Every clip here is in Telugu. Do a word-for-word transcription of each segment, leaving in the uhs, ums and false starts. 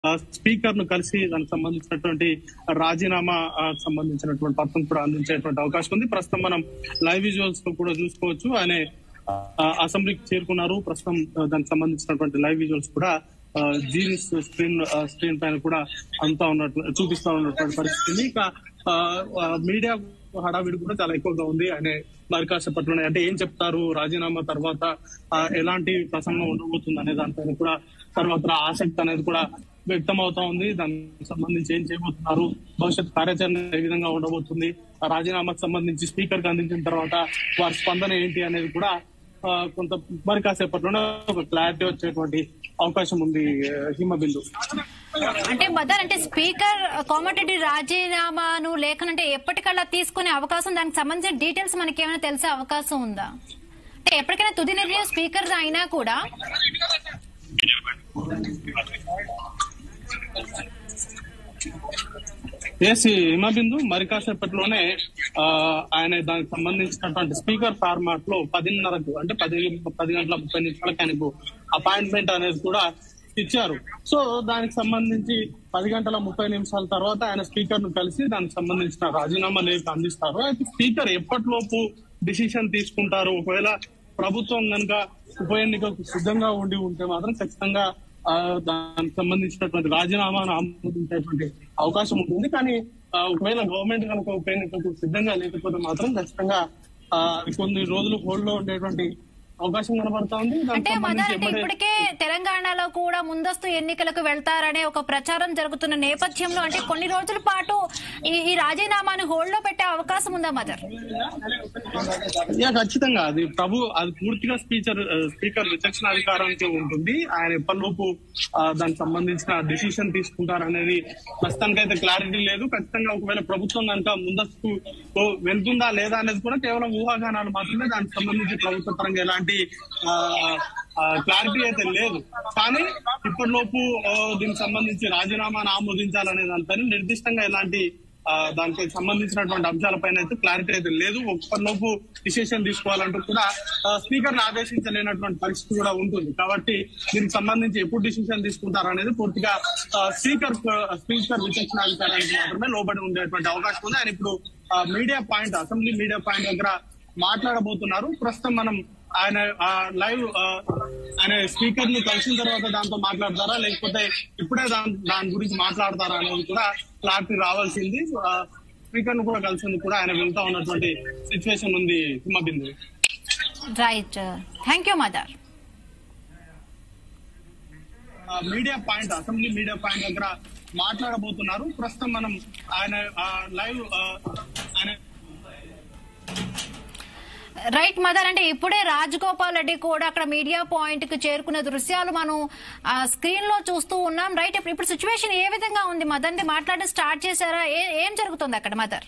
స్పీకర్ ను కలిసి దానికి సంబంధించినటువంటి రాజీనామా సంబంధించినటువంటి పత్రం కూడా అందించేటువంటి అవకాశం ఉంది. ప్రస్తుతం మనం లైవ్ విజువల్స్ లో కూడా చూసుకోవచ్చు. ఆయన అసెంబ్లీకి చేరుకున్నారు. ప్రస్తుతం దానికి సంబంధించినటువంటి లైవ్ విజువల్స్ కూడా జీనిస్ స్క్రీన్ స్క్రీన్ పైన కూడా అంతా ఉన్నట్టు చూపిస్తా ఉన్నటువంటి పరిస్థితి. ఇక మీడియా హడావిడి కూడా చాలా ఎక్కువగా ఉంది. ఆయన మరి కాసేపట్లోనే అంటే ఏం చెప్తారు, రాజీనామా తర్వాత ఎలాంటి ప్రసంగం ఉండబోతుంది అనే దానిపైన కూడా తర్వాత ఆసక్తి అనేది కూడా వ్యక్తం అవుతా ఉంది. దానికి సంబంధించి ఏం చేయబోతున్నారు, భవిష్యత్ కార్యాచరణ ఏ విధంగా ఉండబోతుంది, రాజీనామాకు సంబంధించి స్పీకర్ కి అందించిన తర్వాత వారి స్పందన ఏంటి అనేది కూడా కొంత మరి కాసేపట్లోనే ఒక క్లారిటీ వచ్చేటువంటి అవకాశం ఉంది. హిమబిందు అంటే మదర్ అంటే స్పీకర్ కోమటిరెడ్డి రాజీనామాను లేఖనంటే ఎప్పటికల్లా తీసుకునే అవకాశం, దానికి సంబంధించిన డీటెయిల్స్ మనకి ఏమైనా తెలిసే అవకాశం ఉందా? అంటే ఎప్పటికైనా తుది నిర్ణయం స్పీకర్ అయినా కూడా ఎస్ హిమబిందు మరి కాసేపట్లోనే ఆయన దానికి సంబంధించినటువంటి స్పీకర్ ఫార్మాట్ లో పదిన్నరకు అంటే పది పది గంటల ముప్పై నిమిషాలకు ఆయనకు అపాయింట్మెంట్ అనేది కూడా ఇచ్చారు. సో దానికి సంబంధించి పది గంటల ముప్పై నిమిషాల తర్వాత ఆయన స్పీకర్ ను కలిసి దానికి సంబంధించిన రాజీనామా లేఖ అందిస్తారు. అయితే స్పీకర్ ఎప్పటిలోపు డిసిషన్ తీసుకుంటారు, ఒకవేళ ప్రభుత్వం కనుక ఉప ఎన్నికకు సిద్ధంగా ఉండి ఉంటే మాత్రం ఖచ్చితంగా దానికి సంబంధించినటువంటి రాజీనామాను ఆమోదించేటువంటి అవకాశం ఉంటుంది. కానీ ఒకవేళ గవర్నమెంట్ కనుక ఉప ఎన్నికకు సిద్ధంగా లేకపోతే మాత్రం ఖచ్చితంగా కొన్ని రోజులు హోల్డ్ లో ఉండేటువంటి అవకాశం కనబడతా ఉంది. అంటే మదర్ అంటే ఇప్పటికే తెలంగాణలో కూడా ముందస్తు ఎన్నికలకు వెళ్తారనే ఒక ప్రచారం జరుగుతున్న నేపథ్యంలో అంటే కొన్ని రోజుల పాటు ఈ రాజీనామాను హోల్డ్ లో పెట్టే అవకాశం ఉందా మదర్? ఖచ్చితంగా అది ప్రభు అది పూర్తిగా స్పీకర్ స్పీకర్ విచక్షణ అధికారానికి ఉంటుంది. ఆయన ఎప్పటిలోపు దానికి సంబంధించిన డిసిషన్ తీసుకుంటారనేది ప్రస్తుతానికైతే క్లారిటీ లేదు. ఖచ్చితంగా ఒకవేళ ప్రభుత్వం కనుక ముందస్తు వెళ్తుందా లేదా అనేది కూడా కేవలం ఊహాగానాలు మాత్రమే. దానికి సంబంధించి ప్రభుత్వ పరంగా ఎలాంటి క్లారిటీ అయితే లేదు. కానీ ఇప్పటిలోపు దీనికి సంబంధించి రాజీనామాను ఆమోదించాలనే దానిపైన నిర్దిష్టంగా ఎలాంటి దానికి సంబంధించినటువంటి అంశాలపైన అయితే క్లారిటీ అయితే లేదు. ఒక్కరిలోపు డిసిషన్ తీసుకోవాలంటూ కూడా స్పీకర్ ని ఆదేశించలేనటువంటి పరిస్థితి కూడా ఉంటుంది. కాబట్టి దీనికి సంబంధించి ఎప్పుడు డిసిషన్ తీసుకుంటారు అనేది పూర్తిగా స్పీకర్ స్పీకర్ విచక్షణాధికారానికి మాత్రమే లోబడి ఉండేటువంటి అవకాశం ఉంది. ఆయన ఇప్పుడు media point assembly media point దగ్గర మాట్లాడబోతున్నారు. ప్రస్తుతం మనం ఆయన లైవ్ ఆయన స్పీకర్ ని కలిసిన తర్వాత దాంతో మాట్లాడతారా లేకపోతే ఇప్పుడే దాని దాని గురించి మాట్లాడతారా అనేది కూడా క్లారిటీ రావాల్సింది. స్పీకర్ ను కూడా కలిసేందుకు కూడా ఆయన వెళ్తా ఉన్నటువంటి సిచ్యువేషన్ ఉంది. Himabindu right, thank you mother. Media point assembly media point దగ్గర మాట్లాడబోతున్నారు. ప్రస్తుతం మనం ఆయన లైవ్ ఆయన రైట్ మదర్ అంటే ఇప్పుడే రాజగోపాల్ రెడ్డి కూడా అక్కడ మీడియా పాయింట్ కు చేరుకున్న దృశ్యాలు మనం స్క్రీన్ లో చూస్తూ ఉన్నాం. రైట్, ఇప్పుడు సిచ్యువేషన్ ఏ విధంగా ఉంది మదర్? అంటే మాట్లాడడం స్టార్ట్ చేశారా? ఏం జరుగుతుంది అక్కడ మదర్?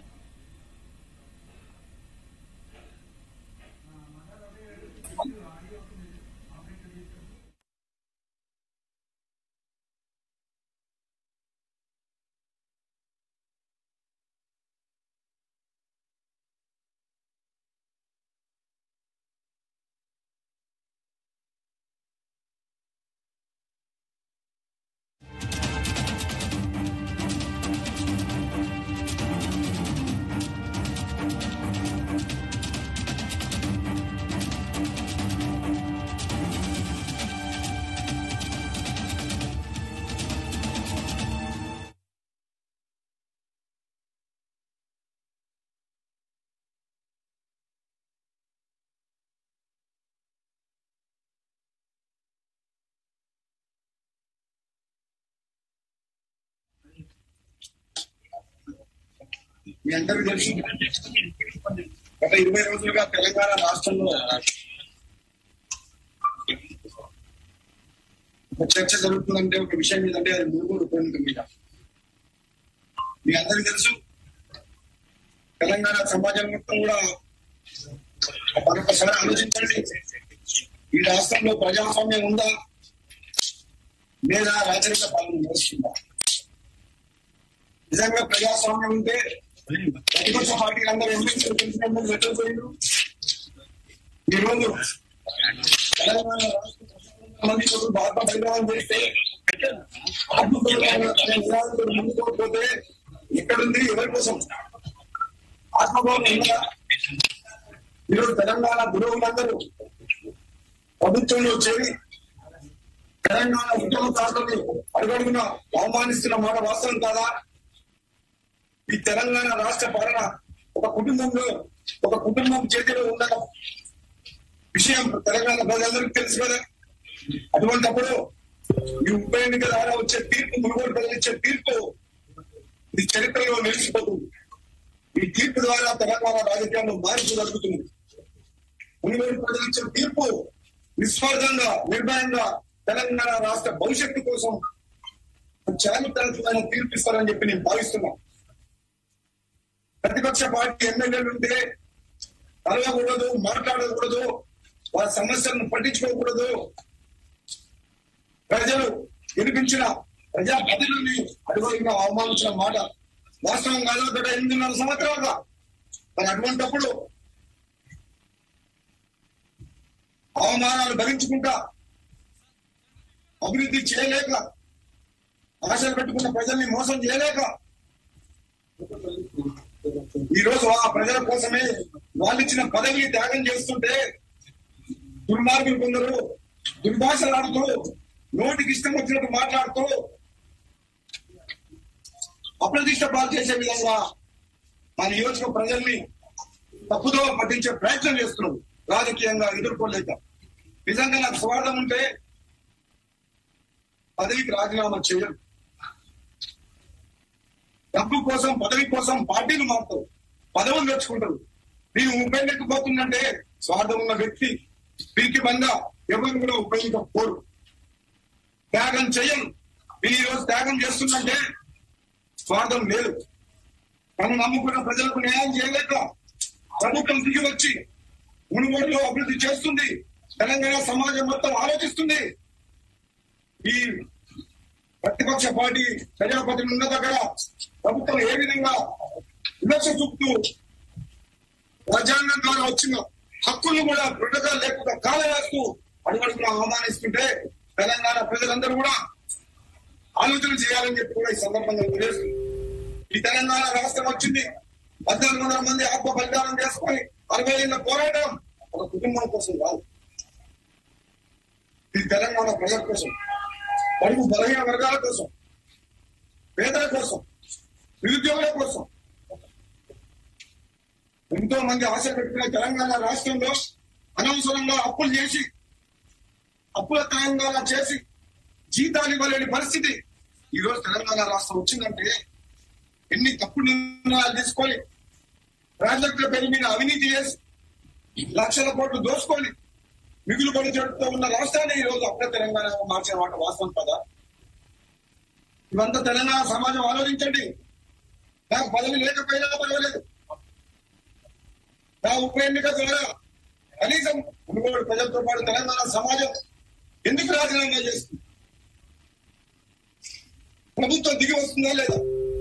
మీ అందరికీ తెలుసు గత ఇరవై రోజులుగా తెలంగాణ రాష్ట్రంలో ఒక చర్చ జరుగుతుందంటే ఒక విషయం మీదంటే అది మునుగోడు ఉప ఎన్నిక మీద. మీ అందరికీ తెలుసు తెలంగాణ సమాజం మొత్తం కూడా మరొకసారి ఆలోచించండి, ఈ రాష్ట్రంలో ప్రజాస్వామ్యం ఉందా లేదా రాజరిక పాలన నడుస్తుందా? నిజంగా ప్రజాస్వామ్యం ఉంటే ప్రతిపక్ష పార్టీలందరూ ఎమ్మెల్యేలు తెలిసినందుకు పెట్టకపోయారు. ఈ రోజు తెలంగాణ రాష్ట్ర మంది భారత బలిదానం చేస్తే ముందుకోకపోతే ఎక్కడుంది, ఎవరి కోసం ఆత్మగౌరవం ఉందా? ఈరోజు తెలంగాణ గురువులందరూ ప్రభుత్వంలో చేరి తెలంగాణ ఉద్యమకారులను అడుగడుగున అవమానిస్తున్న మాట వాస్తవం కాదా? ఈ తెలంగాణ రాష్ట్ర పాలన ఒక కుటుంబంలో ఒక కుటుంబం చేతిలో ఉన్న విషయం తెలంగాణ ప్రజలందరికీ తెలుసు కదా. అటువంటిప్పుడు ఈ ఉప ఎన్నిక ద్వారా వచ్చే తీర్పు, మునుగోడు ప్రజలు ఇచ్చే తీర్పు ఈ చరిత్రలో నిలిచిపోతుంది. ఈ తీర్పు ద్వారా తెలంగాణ రాజకీయాల్లో మార్పు జరుగుతుంది. మునుగోడు ప్రజలు ఇచ్చే తీర్పు నిస్వార్థంగా, నిర్భయంగా తెలంగాణ రాష్ట్ర భవిష్యత్తు కోసం చారిత్రాత్మకమైన తీర్పు ఇస్తారని చెప్పి నేను భావిస్తున్నాను. ప్రతిపక్ష పార్టీ ఎమ్మెల్యేలు ఉంటే కలవకూడదు, మాట్లాడకూడదు, వారి సమస్యలను పట్టించుకోకూడదు. ప్రజలు వినిపించిన ప్రజా ప్రతినిధుల్ని అడుగుగా అవమానించిన మాట వాస్తవం కాదు. గత ఎనిమిదిన్నర సంవత్సరాలుగా మరి అటువంటిప్పుడు అవమానాలు భరించుకుంటా అభివృద్ధి చేయలేక, ఆశలు పెట్టుకున్న ప్రజల్ని మోసం చేయలేక ఈ రోజు ఆ ప్రజల కోసమే వాళ్ళు ఇచ్చిన పదవిని త్యాగం చేస్తుంటే దుర్మార్గులు కొందరు దుర్భాషలాడుతూ, నోటికి ఇష్టం వచ్చినట్టు మాట్లాడుతూ అప్రతిష్ట పాలు చేసే విధంగా మా నియోజక ప్రజల్ని తప్పుదో పట్టించే ప్రయత్నం చేస్తున్నారు. రాజకీయంగా ఎదుర్కోలేక నిజంగా నాకు స్వార్థం ఉంటే పదవికి రాజీనామా చేయరు. డబ్బు కోసం, పదవి కోసం పార్టీలు మారుతారు, పదవులు తెచ్చుకుంటారు. నేను ఉపయోగించకపోతుందంటే స్వార్థం ఉన్న వ్యక్తి వీరికి బంద ఎవరు కూడా ఉపయోగించకపోరు. త్యాగం చేయను. నేను ఈ రోజు త్యాగం చేస్తుందంటే స్వార్థం లేదు. తను నమ్ముకున్న ప్రజలకు న్యాయం చేయలేక ప్రభుత్వం దిగి వచ్చి మునుగోడులో అభివృద్ధి చేస్తుంది. తెలంగాణ సమాజం మొత్తం ఆలోచిస్తుంది. ఈ ప్రతిపక్ష పార్టీ ప్రజాపతిని ఉన్న దగ్గర ప్రభుత్వం ఏ విధంగా విమర్శ చూపుతూ రాజ్యాంగం ద్వారా వచ్చిన హక్కులను కూడా దృఢగా లేకుండా కాలవేస్తూ అడుగడుగునా అవమానిస్తుంటే తెలంగాణ ప్రజలందరూ కూడా ఆలోచన చేయాలని చెప్పి కూడా ఈ సందర్భంగా తెలియజేస్తుంది. ఈ తెలంగాణ రాష్ట్రం వచ్చింది, పద్నాలుగు వందల మంది ఆత్మ బలిదానం చేసుకొని అరవై ఏళ్ళ పోరాటం ఒక కుటుంబం కోసం కాదు. ఇది తెలంగాణ ప్రజల కోసం, బడుగు బలహీన వర్గాల కోసం, పేదల కోసం, నిరుద్యోగుల కోసం. ఎంతో మంది ఆశ పెట్టుకునే తెలంగాణ రాష్ట్రంలో అనవసరంగా అప్పులు చేసి, అప్పుల తెలంగాణ చేసి జీతాలు ఇవ్వలేని పరిస్థితి ఈ రోజు తెలంగాణ రాష్ట్రం వచ్చిందంటే ఎన్ని తప్పుడు నిర్ణయాలు తీసుకొని ప్రాజెక్టుల పేరు మీద అవినీతి చేసి లక్షల కోట్లు దోచుకొని మిగులు పడి జరుగుతూ ఉన్న రాష్ట్రాన్ని ఈ రోజు అప్పుడే తెలంగాణ మార్చిన మాట వాస్తవం కదా. ఇవంతా తెలంగాణ సమాజం ఆలోచించండి. నాకు పదవి లేకపోయినా పర్వాలేదు, నా ఉప ఎన్నిక ద్వారా కనీసం మునుగోడు ప్రజలతో పాటు తెలంగాణ సమాజం ఎందుకు రాజీనామా చేస్తుంది? ప్రభుత్వం దిగి వస్తుందా లేదా?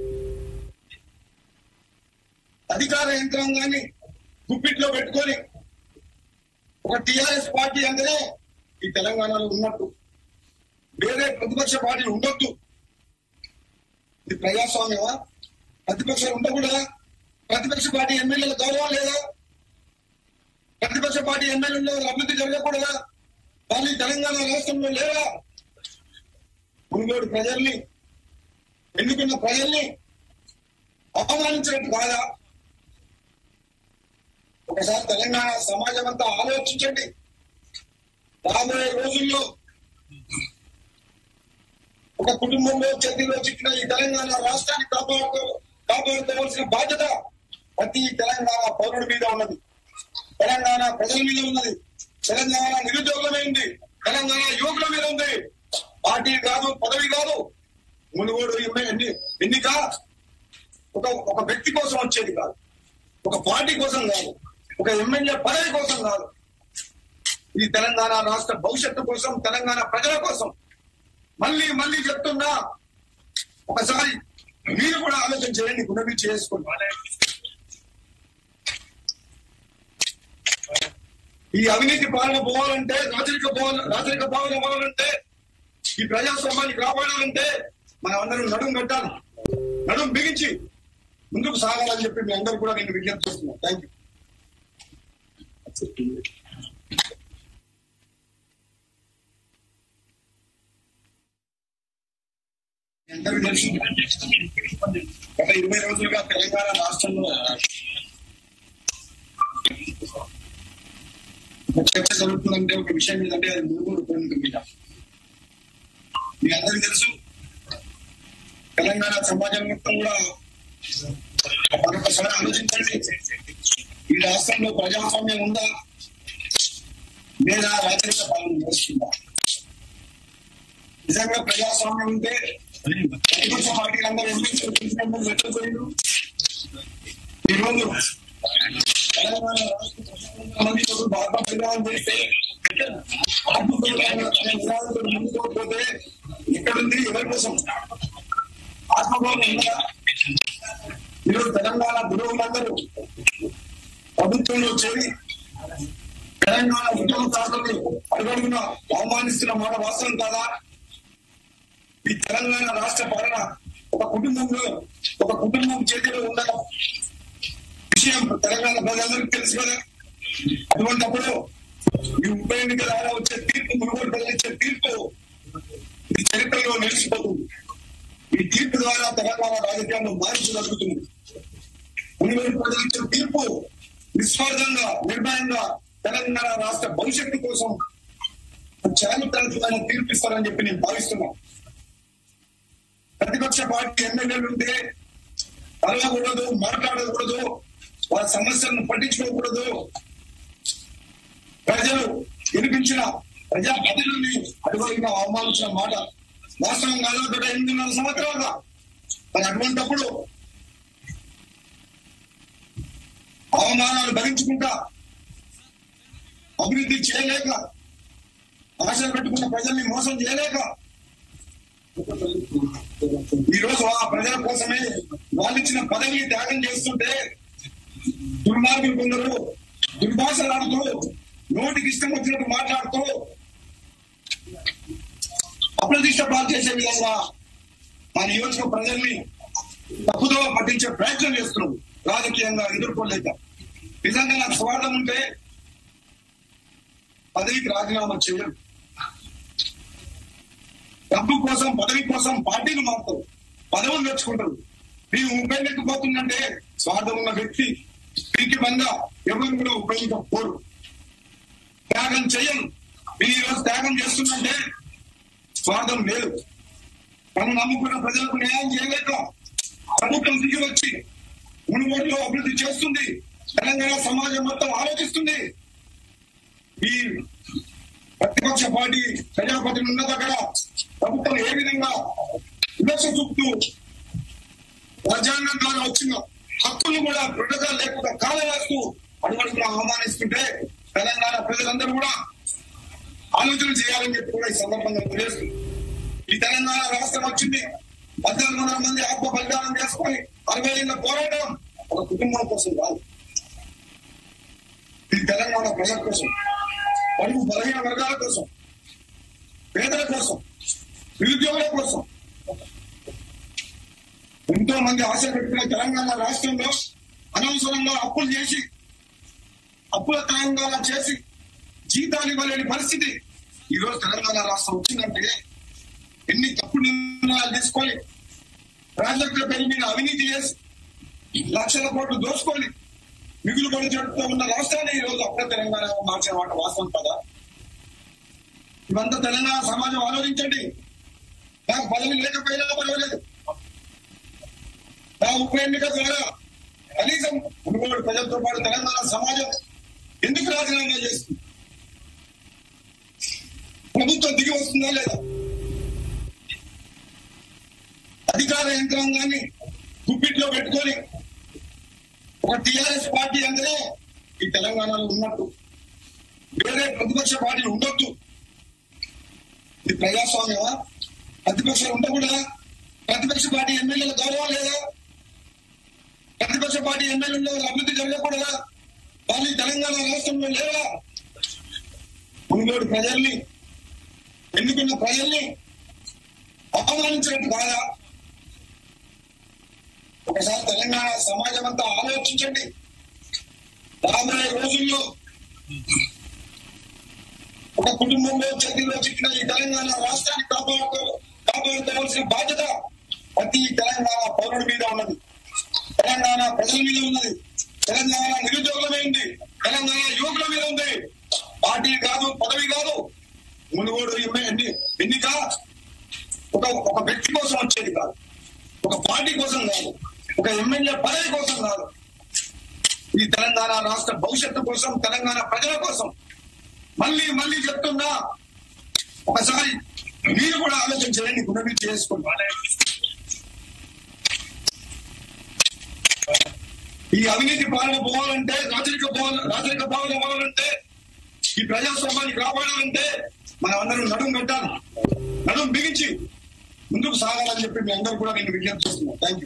అధికార యంత్రాంగాన్ని గుప్పిట్లో పెట్టుకొని ఒక టిఆర్ఎస్ పార్టీ అంటేనే ఈ తెలంగాణలో ఉన్నట్టు, వేరే ప్రతిపక్ష పార్టీలు ఉండొద్దు. ఇది ప్రజాస్వామ్యమా? ప్రతిపక్షాలు ఉండకూడదా? ప్రతిపక్ష పార్టీ ఎమ్మెల్యేల గౌరవం లేదా? ప్రతిపక్ష పార్టీ ఎమ్మెల్యేలో అభివృద్ధి జరగకూడదా? వాళ్ళు తెలంగాణ రాష్ట్రంలో లేరా? మునుగోడు ప్రజల్ని, ఎన్నుకున్న ప్రజల్ని అవమానించినట్టు కాదా? ఒకసారి తెలంగాణ సమాజం అంతా ఆలోచించండి. రాబోయే రోజుల్లో ఒక కుటుంబంలో చేతిలో చిక్కిన ఈ తెలంగాణ రాష్ట్రాన్ని కాపాడుకో కాపాడుకోవాల్సిన బాధ్యత ప్రతి తెలంగాణ పౌరుడి మీద ఉన్నది, తెలంగాణ ప్రజల మీద ఉన్నది, తెలంగాణ నిరుద్యోగుల మీద ఉంది, తెలంగాణ యువకుల మీద ఉంది. పార్టీ కాదు, పదవి కాదు. మునుగోడు ఎన్నిక ఒక ఒక వ్యక్తి కోసం వచ్చేది కాదు, ఒక పార్టీ కోసం కాదు, ఒక ఎమ్మెల్యే పదవి కోసం కాదు. ఈ తెలంగాణ రాష్ట్ర భవిష్యత్తు కోసం, తెలంగాణ ప్రజల కోసం. మళ్ళీ మళ్ళీ చెప్తున్నా, ఒకసారి మీరు కూడా ఆలోచన చేయండి, గుణవి చేసుకోండి. ఈ అవినీతి పాలన పోవాలంటే, రాజరిక పోవాల రాజరిక పాలన పోవాలంటే ఈ ప్రజాస్వామ్యాన్ని కాపాడాలంటే మనం అందరం నడుము కట్టాలి, నడుము బిగించి ముందుకు సాగాలని చెప్పి మీ అందరూ కూడా నేను విజ్ఞప్తి చేస్తున్నాను. Thank you. అందరూ తెలిసి గత ఇరవై రోజులుగా తెలంగాణ రాష్ట్రంలో చర్చ జరుగుతుందంటే ఒక విషయం ఏంటంటే అది మునుగోడు ఉప ఎన్నిక మీద. మీకు అందరికీ తెలుసు తెలంగాణ సమాజం మొత్తం కూడా మరొకసారి ఆలోచించండి, ఈ రాష్ట్రంలో ప్రజాస్వామ్యం ఉందా లేదా రాజకీయ పాలన నడుస్తుందా? నిజంగా ప్రజాస్వామ్యం ఉంటే ప్రతిపక్ష పార్టీలు అందరూ ఎన్నికలు ఈరోజు తెలంగాణ రాష్ట్ర మందితో బాగా పరిణామం చేస్తే ముందుకోకపోతే ఎక్కడుంది, ఎవరి కోసం ఆత్మగౌరవం ఉందా? ఈరోజు తెలంగాణ గురువులందరూ ప్రభుత్వంలో చేరి తెలంగాణ ఉద్యమకారులను అడుగడుగున అవమానిస్తున్న మాట వాస్తవం కాదా? ఈ తెలంగాణ రాష్ట్ర పాలన ఒక కుటుంబంలో ఒక కుటుంబం చేతిలో ఉన్న విషయం తెలంగాణ ప్రజలందరికీ తెలుసు కదా. అటువంటిప్పుడు ఈ ఉప ఎన్నిక ద్వారా వచ్చే తీర్పు, మునుగోడు ప్రజలు ఇచ్చే తీర్పు ఈ చరిత్రలో నిలిచిపోతుంది. ఈ తీర్పు ద్వారా తెలంగాణ రాజకీయాల్లో మార్పు జరుగుతుంది. మునుగోడు ప్రజలు ఇచ్చే తీర్పు నిస్వార్థంగా నిర్భయంగా తెలంగాణ రాష్ట్ర భవిష్యత్తు కోసం చారిత్రాత్మకమైన తీర్పు ఇస్తారని చెప్పి నేను భావిస్తున్నాను. ప్రతిపక్ష పార్టీ ఎమ్మెల్యేలు ఉంటే అలవకూడదు, మాట్లాడకూడదు, వాళ్ళ సమస్యలను పట్టించుకోకూడదు. ప్రజలు వినిపించిన ప్రజా ప్రతినిధుల్ని అడుగుగా అవమానించిన మాట వాస్తవం కాదు. గత ఎనిమిదిన్నర సంవత్సరాలుగా మరి అటువంటిప్పుడు అవమానాలు భరించుకుంటా అభివృద్ధి చేయలేక, ఆశలు పెట్టుకున్న ప్రజల్ని మోసం చేయలేక ఈ రోజు ఆ ప్రజల కోసమే వాళ్ళు ఇచ్చిన పదవిని త్యాగం చేస్తుంటే దుర్మార్గులు కొందరు దుర్భాషలాడుతూ నోటికి ఇష్టం వచ్చినట్టు మాట్లాడుతూ అప్రతిష్ట పాలు చేసే విధంగా మా నియోజక ప్రజల్ని తప్పుదో పట్టించే ప్రయత్నం చేస్తున్నారు రాజకీయంగా ఎదుర్కోలేక. నిజంగా నాకు స్వార్థం ఉంటే పదవికి రాజీనామా చేయరు. డబ్బు కోసం, పదవి కోసం పార్టీలు మారుతారు, పదవులు తెచ్చుకుంటారు. మీరు ఉపయోగించకపోతుందంటే స్వార్థం ఉన్న వ్యక్తి వీరికి బంద ఎవరు కూడా ఉపయోగించకపోరు. త్యాగం చేయను. మీరు ఈరోజు త్యాగం చేస్తుందంటే స్వార్థం లేదు. మనం నమ్ముకున్న ప్రజలకు న్యాయం చేయలేక ప్రభుత్వం దిగి వచ్చి మునుగోడులో అభివృద్ధి చేస్తుంది. తెలంగాణ సమాజం మొత్తం ఆలోచిస్తుంది. ఈ ప్రతిపక్ష పార్టీ ప్రజాపతిని ఉన్న దగ్గర ప్రభుత్వం ఏ విధంగా విమర్శ చూపుతూ రాజ్యాంగం ద్వారా వచ్చిన హక్కులు కూడా దృఢగా లేకుండా కాలవేస్తూ అడుగడుగులా అవమానిస్తుంటే తెలంగాణ ప్రజలందరూ కూడా ఆలోచన చేయాలని చెప్పి కూడా ఈ సందర్భంగా తెలియజేస్తుంది. ఈ తెలంగాణ రాష్ట్రం వచ్చింది, పద్నాలుగు వందల మంది ఆత్మ బలిదానం చేసుకొని అరవై ఏళ్ళ పోరాటం ఒక కుటుంబం కోసం కాదు. ఈ తెలంగాణ ప్రజల కోసం, పలువు బలహీన వర్గాల కోసం, పేదల కోసం, నిరుద్యోగుల కోసం ఎంతో మంది ఆశ పెట్టుకున్న తెలంగాణ రాష్ట్రంలో అనవసరంగా అప్పులు చేసి అప్పుల తెలంగాణ చేసి జీతాలు ఇవ్వలేని పరిస్థితి ఈ రోజు తెలంగాణ రాష్ట్రం వచ్చిందంటే ఎన్ని తప్పుడు నిర్ణయాలు తీసుకొని ప్రాజెక్టుల పేరు మీద అవినీతి చేసి లక్షల కోట్లు దోచుకొని మిగులు పడి జరుగుతూ ఉన్న రాష్ట్రాన్ని ఈ రోజు అప్పుల తెలంగాణ మార్చే మాట వాస్తవం కదా. ఇవంతా తెలంగాణ సమాజం ఆలోచించండి. నాకు పదవి లేకపోయినా పర్వాలేదు, నా ఉప ఎన్నిక ద్వారా కనీసం మునుగోడు ప్రజలతో పాటు తెలంగాణ సమాజం ఎందుకు రాజీనామా చేస్తుంది? ప్రభుత్వం దిగి వస్తుందా లేదా? అధికార యంత్రాంగాన్ని గుప్పిట్లో పెట్టుకొని ఒక టీఆర్ఎస్ పార్టీ అంటే ఈ తెలంగాణలో ఉన్నట్టు వేరే ప్రతిపక్ష పార్టీలు ఉండొద్దు. ఇది ప్రజాస్వామ్యమా? ప్రతిపక్షాలు ఉండకూడదా? ప్రతిపక్ష పార్టీ ఎమ్మెల్యేల గౌరవం లేదా? ప్రతిపక్ష పార్టీ ఎమ్మెల్యేలో అభివృద్ధి జరగకూడదా? వాళ్ళు తెలంగాణ రాష్ట్రంలో లేవా? మునుగోడు ప్రజల్ని, ఎన్నుకున్న ప్రజల్ని అవమానించినట్టు కాదా? ఒకసారి తెలంగాణ సమాజం అంతా ఆలోచించండి. రాబోయే రోజుల్లో ఒక కుటుంబంలో చర్యలో చిక్కిన ఈ తెలంగాణ రాష్ట్రాన్ని కాపాడుకో కాపాడుకోవాల్సిన బాధ్యత ప్రతి తెలంగాణ పౌరుడి మీద ఉన్నది, తెలంగాణ ప్రజల మీద ఉన్నది, తెలంగాణ నిరుద్యోగుల మీద ఉంది, తెలంగాణ యువకుల మీద ఉంది. పార్టీ కాదు, పదవి కాదు. మునుగోడు ఎన్నిక ఒక ఒక వ్యక్తి కోసం వచ్చేది కాదు, ఒక పార్టీ కోసం కాదు, ఒక ఎమ్మెల్యే పదవి కోసం కాదు. ఈ తెలంగాణ రాష్ట్ర భవిష్యత్తు కోసం, తెలంగాణ ప్రజల కోసం. మళ్ళీ మళ్ళీ చెప్తున్నా, ఒకసారి మీరు కూడా ఆలోచించండి, గుణవి చేసుకోండి. ఈ అవినీతి పాలన పోవాలంటే, రాజరిక రాజరిక పాలన పోవాలంటే, ఈ ప్రజాస్వామ్యాన్ని కాపాడాలంటే మనం అందరం నడుం కట్టాలి, నడుం బిగించి ముందుకు సాగాలని చెప్పి మీ అందరూ కూడా నేను విజ్ఞప్తి చేస్తున్నాను. Thank you.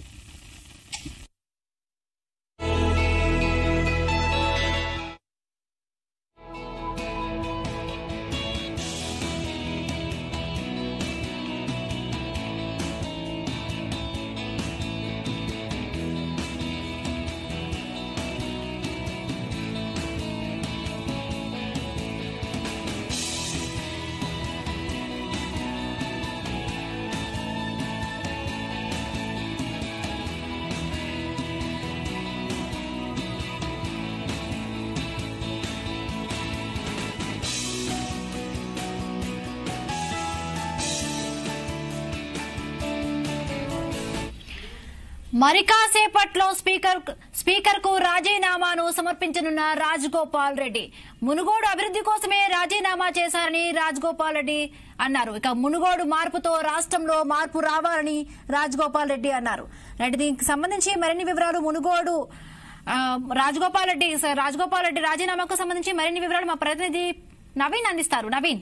మరి కాసేపట్లో స్పీకర్ స్పీకర్ కు రాజీనామాను సమర్పించనున్న రాజగోపాల్ రెడ్డి. మునుగోడు అభివృద్ధి కోసమే రాజీనామా చేశారని రాజగోపాల్ రెడ్డి అన్నారు. ఇక మునుగోడు మార్పుతో రాష్ట్రంలో మార్పు రావాలని రాజగోపాల్ రెడ్డి అన్నారు. రైట్, దీనికి సంబంధించి మరిన్ని వివరాలు మునుగోడు రాజగోపాల్ రెడ్డి రాజగోపాల్ రెడ్డి రాజీనామాకు సంబంధించి మరిన్ని వివరాలు మా ప్రతినిధి నవీన్ అందిస్తారు. నవీన్.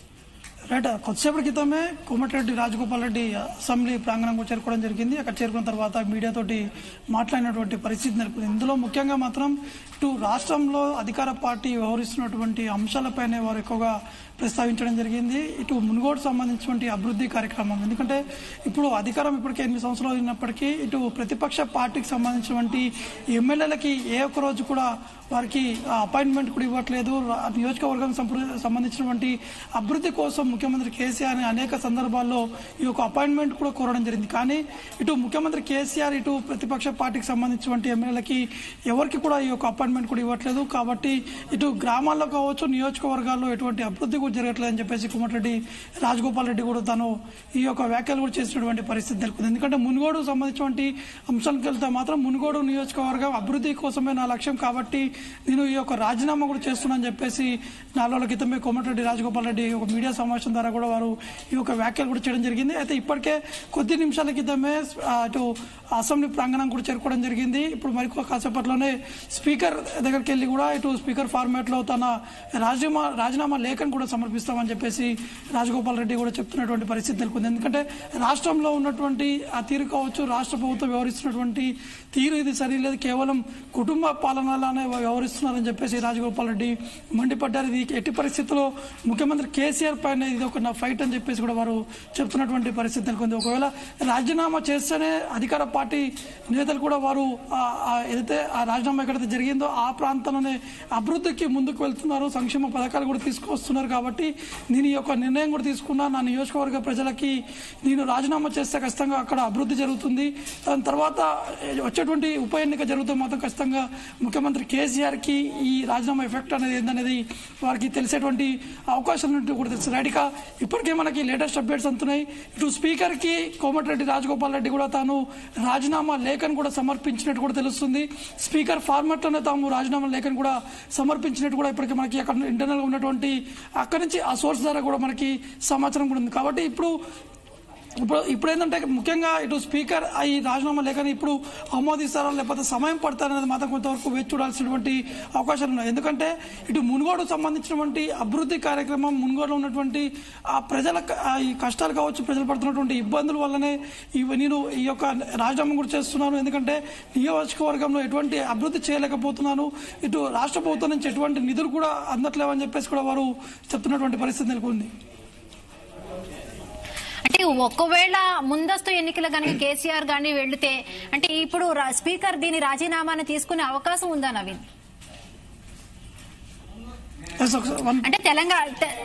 రైట్, కొద్దిసేపటి క్రితమే కోమటిరెడ్డి రాజగోపాల్ రెడ్డి అసెంబ్లీ ప్రాంగణంకు చేరుకోవడం జరిగింది. అక్కడ చేరుకున్న తర్వాత మీడియాతోటి మాట్లాడినటువంటి పరిస్థితి నెలకొంది. ఇందులో ముఖ్యంగా మాత్రం ఇటు రాష్ట్రంలో అధికార పార్టీ వ్యవహరిస్తున్నటువంటి అంశాలపైనే వారు ఎక్కువగా ప్రస్తావించడం జరిగింది. ఇటు మునుగోడు సంబంధించినటువంటి అభివృద్ధి కార్యక్రమం, ఎందుకంటే ఇప్పుడు అధికారం ఇప్పటికే ఎనిమిది సంవత్సరాలు ఉన్నప్పటికీ ఇటు ప్రతిపక్ష పార్టీకి సంబంధించినటువంటి ఎమ్మెల్యేలకి ఏ ఒక్క రోజు కూడా వారికి అపాయింట్మెంట్ కూడా ఇవ్వట్లేదు. నియోజకవర్గం సంబంధించినటువంటి అభివృద్ధి కోసం ముఖ్యమంత్రి కేసీఆర్ అనేక సందర్భాల్లో ఈ యొక్క అపాయింట్మెంట్ కూడా కోరడం జరిగింది. కానీ ఇటు ముఖ్యమంత్రి కేసీఆర్ ఇటు ప్రతిపక్ష పార్టీకి సంబంధించినటువంటి ఎమ్మెల్యేలకి ఎవరికి కూడా ఈ యొక్క అపాయింట్మెంట్ కూడా ఇవ్వట్లేదు. కాబట్టి ఇటు గ్రామాల్లో కావచ్చు, నియోజకవర్గాల్లో ఎటువంటి అభివృద్ధి కూడా జరగట్లేదని చెప్పేసి కోమటిరెడ్డి రాజగోపాల్ రెడ్డి కూడా తను ఈ యొక్క వ్యాఖ్యలు కూడా చేసినటువంటి పరిస్థితి నెలకొంది. ఎందుకంటే మునుగోడు సంబంధించినటువంటి అంశాలకు వెళ్తే మాత్రం మునుగోడు నియోజకవర్గం అభివృద్ధి కోసమే నా లక్ష్యం, కాబట్టి నేను ఈ యొక్క రాజీనామా కూడా చేస్తున్నానని చెప్పేసి నాలుగు రోజుల క్రితమే కోమటిరెడ్డి రాజగోపాల్ రెడ్డి ఒక మీడియా సమావేశం ద్వారా కూడా వారు ఈ యొక్క వ్యాఖ్యలు కూడా చేయడం జరిగింది. అయితే ఇప్పటికే కొద్ది నిమిషాల క్రితమే అటు అసెంబ్లీ ప్రాంగణం కూడా చేరుకోవడం జరిగింది. ఇప్పుడు మరి కాసేపట్లోనే స్పీకర్ దగ్గరికి వెళ్ళి కూడా ఇటు స్పీకర్ ఫార్మాట్ లో తన రాజీనామా రాజీనామా లేఖను కూడా సమర్పిస్తామని చెప్పేసి రాజగోపాల్ రెడ్డి కూడా చెప్తున్నటువంటి పరిస్థితి నెలకొంది. ఎందుకంటే రాష్ట్రంలో ఉన్నటువంటి ఆ తీరు కావచ్చు, రాష్ట్ర ప్రభుత్వం వ్యవహరిస్తున్నటువంటి తీరు ఇది సరిలేదు, కేవలం కుటుంబ పాలనలానే వ్యవహరిస్తున్నారని చెప్పేసి రాజగోపాల్ రెడ్డి మండిపడ్డారు. ఇది ఎట్టి పరిస్థితుల్లో ముఖ్యమంత్రి కేసీఆర్ పైన ఇది ఒక నా ఫైట్ అని చెప్పేసి కూడా వారు చెప్తున్నటువంటి పరిస్థితి నెలకొంది. ఒకవేళ రాజీనామా చేస్తేనే అధికార పార్టీ నేతలు కూడా వారు ఏదైతే ఆ రాజీనామా ఎక్కడైతే జరిగిందో ఆ ప్రాంతంలోనే అభివృద్ధికి ముందుకు వెళ్తున్నారు, సంక్షేమ పథకాలు కూడా తీసుకొస్తున్నారు. కాబట్టి నేను ఈ యొక్క నిర్ణయం కూడా తీసుకున్నా, నా నియోజకవర్గ ప్రజలకి నేను రాజీనామా చేస్తే ఖచ్చితంగా అక్కడ అభివృద్ధి జరుగుతుంది, దాని తర్వాత వచ్చేటువంటి ఉప ఎన్నిక జరుగుతూ మాత్రం ఖచ్చితంగా ముఖ్యమంత్రి కేసీఆర్ కి ఈ రాజీనామా ఎఫెక్ట్ అనేది ఏందనేది వారికి తెలిసేటువంటి అవకాశాలు కూడా తెలుసు. రైట్గా ఇప్పటికే మనకి లేటెస్ట్ అప్డేట్స్ అందుతున్నాయి. ఇటు స్పీకర్ కి కోమటిరెడ్డి రాజగోపాల్ రెడ్డి కూడా తాను రాజీనామా లేఖను కూడా సమర్పించినట్టు కూడా తెలుస్తుంది. స్పీకర్ ఫార్మాట్ లోనే తాము రాజీనామా లేఖను కూడా సమర్పించినట్టు కూడా ఇప్పటికే మనకి అక్కడ ఇంటర్నల్ గా ఉన్నటువంటి అక్కడి నుంచి ఆ సోర్స్ ద్వారా కూడా మనకి సమాచారం కూడా ఉంది. కాబట్టి ఇప్పుడు ఇప్పుడు ఇప్పుడు ఏంటంటే ముఖ్యంగా ఇటు స్పీకర్ ఈ రాజీనామా లేఖని ఇప్పుడు ఆమోదిస్తారా లేకపోతే సమయం పడతారనేది మాత్రం కొంతవరకు వేచి చూడాల్సినటువంటి అవకాశాలు ఉన్నాయి. ఎందుకంటే ఇటు మునుగోడు సంబంధించినటువంటి అభివృద్ధి కార్యక్రమం, మునుగోడులో ఉన్నటువంటి ఆ ప్రజల ఈ కష్టాలు కావచ్చు, ప్రజలు పడుతున్నటువంటి ఇబ్బందుల వల్లనే నేను ఈ యొక్క రాజీనామా కూడా చేస్తున్నాను. ఎందుకంటే నియోజకవర్గంలో ఎటువంటి అభివృద్ధి చేయలేకపోతున్నాను, ఇటు రాష్ట్ర ప్రభుత్వం నుంచి ఎటువంటి నిధులు కూడా అందట్లేవని చెప్పేసి కూడా వారు చెప్తున్నటువంటి పరిస్థితి నెలకొంది. అంటే అంటే ఒకవేళ ముందస్తు ఎన్నికలు కనుక కేసీఆర్ గానీ వెళ్తే అంటే ఇప్పుడు స్పీకర్ దీని రాజీనామాను తీసుకునే అవకాశం ఉందా నవీన్? అంటే తెలంగాణ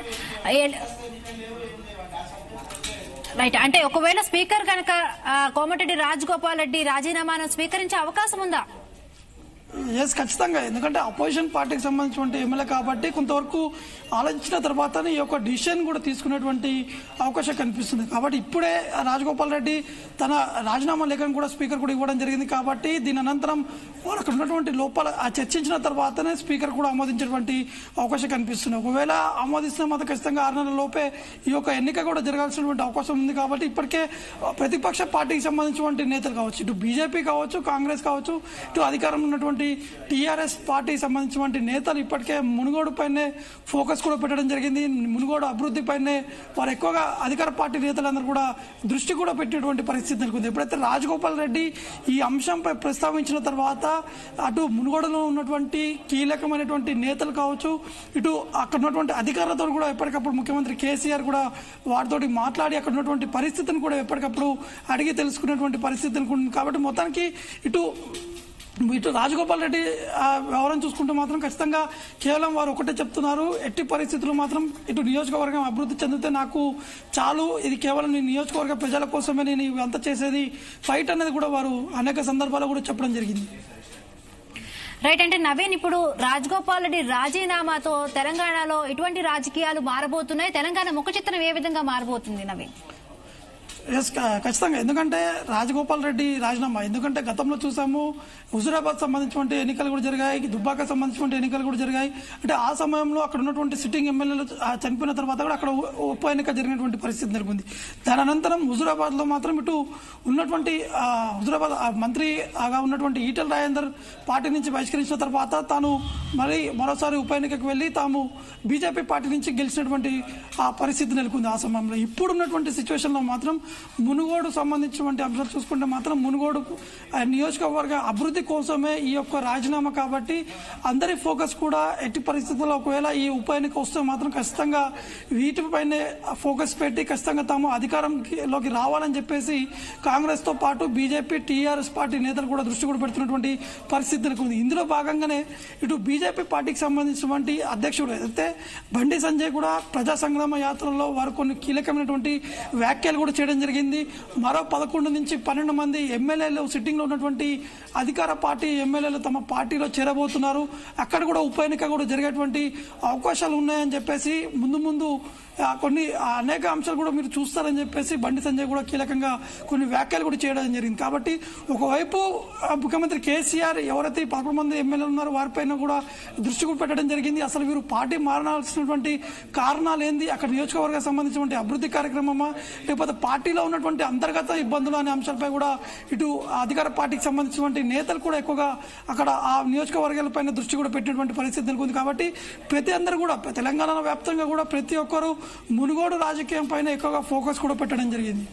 రైట్ అంటే ఒకవేళ స్పీకర్ కనుక కోమటిరెడ్డి రాజగోపాల్ రెడ్డి రాజీనామాను స్వీకరించే అవకాశం ఉందా? ఎస్ ఖచ్చితంగా, ఎందుకంటే అపోజిషన్ పార్టీకి సంబంధించిన ఎమ్మెల్యే కాబట్టి కొంతవరకు ఆలోచించిన తర్వాతనే ఈ యొక్క డిసిషన్ కూడా తీసుకునేటువంటి అవకాశం కనిపిస్తుంది. కాబట్టి ఇప్పుడే రాజగోపాల్ రెడ్డి తన రాజీనామా లేఖను కూడా స్పీకర్ కూడా ఇవ్వడం జరిగింది. కాబట్టి దీని అనంతరం వాళ్ళకు ఉన్నటువంటి లోపల చర్చించిన తర్వాతనే స్పీకర్ కూడా ఆమోదించేటువంటి అవకాశం కనిపిస్తుంది. ఒకవేళ ఆమోదిస్తే మాత్రం ఖచ్చితంగా ఆరు నెలల లోపే ఈ యొక్క ఎన్నిక కూడా జరగాల్సినటువంటి అవకాశం ఉంది. కాబట్టి ఇప్పటికే ప్రతిపక్ష పార్టీకి సంబంధించినటువంటి నేతలు కావచ్చు, ఇటు బీజేపీ కావచ్చు, కాంగ్రెస్ కావచ్చు, ఇటు అధికారంలో ఉన్నటువంటి టీఆర్ఎస్ పార్టీకి సంబంధించిన నేతలు ఇప్పటికే మునుగోడు పైనే ఫోకస్ కూడా పెట్టడం జరిగింది. మునుగోడు అభివృద్ధి పైనే వారు ఎక్కువగా అధికార పార్టీ నేతలందరూ కూడా దృష్టి కూడా పెట్టేటువంటి పరిస్థితి నెలకొంది. ఎప్పుడైతే రాజగోపాల్ రెడ్డి ఈ అంశంపై ప్రస్తావించిన తర్వాత అటు మునుగోడులో ఉన్నటువంటి కీలకమైనటువంటి నేతలు కావచ్చు, ఇటు అక్కడ ఉన్నటువంటి అధికారులతో కూడా ఎప్పటికప్పుడు ముఖ్యమంత్రి కేసీఆర్ కూడా వారితోటి మాట్లాడి అక్కడ ఉన్నటువంటి పరిస్థితిని కూడా ఎప్పటికప్పుడు అడిగి తెలుసుకునేటువంటి పరిస్థితి ఉంది. కాబట్టి మొత్తానికి ఇటు ఇటు రాజగోపాల్ రెడ్డి వ్యవహారం చూసుకుంటే మాత్రం ఖచ్చితంగా కేవలం వారు ఒకటే చెప్తున్నారు, ఎట్టి పరిస్థితులు మాత్రం ఇటు నియోజకవర్గం అభివృద్ధి చెందితే నాకు చాలు, ఇది కేవలం నీ నియోజకవర్గ ప్రజల కోసమే నేను ఇవంతా చేసేది ఫైట్ అనేది కూడా వారు అనేక సందర్భాల్లో కూడా చెప్పడం జరిగింది. రైట్ అంటే నవీన్, ఇప్పుడు రాజగోపాల్ రెడ్డి రాజీనామాతో తెలంగాణలో ఎటువంటి రాజకీయాలు మారబోతున్నాయి, తెలంగాణ ముఖ చిత్రం ఏ విధంగా మారబోతుంది నవీన్? ఎస్ ఖచ్చితంగా, ఎందుకంటే రాజగోపాల్ రెడ్డి రాజీనామా, ఎందుకంటే గతంలో చూసాము హుజూరాబాద్ సంబంధించిన ఎన్నికలు కూడా జరిగాయి, దుబ్బాక సంబంధించిన ఎన్నికలు కూడా జరిగాయి. అంటే ఆ సమయంలో అక్కడ ఉన్నటువంటి సిట్టింగ్ ఎమ్మెల్యేలు చనిపోయిన తర్వాత కూడా అక్కడ ఉప ఎన్నిక జరిగినటువంటి పరిస్థితి నెలకొంది. దాని అనంతరం హుజూరాబాద్ లో మాత్రం ఇటు ఉన్నటువంటి హుజూరాబాద్ మంత్రిగా ఉన్నటువంటి ఈటెల రాజేందర్ పార్టీ నుంచి బహిష్కరించిన తర్వాత తాను మరి మరోసారి ఉప ఎన్నికకు వెళ్లి తాము బీజేపీ పార్టీ నుంచి గెలిచినటువంటి ఆ పరిస్థితి నెలకొంది ఆ సమయంలో. ఇప్పుడున్నటువంటి సిచ్యువేషన్ లో మాత్రం మునుగోడు సంబంధించినటువంటి అంశాలు చూసుకుంటే మాత్రం మునుగోడు నియోజకవర్గ అభివృద్ధి కోసమే ఈ యొక్క రాజీనామా. కాబట్టి అందరి ఫోకస్ కూడా ఎట్టి పరిస్థితుల్లో ఒకవేళ ఈ ఉప ఎన్నిక వస్తే మాత్రం ఖచ్చితంగా వీటిపైనే ఫోకస్ పెట్టి ఖచ్చితంగా తాము అధికారంలోకి రావాలని చెప్పేసి కాంగ్రెస్ తో పాటు బీజేపీ, టీఆర్ఎస్ పార్టీ నేతలు కూడా దృష్టి కూడా పెడుతున్నటువంటి పరిస్థితి ఉంది. ఇందులో భాగంగానే ఇటు బీజేపీ పార్టీకి సంబంధించినటువంటి అధ్యక్షుడు అయితే బండి సంజయ్ కూడా ప్రజా సంగ్రామ యాత్రలో వారు కొన్ని కీలకమైనటువంటి వ్యాఖ్యలు కూడా చేయడం జరిగింది. మరో పదకొండు నుంచి పన్నెండు మంది ఎమ్మెల్యేలు సిట్టింగ్ లో ఉన్నటువంటి అధికార పార్టీ ఎమ్మెల్యేలు తమ పార్టీలో చేరబోతున్నారు. అక్కడ కూడా ఉప ఎన్నిక కూడా జరిగేటువంటి అవకాశాలు ఉన్నాయని చెప్పేసి ముందు ముందు కొన్ని అనేక అంశాలు కూడా మీరు చూస్తారని చెప్పేసి బండి సంజయ్ కూడా కీలకంగా కొన్ని వ్యాఖ్యలు కూడా చేయడం జరిగింది. కాబట్టి ఒకవైపు ముఖ్యమంత్రి కేసీఆర్ ఎవరైతే పదకొండు మంది ఎమ్మెల్యేలు ఉన్నారో వారిపైన కూడా దృష్టి కూడా పెట్టడం జరిగింది. అసలు వీరు పార్టీ మారాల్సినటువంటి కారణాలు ఏంది, అక్కడ నియోజకవర్గానికి సంబంధించినటువంటి అభివృద్ధి కార్యక్రమమా లేకపోతే పార్టీలో ఉన్నటువంటి అంతర్గత ఇబ్బందులు అనే అంశాలపై కూడా ఇటు అధికార పార్టీకి సంబంధించినటువంటి నేతలు కూడా ఎక్కువగా అక్కడ ఆ నియోజకవర్గాలపైన దృష్టి కూడా పెట్టినటువంటి పరిస్థితి నెలకొంది. కాబట్టి ప్రతి అందరూ కూడా తెలంగాణ వ్యాప్తంగా కూడా ప్రతి ఒక్కరు మునుగోడు రాజకీయం పైన ఎక్కువగా ఫోకస్ కూడా పెట్టడం జరిగింది.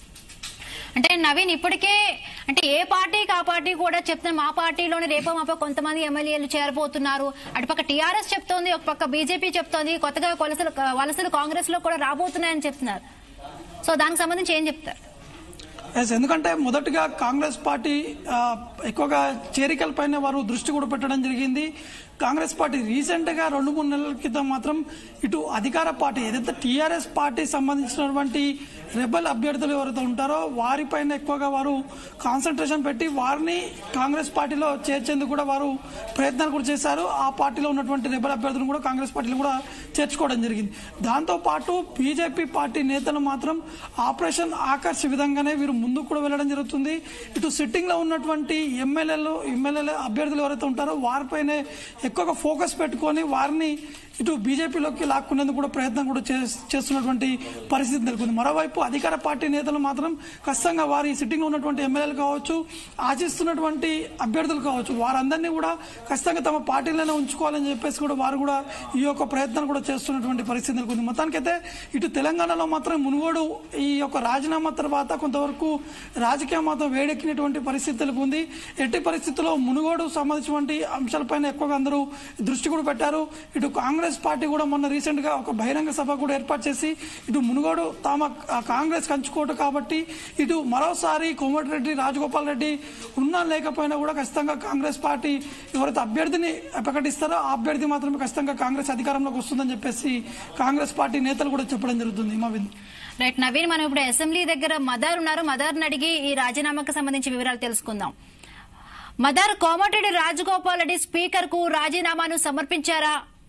అంటే నవీన్, ఇప్పటికే అంటే ఏ పార్టీకి ఆ పార్టీ కూడా చెప్తున్నారు మా పార్టీలోనే రేపో మాపో కొంతమంది ఎమ్మెల్యేలు చేరబోతున్నారు, అటుపక్క టీఆర్ఎస్ చెప్తోంది, ఒక పక్క బీజేపీ చెప్తోంది, కొత్తగా వలసలు వలసలు కాంగ్రెస్ లో కూడా రాబోతున్నాయని చెప్తున్నారు. సో దానికి సంబంధించి ఏం చెప్తారు? ఎందుకంటే మొదటిగా కాంగ్రెస్ పార్టీ ఎక్కువగా చేరికల పైన వారు దృష్టి కూడా పెట్టడం జరిగింది. కాంగ్రెస్ పార్టీ రీసెంట్ గా రెండు మూడు నెలల క్రితం మాత్రం ఇటు అధికార పార్టీ ఏదైతే టీఆర్ఎస్ పార్టీ సంబంధించినటువంటి రెబల్ అభ్యర్థులు ఎవరైతే ఉంటారో వారిపైన ఎక్కువగా వారు కాన్సన్ట్రేషన్ పెట్టి వారిని కాంగ్రెస్ పార్టీలో చేర్చేందుకు కూడా వారు ప్రయత్నాలు కూడా చేశారు. ఆ పార్టీలో ఉన్నటువంటి రెబల్ అభ్యర్థులను కూడా కాంగ్రెస్ పార్టీలో కూడా చేర్చుకోవడం జరిగింది. దాంతో పాటు బీజేపీ పార్టీ నేతలు మాత్రం ఆపరేషన్ ఆకర్ష్ విధంగానే వీరు ముందుకు కూడా వెళ్లడం జరుగుతుంది. ఇటు సిట్టింగ్ లో ఉన్నటువంటి ఎమ్మెల్యేలు ఎమ్మెల్యేల అభ్యర్థులు ఎవరైతే ఉంటారో వారిపైనే ఎక్కువగా ఫోకస్ పెట్టుకొని వారిని ఇటు బీజేపీలోకి లాక్కునేందుకు కూడా ప్రయత్నం కూడా చేస్తున్నటువంటి పరిస్థితి నెలకొంది. మరోవైపు అధికార పార్టీ నేతలు మాత్రం ఖచ్చితంగా వారి సిట్టింగ్ లో ఉన్నటువంటి ఎమ్మెల్యేలు కావచ్చు, ఆశిస్తున్నటువంటి అభ్యర్థులు కావచ్చు, వారందరినీ కూడా ఖచ్చితంగా తమ పార్టీలోనే ఉంచుకోవాలని చెప్పేసి కూడా వారు కూడా ఈ యొక్క ప్రయత్నం కూడా చేస్తున్నటువంటి పరిస్థితి నెలకొంది. మొత్తానికైతే ఇటు తెలంగాణలో మాత్రం మునుగోడు ఈ యొక్క రాజీనామా తర్వాత కొంతవరకు రాజకీయం మాత్రం వేడెక్కినటువంటి పరిస్థితి నెలకొంది. ఎట్టి పరిస్థితుల్లో మునుగోడు సంబంధించినటువంటి అంశాలపైన ఎక్కువగా అందరూ పలువురు దృష్టి కూడా పెట్టారు. ఇటు కాంగ్రెస్ పార్టీ కూడా మొన్న రీసెంట్ గా ఒక బహిరంగ సభ కూడా ఏర్పాటు చేసి ఇటు మునుగోడు తమ కాంగ్రెస్ కంచుకోటు కాబట్టి ఇటు మరోసారి కోమటిరెడ్డి రాజగోపాల్ రెడ్డి ఉన్నా లేకపోయినా కూడా ఖచ్చితంగా కాంగ్రెస్ పార్టీ ఎవరైతే అభ్యర్థిని ప్రకటిస్తారో ఆ అభ్యర్థి మాత్రమే ఖచ్చితంగా కాంగ్రెస్ అధికారంలోకి వస్తుందని చెప్పేసి కాంగ్రెస్ పార్టీ నేతలు కూడా చెప్పడం జరుగుతుంది. మా రైట్ నవీన్, మనం ఇప్పుడు అసెంబ్లీ దగ్గర మదర్ ఉన్నారు. మదర్ని అడిగి ఈ రాజీనామాకు సంబంధించి వివరాలు తెలుసుకుందాం. మదర్, కోమటిరెడ్డి రాజగోపాల్ రెడ్డి స్పీకర్ కు రాజీనామాను సమర్పించారా?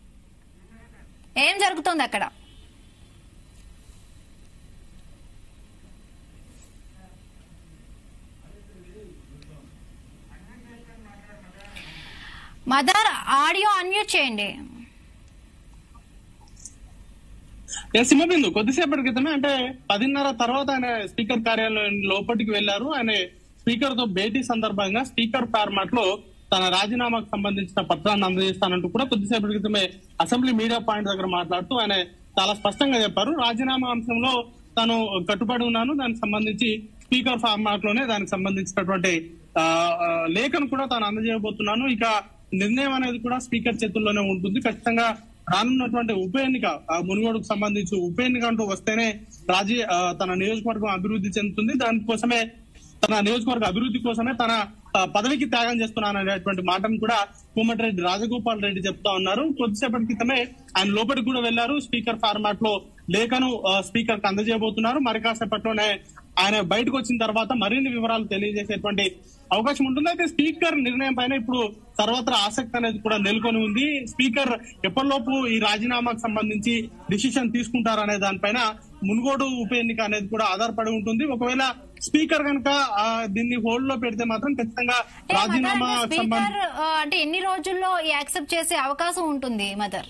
ఏం జరుగుతోంది అక్కడ? మదర్, ఆడియో అన్మ్యూట్ చేయండి. సింహబిందు కొద్దిసేపటి క్రితమే అంటే పదిన్నర తర్వాత ఆయన స్పీకర్ కార్యాలయం లోపలికి వెళ్లారు. ఆయన స్పీకర్ తో భేటీ సందర్భంగా స్పీకర్ ఫార్మాట్ లో తన రాజీనామాకు సంబంధించిన పత్రాన్ని అందజేస్తానంటూ కూడా కొద్దిసేపటి క్రితమే అసెంబ్లీ మీడియా పాయింట్ దగ్గర మాట్లాడుతూ ఆయన చాలా స్పష్టంగా చెప్పారు. రాజీనామా అంశంలో తాను కట్టుబడి ఉన్నాను, దానికి సంబంధించి స్పీకర్ ఫార్మాట్ లోనే దానికి సంబంధించినటువంటి లేఖను కూడా తాను అందజేయబోతున్నాను. ఇక నిర్ణయం అనేది కూడా స్పీకర్ చేతుల్లోనే ఉంటుంది. ఖచ్చితంగా రానున్నటువంటి ఉప ఎన్నిక మునుగోడుకు సంబంధించి ఉప ఎన్నిక అంటూ వస్తేనే రాజీ తన నియోజకవర్గం అభివృద్ధి చెందుతుంది. దానికోసమే తన నియోజకవర్గ అభివృద్ధి కోసమే తన పదవికి త్యాగం చేస్తున్నాను అనేటువంటి మాటను కూడా కోమటిరెడ్డి రాజగోపాల్ రెడ్డి చెప్తా ఉన్నారు. కొద్దిసేపటి క్రితమే ఆయన లోపలికి కూడా వెళ్లారు. స్పీకర్ ఫార్మాట్ లో లేఖను స్పీకర్ కు అందజేయబోతున్నారు. మరి కాసేపట్లోనే ఆయన బయటకు వచ్చిన తర్వాత మరిన్ని వివరాలు తెలియజేసేటువంటి అవకాశం ఉంటుంది. అయితే స్పీకర్ నిర్ణయం పైన ఇప్పుడు సర్వత్రా ఆసక్తి అనేది కూడా నెలకొని ఉంది. స్పీకర్ ఎప్పటిలోపు ఈ రాజీనామాకు సంబంధించి డిసిషన్ తీసుకుంటారనే దానిపైన మునుగోడు ఉప ఎన్నిక అనేది కూడా ఆధారపడి ఉంటుంది. ఒకవేళ స్పీకర్ కనుక దీన్ని హోల్డ్ లో పెడితే మాత్రం ఖచ్చితంగా రాజీనామా అంటే ఎన్ని రోజుల్లో యాక్సెప్ట్ చేసే అవకాశం ఉంటుంది మదర్?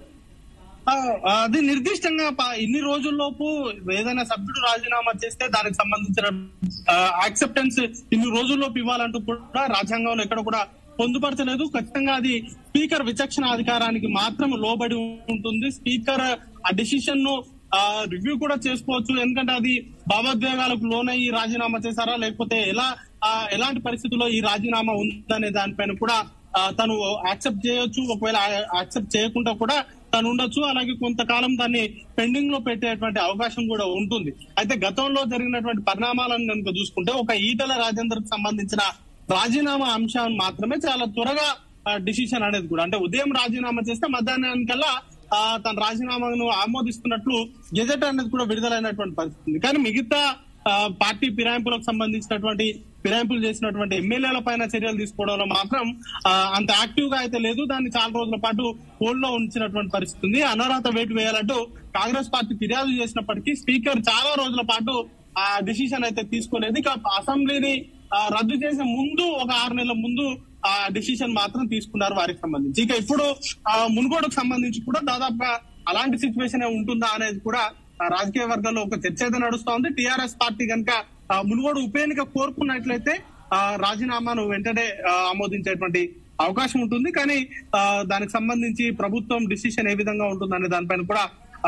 అది నిర్దిష్టంగా ఇన్ని రోజుల్లోపు ఏదైనా సభ్యుడు రాజీనామా చేస్తే దానికి సంబంధించిన యాక్సెప్టెన్స్ ఇన్ని రోజుల్లోపు ఇవ్వాలంటూ కూడా రాజ్యాంగంలో ఎక్కడ కూడా పొందుపరచలేదు. ఖచ్చితంగా అది స్పీకర్ విచక్షణ అధికారానికి మాత్రం లోబడి ఉంటుంది. స్పీకర్ ఆ డిసిషన్ ను రివ్యూ కూడా చేసుకోవచ్చు. ఎందుకంటే అది భావోద్వేగాలకు లోనయ్యి రాజీనామా చేశారా లేకపోతే ఎలా ఎలాంటి పరిస్థితుల్లో ఈ రాజీనామా ఉందనే దానిపైన కూడా తను యాక్సెప్ట్ చేయొచ్చు. ఒకవేళ యాక్సెప్ట్ చేయకుండా కూడా తను ఉండొచ్చు. అలాగే కొంతకాలం దాన్ని పెండింగ్ లో పెట్టేటువంటి అవకాశం కూడా ఉంటుంది. అయితే గతంలో జరిగినటువంటి పరిణామాలను కనుక చూసుకుంటే ఒక ఈటల రాజేందర్ కు సంబంధించిన రాజీనామా అంశం మాత్రమే చాలా త్వరగా డిసిషన్ అనేది కూడా అంటే ఉదయం రాజీనామా చేస్తే మధ్యాహ్నానికల్లా తన రాజీనామాను ఆమోదిస్తున్నట్లు గెజెట్ అనేది కూడా విడుదలైనటువంటి పరిస్థితి. కానీ మిగతా పార్టీ ఫిరాయింపులకు సంబంధించినటువంటి ఫిరాయింపులు చేసినటువంటి ఎమ్మెల్యేల పైన చర్యలు తీసుకోవడంలో మాత్రం అంత యాక్టివ్ గా అయితే లేదు. దాన్ని చాలా రోజుల పాటు హోల్డ్ లో ఉంచినటువంటి పరిస్థితి ఉంది. అనర్హత వేటు వేయాలంటూ కాంగ్రెస్ పార్టీ ఫిర్యాదు చేసినప్పటికీ స్పీకర్ చాలా రోజుల పాటు ఆ డిసిషన్ అయితే తీసుకోలేదు. ఇక అసెంబ్లీని రద్దు చేసే ముందు ఒక ఆరు నెలల ముందు ఆ డిసిషన్ మాత్రం తీసుకున్నారు వారికి సంబంధించి. ఇక ఇప్పుడు మునుగోడుకు సంబంధించి కూడా దాదాపుగా అలాంటి సిచ్యువేషన్ ఉంటుందా అనేది కూడా రాజకీయ వర్గాల్లో ఒక చర్చ అయితే నడుస్తా ఉంది. టీఆర్ఎస్ పార్టీ కనుక మునుగోడు ఉప ఎన్నిక కోరుకున్నట్లయితే రాజీనామాను వెంటనే ఆమోదించేటువంటి అవకాశం ఉంటుంది. కానీ దానికి సంబంధించి ప్రభుత్వం డిసిషన్ ఏ విధంగా ఉంటుంది అనే దానిపైన కూడా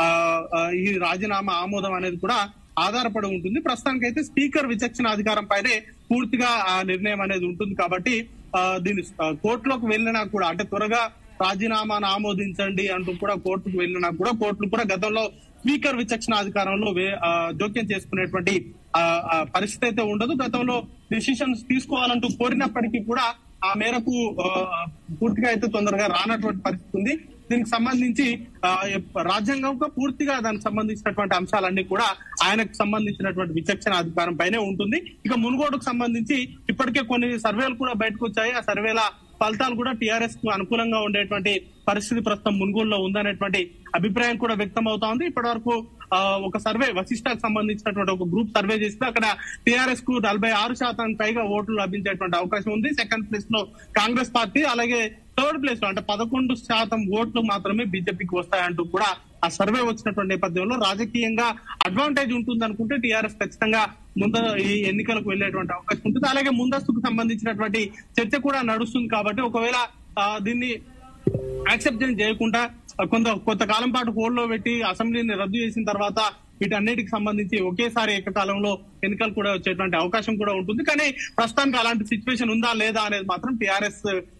ఈ రాజీనామా ఆమోదం అనేది కూడా ఆధారపడి ఉంటుంది. ప్రస్తుతానికైతే స్పీకర్ విచక్షణ అధికారం పైనే పూర్తిగా ఆ నిర్ణయం అనేది ఉంటుంది. కాబట్టి దీని కోర్టులోకి వెళ్ళినా కూడా అంటే త్వరగా రాజీనామాను ఆమోదించండి అంటూ కూడా కోర్టుకు వెళ్ళినా కూడా కోర్టులు కూడా గతంలో స్పీకర్ విచక్షణ అధికారంలో జోక్యం చేసుకునేటువంటి పరిస్థితి అయితే ఉండదు. గతంలో డిసిషన్స్ తీసుకోవాలంటూ కోరినప్పటికీ కూడా ఆ మేరకు పూర్తిగా అయితే తొందరగా రానటువంటి పరిస్థితి ఉంది. దీనికి సంబంధించి రాజ్యాంగం పూర్తిగా దానికి సంబంధించినటువంటి అంశాలన్నీ కూడా ఆయనకు సంబంధించినటువంటి విచక్షణ అధికారం పైనే ఉంటుంది. ఇక మునుగోడుకు సంబంధించి ఇప్పటికే కొన్ని సర్వేలు కూడా బయటకు వచ్చాయి. ఆ సర్వేల ఫలితాలు కూడా టీఆర్ఎస్ కు అనుకూలంగా ఉండేటువంటి పరిస్థితి ప్రస్తుతం మునుగోడులో ఉందనేటువంటి అభిప్రాయం కూడా వ్యక్తం అవుతా ఉంది. ఇప్పటి వరకు ఒక సర్వే వశిష్ఠకు సంబంధించినటువంటి ఒక గ్రూప్ సర్వే చేస్తే అక్కడ టీఆర్ఎస్ కు నలభై ఆరు శాతానికి పైగా ఓట్లు లభించేటువంటి అవకాశం ఉంది. సెకండ్ ప్లేస్ లో కాంగ్రెస్ పార్టీ, అలాగే థర్డ్ ప్లేస్ లో అంటే పదకొండు శాతం ఓట్లు మాత్రమే బీజేపీకి వస్తాయంటూ కూడా ఆ సర్వే వచ్చినటువంటి నేపథ్యంలో రాజకీయంగా అడ్వాంటేజ్ ఉంటుంది అనుకుంటే టీఆర్ఎస్ ఖచ్చితంగా ముందు ఈ ఎన్నికలకు వెళ్లేటువంటి అవకాశం ఉంటుంది. అలాగే ముందస్తుకు సంబంధించినటువంటి చర్చ కూడా నడుస్తుంది. కాబట్టి ఒకవేళ దీన్ని యాక్సెప్ట్ చేయకుండా కొంత కొంతకాలం పాటు హోల్డ్ లో పెట్టి అసెంబ్లీని రద్దు చేసిన తర్వాత వీటన్నిటికి సంబంధించి ఒకేసారి ఏకకాలంలో ఎన్నికలు కూడా వచ్చేటువంటి అవకాశం కూడా ఉంటుంది. కానీ ప్రస్తుతానికి అలాంటి సిచ్యువేషన్ ఉందా లేదా అనేది మాత్రం టీఆర్ఎస్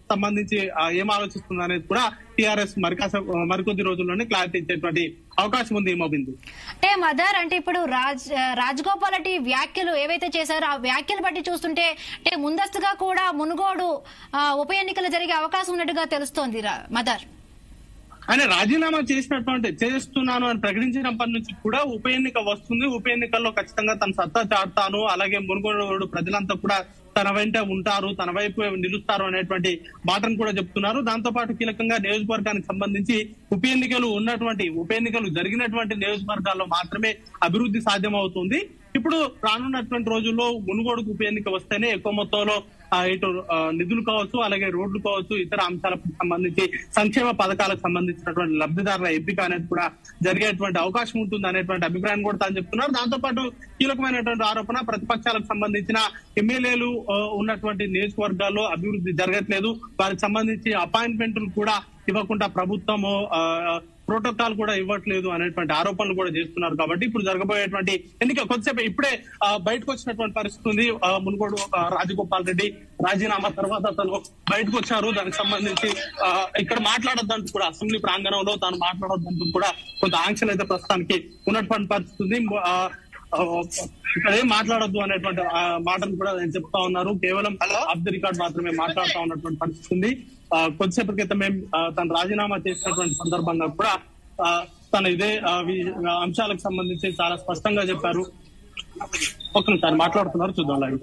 సంబంధించి ఏం ఆలోచిస్తుంది అనేది కూడా టీఆర్ఎస్ మరికాస మరికొద్ది రోజుల్లోనే క్లారిటీ ఇచ్చేటువంటి అవకాశం ఉంది హిమబిందు. అంటే మదర్ అంటే ఇప్పుడు రాజ్ రాజగోపాల్ రెడ్డి వ్యాఖ్యలు ఏవైతే చేశారో ఆ వ్యాఖ్యలు బట్టి చూస్తుంటే అంటే ముందస్తుగా కూడా మునుగోడు ఉప ఎన్నికలు జరిగే అవకాశం ఉన్నట్టుగా తెలుస్తోంది మదర్. ఆయన రాజీనామా చేసినటువంటి చేస్తున్నాను అని ప్రకటించినప్పటి నుంచి కూడా ఉప ఎన్నిక వస్తుంది, ఉప ఎన్నికల్లో ఖచ్చితంగా తన సత్తా చాటుతాను, అలాగే మునుగోడు ప్రజలంతా కూడా తన వెంట ఉంటారు, తన వైపు నిలుస్తారు అనేటువంటి మాటను కూడా చెప్తున్నారు. దాంతో పాటు కీలకంగా నియోజకవర్గానికి సంబంధించి ఉప ఎన్నికలు ఉన్నటువంటి ఉప ఎన్నికలు జరిగినటువంటి నియోజకవర్గాల్లో మాత్రమే అభివృద్ధి సాధ్యమవుతుంది. ఇప్పుడు రానున్నటువంటి రోజుల్లో మునుగోడుకు ఉప ఎన్నిక వస్తేనే ఎక్కువ మొత్తంలో ఇటు నిధులు కావచ్చు, అలాగే రోడ్లు కావచ్చు, ఇతర అంశాలకు సంబంధించి సంక్షేమ పథకాలకు సంబంధించినటువంటి లబ్ధిదారుల ఎంపిక అనేది కూడా జరిగేటువంటి అవకాశం ఉంటుంది అనేటువంటి అభిప్రాయం కూడా తాను చెప్తున్నారు. దాంతో పాటు కీలకమైనటువంటి ఆరోపణ ప్రతిపక్షాలకు సంబంధించిన ఎమ్మెల్యేలు ఉన్నటువంటి నియోజకవర్గాల్లో అభివృద్ధి జరగట్లేదు, వారికి సంబంధించి అపాయింట్మెంట్లు కూడా ఇవ్వకుండా ప్రభుత్వము ప్రోటోకాల్ కూడా ఇవ్వట్లేదు అనేటువంటి ఆరోపణలు కూడా చేస్తున్నారు. కాబట్టి ఇప్పుడు జరగబోయేటువంటి ఎన్నిక కొద్దిసేపు ఇప్పుడే బయటకు వచ్చినటువంటి పరిస్థితి ఉంది. మునుగోడు రాజగోపాల్ రెడ్డి రాజీనామా తర్వాత తను బయటకు వచ్చారు. దానికి సంబంధించి ఇక్కడ మాట్లాడొద్దంటూ కూడా అసెంబ్లీ ప్రాంగణంలో తాను మాట్లాడొద్దంటూ కూడా కొంత ఆంక్షలు అయితే ప్రస్తుతానికి ఉన్నటువంటి పరిస్థితి ఉంది. ఇక్కడ ఏం మాట్లాడొద్దు అనేటువంటి మాటలు కూడా చెప్తా ఉన్నారు. కేవలం ఆఫ్ ది రికార్డ్ మాత్రమే మాట్లాడుతూ ఉన్నటువంటి పరిస్థితి ఉంది. కొద్దిసేపటి క్రితమే తను రాజీనామా చేసినటువంటి సందర్భంగా కూడా తను ఇదే అంశాలకు సంబంధించి చాలా స్పష్టంగా చెప్పారు. ఒకసారి మాట్లాడుతున్నారు, చూద్దాం. లైవ్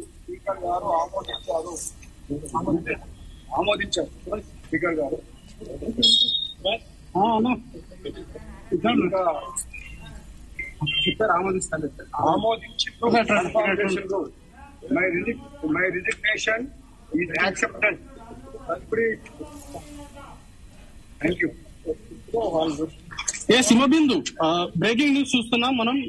ఆమోదించారు స్పీకర్ గారు. ఆమోదిస్తాను ఆమోదించి my resignation is accepted. Thank you. ఏ హిమబిందు బ్రేకింగ్ న్యూస్ చూస్తున్నాం మనం.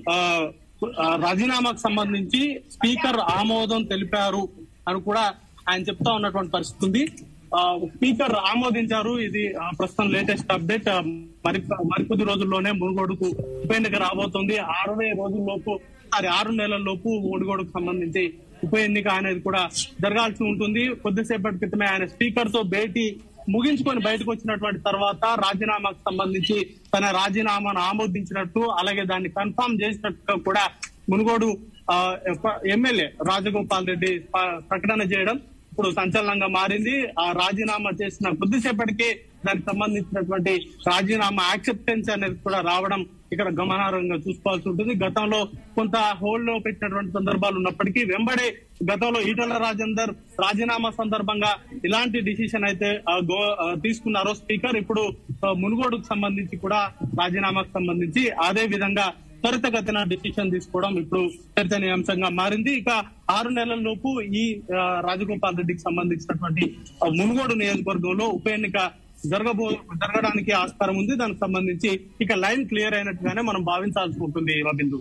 రాజీనామాకు సంబంధించి స్పీకర్ ఆమోదం తెలిపారు అని కూడా ఆయన చెప్తా ఉన్నటువంటి పరిస్థితి ఉంది. స్పీకర్ ఆమోదించారు. ఇది ప్రస్తుతం లేటెస్ట్ అప్డేట్. మరి మరికొద్ది రోజుల్లోనే మునుగోడుకు ఉప ఎన్నిక రాబోతుంది. అరవై రోజుల్లోపు సారీ ఆరు నెలల లోపు మునుగోడుకు సంబంధించి ఉప ఎన్నిక అనేది కూడా జరగాల్సి ఉంటుంది. కొద్దిసేపటి క్రితమే ఆయన స్పీకర్ తో భేటీ ముగించుకొని బయటకు వచ్చినటువంటి తర్వాత రాజీనామాకు సంబంధించి తన రాజీనామాను ఆమోదించినట్టు, అలాగే దాన్ని కన్ఫర్మ్ చేసినట్టుగా కూడా మునుగోడు ఎమ్మెల్యే రాజగోపాల్ రెడ్డి ప్రకటన చేయడం ఇప్పుడు సంచలనంగా మారింది. ఆ రాజీనామా చేసిన కొద్దిసేపటికి దానికి సంబంధించినటువంటి రాజీనామా యాక్సెప్టెన్స్ అనేది కూడా రావడం ఇక్కడ గమనార్హంగా చూసుకోవాల్సి ఉంటుంది. గతంలో కొంత హోల్డ్ లో పెట్టినటువంటి సందర్భాలు ఉన్నప్పటికీ వెంబడే గతంలో ఈటల రాజేందర్ రాజీనామా సందర్భంగా ఇలాంటి డిసిషన్ అయితే తీసుకున్నారో స్పీకర్, ఇప్పుడు మునుగోడుకు సంబంధించి కూడా రాజీనామాకు సంబంధించి అదే విధంగా త్వరితగతిన డిసిషన్ తీసుకోవడం ఇప్పుడు చర్చనీయాంశంగా మారింది. ఇక ఆరు నెలల లోపు ఈ రాజగోపాల్ రెడ్డికి సంబంధించినటువంటి మునుగోడు నియోజకవర్గంలో ఉప ఎన్నిక జరగబో జరగడానికి ఆస్కారం ఉంది. దానికి సంబంధించి ఇక లైన్ క్లియర్ అయినట్టుగానే మనం భావించాల్సి ఉంటుంది. రబిందు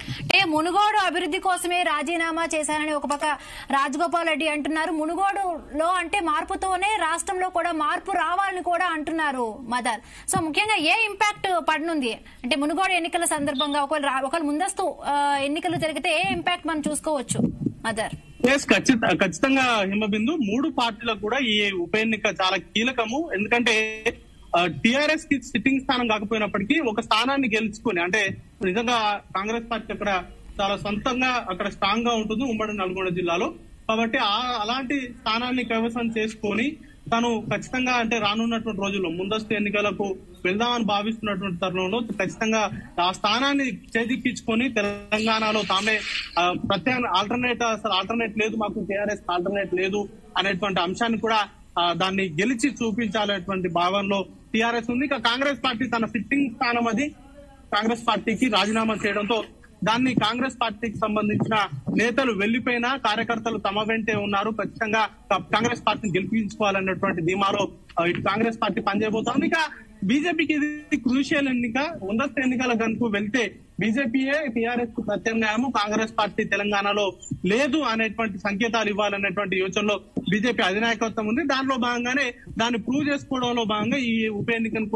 ఏ మునుగోడు అభివృద్ధి కోసమే రాజీనామా చేశారని ఒక పక్క రాజగోపాల్ రెడ్డి అంటున్నారు. మునుగోడులో అంటే మార్పుతోనే రాష్ట్రంలో కూడా మార్పు రావాలని కూడా అంటున్నారు మదర్. సో ముఖ్యంగా ఏ ఇంపాక్ట్ పడనుంది అంటే మునుగోడు ఎన్నికల సందర్భంగా ఒకవేళ ఒకవేళ ముందస్తు ఎన్నికలు జరిగితే ఏ ఇంపాక్ట్ మనం చూసుకోవచ్చు మదర్? ఖచ్చితంగా హిమబిందు, మూడు పార్టీలకు కూడా ఈ ఉప ఎన్నిక చాలా కీలకము. ఎందుకంటే టిఆర్ఎస్ కి సిట్టింగ్ స్థానం కాకపోయినప్పటికీ ఒక స్థానాన్ని గెలుచుకుని, అంటే నిజంగా కాంగ్రెస్ పార్టీ అక్కడ చాలా సొంతంగా అక్కడ స్ట్రాంగ్ గా ఉంటుంది ఉమ్మడి నల్గొండ జిల్లాలో. కాబట్టి అలాంటి స్థానాన్ని కైవసం చేసుకొని తను ఖచ్చితంగా అంటే రానున్నటువంటి రోజుల్లో ముందస్తు ఎన్నికలకు వెళ్దామని భావిస్తున్నటువంటి తరుణంలో ఖచ్చితంగా ఆ స్థానాన్ని చేజిక్కించుకొని తెలంగాణలో తామే ప్రత్యేక ఆల్టర్నేట్ అసలు ఆల్టర్నేట్ లేదు, మాకు టీఆర్ఎస్ ఆల్టర్నేట్ లేదు అనేటువంటి అంశాన్ని కూడా దాన్ని గెలిచి చూపించాలనేటువంటి భావనలో టీఆర్ఎస్ ఉంది. ఇక కాంగ్రెస్ పార్టీ తన సిట్టింగ్ స్థానం అది కాంగ్రెస్ పార్టీకి రాజీనామా చేయడంతో దాన్ని కాంగ్రెస్ పార్టీకి సంబంధించిన నేతలు వెళ్లిపోయినా కార్యకర్తలు తమ వెంటే ఉన్నారు. ఖచ్చితంగా కాంగ్రెస్ పార్టీని గెలిపించుకోవాలన్నటువంటి ధీమాలో ఇటు కాంగ్రెస్ పార్టీ పనిచేయబోతోంది. ఇక బీజేపీకి ఇది క్రూషియల్ ఎన్నిక. ముందస్తు ఎన్నికల గనుక వెళ్తే బీజేపీయే టీఆర్ఎస్ కు ప్రత్యామ్నాయము, కాంగ్రెస్ పార్టీ తెలంగాణలో లేదు అనేటువంటి సంకేతాలు ఇవ్వాలనేటువంటి యోచనలో బీజేపీ అధినాయకత్వం ఉంది. దానిలో భాగంగానే దాన్ని ప్రూవ్ చేసుకోవడంలో భాగంగా ఈ ఉప ఎన్నికను కూడా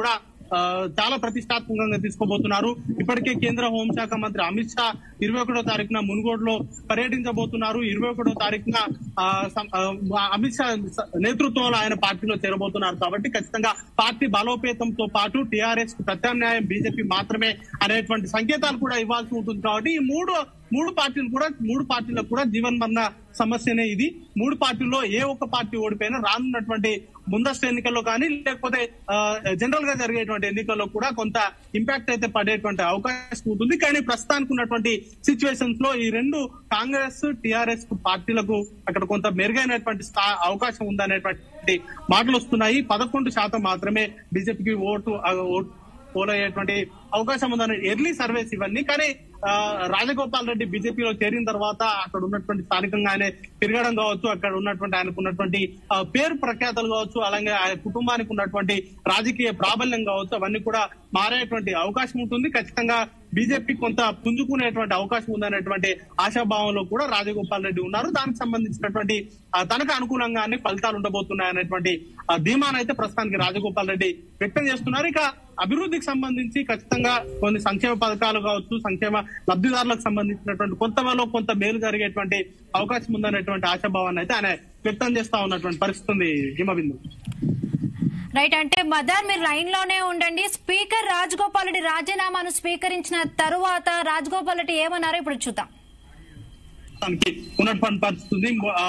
చాలా ప్రతిష్టాత్మకంగా తీసుకోబోతున్నారు. ఇప్పటికే కేంద్ర హోంశాఖ మంత్రి అమిత్ షా ఇరవై ఒకటో తారీఖున మునుగోడులో పర్యటించబోతున్నారు. ఇరవై ఒకటో తారీఖున అమిత్ షా నేతృత్వంలో ఆయన పార్టీలో చేరబోతున్నారు. కాబట్టి ఖచ్చితంగా పార్టీ బలోపేతంతో పాటు టీఆర్ఎస్ ప్రత్యామ్నాయం బీజేపీ మాత్రమే అనేటువంటి సంకేతాలు కూడా ఇవ్వాల్సి ఉంటుంది. కాబట్టి ఈ మూడు మూడు పార్టీలు కూడా మూడు పార్టీలకు కూడా జీవన్ మరణ సమస్యనే ఇది. మూడు పార్టీల్లో ఏ ఒక్క పార్టీ ఓడిపోయినా రానున్నటువంటి ముందస్తు ఎన్నికల్లో కానీ లేకపోతే జనరల్ గా జరిగేటువంటి ఎన్నికల్లో కూడా కొంత ఇంపాక్ట్ అయితే పడేటువంటి అవకాశం ఉంటుంది. కానీ ప్రస్తుతానికి ఉన్నటువంటి సిచ్యువేషన్స్ లో ఈ రెండు కాంగ్రెస్ టీఆర్ఎస్ పార్టీలకు అక్కడ కొంత మెరుగైనటువంటి అవకాశం ఉందనేటువంటి మాటలు వస్తున్నాయి. పదకొండు శాతం మాత్రమే బీజేపీకి ఓటు ఓటు పోలయ్యేటువంటి అవకాశం ఉందని ఎర్లీ సర్వేస్ ఇవన్నీ. కానీ రాజగోపాల్ రెడ్డి బీజేపీలో చేరిన తర్వాత అక్కడ ఉన్నటువంటి స్థానికంగా ఆయన తిరగడం కావచ్చు, అక్కడ ఉన్నటువంటి ఆయనకు ఉన్నటువంటి పేరు ప్రఖ్యాతలు కావచ్చు, అలాగే ఆయన కుటుంబానికి ఉన్నటువంటి రాజకీయ ప్రాబల్యం కావచ్చు, అవన్నీ కూడా మారేటువంటి అవకాశం ఉంటుంది. ఖచ్చితంగా బీజేపీ కొంత పుంజుకునేటువంటి అవకాశం ఉందనేటువంటి ఆశాభావంలో కూడా రాజగోపాల్ రెడ్డి ఉన్నారు. దానికి సంబంధించినటువంటి తనకు అనుకూలంగానే ఫలితాలు ఉండబోతున్నాయనేటువంటి ధీమానైతే ప్రస్తుతానికి రాజగోపాల్ రెడ్డి వ్యక్తం చేస్తున్నారు. ఇక అభివృద్ధికి సంబంధించి ఖచ్చితంగా కొన్ని సంక్షేమ పథకాలు కావచ్చు, సంక్షేమ లబ్ధిదారులకు సంబంధించినటువంటి కొంతలో కొంత మేలు జరిగేటువంటి అవకాశం ఉందనేటువంటి ఆశాభావాన్ని అయితే ఆయన వ్యక్తం చేస్తా ఉన్నటువంటి పరిస్థితి ఉంది. హిమబిందు రైట్. అంటే మదర్ మీరు లైన్ లోనే ఉండండి. స్పీకర్ రాజగోపాల్ రెడ్డి రాజీనామాను స్వీకరించిన తరువాత రాజగోపాల్ రెడ్డి ఏమన్నారో ఇప్పుడు చూద్దాం. ఉన్నటువంటి పరిస్థితి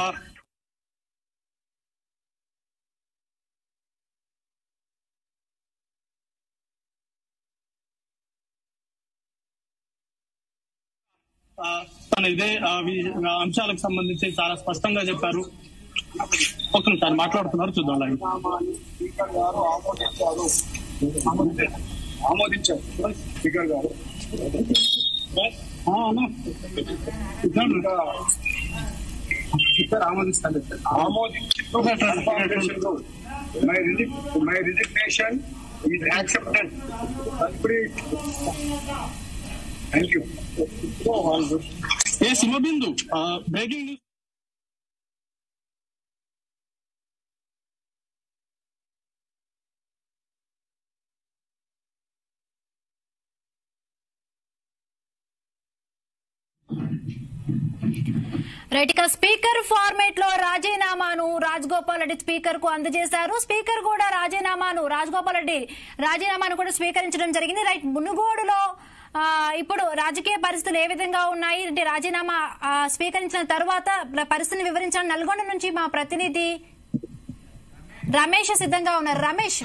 తను ఇదే అంశాలకు సంబంధించి చాలా స్పష్టంగా చెప్పారు. ఒక్కసారి మాట్లాడుతున్నారు, చూద్దాం. స్పీకర్ గారు ఆమోదించారు ఆమోదించారు స్పీకర్ గారు స్పీకర్ ఆమోదిస్తాను ఆమోదించారు. My resignation is accepted. Thank you. ఏ హిమబిందు బ్రేకింగ్ న్యూస్. రైట్. ఇక స్పీకర్ ఫార్మేట్ లో రాజీనామాను రాజగోపాల్ రెడ్డి స్పీకర్ కు అందజేశారు. స్పీకర్ కూడా రాజీనామాను రాజగోపాల్ రెడ్డి రాజీనామాను కూడా స్వీకరించడం జరిగింది. రైట్. మునుగోడులో ఇప్పుడు రాజకీయ పరిస్థితులు ఏ విధంగా ఉన్నాయి అంటే రాజీనామా స్వీకరించిన తర్వాత పరిస్థితిని వివరించాలని నల్గొండ నుంచి మా ప్రతినిధి రమేష్ సిద్ధంగా ఉన్నారు. రమేష్.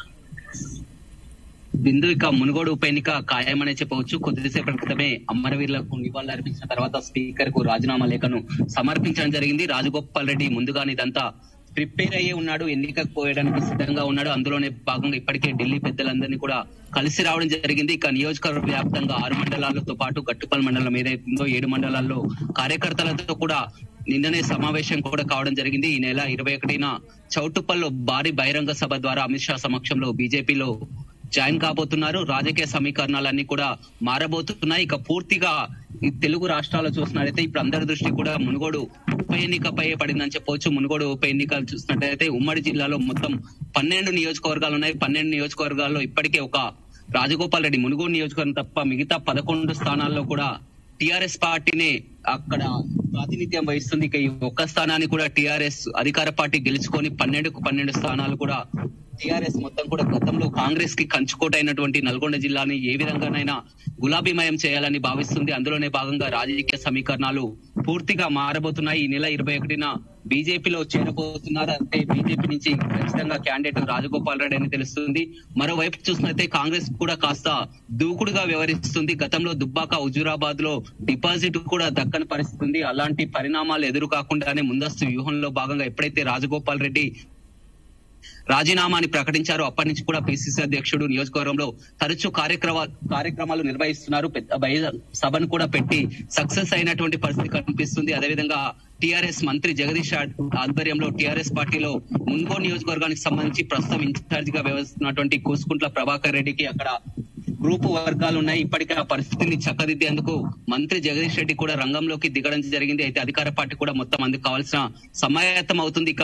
బిందు, ఇక మునుగోడు ఉప ఎన్నిక ఖాయమనే చెప్పవచ్చు. కొద్దిసేపటి క్రితమే అమరవీరులకు నివాళులు అర్పించిన తర్వాత స్పీకర్ కు రాజీనామా లేఖను సమర్పించడం జరిగింది. రాజగోపాల్ రెడ్డి ముందుగానే ఇదంతా ప్రిపేర్ అయ్యే ఉన్నాడు, ఎన్నికకు పోయడానికి సిద్ధంగా ఉన్నాడు. అందులోనే భాగంగా ఇప్పటికే ఢిల్లీ పెద్దలందరినీ కూడా కలిసి రావడం జరిగింది. ఇక నియోజకవర్గ వ్యాప్తంగా ఆరు మండలాలతో పాటు గట్టుపల్లి మండలం ఏదైతుందో ఏడు మండలాల్లో కార్యకర్తలతో కూడా నిన్ననే సమావేశం కూడా కావడం జరిగింది. ఈ నెల ఇరవై ఒకటిన చౌటుప్పల్లో భారీ బహిరంగ సభ ద్వారా అమిత్ షా సమక్షంలో బీజేపీలో జాయిన్ కాబోతున్నారు. రాజకీయ సమీకరణాలన్నీ కూడా మారబోతున్నాయి. ఇక పూర్తిగా ఈ తెలుగు రాష్ట్రాల్లో చూసినట్లయితే ఇప్పుడు అందరి దృష్టి కూడా మునుగోడు ఉప ఎన్నికపై పడిందని చెప్పవచ్చు. మునుగోడు ఉప ఎన్నికలు చూసినట్లయితే ఉమ్మడి జిల్లాలో మొత్తం పన్నెండు నియోజకవర్గాలు ఉన్నాయి. పన్నెండు నియోజకవర్గాల్లో ఇప్పటికే ఒక రాజగోపాల్ రెడ్డి మునుగోడు నియోజకవర్గం తప్ప మిగతా పదకొండు స్థానాల్లో కూడా టిఆర్ఎస్ పార్టీనే అక్కడ ప్రాతినిధ్యం వహిస్తుంది. ఇక ఈ ఒక్క స్థానాన్ని కూడా టిఆర్ఎస్ అధికార పార్టీ గెలుచుకొని పన్నెండుకు పన్నెండు స్థానాలు కూడా టిఆర్ఎస్ మొత్తం కూడా గతంలో కాంగ్రెస్ కి కంచుకోట అయినటువంటి నల్గొండ జిల్లాని ఏ విధంగానైనా గులాబీమయం చేయాలని భావిస్తుంది. అందులోనే భాగంగా రాజకీయ సమీకరణాలు పూర్తిగా మారబోతున్నాయి. ఈ నెల ఇరవై ఒకటిన బీజేపీలో చేరబోతున్నారు. అంటే బీజేపీ నుంచి ఖచ్చితంగా క్యాండిడేట్ రాజగోపాల్ రెడ్డి అని తెలుస్తుంది. మరోవైపు చూసినట్లయితే కాంగ్రెస్ కూడా కాస్త దూకుడుగా వ్యవహరిస్తుంది. గతంలో దుబ్బాక హుజూరాబాద్ లో డిపాజిట్ కూడా దక్కని పరిస్థితి ఉంది. అలాంటి పరిణామాలు ఎదురు కాకుండానే ముందస్తు వ్యూహంలో భాగంగా ఎప్పుడైతే రాజగోపాల్ రెడ్డి రాజీనామాని ప్రకటించారు అప్పటి నుంచి కూడా పిసిసి అధ్యక్షుడు నియోజకవర్గంలో తరచూ కార్యక్రమ కార్యక్రమాలు నిర్వహిస్తున్నారు. పెద్ద సభను కూడా పెట్టి సక్సెస్ అయినటువంటి పరిస్థితి కనిపిస్తుంది. అదేవిధంగా టిఆర్ఎస్ మంత్రి జగదీష్ ఆధ్వర్యంలో టిఆర్ఎస్ పార్టీలో మున్గోడు నియోజకవర్గానికి సంబంధించి ప్రస్తుతం ఇన్ఛార్జ్ గా వ్యవహరిస్తున్నటువంటి కూసుకుంట్ల ప్రభాకర్ రెడ్డికి అక్కడ గ్రూపు వర్గాలు ఉన్నాయి. ఇప్పటికే ఆ పరిస్థితిని చక్కదిద్దేందుకు మంత్రి జగదీష్ రెడ్డి కూడా రంగంలోకి దిగడం జరిగింది. అయితే అధికార పార్టీ కూడా మొత్తం అందుకు కావాల్సిన సమాయత్తం అవుతుంది. ఇక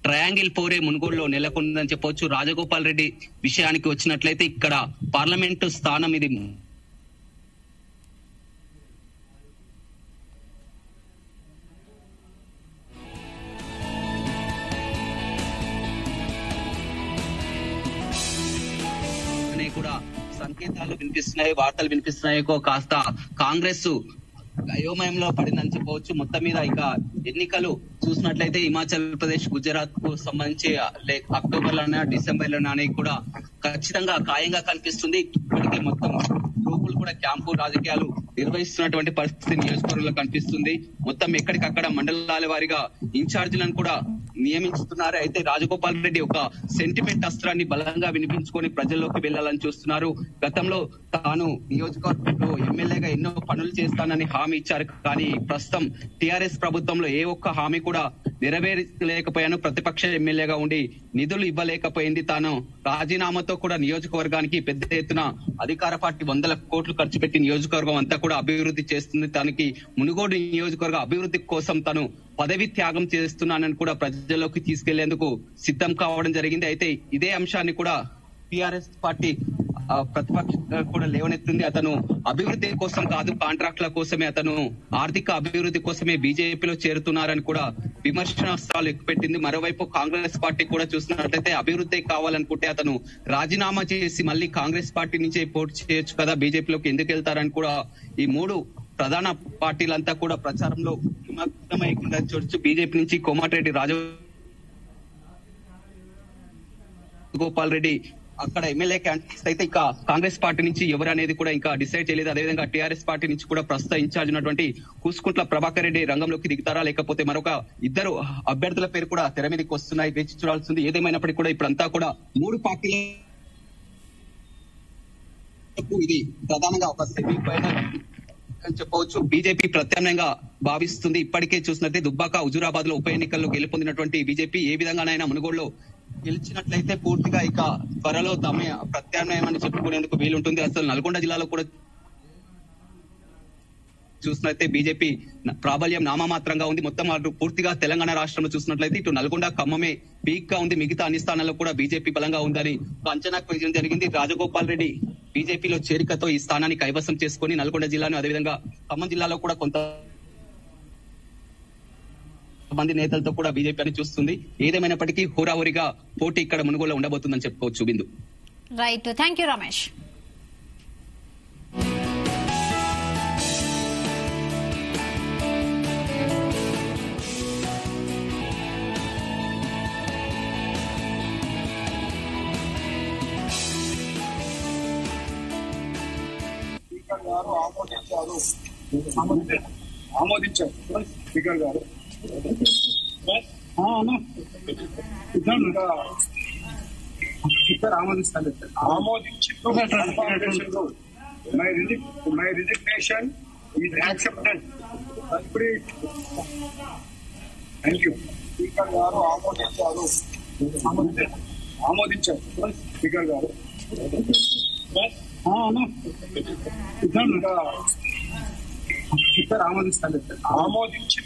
ట్రయాంగిల్ పోరే మునుగోడులో నెలకొందని చెప్పవచ్చు. రాజగోపాల్ రెడ్డి విషయానికి వచ్చినట్లయితే ఇక్కడ పార్లమెంటు స్థానం ఇది కూడా సంకేతాలు వినిపిస్తున్నాయి, వార్తలు వినిపిస్తున్నాయి. కాస్త కాంగ్రెస్ అయోమయంలో పడిందని చెప్పవచ్చు. మొత్తం మీద ఇక ఎన్నికలు చూసినట్లయితే హిమాచల్ ప్రదేశ్, గుజరాత్ కు సంబంధించి అక్టోబర్ లోనే డిసెంబర్ లోనే కూడా ఖచ్చితంగా ఖాయంగా కనిపిస్తుంది. ఇప్పటికే మొత్తం గ్రూపులు కూడా క్యాంపు రాజకీయాలు నిర్వహిస్తున్నటువంటి పరిస్థితి నియోజకవర్గంలో కనిపిస్తుంది. మొత్తం ఎక్కడికక్కడ మండలాల వారిగా ఇన్ఛార్జీలను కూడా నియమిస్తున్నారు. అయితే రాజగోపాల్ రెడ్డి ఒక సెంటిమెంట్ అస్త్రాన్ని బలంగా వినిపించుకొని ప్రజల్లోకి వెళ్లాలని చూస్తున్నారు. గతంలో తాను నియోజకవర్గంలో ఎమ్మెల్యేగా ఎన్నో పనులు చేస్తానని హామీ ఇచ్చారు. కానీ ప్రస్తుతం టీఆర్ఎస్ ప్రభుత్వంలో ఏ ఒక్క హామీ కూడా నెరవేర్చలేకపోయాను. ప్రతిపక్ష ఎమ్మెల్యేగా ఉండి నిధులు ఇవ్వలేకపోయింది. తాను రాజీనామాతో కూడా నియోజకవర్గానికి పెద్ద ఎత్తున అధికార పార్టీ వందల కోట్లు ఖర్చు పెట్టి నియోజకవర్గం అంతా కూడా అభివృద్ధి చేస్తుంది. తనకి మునుగోడు నియోజకవర్గ అభివృద్ధి కోసం తను పదవి త్యాగం చేస్తున్నానని కూడా ప్రజల్లోకి తీసుకెళ్లేందుకు సిద్ధం కావడం జరిగింది. అయితే ఇదే అంశాన్ని కూడా టిఆర్ఎస్ పార్టీ ప్రతిపక్ష కూడా లేవనెత్తింది. అతను అభివృద్ధి కోసం కాదు, కాంట్రాక్టుల కోసమే, అతను ఆర్థిక అభివృద్ధి కోసమే బీజేపీలో చేరుతున్నారని కూడా విమర్శనాస్త్రాలు ఎక్కుపెట్టింది. మరోవైపు కాంగ్రెస్ పార్టీ కూడా చూసినట్లయితే అభివృద్ధి కావాలనుకుంటే అతను రాజీనామా చేసి మళ్ళీ కాంగ్రెస్ పార్టీ నుంచే పోటీ చేయొచ్చు కదా, బీజేపీలోకి ఎందుకు వెళ్తారని కూడా ఈ మూడు ప్రధాన పార్టీలంతా కూడా ప్రచారంలో నిమగ్నమై చూడొచ్చు. బీజేపీ నుంచి కోమటిరెడ్డి రాజగోపాల్ రెడ్డి అక్కడ ఎమ్మెల్యే క్యాండిడేట్స్ అయితే ఇక కాంగ్రెస్ పార్టీ నుంచి ఎవరు అనేది కూడా ఇంకా డిసైడ్ చేయలేదు. అదేవిధంగా టీఆర్ఎస్ పార్టీ నుంచి కూడా ప్రస్తుత ఇన్ఛార్జ్ ఉన్నటువంటి కూసుకుంట్ల ప్రభాకర్ రెడ్డి రంగంలోకి దిగుతారా, లేకపోతే మరొక ఇద్దరు అభ్యర్థుల పేరు కూడా తెర మీదకి వస్తున్నాయి, వేచి చూడాల్సింది. ఏదేమైనప్పటికీ కూడా ఇప్పుడంతా కూడా మూడు పార్టీలు ఇది ప్రధానంగా ఒక సెమీ ఫైనల్ అని చెప్పవచ్చు. బీజేపీ ప్రత్యామ్నాయంగా భావిస్తుంది. ఇప్పటికే చూసినట్లయితే దుబ్బాక, హుజూరాబాద్ లో ఉప ఎన్నికల్లో గెలుపొందినటువంటి బీజేపీ ఏ విధంగానైనా మునుగోడులో గెలిచినట్లయితే పూర్తిగా ఇక త్వరలో తమ ప్రత్యామ్నాయం అని చెప్పుకునేందుకు వీలుంటుంది. అసలు నల్గొండ జిల్లాలో కూడా చూసినట్లయితే బీజేపీ ప్రాబల్యం నామమాత్రంగా ఉంది. మొత్తం పూర్తిగా తెలంగాణ రాష్ట్రంలో చూసినట్లయితే ఇటు నల్గొండ, ఖమ్మమే పీక్ గా ఉంది. మిగతా అన్ని స్థానాల్లో కూడా బీజేపీ బలంగా ఉందని అంచనాకు వేయడం జరిగింది. రాజగోపాల్ రెడ్డి బీజేపీలో చేరికతో ఈ స్థానాన్ని కైవసం చేసుకుని నల్గొండ జిల్లాను, అదేవిధంగా ఖమ్మం జిల్లాలో కూడా కొంత మంది నేతలతో కూడా బీజేపీ అని చూస్తుంది. ఏదేమైనప్పటికీ హోరాహోరీగా పోటీ ఇక్కడ మునుగోడులో ఉండబోతుందని చెప్పుకోవచ్చు. Bindu. Right, thank you Ramesh. ఆమోదించారు స్పీకర్ గారు. స్పీకర్ ఆమోదిస్తాను. ఆమోదించి my my resignation is accepted. Thank you. Speaker గారు ఆమోదించారు. ఆమోదించారు స్పీకర్ గారు. స్పీకర్ ఆమోదిస్తాను. ఆమోదించి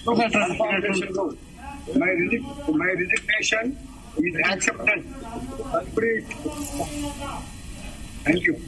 my my resignation is accepted. Thank you.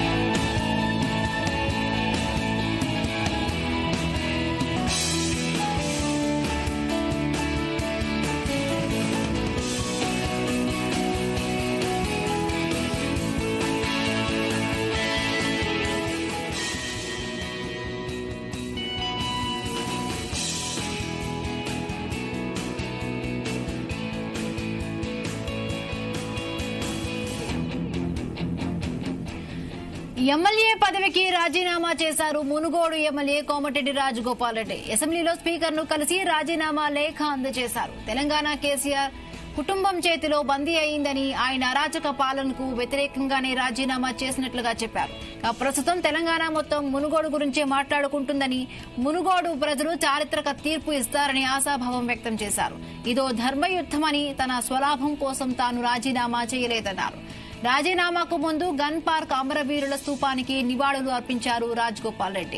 MLA పదవికి రాజీనామా చేశారు మునుగోడు ఎమ్మెల్యే కోమటిరెడ్డి రాజగోపాల్ రెడ్డి. అసెంబ్లీలో స్పీకర్ ను కలిసి రాజీనామా లేఖ అందజేశారు. తెలంగాణ కేసీఆర్ కుటుంబం చేతిలో బందీ అయిందని, ఆయన అరాచక పాలనకు వ్యతిరేకంగానే రాజీనామా చేసినట్లుగా చెప్పారు. ప్రస్తుతం తెలంగాణ మొత్తం మునుగోడు గురించే మాట్లాడుకుంటుందని, మునుగోడు ప్రజలు చారిత్రక తీర్పు ఇస్తారని ఆశాభావం వ్యక్తం చేశారు. ఇదో ధర్మయుద్దమని, తన స్వలాభం కోసం తాను రాజీనామా చేయలేదన్నారు. రాజీనామాకు ముందు గన్ పార్క్ అమరవీరుల స్తూపానికి నివాళులు అర్పించారు రాజగోపాల్ రెడ్డి.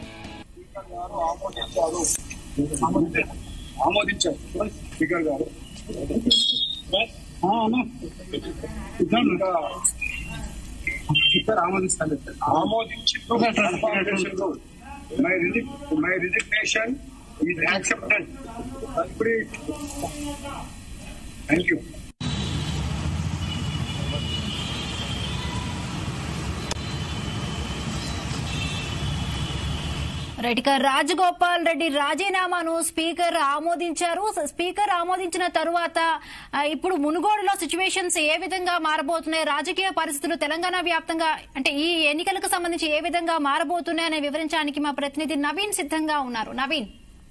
ఆమోదించారు స్పీకర్ గారు. ఆమోదిస్తాను ఆమోదించిన my my resignation is accepted. Thank you. Right ఇక రాజగోపాల్ రెడ్డి రాజీనామాను స్పీకర్ ఆమోదించారు. స్పీకర్ ఆమోదించిన తరువాత ఇప్పుడు మునుగోడులో సిచ్యువేషన్స్ ఏ విధంగా మారబోతున్నాయి, రాజకీయ పరిస్థితులు తెలంగాణ వ్యాప్తంగా అంటే ఈ ఎన్నికలకు సంబంధించి ఏ విధంగా మారబోతున్నాయని వివరించడానికి మా ప్రతినిధి నవీన్ సిద్ధంగా ఉన్నారు. నవీన్.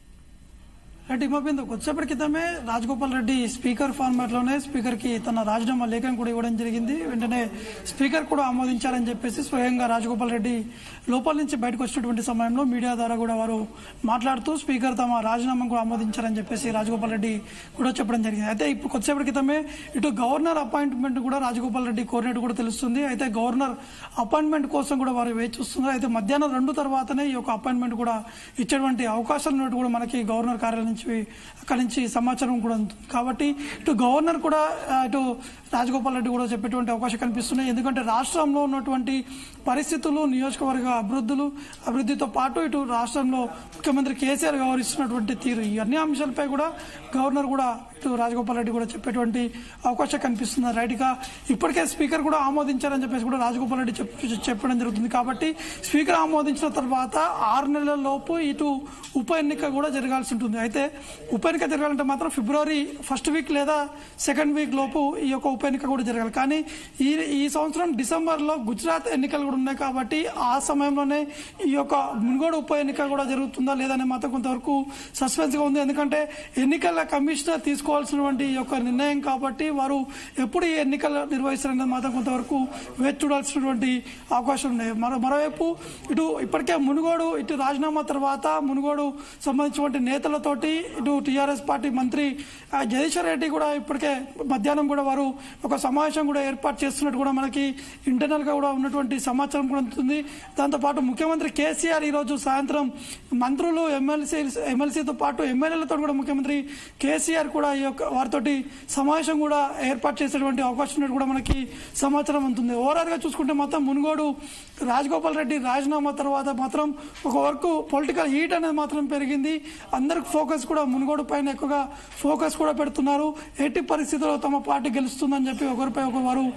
అంటే హిమబిందు కొద్దిసేపటి క్రితమే రాజగోపాల్ రెడ్డి స్పీకర్ ఫార్మాట్ లోనే స్పీకర్ కి తన రాజీనామా లేఖను కూడా ఇవ్వడం జరిగింది. వెంటనే స్పీకర్ కూడా ఆమోదించారని చెప్పేసి స్వయంగా రాజగోపాల్ రెడ్డి లోపల నుంచి బయటకు వచ్చినటువంటి సమయంలో మీడియా ద్వారా కూడా వారు మాట్లాడుతూ స్పీకర్ తమ రాజీనామా కూడా ఆమోదించారని చెప్పేసి రాజగోపాల్ రెడ్డి కూడా చెప్పడం జరిగింది. అయితే ఇప్పుడు కొద్దిసేపటి క్రితమే ఇటు గవర్నర్ అపాయింట్మెంట్ కూడా రాజగోపాల్ రెడ్డి కోరినట్టు కూడా తెలుస్తుంది. అయితే గవర్నర్ అపాయింట్మెంట్ కోసం కూడా వారు వేచి చూస్తున్నారు. అయితే మధ్యాహ్నం రెండు తర్వాతనే ఈ యొక్క అపాయింట్మెంట్ కూడా ఇచ్చేటువంటి అవకాశాలు ఉన్నట్టు కూడా మనకి గవర్నర్ కార్యాలయం అక్కడి నుంచి సమాచారం కూడా ఉంటుంది. కాబట్టి ఇటు గవర్నర్ కూడా ఇటు రాజగోపాల్ రెడ్డి కూడా చెప్పేటువంటి అవకాశం కనిపిస్తున్నాయి. ఎందుకంటే రాష్ట్రంలో ఉన్నటువంటి పరిస్థితులు, నియోజకవర్గ అభివృద్ధులు అభివృద్ధితో పాటు ఇటు రాష్ట్రంలో ముఖ్యమంత్రి కేసీఆర్ వ్యవహరిస్తున్నటువంటి తీరు, ఈ అన్ని అంశాలపై కూడా గవర్నర్ కూడా ఇటు రాజగోపాల్ రెడ్డి కూడా చెప్పేటువంటి అవకాశం కనిపిస్తుంది. రైట్ గా ఇప్పటికే స్పీకర్ కూడా ఆమోదించారని చెప్పేసి కూడా రాజగోపాల్ రెడ్డి చెప్పడం జరుగుతుంది. కాబట్టి స్పీకర్ ఆమోదించిన తర్వాత ఆరు నెలల లోపు ఇటు ఉప ఎన్నిక కూడా జరగాల్సి ఉంటుంది. అయితే ఉప ఎన్నిక జరగాలంటే మాత్రం ఫిబ్రవరి ఫస్ట్ వీక్ లేదా సెకండ్ వీక్ లోపు ఈ యొక్క ఉప ఎన్నిక కూడా జరగాలి. కానీ ఈ ఈ సంవత్సరం డిసెంబర్ లో గుజరాత్ ఎన్నికలు కూడా ఉన్నాయి. కాబట్టి ఆ సమయంలోనే ఈ యొక్క మునుగోడు ఉప ఎన్నిక కూడా జరుగుతుందా లేదనే మాత్రం కొంతవరకు సస్పెన్స్ గా ఉంది. ఎందుకంటే ఎన్నికల కమిషనర్ తీసుకోవాల్సినటువంటి ఈ యొక్క నిర్ణయం కాబట్టి వారు ఎప్పుడు ఈ ఎన్నికలు నిర్వహిస్తారనేది మాత్రం కొంతవరకు వేచి చూడాల్సినటువంటి అవకాశం ఉన్నాయి. మరో మరోవైపు ఇటు ఇప్పటికే మునుగోడు ఇటు రాజీనామా తర్వాత మునుగోడు సంబంధించినటువంటి నేతలతోటి ఇటు టీఆర్ఎస్ పార్టీ మంత్రి జగదీశ్వర్ రెడ్డి కూడా ఇప్పటికే మధ్యాహ్నం కూడా వారు ఒక సమావేశం కూడా ఏర్పాటు చేస్తున్నట్టు కూడా మనకి ఇంటర్నల్ గా కూడా ఉన్నటువంటి సమాచారం కూడా ఉంటుంది. దాంతోపాటు ముఖ్యమంత్రి కేసీఆర్ ఈ రోజు సాయంత్రం మంత్రులు ఎమ్మెల్సీ ఎమ్మెల్సీతో పాటు ఎమ్మెల్యేలతో కూడా ముఖ్యమంత్రి కేసీఆర్ కూడా ఈ యొక్క వారితోటి సమావేశం కూడా ఏర్పాటు చేసేటువంటి అవకాశం ఉన్నట్టు కూడా మనకి సమాచారం ఉంటుంది. ఓవరాల్ గా చూసుకుంటే మాత్రం మునుగోడు రాజగోపాల్ రెడ్డి రాజీనామా తర్వాత మాత్రం ఒక వరకు పొలిటికల్ హీట్ అనేది మాత్రం పెరిగింది. అందరికి ఫోకస్ కూడా మునుగోడు పైన ఎక్కువగా ఫోకస్ కూడా పెడుతున్నారు. ఎట్టి పరిస్థితుల్లో తమ పార్టీ గెలుస్తుందని చెప్పి ఒకరిపై ఒకరు వారు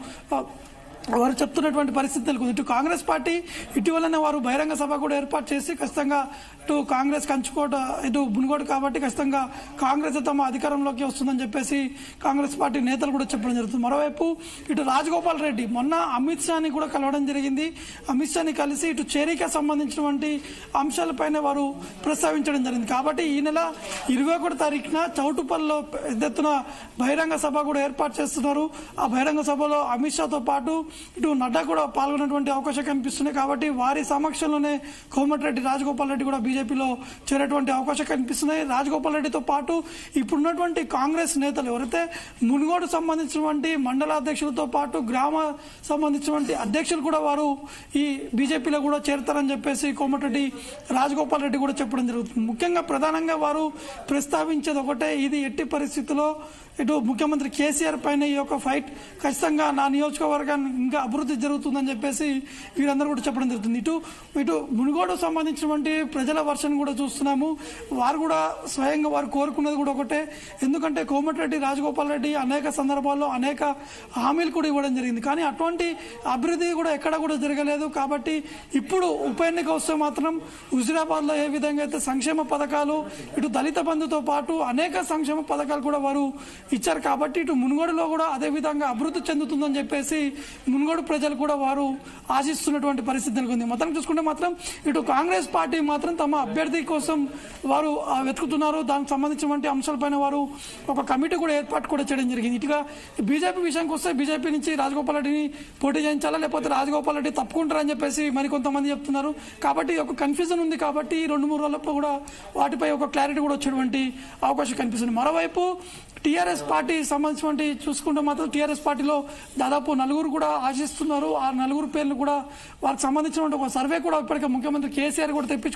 వారు చెప్తున్నటువంటి పరిస్థితి తెలుగుంది. ఇటు కాంగ్రెస్ పార్టీ ఇటీవలనే వారు బహిరంగ సభ కూడా ఏర్పాటు చేసి ఖచ్చితంగా ఇటు కాంగ్రెస్ కంచుకోట ఇటు మునుగోడు కాబట్టి ఖచ్చితంగా కాంగ్రెస్ తమ అధికారంలోకి వస్తుందని చెప్పేసి కాంగ్రెస్ పార్టీ నేతలు కూడా చెప్పడం జరుగుతుంది. మరోవైపు ఇటు రాజగోపాల్ రెడ్డి మొన్న అమిత్ షాని కూడా కలవడం జరిగింది. అమిత్ షాని కలిసి ఇటు చేరిక సంబంధించినటువంటి అంశాలపైన వారు ప్రస్తావించడం జరిగింది. కాబట్టి ఈ నెల ఇరవై ఒకటి తారీఖున చౌటుపల్లిలో పెద్ద ఎత్తున బహిరంగ సభ కూడా ఏర్పాటు చేస్తున్నారు. ఆ బహిరంగ సభలో అమిత్ షాతో పాటు ఇటు నడ్డా కూడా పాల్గొనేటువంటి అవకాశం కనిపిస్తున్నాయి. కాబట్టి వారి సమక్షంలోనే కోమటిరెడ్డి రాజగోపాల్ రెడ్డి కూడా బీజేపీలో చేరేటువంటి అవకాశం కనిపిస్తున్నాయి. రాజగోపాల్ రెడ్డితో పాటు ఇప్పుడున్నటువంటి కాంగ్రెస్ నేతలు ఎవరైతే మునుగోడు సంబంధించినటువంటి మండల అధ్యక్షులతో పాటు గ్రామ సంబంధించినటువంటి అధ్యక్షులు కూడా వారు ఈ బీజేపీలో కూడా చేరతారని చెప్పేసి కోమటిరెడ్డి రాజగోపాల్ రెడ్డి కూడా చెప్పడం జరుగుతుంది. ముఖ్యంగా ప్రధానంగా వారు ప్రస్తావించేది ఒకటే, ఇది ఎట్టి పరిస్థితుల్లో ఇటు ముఖ్యమంత్రి కేసీఆర్ పైన ఈ యొక్క ఫైట్ ఖచ్చితంగా నా నియోజకవర్గాన్ని ఇంకా అభివృద్ధి జరుగుతుందని చెప్పేసి వీరందరూ కూడా చెప్పడం జరుగుతుంది. ఇటు ఇటు మునుగోడు సంబంధించినటువంటి ప్రజల వర్షం కూడా చూస్తున్నాము. వారు కూడా స్వయంగా వారు కోరుకున్నది కూడా ఒకటే, ఎందుకంటే కోమటిరెడ్డి రాజగోపాల్ రెడ్డి అనేక సందర్భాల్లో అనేక హామీలు కూడా ఇవ్వడం జరిగింది. కానీ అటువంటి అభివృద్ధి కూడా ఎక్కడ కూడా జరగలేదు. కాబట్టి ఇప్పుడు ఉప ఎన్నిక వస్తే మాత్రం హుజురాబాద్ లో ఏ విధంగా అయితే సంక్షేమ పథకాలు ఇటు దళిత బంధుతో పాటు అనేక సంక్షేమ పథకాలు కూడా వారు ఇచ్చారు. కాబట్టి ఇటు మునుగోడులో కూడా అదే విధంగా అభివృద్ధి చెందుతుందని చెప్పేసి మునుగోడు ప్రజలు కూడా వారు ఆశిస్తున్నటువంటి పరిస్థితి నెలకొంది. మొత్తం చూసుకుంటే మాత్రం ఇటు కాంగ్రెస్ పార్టీ మాత్రం తమ అభ్యర్థి కోసం వారు వెతుకుతున్నారు. దానికి సంబంధించినటువంటి అంశాలపైన వారు ఒక కమిటీ కూడా ఏర్పాటు కూడా చేయడం జరిగింది. ఇటుగా బీజేపీ విషయానికి వస్తే బీజేపీ నుంచి రాజగోపాల్ రెడ్డిని పోటీ చేయించాలా లేకపోతే రాజగోపాల్ రెడ్డి తప్పుకుంటారని చెప్పేసి మరికొంతమంది చెప్తున్నారు. కాబట్టి ఒక కన్ఫ్యూజన్ ఉంది. కాబట్టి రెండు మూడు రోజులప్పుడు కూడా వాటిపై ఒక క్లారిటీ కూడా వచ్చేటువంటి అవకాశం కనిపిస్తుంది. మరోవైపు టీఆర్ఎస్ పార్టీ సంబంధించినటువంటి చూసుకుంటే మాత్రం టీఆర్ఎస్ పార్టీలో దాదాపు నలుగురు కూడా ఆశిస్తున్నారు. ఆ నలుగురు పేర్లు కూడా వారికి సంబంధించినటువంటి ఒక సర్వే కూడా ఇప్పటికే ముఖ్యమంత్రి కేసీఆర్ కూడా తెప్పించుకోవడం జరిగింది.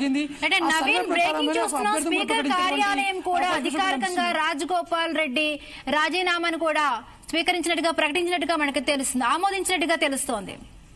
జరిగింది. స్పీకర్ కార్యాలయం కూడా అధికారికంగా రాజగోపాల్ రెడ్డి రాజీనామాను కూడా స్వీకరించినట్టుగా ప్రకటించినట్టుగా మనకు తెలుస్తుంది, ఆమోదించినట్టుగా తెలుస్తోంది.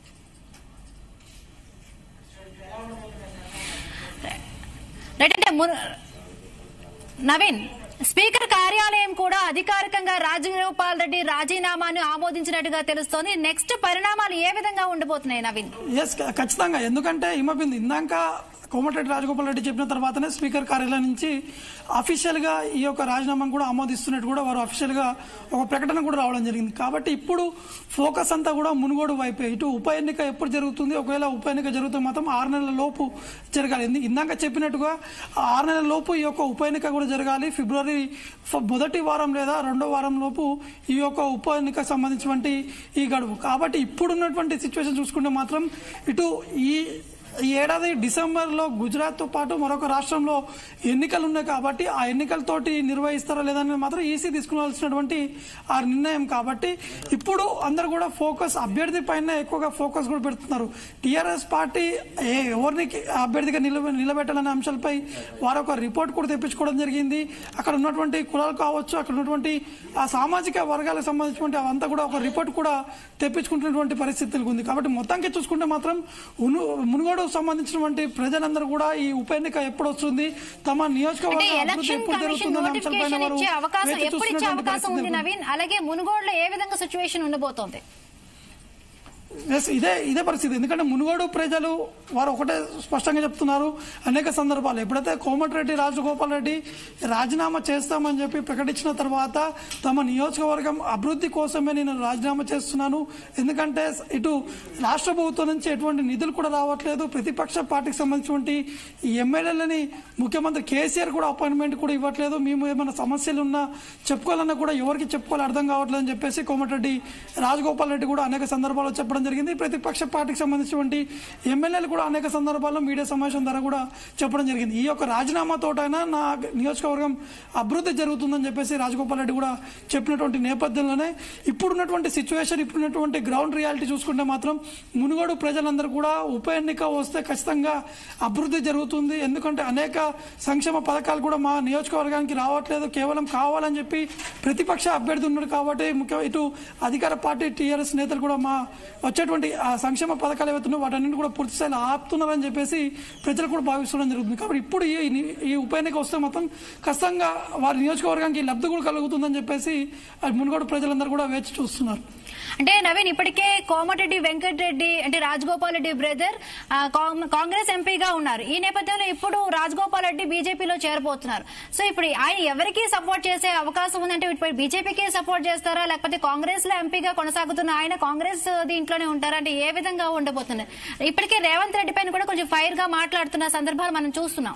నవీన్, స్పీకర్ కార్యాలయం కూడా అధికారికంగా రాజగోపాల్ రెడ్డి రాజీనామాను ఆమోదించినట్టుగా తెలుస్తోంది. నెక్స్ట్ పరిణామాలు ఏ విధంగా ఉండబోతున్నాయి నవీన్? ఎస్, ఖచ్చితంగా. ఎందుకంటే హిమబిందు ఇందాక కోమటిరెడ్డి రాజగోపాల్ రెడ్డి చెప్పిన తర్వాతనే స్పీకర్ కార్యాలయం నుంచి అఫీషియల్ గా ఈ యొక్క రాజీనామాను కూడా ఆమోదిస్తున్నట్టు కూడా వారు అఫీషియల్ గా ఒక ప్రకటన కూడా రావడం జరిగింది. కాబట్టి ఇప్పుడు ఫోకస్ అంతా కూడా మునుగోడు వైపే. ఇటు ఉప ఎన్నిక ఎప్పుడు జరుగుతుంది, ఒకవేళ ఉప ఎన్నిక జరిగితే మాత్రం ఆరు నెలల లోపు జరగాలి. ఇందాక చెప్పినట్టుగా ఆరు నెలల లోపు ఈ యొక్క ఉప ఎన్నిక కూడా జరగాలి. ఫిబ్రవరి మొదటి వారం లేదా రెండో వారం లోపు ఈ యొక్క ఉప ఎన్నిక సంబంధించినటువంటి ఈ గడువు. కాబట్టి ఇప్పుడున్నటువంటి సిచ్యువేషన్ చూసుకుంటే మాత్రం ఇటు ఈ ఈ ఏడాది డిసెంబర్ లో గుజరాత్ తో పాటు మరొక రాష్ట్రంలో ఎన్నికలు ఉన్నాయి. కాబట్టి ఆ ఎన్నికలతోటి నిర్వహిస్తారా లేదని మాత్రం ఈసీ తీసుకురావాల్సినటువంటి ఆ నిర్ణయం. కాబట్టి ఇప్పుడు అందరు కూడా ఫోకస్ అభ్యర్థి పైన ఎక్కువగా ఫోకస్ కూడా పెడుతున్నారు. టీఆర్ఎస్ పార్టీ ఎవరిని అభ్యర్థిగా నిలబె నిలబెట్టాలనే అంశాలపై వారు ఒక రిపోర్ట్ కూడా తెప్పించుకోవడం జరిగింది. అక్కడ ఉన్నటువంటి కులాలు కావచ్చు, అక్కడ ఉన్నటువంటి ఆ సామాజిక వర్గాలకు సంబంధించినటువంటి అవంతా కూడా ఒక రిపోర్ట్ కూడా తెప్పించుకుంటున్నటువంటి పరిస్థితులు ఉంది. కాబట్టి మొత్తానికి చూసుకుంటే మాత్రం మునుగోడు సంబంధించినటువంటి ప్రజలందరూ కూడా ఈ ఉప ఎన్నిక ఎప్పుడు వస్తుంది, తమ నియోజకవర్గం అలాగే మునుగోడులో ఏ విధంగా సిచ్యువేషన్ ఉండబోతోంది? ఇదే ఇదే పరిస్థితి. ఎందుకంటే మునుగోడు ప్రజలు వారు ఒకటే స్పష్టంగా చెప్తున్నారు అనేక సందర్భాలు. ఎప్పుడైతే కోమటిరెడ్డి రాజగోపాల్ రెడ్డి రాజీనామా చేస్తామని చెప్పి ప్రకటించిన తర్వాత తమ నియోజకవర్గం అభివృద్ధి కోసమే నేను రాజీనామా చేస్తున్నాను, ఎందుకంటే ఇటు రాష్ట్ర ప్రభుత్వం నుంచి ఎటువంటి నిధులు కూడా రావట్లేదు, ప్రతిపక్ష పార్టీకి సంబంధించినటువంటి ఎమ్మెల్యేలని ముఖ్యమంత్రి కేసీఆర్ కూడా అపాయింట్మెంట్ కూడా ఇవ్వట్లేదు, మేము ఏమైనా సమస్యలు ఉన్నా చెప్పుకోవాలన్నా కూడా ఎవరికి చెప్పుకోవాలి అర్థం కావట్లేదు అని చెప్పేసి కోమటిరెడ్డి రాజగోపాల్ రెడ్డి కూడా అనేక సందర్భాల్లో చెప్పడం జరిగింది. ప్రతిపక్ష పార్టీకి సంబంధించినటువంటి ఎమ్మెల్యేలు కూడా అనేక సందర్భాల్లో మీడియా సమావేశం ద్వారా కూడా చెప్పడం జరిగింది. ఈ యొక్క రాజీనామా తోటైనా నా నియోజకవర్గం అభివృద్ధి జరుగుతుందని చెప్పేసి రాజగోపాల్ రెడ్డి కూడా చెప్పినటువంటి నేపథ్యంలోనే ఇప్పుడున్నటువంటి సిచ్యువేషన్, ఇప్పుడున్నటువంటి గ్రౌండ్ రియాలిటీ చూసుకుంటే మాత్రం మునుగోడు ప్రజలందరూ కూడా ఉప ఎన్నిక వస్తే ఖచ్చితంగా అభివృద్ధి జరుగుతుంది. ఎందుకంటే అనేక సంక్షేమ పథకాలు కూడా మా నియోజకవర్గానికి రావట్లేదు, కేవలం కావాలని చెప్పి ప్రతిపక్ష అభ్యర్థి ఉన్నాడు. కాబట్టి ముఖ్య ఇటు అధికార పార్టీ టీఆర్ఎస్ నేతలు కూడా మా వచ్చేటువంటి ఆ సంక్షేమ పథకాలు ఏవైతున్నాయో వాటన్నింటి కూడా పూర్తి స్థాయిలో ఆపుతున్నారని చెప్పేసి ప్రజలు కూడా భావిస్తుండడం జరుగుతుంది. కాబట్టి ఇప్పుడు ఈ ఉప ఎన్నిక వస్తే మొత్తం ఖచ్చితంగా వారి నియోజకవర్గానికి లబ్ధి కూడా కలుగుతుందని చెప్పేసి మునుగోడు ప్రజలందరూ కూడా వేచి చూస్తున్నారు. అంటే నవీన్, ఇప్పటికే కోమటిరెడ్డి వెంకటరెడ్డి అంటే రాజగోపాల్ రెడ్డి బ్రదర్ కాంగ్రెస్ ఎంపీగా ఉన్నారు. ఈ నేపథ్యంలో ఇప్పుడు రాజగోపాల్ రెడ్డి బీజేపీలో చేరబోతున్నారు. సో ఇప్పుడు ఆయన ఎవరికి సపోర్ట్ చేసే అవకాశం ఉందంటే ఇప్పుడు బీజేపీకి సపోర్ట్ చేస్తారా, లేకపోతే కాంగ్రెస్ లో ఎంపీగా కొనసాగుతున్న ఆయన కాంగ్రెస్ దీంట్లోనే ఉంటారా, అంటే ఏ విధంగా ఉండబోతున్నారు? ఇప్పటికే రేవంత్ రెడ్డి పైన కూడా కొంచెం ఫైర్ గా మాట్లాడుతున్న సందర్భాలు మనం చూస్తున్నాం.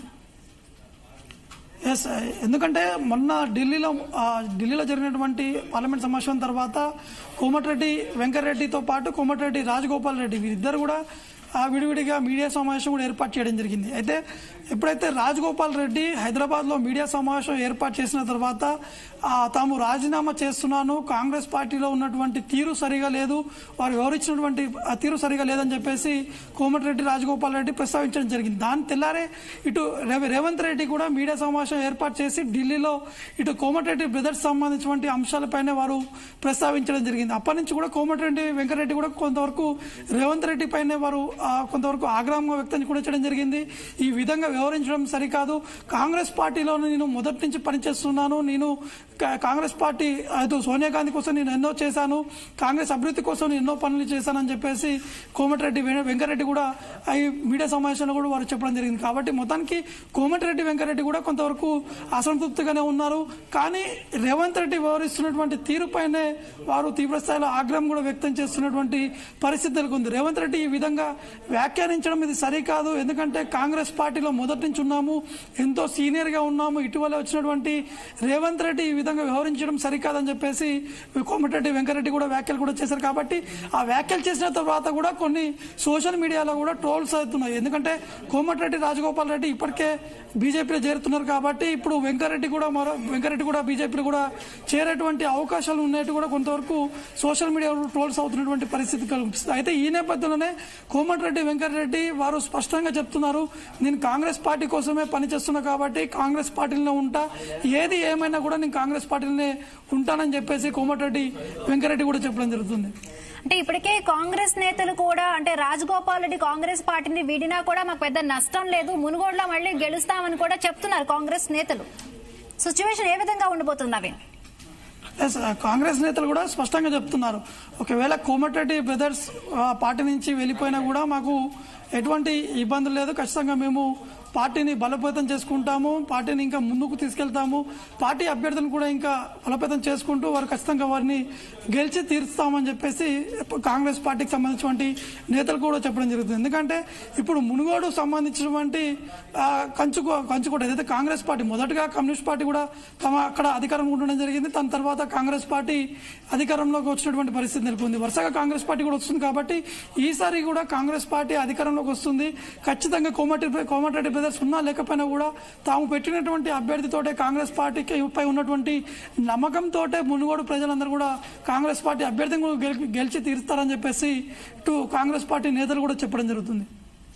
ఎస్, ఎందుకంటే మొన్న ఢిల్లీలో ఢిల్లీలో జరిగినటువంటి పార్లమెంట్ సమావేశం తర్వాత కోమటిరెడ్డి వెంకటరెడ్డితో పాటు కోమటిరెడ్డి రాజగోపాల్ రెడ్డి వీరిద్దరు కూడా విడివిడిగా మీడియా సమావేశం కూడా ఏర్పాటు చేయడం జరిగింది. అయితే ఎప్పుడైతే రాజగోపాల్ రెడ్డి హైదరాబాద్ లో మీడియా సమావేశం ఏర్పాటు చేసిన తర్వాత తాము రాజీనామా చేస్తున్నాను, కాంగ్రెస్ పార్టీలో ఉన్నటువంటి తీరు సరిగా లేదు, వారు వివరించినటువంటి తీరు సరిగా లేదని చెప్పేసి కోమటిరెడ్డి రాజగోపాల్ రెడ్డి ప్రస్తావించడం జరిగింది. దాని తెల్లారే ఇటు రేవంత్ రెడ్డి కూడా మీడియా సమావేశం ఏర్పాటు చేసి ఢిల్లీలో ఇటు కోమటిరెడ్డి బ్రదర్స్ సంబంధించినటువంటి అంశాలపైన వారు ప్రస్తావించడం జరిగింది. అప్పటి నుంచి కూడా కోమటిరెడ్డి వెంకటరెడ్డి కూడా కొంతవరకు రేవంత్ రెడ్డి పైన వారు కొంతవరకు ఆగ్రహం వ్యక్తం కూడా చేయడం జరిగింది. ఈ విధంగా వ్యవహరించడం సరికాదు, కాంగ్రెస్ పార్టీలో నేను మొదటి నుంచి పనిచేస్తున్నాను, నేను కాంగ్రెస్ పార్టీ అటు సోనియా గాంధీ కోసం నేను ఎన్నో చేశాను, కాంగ్రెస్ అభివృద్ధి కోసం నేను ఎన్నో పనులు చేశానని చెప్పేసి కోమటిరెడ్డి వెంకటరెడ్డి కూడా ఈ మీడియా సమావేశంలో కూడా వారు చెప్పడం జరిగింది. కాబట్టి మొత్తానికి కోమటిరెడ్డి వెంకటరెడ్డి కూడా కొంతవరకు అసంతృప్తిగానే ఉన్నారు. కానీ రేవంత్ రెడ్డి వ్యవహరిస్తున్నటువంటి తీరుపైనే వారు తీవ్రస్థాయిలో ఆగ్రహం కూడా వ్యక్తం చేస్తున్నటువంటి పరిస్థితులకు ఉంది. రేవంత్ రెడ్డి ఈ విధంగా వ్యాఖ్యానించడం ఇది సరికాదు, ఎందుకంటే కాంగ్రెస్ పార్టీలో మొదటి నుంచి ఉన్నాము, ఎంతో సీనియర్ గా ఉన్నాము, ఇటీవల వచ్చినటువంటి రేవంత్ రెడ్డి ఈ విధంగా వ్యవహరించడం సరికాదని చెప్పేసి కోమటిరెడ్డి వెంకటరెడ్డి కూడా వ్యాఖ్యలు కూడా చేశారు. కాబట్టి ఆ వ్యాఖ్యలు చేసిన తర్వాత కూడా కొన్ని సోషల్ మీడియాలో కూడా ట్రోల్స్ అవుతున్నాయి. ఎందుకంటే కోమటిరెడ్డి రాజగోపాల్ రెడ్డి ఇప్పటికే బీజేపీలో చేరుతున్నారు కాబట్టి ఇప్పుడు వెంకటరెడ్డి కూడా మరో వెంకటరెడ్డి కూడా బీజేపీలో కూడా చేరేటువంటి అవకాశాలు ఉన్నట్టు కూడా కొంతవరకు సోషల్ మీడియాలో ట్రోల్స్ అవుతున్నటువంటి పరిస్థితి కనిపిస్తుంది. అయితే ఈ నేపథ్యంలోనే కోమటి కోమటిరెడ్డి వెంకటరెడ్డి వారు స్పష్టంగా చెప్తున్నారు, నేను కాంగ్రెస్ పార్టీ కోసమే పనిచేస్తున్నా కాబట్టి కాంగ్రెస్ పార్టీలో ఉంటా, ఏది ఏమైనా కూడా నేను కాంగ్రెస్ పార్టీలోనే ఉంటానని చెప్పేసి కోమటిరెడ్డి వెంకటరెడ్డి కూడా చెప్పడం జరుగుతుంది. అంటే ఇప్పటికే కాంగ్రెస్ నేతలు కూడా అంటే రాజగోపాల్ రెడ్డి కాంగ్రెస్ పార్టీని వీడినా కూడా మాకు పెద్ద నష్టం లేదు, మునుగోడులో మళ్ళీ గెలుస్తామని కూడా చెప్తున్నారు కాంగ్రెస్ నేతలు. సిచ్యువేషన్ ఏ విధంగా ఉండబోతుంది నవీన్? కాంగ్రెస్ నేతలు కూడా స్పష్టంగా చెప్తున్నారు, ఒకవేళ కోమటిరెడ్డి బ్రదర్స్ పార్టీ నుంచి వెళ్ళిపోయినా కూడా మాకు ఎటువంటి ఇబ్బందులు లేదు, ఖచ్చితంగా మేము పార్టీని బలోపేతం చేసుకుంటాము, పార్టీని ఇంకా ముందుకు తీసుకెళ్తాము, పార్టీ అభ్యర్థులను కూడా ఇంకా బలోపేతం చేసుకుంటూ వారు ఖచ్చితంగా వారిని గెలిచి తీరుస్తామని చెప్పేసి కాంగ్రెస్ పార్టీకి సంబంధించినటువంటి నేతలు కూడా చెప్పడం జరుగుతుంది. ఎందుకంటే ఇప్పుడు మునుగోడు సంబంధించినటువంటి కంచుకో కంచుకోట ఏదైతే కాంగ్రెస్ పార్టీ మొదటగా కమ్యూనిస్ట్ పార్టీ కూడా తమ అక్కడ అధికారం ఉండడం జరిగింది, దాని తర్వాత కాంగ్రెస్ పార్టీ అధికారంలోకి వచ్చినటువంటి పరిస్థితి నెలకొంది. వరుసగా కాంగ్రెస్ పార్టీ కూడా వస్తుంది కాబట్టి ఈసారి కూడా కాంగ్రెస్ పార్టీ అధికారంలోకి వస్తుంది. ఖచ్చితంగా కోమటి కోమటిరెడ్డి బ్రదర్స్ ఉన్నా లేకపోయినా కూడా తాము పెట్టినటువంటి అభ్యర్థితోటే కాంగ్రెస్ పార్టీకి పై ఉన్నటువంటి నమ్మకంతో మునుగోడు ప్రజలందరూ కూడా కాంగ్రెస్ పార్టీ అభ్యర్థిని గెలిచి తీరుస్తారని చెప్పేసి ఇటు కాంగ్రెస్ పార్టీ నేతలు కూడా చెప్పడం జరుగుతుంది.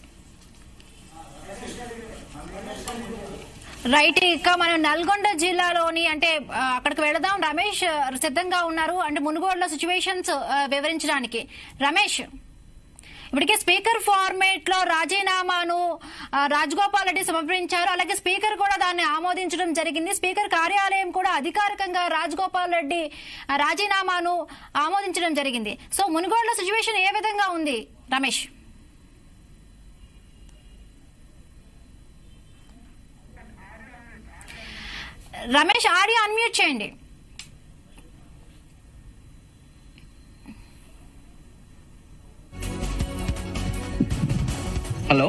రైట్, ఇక మనం నల్గొండ జిల్లాలోని అంటే అక్కడికి వెళదాం. రమేష్ సిద్ధంగా ఉన్నారు అంటే మునుగోడులో సిచ్యువేషన్స్ వివరించడానికి. రమేష్, ఇప్పటికే స్పీకర్ ఫార్మేట్ లో రాజీనామాను రాజగోపాల్ రెడ్డి సమర్పించారు, అలాగే స్పీకర్ కూడా దాన్ని ఆమోదించడం జరిగింది. స్పీకర్ కార్యాలయం కూడా అధికారికంగా రాజగోపాల్ రెడ్డి రాజీనామాను ఆమోదించడం జరిగింది. సో మునుగోడులో సిచ్యువేషన్ ఏ విధంగా ఉంది రమేష్? రమేష్ ఆడియో అన్మ్యూట్ చేయండి. హలో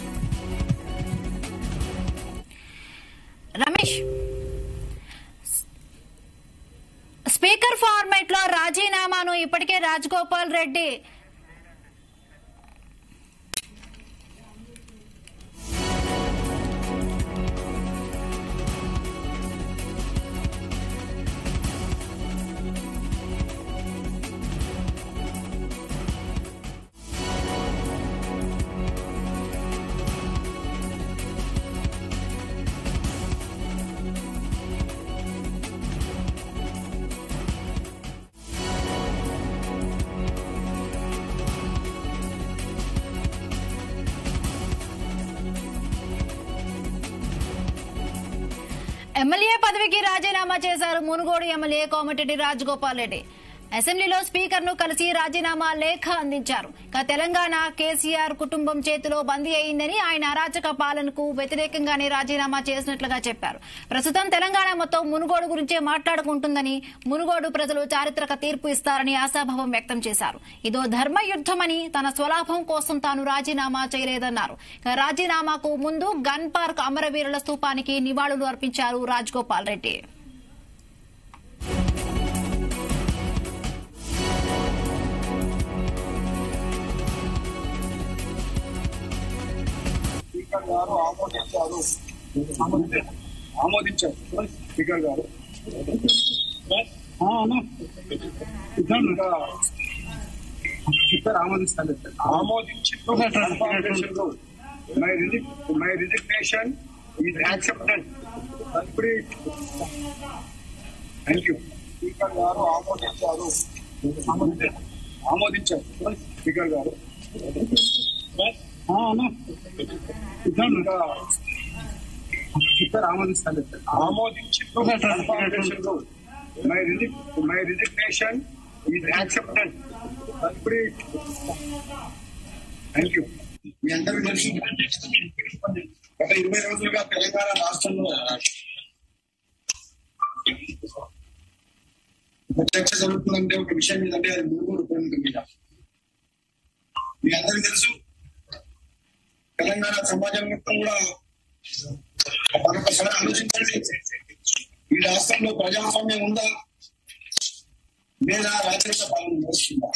రమేష్, స్పీకర్ ఫార్మాట్ లో రాజీనామాను ఇప్పటికే రాజగోపాల్ రెడ్డి ఎమ్మెల్యే పదవికి రాజీనామా చేశారు మునుగోడు ఎమ్మెల్యే కోమటిరెడ్డి రాజగోపాల్ రెడ్డి. అసెంబ్లీలో స్పీకర్ ను కలిసి రాజీనామా లేఖ అందించారు. ఇక తెలంగాణ కేసీఆర్ కుటుంబం చేతిలో బందీ అయిందని, ఆయన అరాచక పాలనకు వ్యతిరేకంగానే రాజీనామా చేసినట్లుగా చెప్పారు. ప్రస్తుతం తెలంగాణ మొత్తం మునుగోడు గురించే మాట్లాడుకుంటుందని, మునుగోడు ప్రజలు చారిత్రక తీర్పు ఇస్తారని ఆశాభావం వ్యక్తం చేశారు. ఇదో ధర్మ యుద్దమని, తన స్వలాభం కోసం తాను రాజీనామా చేయలేదన్నారు. ఇక రాజీనామాకు ముందు గన్ పార్క్ అమరవీరుల స్తూపానికి నివాళులు అర్పించారు రాజగోపాల్ రెడ్డి. గారు ఆమోదించారు ఆమోదించారు స్పీకర్ గారు స్పీకర్ ఆమోదిస్తాను ఆమోదించి my my resignation is accepted. Thank you. Speaker గారు ఆమోదించారు ఆమోదించారు స్పీకర్ గారు స్పీకర్ ఆమోదిస్తాను ఆమోదించి my my resignation is accepted. Thank you. మీ అందరూ తెలుసు, గత ఇరవై రోజులుగా తెలంగాణ రాష్ట్రంలో చర్చ జరుగుతుందంటే ఒక విషయం ఏంటంటే అది మునుగోడు ఉప ఎన్నిక మీద. మీ అందరికీ తెలుసు, తెలంగాణ సమాజం మొత్తం కూడా మరొకసారి ఆలోచించండి, ఈ రాష్ట్రంలో ప్రజాస్వామ్యం ఉందా లేదా రాజకీయ పాలన నడుస్తుందా?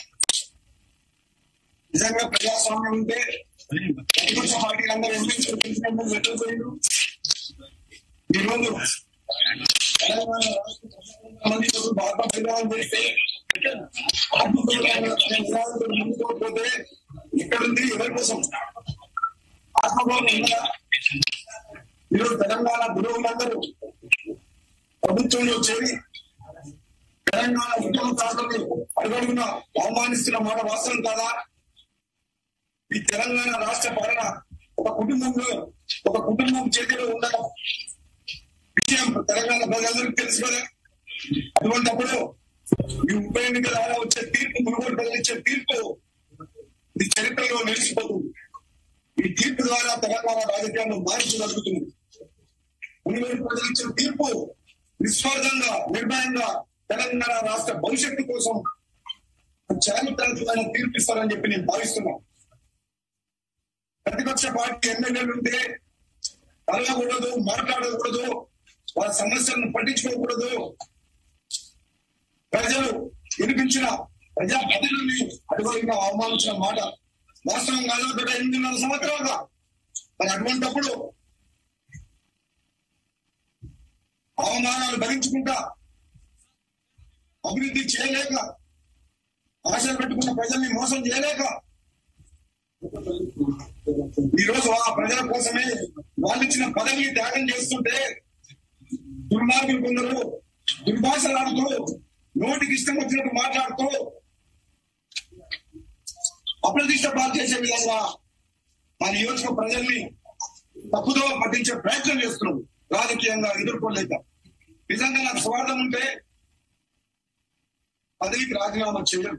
నిజంగా ప్రజాస్వామ్యం ఉంటే ప్రతిపక్ష పార్టీలు అందరూ ఎన్నికలు ఈరోజు తెలంగాణ రాష్ట్ర భారత ప్రజాన్ని చేస్తే ముందుకోకపోతే ఎక్కడుంది, ఎవరి కోసం? ఆత్మగౌరవం ఉందా? ఈరోజు తెలంగాణ గురువులందరూ ప్రభుత్వంలో చేరి తెలంగాణ ఉద్యమకారులను అడుగడుగున అవమానిస్తున్న మాట వాస్తవం కాదా? ఈ తెలంగాణ రాష్ట్ర పాలన ఒక కుటుంబంలో ఒక కుటుంబం చేతిలో ఉండడం విషయం తెలంగాణ ప్రజలందరికీ తెలుసు కదా. అటువంటిప్పుడు ఈ ఉప ఎన్నికల ద్వారా వచ్చే తీర్పు, మునుగోడు ప్రజలు ఇచ్చే తీర్పు ఇది చరిత్రలో నిలిచిపోతుంది. ఈ తీర్పు ద్వారా తెలంగాణ రాజకీయాల్లో మార్పు జరుగుతుంది. మునుగోడు ప్రజలు ఇచ్చిన తీర్పు నిస్వార్థంగా, నిర్భయంగా తెలంగాణ రాష్ట్ర భవిష్యత్తు కోసం చారిత్రాత్మకమైన తీర్పు ఇస్తారని చెప్పి నేను భావిస్తున్నాను. ప్రతిపక్ష పార్టీ ఎమ్మెల్యేలు ఉంటే అడగకూడదు, మాట్లాడకూడదు, వాళ్ళ సమస్యలను పట్టించుకోకూడదు. ప్రజలు వినిపించిన ప్రజాప్రతినిధుల్ని అడుగుగా అవమానించిన మాట వాస్తవం కాదు. గత ఎనిమిదిన్నర సంవత్సరాలుగా మరి అటువంటిప్పుడు అవమానాలు భరించుకుంటా అభివృద్ధి చేయలేక, ఆశలు పెట్టుకున్న ప్రజల్ని మోసం చేయలేక ఈ రోజు ఆ ప్రజల కోసమే వాళ్ళు ఇచ్చిన పదవిని త్యాగం చేస్తుంటే దుర్మార్గులు కొందరు దుర్భాషలాడుతూ, నోటికి ఇష్టం వచ్చినట్టు మాట్లాడుతూ అప్రతిష్ట పాలు చేసే విధంగా మన నియోజక ప్రజల్ని తప్పుదో పట్టించే ప్రయత్నం చేస్తున్నారు. రాజకీయంగా ఎదుర్కోలేక నిజంగా నాకు స్వార్థం ఉంటే పదవికి రాజీనామా చేయరు.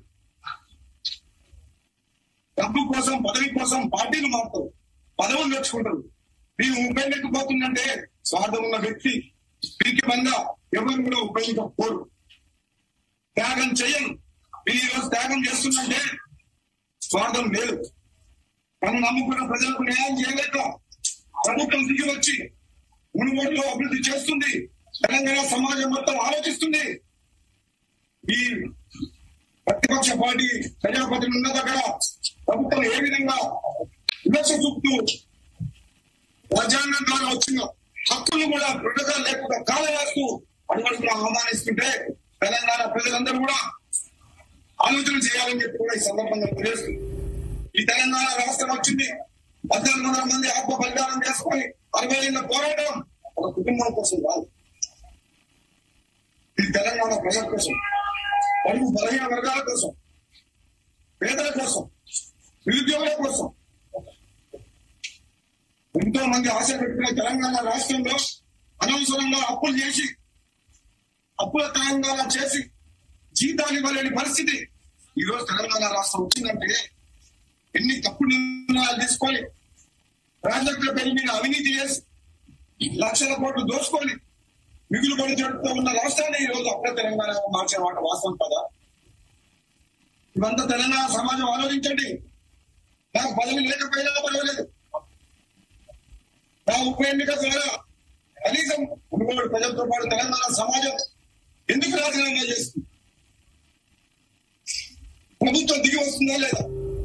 డబ్బు కోసం, పదవి కోసం పార్టీలు మారుతారు, పదవులు తెచ్చుకుంటారు. నేను ఉపయోగించకపోతుందంటే స్వార్థం ఉన్న వ్యక్తి వీరికి బంగా ఎవరు కూడా ఉపయోగించకపోరు. త్యాగం చేయను. నేను ఈరోజు త్యాగం చేస్తుందంటే స్వార్థం లేదు. తను నమ్ముకున్న ప్రజలకు న్యాయం చేయలేక ప్రభుత్వం దిగి వచ్చి మునుగోడులో అభివృద్ధి చేస్తుంది. తెలంగాణ సమాజం మొత్తం ఆలోచిస్తుంది. ఈ ప్రతిపక్ష పార్టీ ప్రజాప్రతినిధులు ఉన్న దగ్గర ప్రభుత్వం ఏ విధంగా విమర్శ చూపుతూ రాజ్యాంగం ద్వారా వచ్చిన హక్కులు కూడా విడుదల లేకుండా కాలవేస్తూ అడుగడుగునా అవమానిస్తుంటే తెలంగాణ ప్రజలందరూ కూడా ఆలోచన చేయాలని చెప్పి కూడా ఈ సందర్భంగా తెలియజేస్తుంది. ఈ తెలంగాణ రాష్ట్రం వచ్చింది, పద్దెనిమిది వందల మంది ఆత్మ బలిదానం చేసుకుని అరవై ఏళ్ళ పోరాటం ఒక కుటుంబం కోసం కాదు. ఇది తెలంగాణ ప్రజల కోసం, పలువు బలహీన వర్గాల కోసం, పేదల కోసం, నిరుద్యోగుల కోసం. ఎంతో మంది ఆశ పెట్టుకున్న తెలంగాణ రాష్ట్రంలో అనవసరంగా అప్పులు చేసి, అప్పుల తెలంగాణ చేసి జీతాలు ఇవ్వలేని పరిస్థితి ఈ రోజు తెలంగాణ రాష్ట్రం వచ్చిందంటే ఎన్ని తప్పుడు నిర్ణయాలు తీసుకొని ప్రాజెక్టుల పేరు మీద అవినీతి చేసి లక్షల కోట్లు దోచుకొని మిగులు పడి జరుపుతూ ఉన్న రాష్ట్రాన్ని ఈ రోజు అప్పుడే తెలంగాణ మార్చే మాట వాస్తవం కదా. ఇవంతా తెలంగాణ సమాజం ఆలోచించండి. నాకు పదవి లేకపోయినా పర్వాలేదు, నా ఉప ఎన్నిక ద్వారా కనీసం మునుగోడు ప్రజలతో పాటు తెలంగాణ సమాజం ఎందుకు రాజీనామా చేస్తుంది? ప్రభుత్వం దిగి వస్తుందా లేదా?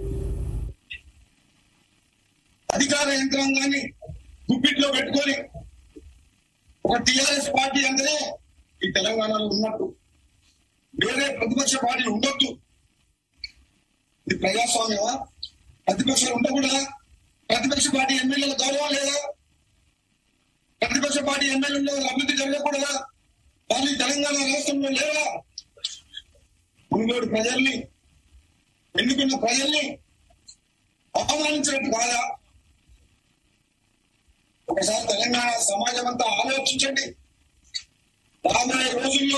అధికార యంత్రాంగాన్ని గుప్పిట్లో పెట్టుకొని ఒక టిఆర్ఎస్ పార్టీ అంటే ఈ తెలంగాణలో ఉన్నట్టు వేరే ప్రతిపక్ష పార్టీ ఉండొద్దు. ఇది ప్రజాస్వామ్యమా? ప్రతిపక్షాలు ఉండకూడదా? ప్రతిపక్ష పార్టీ ఎమ్మెల్యేల గౌరవం లేదా? ప్రతిపక్ష పార్టీ ఎమ్మెల్యేలో అభివృద్ధి జరగకూడదా? వాళ్ళు తెలంగాణ రాష్ట్రంలో లేవా? మునుగోడు ప్రజల్ని, ఎన్నుకున్న ప్రజల్ని అవమానించినట్టు కాదా? ఒకసారి తెలంగాణ సమాజం అంతా ఆలోచించండి. రాబోయే రోజుల్లో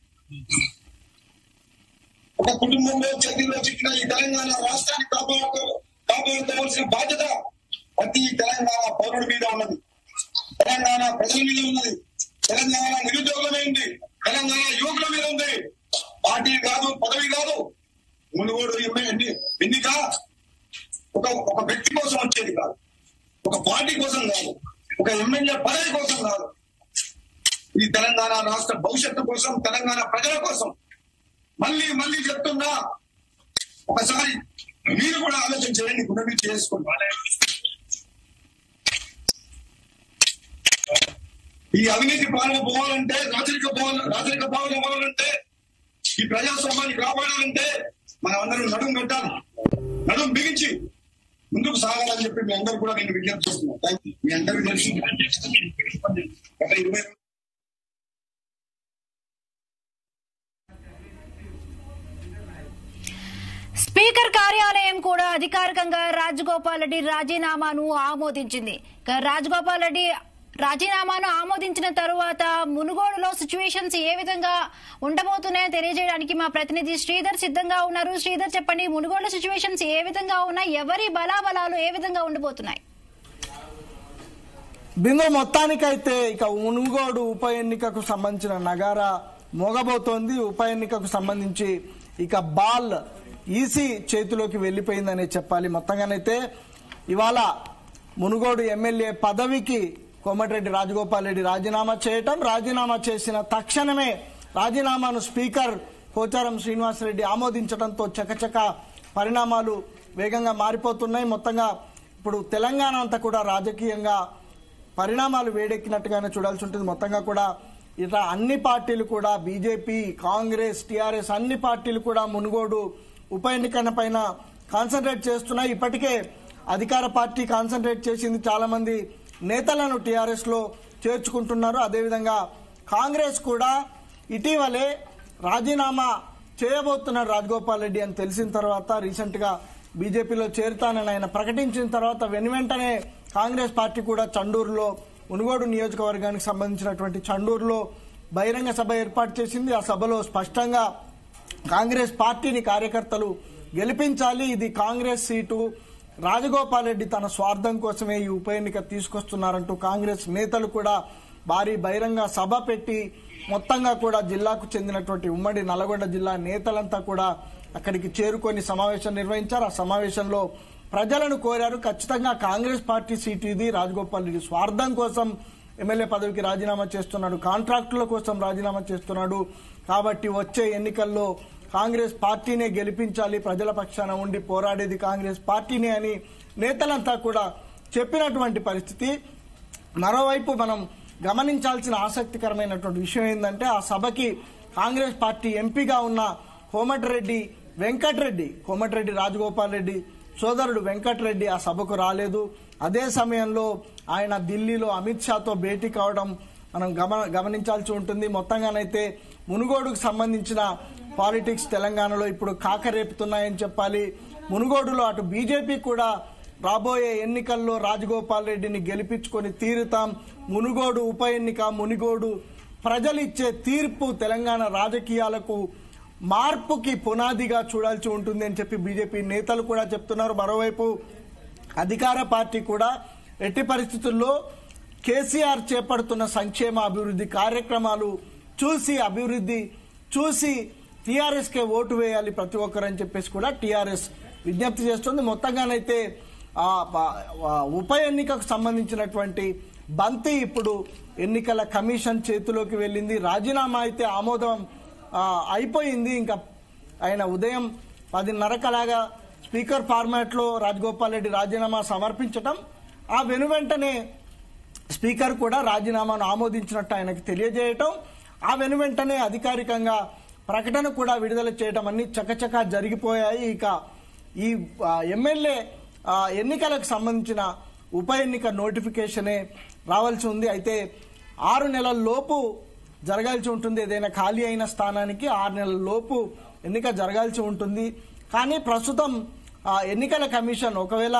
ఒక కుటుంబంలో చేతిలో చిక్కిన ఈ తెలంగాణ రాష్ట్రాన్ని కాపాడుతూ కాపాడుకోవాల్సిన బాధ్యత ప్రతి తెలంగాణ పౌరుడి మీద ఉన్నది, తెలంగాణ ప్రజల మీద ఉన్నది, తెలంగాణ నిరుద్యోగుల మీద ఉంది, తెలంగాణ యువకుల మీద ఉంది. పార్టీ కాదు, పదవి కాదు. మునుగోడు ఎన్ని ఎన్నిక ఒక ఒక వ్యక్తి కోసం వచ్చేది కాదు, ఒక పార్టీ కోసం కాదు, ఒక ఎమ్మెల్యే పదవి కోసం కాదు. ఈ తెలంగాణ రాష్ట్ర భవిష్యత్తు కోసం, తెలంగాణ ప్రజల కోసం. మళ్ళీ మళ్ళీ చెప్తున్నా, ఒకసారి మీరు కూడా ఆలోచన చేయండి, గుణమి చేసుకోండి. ఈ అవినీతి పాలన పోవాలంటే, రాజరిక పాలన రాజరిక పాలన పోవాలంటే, ఈ ప్రజాస్వామ్యాన్ని కాపాడాలంటే మనం అందరం నడుం కట్టాలి. నడుం బిగించి ముందుకు సాగాలని చెప్పి మీ అందరూ కూడా నేను విజ్ఞప్తి చేస్తున్నాను. Thank you. మీ అందరికీ తెలుసు గత ఇరవై స్పీకర్ కార్యాలయం కూడా అధికారికంగా రాజగోపాల్ రెడ్డి రాజీనామాను ఆమోదించింది. రాజగోపాల్ రెడ్డి రాజీనామాను ఆమోదించిన తరువాత మునుగోడులో సిచ్యువేషన్స్ ఏ విధంగా ఉండబోతున్నాయో తెలియజేయడానికి మా ప్రతినిధి శ్రీధర్ సిద్ధంగా ఉన్నారు. శ్రీధర్, చెప్పండి, మునుగోడు సిచ్యువేషన్స్ ఏ విధంగా ఉన్నాయి, ఎవరి బలాబలాలు ఏ విధంగా ఉండబోతున్నాయి? బిందు, మొత్తానికైతే ఇక మునుగోడు ఉప ఎన్నికకు సంబంధించిన నగారా మోగబోతోంది. ఉప ఎన్నికకు సంబంధించి ఇక బాల్ ఈసీ చేతిలోకి వెళ్లిపోయిందనే చెప్పాలి. మొత్తంగానైతే ఇవాళ మునుగోడు ఎమ్మెల్యే పదవికి కోమటిరెడ్డి రాజగోపాల్ రెడ్డి రాజీనామా చేయటం, రాజీనామా చేసిన తక్షణమే రాజీనామాను స్పీకర్ పోచారం శ్రీనివాసరెడ్డి ఆమోదించడంతో చకచక పరిణామాలు వేగంగా మారిపోతున్నాయి. మొత్తంగా ఇప్పుడు తెలంగాణ అంతా కూడా రాజకీయంగా పరిణామాలు వేడెక్కినట్టుగానే చూడాల్సి ఉంటుంది. మొత్తంగా కూడా ఇట్లా అన్ని పార్టీలు కూడా బీజేపీ, కాంగ్రెస్, టీఆర్ఎస్ అన్ని పార్టీలు కూడా మునుగోడు ఉప ఎన్నిక పైన కాన్సన్ట్రేట్ చేస్తున్నాయి. ఇప్పటికే అధికార పార్టీ కాన్సన్ట్రేట్ చేసింది, చాలా మంది నేతలను టీఆర్ఎస్ లో చేర్చుకుంటున్నారు. అదేవిధంగా కాంగ్రెస్ కూడా ఇటీవలే రాజీనామా చేయబోతున్నారు రాజగోపాల్ రెడ్డి అని తెలిసిన తర్వాత రీసెంట్ గా బీజేపీలో చేరుతానని ఆయన ప్రకటించిన తర్వాత వెను వెంటనే కాంగ్రెస్ పార్టీ కూడా చండూరులో మునుగోడు నియోజకవర్గానికి సంబంధించినటువంటి చండూరులో బహిరంగ సభ ఏర్పాటు చేసింది. ఆ సభలో స్పష్టంగా కాంగ్రెస్ పార్టీని కార్యకర్తలు గెలిపించాలి, ఇది కాంగ్రెస్ సీటు, రాజగోపాల్ రెడ్డి తన స్వార్థం కోసమే ఈ ఉప ఎన్నిక తీసుకొస్తున్నారంటూ కాంగ్రెస్ నేతలు కూడా భారీ బహిరంగ సభ పెట్టి మొత్తంగా కూడా జిల్లాకు చెందినటువంటి ఉమ్మడి నల్గొండ జిల్లా నేతలంతా కూడా అక్కడికి చేరుకొని సమావేశం నిర్వహించారు. ఆ సమావేశంలో ప్రజలను కోరారు, ఖచ్చితంగా కాంగ్రెస్ పార్టీ సీటు ఇది, రాజగోపాల్ రెడ్డి స్వార్థం కోసం ఎమ్మెల్యే పదవికి రాజీనామా చేస్తున్నాడు, కాంట్రాక్టుల కోసం రాజీనామా చేస్తున్నాడు, కాబట్టి వచ్చే ఎన్నికల్లో కాంగ్రెస్ పార్టీనే గెలిపించాలి, ప్రజల పక్షాన ఉండి పోరాడేది కాంగ్రెస్ పార్టీనే అని నేతలంతా కూడా చెప్పినటువంటి పరిస్థితి. మరోవైపు మనం గమనించాల్సిన ఆసక్తికరమైనటువంటి విషయం ఏంటంటే ఆ సభకి కాంగ్రెస్ పార్టీ ఎంపీగా ఉన్న కోమటిరెడ్డి వెంకటరెడ్డి కోమటిరెడ్డి రాజగోపాల్ రెడ్డి సోదరుడు వెంకటరెడ్డి ఆ సభకు రాలేదు. అదే సమయంలో ఆయన ఢిల్లీలో అమిత్ షాతో భేటీ కావడం మనం గమన గమనించాల్సి ఉంటుంది. మొత్తంగానైతే మునుగోడుకు సంబంధించిన పాలిటిక్స్ తెలంగాణలో ఇప్పుడు కాకరేపుతున్నాయని చెప్పాలి. మునుగోడులో అటు బీజేపీ కూడా రాబోయే ఎన్నికల్లో రాజగోపాల్ రెడ్డిని గెలిపించుకొని తీరుతాం, మునుగోడు ఉప ఎన్నిక, మునుగోడు ప్రజలిచ్చే తీర్పు తెలంగాణ రాజకీయాలకు మార్పుకి పునాదిగా చూడాల్సి ఉంటుంది అని చెప్పి బీజేపీ నేతలు కూడా చెప్తున్నారు. మరోవైపు అధికార పార్టీ కూడా ఎట్టి పరిస్థితుల్లో కేసీఆర్ చేపడుతున్న సంక్షేమ అభివృద్ధి కార్యక్రమాలు చూసి అభివృద్ధి చూసి టీఆర్ఎస్ కే ఓటు వేయాలి ప్రతి ఒక్కరు అని చెప్పేసి కూడా టీఆర్ఎస్ విజ్ఞప్తి చేస్తుంది. మొత్తంగానైతే ఉప ఎన్నికకు సంబంధించినటువంటి బంతి ఇప్పుడు ఎన్నికల కమిషన్ చేతిలోకి వెళ్ళింది. రాజీనామా అయితే ఆమోదం అయిపోయింది. ఇంకా ఆయన ఉదయం పదిన్నరకలాగా స్పీకర్ ఫార్మాట్ లో రాజగోపాల్ రెడ్డి రాజీనామా సమర్పించడం, ఆ వెను వెంటనే స్పీకర్ కూడా రాజీనామాను ఆమోదించినట్టు ఆయనకు తెలియజేయటం, ఆ వెను వెంటనే అధికారికంగా ప్రకటన కూడా విడుదల చేయడం అన్ని చకచకా జరిగిపోయాయి. ఇక ఈ ఎమ్మెల్యే ఎన్నికలకు సంబంధించిన ఉప ఎన్నిక నోటిఫికేషనే రావాల్సి ఉంది. అయితే ఆరు నెలల లోపు జరగాల్సి ఉంటుంది, ఏదైనా ఖాళీ అయిన స్థానానికి ఆరు నెలల లోపు ఎన్నిక జరగాల్సి ఉంటుంది. కానీ ప్రస్తుతం ఎన్నికల కమిషన్ ఒకవేళ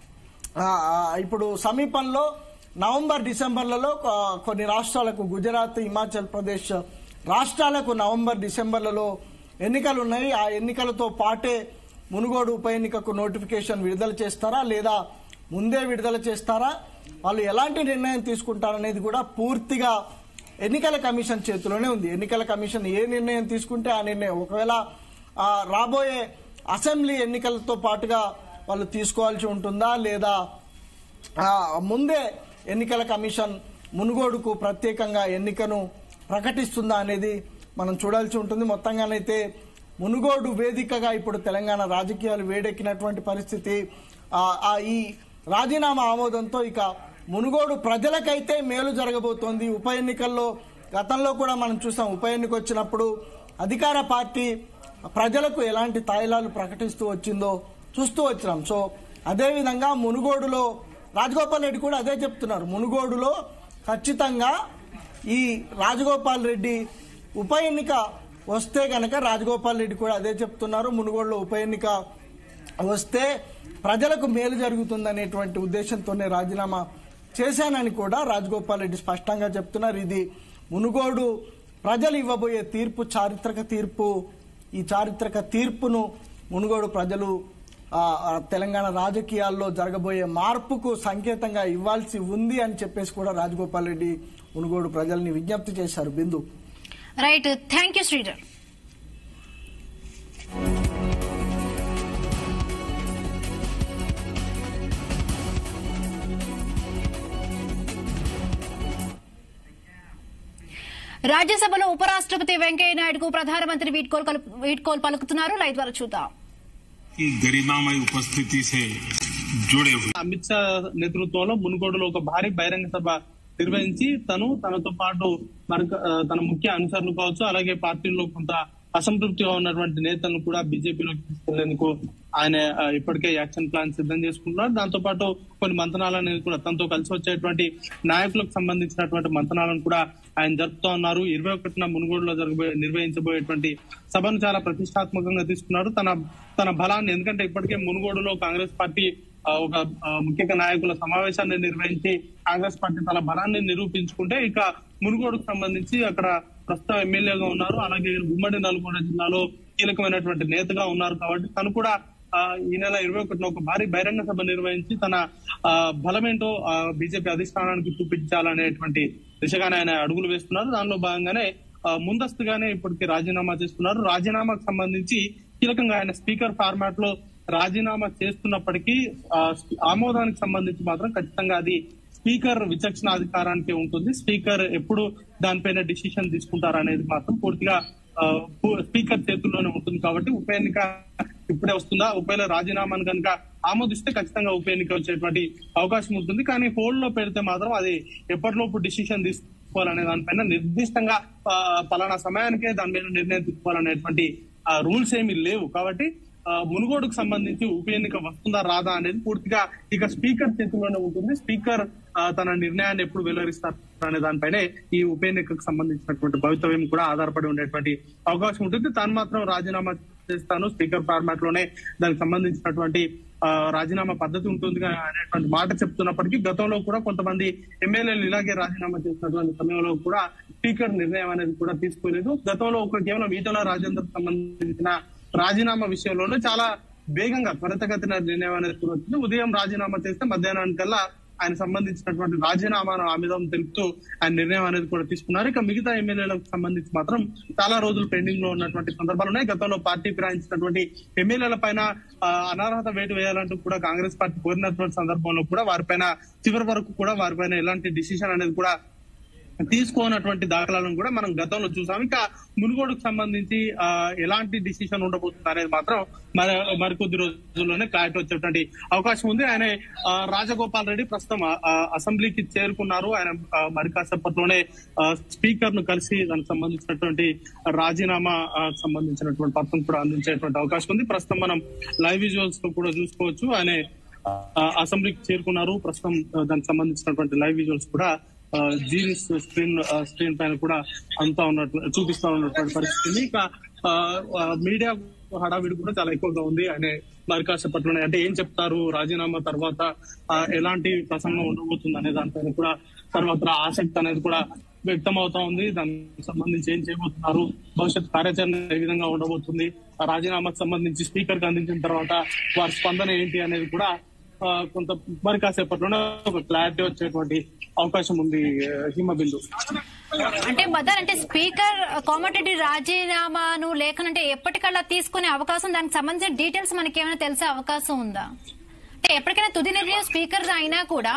ఇప్పుడు సమీపంలో నవంబర్ డిసెంబర్లలో కొన్ని రాష్ట్రాలకు, గుజరాత్, హిమాచల్ ప్రదేశ్ రాష్ట్రాలకు నవంబర్ డిసెంబర్లలో ఎన్నికలు ఉన్నాయి. ఆ ఎన్నికలతో పాటే మునుగోడు ఉప ఎన్నికకు నోటిఫికేషన్ విడుదల చేస్తారా లేదా ముందే విడుదల చేస్తారా, వాళ్ళు ఎలాంటి నిర్ణయం తీసుకుంటారనేది కూడా పూర్తిగా ఎన్నికల కమిషన్ చేతిలోనే ఉంది. ఎన్నికల కమిషన్ ఏ నిర్ణయం తీసుకుంటే ఆ నిర్ణయం, ఒకవేళ రాబోయే అసెంబ్లీ ఎన్నికలతో పాటుగా వాళ్ళు తీసుకోవాల్సి ఉంటుందా లేదా ముందే ఎన్నికల కమిషన్ మునుగోడుకు ప్రత్యేకంగా ఎన్నికను ప్రకటిస్తుందా అనేది మనం చూడాల్సి ఉంటుంది. మొత్తంగానైతే మునుగోడు వేదికగా ఇప్పుడు తెలంగాణ రాజకీయాలు వేడెక్కినటువంటి పరిస్థితి. ఈ రాజీనామా ఆమోదంతో ఇక మునుగోడు ప్రజలకైతే మేలు జరగబోతోంది. ఉప ఎన్నికల్లో గతంలో కూడా మనం చూసాం, ఉప ఎన్నిక వచ్చినప్పుడు అధికార పార్టీ ప్రజలకు ఎలాంటి తాయిలాలు ప్రకటిస్తూ వచ్చిందో చూస్తూ వచ్చినాం. సో అదేవిధంగా మునుగోడులో రాజగోపాల్ రెడ్డి కూడా అదే చెప్తున్నారు. మునుగోడులో ఖచ్చితంగా ఈ రాజగోపాల్ రెడ్డి ఉప ఎన్నిక వస్తే కనుక రాజగోపాల్ రెడ్డి కూడా అదే చెప్తున్నారు. మునుగోడులో ఉప ఎన్నిక వస్తే ప్రజలకు మేలు జరుగుతుందనేటువంటి ఉద్దేశంతోనే రాజీనామా చేశానని కూడా రాజగోపాల్ రెడ్డి స్పష్టంగా చెప్తున్నారు. ఇది మునుగోడు ప్రజలు ఇవ్వబోయే తీర్పు చారిత్రక తీర్పు. ఈ చారిత్రక తీర్పును మునుగోడు ప్రజలు తెలంగాణ రాజకీయాల్లో జరగబోయే మార్పుకు సంకేతంగా ఇవ్వాల్సి ఉంది అని చెప్పేసి కూడా రాజగోపాల్ రెడ్డి మునుగోడు ప్రజల్ని విజ్ఞప్తి చేశారు. Bindu right, thank you Sridhar. రాజ్యసభలో ఉపరాష్ట్రపతి వెంకయ్య నాయుడుకు ప్రధానమంత్రి వీడ్కోలు వీడ్కోలు పలుకుతున్నారు. లైవ్ ద్వారా చూద్దాం. गरिमामय उपस्थिति से जुड़े हुए అమిత్ షా నేతృత్వంలో మునుగోడులో ఒక భారీ బహిరంగ సభ నిర్వహించి తను తనతో పాటు మరొక తన ముఖ్య అనుచరులు కావచ్చు, అలాగే పార్టీలో కొంత అసంతృప్తిగా ఉన్నటువంటి నేతలను కూడా బీజేపీలోకి తీసుకెళ్లేందుకు ఆయన ఇప్పటికే యాక్షన్ ప్లాన్ సిద్ధం చేసుకుంటున్నారు. దాంతో పాటు కొన్ని మంతనాలు అనేది కూడా తనతో కలిసి వచ్చేటువంటి నాయకులకు సంబంధించినటువంటి మంతనాలను కూడా ఆయన జరుపుతూ ఉన్నారు. ఇరవై ఒకటిన మునుగోడులో జరగబోయే నిర్వహించబోయేటువంటి సభను చాలా ప్రతిష్టాత్మకంగా తీసుకున్నారు. తన తన బలాన్ని, ఎందుకంటే ఇప్పటికే మునుగోడులో కాంగ్రెస్ పార్టీ ఒక ముఖ్య నాయకుల సమావేశాన్ని నిర్వహించి కాంగ్రెస్ పార్టీ తన బలాన్ని నిరూపించుకుంటే, ఇక మునుగోడుకు సంబంధించి అక్కడ ప్రస్తుతం ఎమ్మెల్యేగా ఉన్నారు, అలాగే ఉమ్మడి నల్గొండ జిల్లాలో కీలకమైనటువంటి నేతగా ఉన్నారు. కాబట్టి తను కూడా ఈ నెల ఇరవై ఒకటిన ఒక భారీ బహిరంగ సభ నిర్వహించి తన బలమేంటో బీజేపీ అధిష్టానానికి చూపించాలనేటువంటి దిశగానే ఆయన అడుగులు వేస్తున్నారు. దానిలో భాగంగానే ముందస్తుగానే ఇప్పటికి రాజీనామా చేస్తున్నారు. రాజీనామాకు సంబంధించి కీలకంగా ఆయన స్పీకర్ ఫార్మాట్ లో రాజీనామా చేస్తున్నప్పటికీ ఆమోదానికి సంబంధించి మాత్రం ఖచ్చితంగా అది స్పీకర్ విచక్షణ అధికారానికి ఉంటుంది. స్పీకర్ ఎప్పుడు దానిపైన డిసిషన్ తీసుకుంటారనేది మాత్రం పూర్తిగా స్పీకర్ చేతుల్లోనే ఉంటుంది. కాబట్టి ఉప ఎన్నిక ఇప్పుడే వస్తుందా, ఒకవేళ రాజీనామాను కనుక ఆమోదిస్తే ఖచ్చితంగా ఉప ఎన్నిక వచ్చేటువంటి అవకాశం ఉంటుంది. కానీ హోల్డ్ లో పెడితే మాత్రం అది ఎప్పటిలోపు డిసిషన్ తీసుకోవాలనే దానిపైన నిర్దిష్టంగా పలానా సమయానికే దాని మీద నిర్ణయం తీసుకోవాలనేటువంటి రూల్స్ ఏమీ లేవు. కాబట్టి మునుగోడుకు సంబంధించి ఉప ఎన్నిక వస్తుందా రాదా అనేది పూర్తిగా ఇక స్పీకర్ చేతుల్లోనే ఉంటుంది. స్పీకర్ తన నిర్ణయాన్ని ఎప్పుడు వెల్లడిస్తారు అనే దానిపైనే ఈ ఉప ఎన్నికకు సంబంధించినటువంటి భవితవ్యం కూడా ఆధారపడి ఉండేటువంటి అవకాశం ఉంటుంది. తాను మాత్రం రాజీనామా చేస్తాను, స్పీకర్ ఫార్మాట్ లోనే దానికి సంబంధించినటువంటి రాజీనామా పద్ధతి ఉంటుంది అనేటువంటి మాట చెప్తున్నప్పటికీ గతంలో కూడా కొంతమంది ఎమ్మెల్యేలు ఇలాగే రాజీనామా చేసినటువంటి సమయంలో కూడా స్పీకర్ నిర్ణయం అనేది కూడా తీసుకోలేదు. గతంలో ఒక కేవలం ఈటల రాజేందర్ సంబంధించిన రాజీనామా విషయంలోనే చాలా వేగంగా త్వరితగతిన నిర్ణయం అనేది కూడా వచ్చింది. ఉదయం రాజీనామా చేస్తే మధ్యాహ్నానికల్లా ఆయన సంబంధించినటువంటి రాజీనామాను ఆమోదం తెలుపుతూ ఆయన నిర్ణయం అనేది కూడా తీసుకున్నారు. ఇక మిగతా ఎమ్మెల్యేలకు సంబంధించి మాత్రం చాలా రోజులు పెండింగ్ లో ఉన్నటువంటి సందర్భాలు ఉన్నాయి. గతంలో పార్టీ ఫిరాయించినటువంటి ఎమ్మెల్యేల పైన అనర్హత వేటు వేయాలంటూ కూడా కాంగ్రెస్ పార్టీ కోరినటువంటి సందర్భంలో కూడా వారిపైన చివరి వరకు కూడా వారిపైన ఎలాంటి డిసిషన్ అనేది కూడా తీసుకోనటువంటి దాఖలాలను కూడా మనం గతంలో చూసాం. ఇంకా మునుగోడుకు సంబంధించి ఆ ఎలాంటి డిసిషన్ ఉండబోతుంది అనేది మాత్రం మరి మరికొద్ది రోజుల్లోనే క్లారిటీ వచ్చేటువంటి అవకాశం ఉంది. ఆయన రాజగోపాల్ రెడ్డి ప్రస్తుతం అసెంబ్లీకి చేరుకున్నారు. ఆయన మరి కాసేపట్లోనే స్పీకర్ ను కలిసి దానికి సంబంధించినటువంటి రాజీనామా సంబంధించినటువంటి పత్రం కూడా అందించేటువంటి అవకాశం ఉంది. ప్రస్తుతం మనం లైవ్ విజువల్స్ లో కూడా చూసుకోవచ్చు. ఆయన అసెంబ్లీకి చేరుకున్నారు. ప్రస్తుతం దానికి సంబంధించినటువంటి లైవ్ విజువల్స్ కూడా జీనిస్ స్క్రీన్ స్క్రీన్ పైన కూడా అంతా ఉన్నట్లు చూపిస్తా ఉన్నటువంటి పరిస్థితి. ఇక మీడియా హడావిడి కూడా చాలా ఎక్కువగా ఉంది. ఆయన మరి కాసేపట్లోనే అంటే ఏం చెప్తారు, రాజీనామా తర్వాత ఎలాంటి ప్రసంగం ఉండబోతుంది అనే దానిపైన కూడా సర్వత్రా ఆసక్తి అనేది కూడా వ్యక్తం అవుతా ఉంది. దానికి సంబంధించి ఏం చేయబోతున్నారు, భవిష్యత్ కార్యాచరణ ఏ విధంగా ఉండబోతుంది, రాజీనామాకు సంబంధించి స్పీకర్ కి అందించిన తర్వాత వారి స్పందన ఏంటి అనేది కూడా కొంత మరి కాసేపట్లోనే ఒక క్లారిటీ వచ్చేటువంటి అవకాశం ఉంది. హిమబిందు అంటే మదర్ అంటే స్పీకర్ కోమటిరెడ్డి రాజీనామాను లేఖనంటే ఎప్పటికల్లా తీసుకునే అవకాశం, దానికి సంబంధించిన డీటెయిల్స్ మనకి ఏమైనా తెలిసే అవకాశం ఉందా? అంటే ఎప్పటికైనా తుది నిర్ణయం స్పీకర్ అయినా కూడా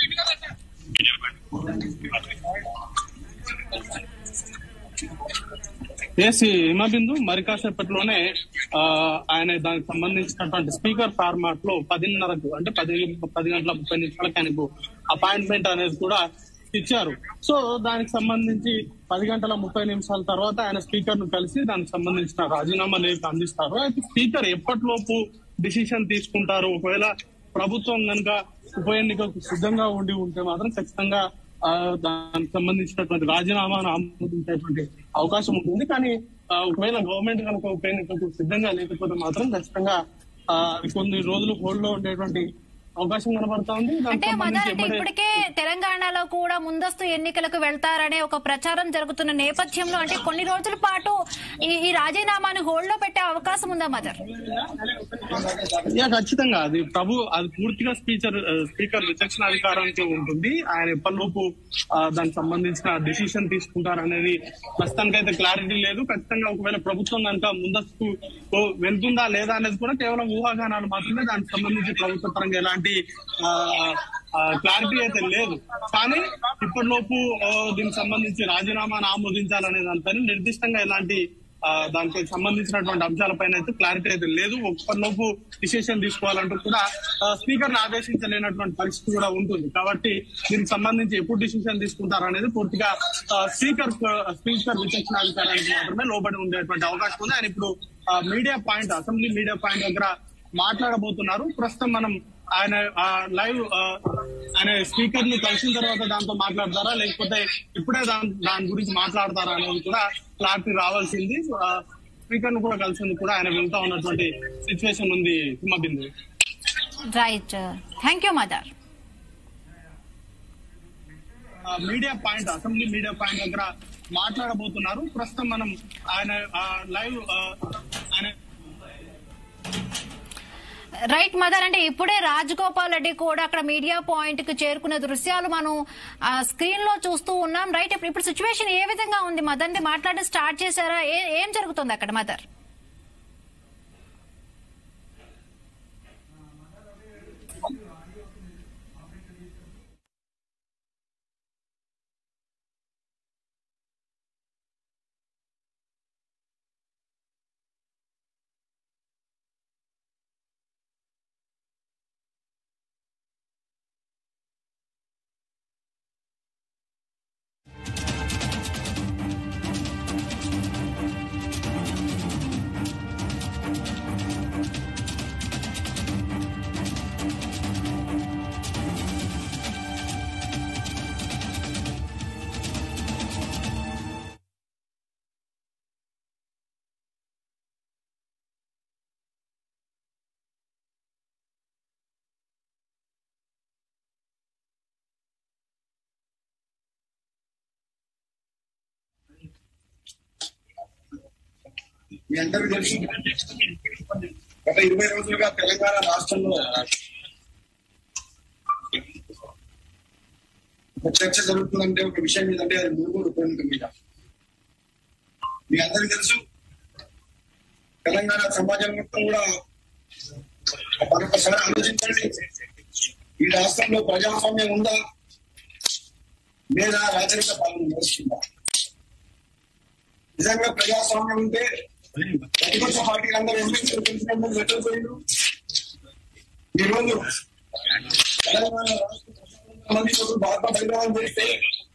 ఏసీ హిమబిందు మరి కాసేపట్లోనే ఆయన దానికి సంబంధించినటువంటి స్పీకర్ ఫార్మాట్ లో పదిన్నరకు అంటే పది పది గంటల ముప్పై నిమిషాలకి ఆయనకు అపాయింట్మెంట్ అనేది కూడా ఇచ్చారు. సో దానికి సంబంధించి పది గంటల ముప్పై నిమిషాల తర్వాత ఆయన స్పీకర్ ను కలిసి దానికి సంబంధించిన రాజీనామా లేఖ అందిస్తారు. అయితే స్పీకర్ ఎప్పటిలోపు డిసిషన్ తీసుకుంటారు, ఒకవేళ ప్రభుత్వం కనుక ఉప ఎన్నికకు సిద్ధంగా ఉండి ఉంటే మాత్రం ఖచ్చితంగా దానికి సంబంధించినటువంటి రాజీనామాను ఆమోదించేటువంటి అవకాశం ఉంటుంది. కానీ ఒకవేళ గవర్నమెంట్ కనుక ఉప ఎన్నికకు సిద్ధంగా లేకపోతే మాత్రం ఖచ్చితంగా కొన్ని రోజులు హోల్డ్ లో ఉండేటువంటి అవకాశం కనబడతా ఉంది. అంటే మదర్ అంటే ఇప్పటికే తెలంగాణలో కూడా ముందస్తు ఎన్నికలకు వెళ్తారనే ఒక ప్రచారం జరుగుతున్న నేపథ్యంలో అంటే కొన్ని రోజుల పాటు ఈ రాజీనామాను హోల్డ్ లో పెట్టే అవకాశం ఉందా మదర్? ఖచ్చితంగా అది ప్రభు అది పూర్తిగా స్పీకర్ స్పీకర్ విచక్షణ అధికారానికి ఉంటుంది. ఆయన ఎప్పటిలోపు దానికి సంబంధించిన డిసిషన్ తీసుకుంటారనేది ప్రస్తుతానికైతే క్లారిటీ లేదు. ఖచ్చితంగా ఒకవేళ ప్రభుత్వం కనుక ముందస్తు వెళ్తుందా లేదా అనేది కూడా కేవలం ఊహాగానాలు మాత్రమే. దానికి సంబంధించి ప్రభుత్వ పరంగా ఎలాంటి క్లారిటీ అయితే లేదు. కానీ ఇప్పటిలోపు దీనికి సంబంధించి రాజీనామాను ఆమోదించాలనే దానిపైన నిర్దిష్టంగా ఎలాంటి దానికి సంబంధించినటువంటి అంశాలపైన అయితే క్లారిటీ అయితే లేదు. ఒక్కరిలోపు డిసిషన్ తీసుకోవాలంటూ కూడా స్పీకర్ ని ఆదేశించలేనటువంటి పరిస్థితి కూడా ఉంటుంది. కాబట్టి దీనికి సంబంధించి ఎప్పుడు డిసిషన్ తీసుకుంటారనేది పూర్తిగా స్పీకర్ స్పీకర్ విచక్షణ అధికారానికి మాత్రమే లోబడి ఉండేటువంటి అవకాశం ఉంది. ఆయన ఇప్పుడు media point assembly media point దగ్గర మాట్లాడబోతున్నారు. ప్రస్తుతం మనం ఆయన లైవ్ ఆయన స్పీకర్ ని కలిసిన తర్వాత దాంతో మాట్లాడతారా లేకపోతే ఇప్పుడే దాని దాని గురించి మాట్లాడతారా అనేది కూడా క్లారిటీ రావాల్సింది. స్పీకర్ ను కూడా కలిసింది కూడా ఆయన వెళ్తా ఉన్నటువంటి సిచ్యువేషన్ ఉంది. Himabindu right, thank you mother. Media point assembly media point దగ్గర మాట్లాడబోతున్నారు. ప్రస్తుతం మనం ఆయన లైవ్ ఆయన రైట్ మదర్ అంటే ఇప్పుడే రాజగోపాల్ రెడ్డి కూడా అక్కడ మీడియా పాయింట్ కు చేరుకున్న దృశ్యాలు మనం స్క్రీన్ లో చూస్తూ ఉన్నాం. రైట్, ఇప్పుడు సిచ్యువేషన్ ఏ విధంగా ఉంది మదర్? అంటే మాట్లాడడం స్టార్ట్ చేశారా? ఏం జరుగుతుంది అక్కడ మదర్? మీ అందరికీ తెలుసు గత ఇరవై రోజులుగా తెలంగాణ రాష్ట్రంలో చర్చ జరుగుతుందంటే ఒక విషయం మీదంటే అది మునుగోడు ఉప ఎన్నిక మీద. మీ అందరికీ తెలుసు తెలంగాణ సమాజం మొత్తం కూడా మరొకసారి ఆలోచించండి. ఈ రాష్ట్రంలో ప్రజాస్వామ్యం ఉందా లేదా రాజరిక పాలన నడుస్తుందా? నిజంగా ప్రజాస్వామ్యం ఉంటే ప్రతిపక్ష పార్టీలు అందరూ ఎమ్మెల్యేలు పెంచినందుకు పెట్టకపోయిండ్రు. ఈ రోజు తెలంగాణ రాష్ట్ర భారత బహిరంగం చేస్తే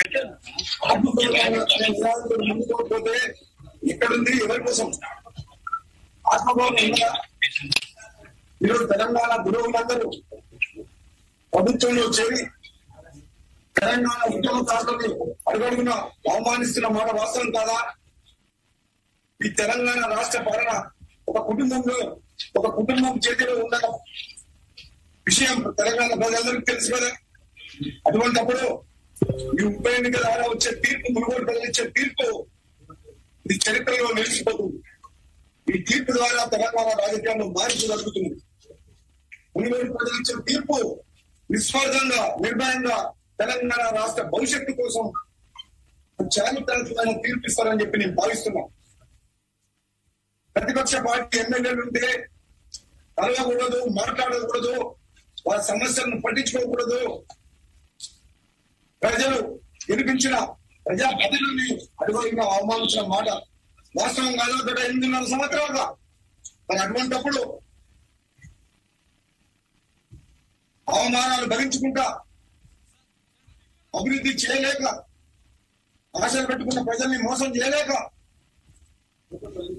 ముందుకోకపోతే ఎక్కడుంది? ఎవరి కోసం? ఆత్మగౌరవం ఉన్నదా? ఈరోజు తెలంగాణ గురువులందరూ ప్రభుత్వంలో చేరి తెలంగాణ ఉద్యమకారులను అడుగడుగున అవమానిస్తున్న మాట వాస్తవం కాదా? ఈ తెలంగాణ రాష్ట్ర పాలన ఒక కుటుంబంలో ఒక కుటుంబం చేతిలో ఉన్న విషయం తెలంగాణ ప్రజలందరికీ తెలుసు కదా. అటువంటిప్పుడు ఈ ఉప ఎన్నిక ద్వారా వచ్చే తీర్పు, మునుగోడు ప్రజలు ఇచ్చే తీర్పు ఇది చరిత్రలో నిలిచిపోతుంది. ఈ తీర్పు ద్వారా తెలంగాణ రాజకీయాల్లో మార్పు జరుగుతుంది. మునుగోడు ప్రజలు ఇచ్చే తీర్పు నిస్వార్థంగా నిర్భయంగా తెలంగాణ రాష్ట్ర భవిష్యత్తు కోసం చారిత్రాత్మకమైన తీర్పు ఇస్తారని చెప్పి నేను భావిస్తున్నాను. ప్రతిపక్ష పార్టీ ఎమ్మెల్యేలు ఉంటే కలవకూడదు, మాట్లాడకూడదు, వారి సమస్యలను పట్టించుకోకూడదు. ప్రజలు వినిపించిన ప్రజాప్రతినిధుల్ని అడుగుగా అవమానించిన మాట వాస్తవం కాదు. గత ఎనిమిదిన్నర సంవత్సరాలుగా మరి అటువంటిప్పుడు అవమానాలు భరించుకుంటా అభివృద్ధి చేయలేక, ఆశలు పెట్టుకున్న ప్రజల్ని మోసం చేయలేక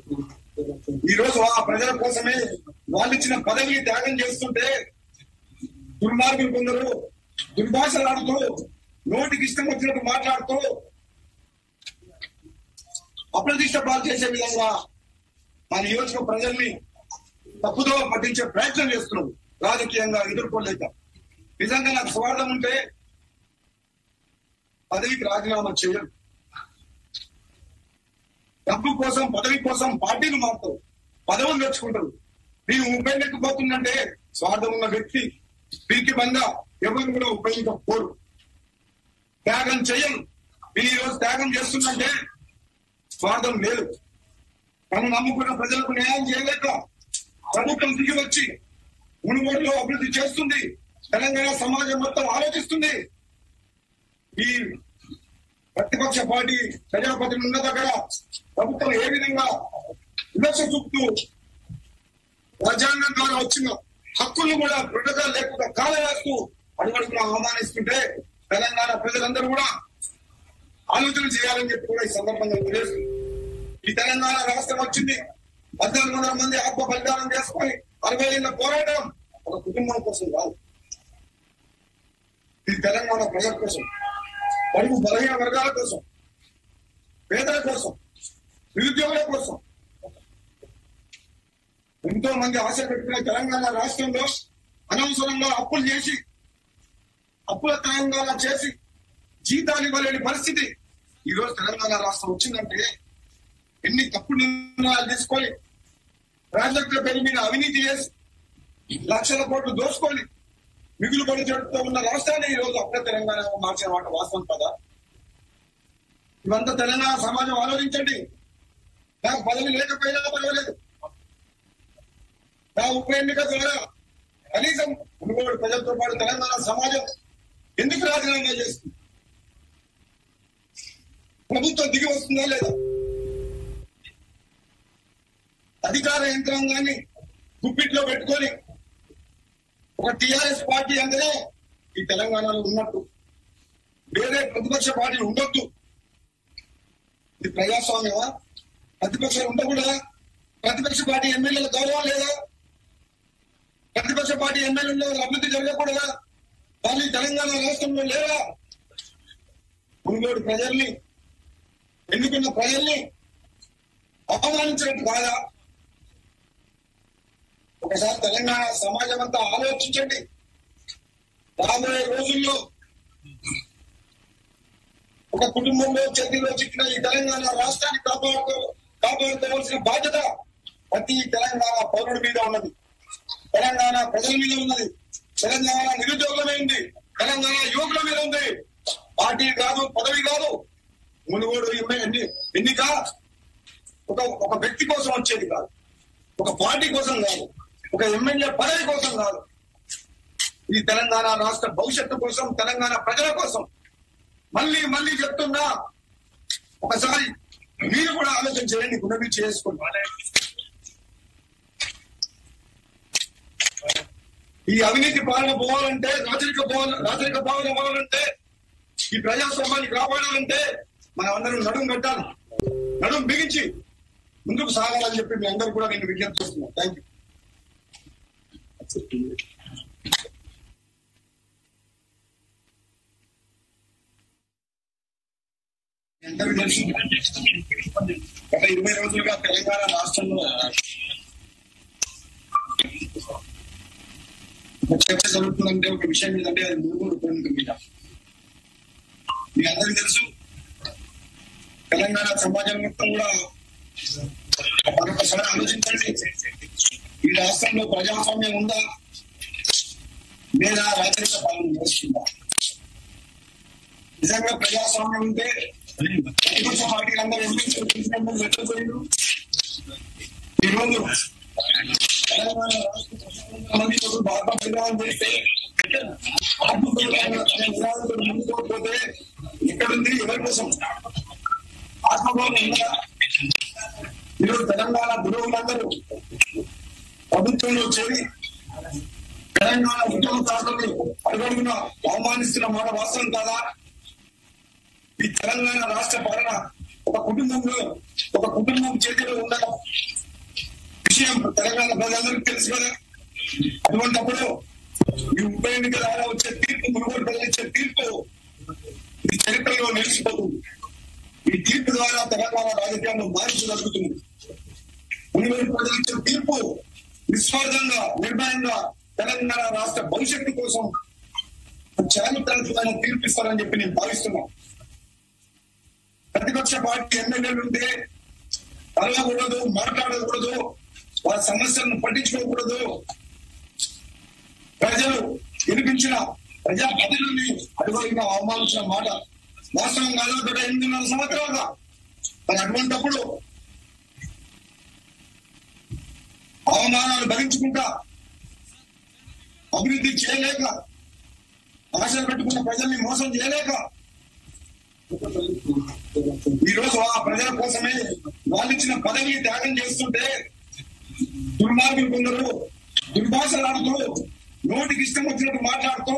ఈ రోజు ఆ ప్రజల కోసమే వాళ్ళు ఇచ్చిన పదవిని త్యాగం చేస్తుంటే దుర్మార్గులు కొందరు దుర్భాషలాడుతూ నోటికి ఇష్టం వచ్చినట్టు మాట్లాడుతూ అప్రతిష్ట పాలు చేసే విధంగా మన నియోజక ప్రజల్ని తప్పుదో పట్టించే ప్రయత్నం చేస్తున్నారు రాజకీయంగా ఎదుర్కోలేక. నిజంగా నాకు స్వార్థం ఉంటే పదవికి రాజీనామా చేయరు. డబ్బు కోసం పదవి కోసం పార్టీలు మారుతారు, పదవులు తెచ్చుకుంటారు. నేను ఉపయోగించకపోతుందంటే స్వార్థం ఉన్న వ్యక్తి వీరికి బంగా ఎవరు కూడా ఉపయోగించకపోరు, త్యాగం చేయను. నేను ఈరోజు త్యాగం చేస్తుందంటే స్వార్థం లేదు. తను నమ్ముకున్న ప్రజలకు న్యాయం చేయలేక ప్రభుత్వం దిగి వచ్చి మునుగోడులో అభివృద్ధి చేస్తుంది. తెలంగాణ సమాజం మొత్తం ఆలోచిస్తుంది. ఈ ప్రతిపక్ష పార్టీ ప్రజాప్రతినిధులు ఉన్న దగ్గర ప్రభుత్వం ఏ విధంగా విమర్శ చూపుతూ రాజ్యాంగం ద్వారా వచ్చిన హక్కులను కూడా దృఢంగా లేకుండా కాలవేస్తూ అడుగడుగునా అవమానిస్తుంటే తెలంగాణ ప్రజలందరూ కూడా ఆలోచన చేయాలని చెప్పి కూడా ఈ సందర్భంగా తెలియజేస్తుంది. ఈ తెలంగాణ రాష్ట్రం వచ్చింది, పద్నాలుగు వందల మంది ఆత్మ బలిదానం చేసుకొని అరవై ఏళ్ళ పోరాటం ఒక కుటుంబం కోసం కాదు. ఇది తెలంగాణ ప్రజల కోసం, బడుగు బలహీన వర్గాల కోసం, పేదల కోసం, నిరుద్యోగుల కోసం. ఎంతో మంది ఆశ పెట్టుకునే తెలంగాణ రాష్ట్రంలో అనవసరంగా అప్పులు చేసి అప్పుల తెలంగాణ చేసి జీతాలు ఇవ్వలేని పరిస్థితి ఈ రోజు తెలంగాణ రాష్ట్రం వచ్చిందంటే ఎన్ని తప్పుడు నిర్ణయాలు తీసుకొని ప్రాజెక్టుల పేరు మీద అవినీతి చేసి లక్షల కోట్లు దోచుకొని మిగులు పడి చెడుతూ ఉన్న రాష్ట్రాన్ని ఈ రోజు అప్పుడే తెలంగాణ మార్చిన మాట వాస్తవం కదా. ఇవంతా తెలంగాణ సమాజం ఆలోచించండి. నాకు పదవి లేకపోయినా పర్వాలేదు, నా ఉప ఎన్నిక ద్వారా కనీసం మునుగోడు ప్రజలతో పాటు తెలంగాణ సమాజం ఎందుకు రాజీనామా చేస్తుంది? ప్రభుత్వం దిగి వస్తుందా లేదా? అధికార యంత్రాంగాన్ని గుప్పిట్లో పెట్టుకొని ఒక టిఆర్ఎస్ పార్టీ అంటేనే ఈ తెలంగాణలో ఉన్నట్టు, వేరే ప్రతిపక్ష పార్టీలు ఉండొద్దు. ఇది ప్రజాస్వామ్యమా? ప్రతిపక్షాలు ఉండకూడదా? ప్రతిపక్ష పార్టీ ఎమ్మెల్యేల గౌరవం లేదా? ప్రతిపక్ష పార్టీ ఎమ్మెల్యేలో అభివృద్ధి జరగకూడదా? వాళ్ళు తెలంగాణ రాష్ట్రంలో లేరా? మునుగోడు ప్రజల్ని, ఎన్నుకున్న ప్రజల్ని అవమానించినట్టు కాదా? ఒకసారి తెలంగాణ సమాజం అంతా ఆలోచించండి. రాబోయే రోజుల్లో ఒక కుటుంబంలో చేతిలో చిక్కిన ఈ తెలంగాణ రాష్ట్రాన్ని కాపాడుకో కాపాడుకోవాల్సిన బాధ్యత ప్రతి తెలంగాణ పౌరుడి మీద ఉన్నది, తెలంగాణ ప్రజల మీద ఉన్నది, తెలంగాణ నిరుద్యోగుల మీద ఉంది, తెలంగాణ యువకుల మీద ఉంది. పార్టీ కాదు, పదవి కాదు. మునుగోడు ఎన్ని ఎన్నిక ఒక ఒక వ్యక్తి కోసం వచ్చేది కాదు, ఒక పార్టీ కోసం కాదు, ఒక ఎమ్మెల్యే పదవి కోసం కాదు. ఈ తెలంగాణ రాష్ట్ర భవిష్యత్తు కోసం, తెలంగాణ ప్రజల కోసం. మళ్ళీ మళ్ళీ చెప్తున్నా, ఒకసారి మీరు కూడా ఆలోచన చేయండి, గుణవి చేసుకోండి. ఈ అవినీతి పాలన పోవాలంటే, రాజరిక పోవాల రాజరిక పాలన పోవాలంటే, ఈ ప్రజాస్వామ్యాన్ని కాపాడాలంటే మనం అందరం నడుం కట్టాలి. నడుం బిగించి ముందుకు సాగాలని చెప్పి మీ అందరూ కూడా నేను విజ్ఞప్తి చేస్తున్నాను. Thank you. అందరూ తెలుసు, గత ఇరవై రోజులుగా తెలంగాణ రాష్ట్రంలో చర్చ జరుగుతుందంటే ఒక విషయం ఏంటంటే అది మునుగోడు ఉప ఎన్నిక మీద. మీ అందరికీ తెలుసు, తెలంగాణ సమాజం మొత్తం కూడా మరొకసారి ఆలోచించండి. ఈ రాష్ట్రంలో ప్రజాస్వామ్యం ఉందా లేదా రాజరిక పాలన చేస్తుందా? నిజంగా ప్రజాస్వామ్యం ఉంటే ప్రతిపక్ష పార్టీలందరూ ఎమ్మెల్యేలు ఈరోజు తెలంగాణ రాష్ట్ర బాగా పరిణామం చేస్తే ముందుకోకపోతే ఎక్కడుంది? ఎవరి కోసం? ఆత్మగౌరవం ఉందా? ఈరోజు తెలంగాణ గురువులందరూ ప్రభుత్వంలో చేరి తెలంగాణ ఉద్యమకారులను అడుగడుగున అవమానిస్తున్న మాట వాస్తవం కాదా? ఈ తెలంగాణ రాష్ట్ర పాలన ఒక కుటుంబంలో ఒక కుటుంబం చేతిలో ఉన్న విషయం తెలంగాణ ప్రజలందరికీ తెలుసు కదా. అటువంటిప్పుడు ఈ ఉప ఎన్నిక ద్వారా వచ్చే తీర్పు, మునుగోడు ప్రజలు ఇచ్చే తీర్పు ఈ చరిత్రలో నిలిచిపోతుంది. ఈ తీర్పు ద్వారా తెలంగాణ రాజకీయాల్లో మార్పు జరుగుతుంది. మునుగోడు ప్రజలు ఇచ్చే తీర్పు నిస్వార్థంగా, నిర్భయంగా తెలంగాణ రాష్ట్ర భవిష్యత్తు కోసం చారిత్రాత్మకమైన తీర్పు ఇస్తారని చెప్పి నేను భావిస్తున్నా. ప్రతిపక్ష పార్టీ ఎమ్మెల్యేలు ఉంటే కలవకూడదు, మాట్లాడకూడదు, వారి సమస్యలను పట్టించుకోకూడదు. ప్రజలు వినిపించిన ప్రజా ప్రతినిధుల్ని అడుగుగా అవమానించిన మాట వాస్తవం కాదు. గత ఎనిమిదిన్నర సంవత్సరాలుగా మరి అటువంటిప్పుడు అవమానాలు భరించుకుంటా అభివృద్ధి చేయలేక, ఆశలు పెట్టుకున్న ప్రజల్ని మోసం చేయలేక ఈ రోజు ఆ ప్రజల కోసమే వాళ్ళు ఇచ్చిన పదవిని త్యాగం చేస్తుంటే దుర్మార్గులు కొందరు దుర్భాషలాడుతూ, నోటికి ఇష్టం వచ్చినట్టు మాట్లాడుతూ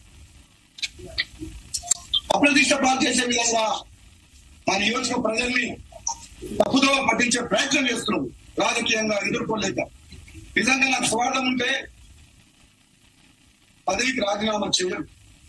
అప్రతిష్ట పాలు చేసే విధంగా మా నియోజక ప్రజల్ని తప్పుదో పట్టించే ప్రయత్నం చేస్తున్నాం. రాజకీయంగా ఎదుర్కోలేక నిజంగా నాకు స్వార్థం ఉంటే పదవికి రాజీనామా చేయరు.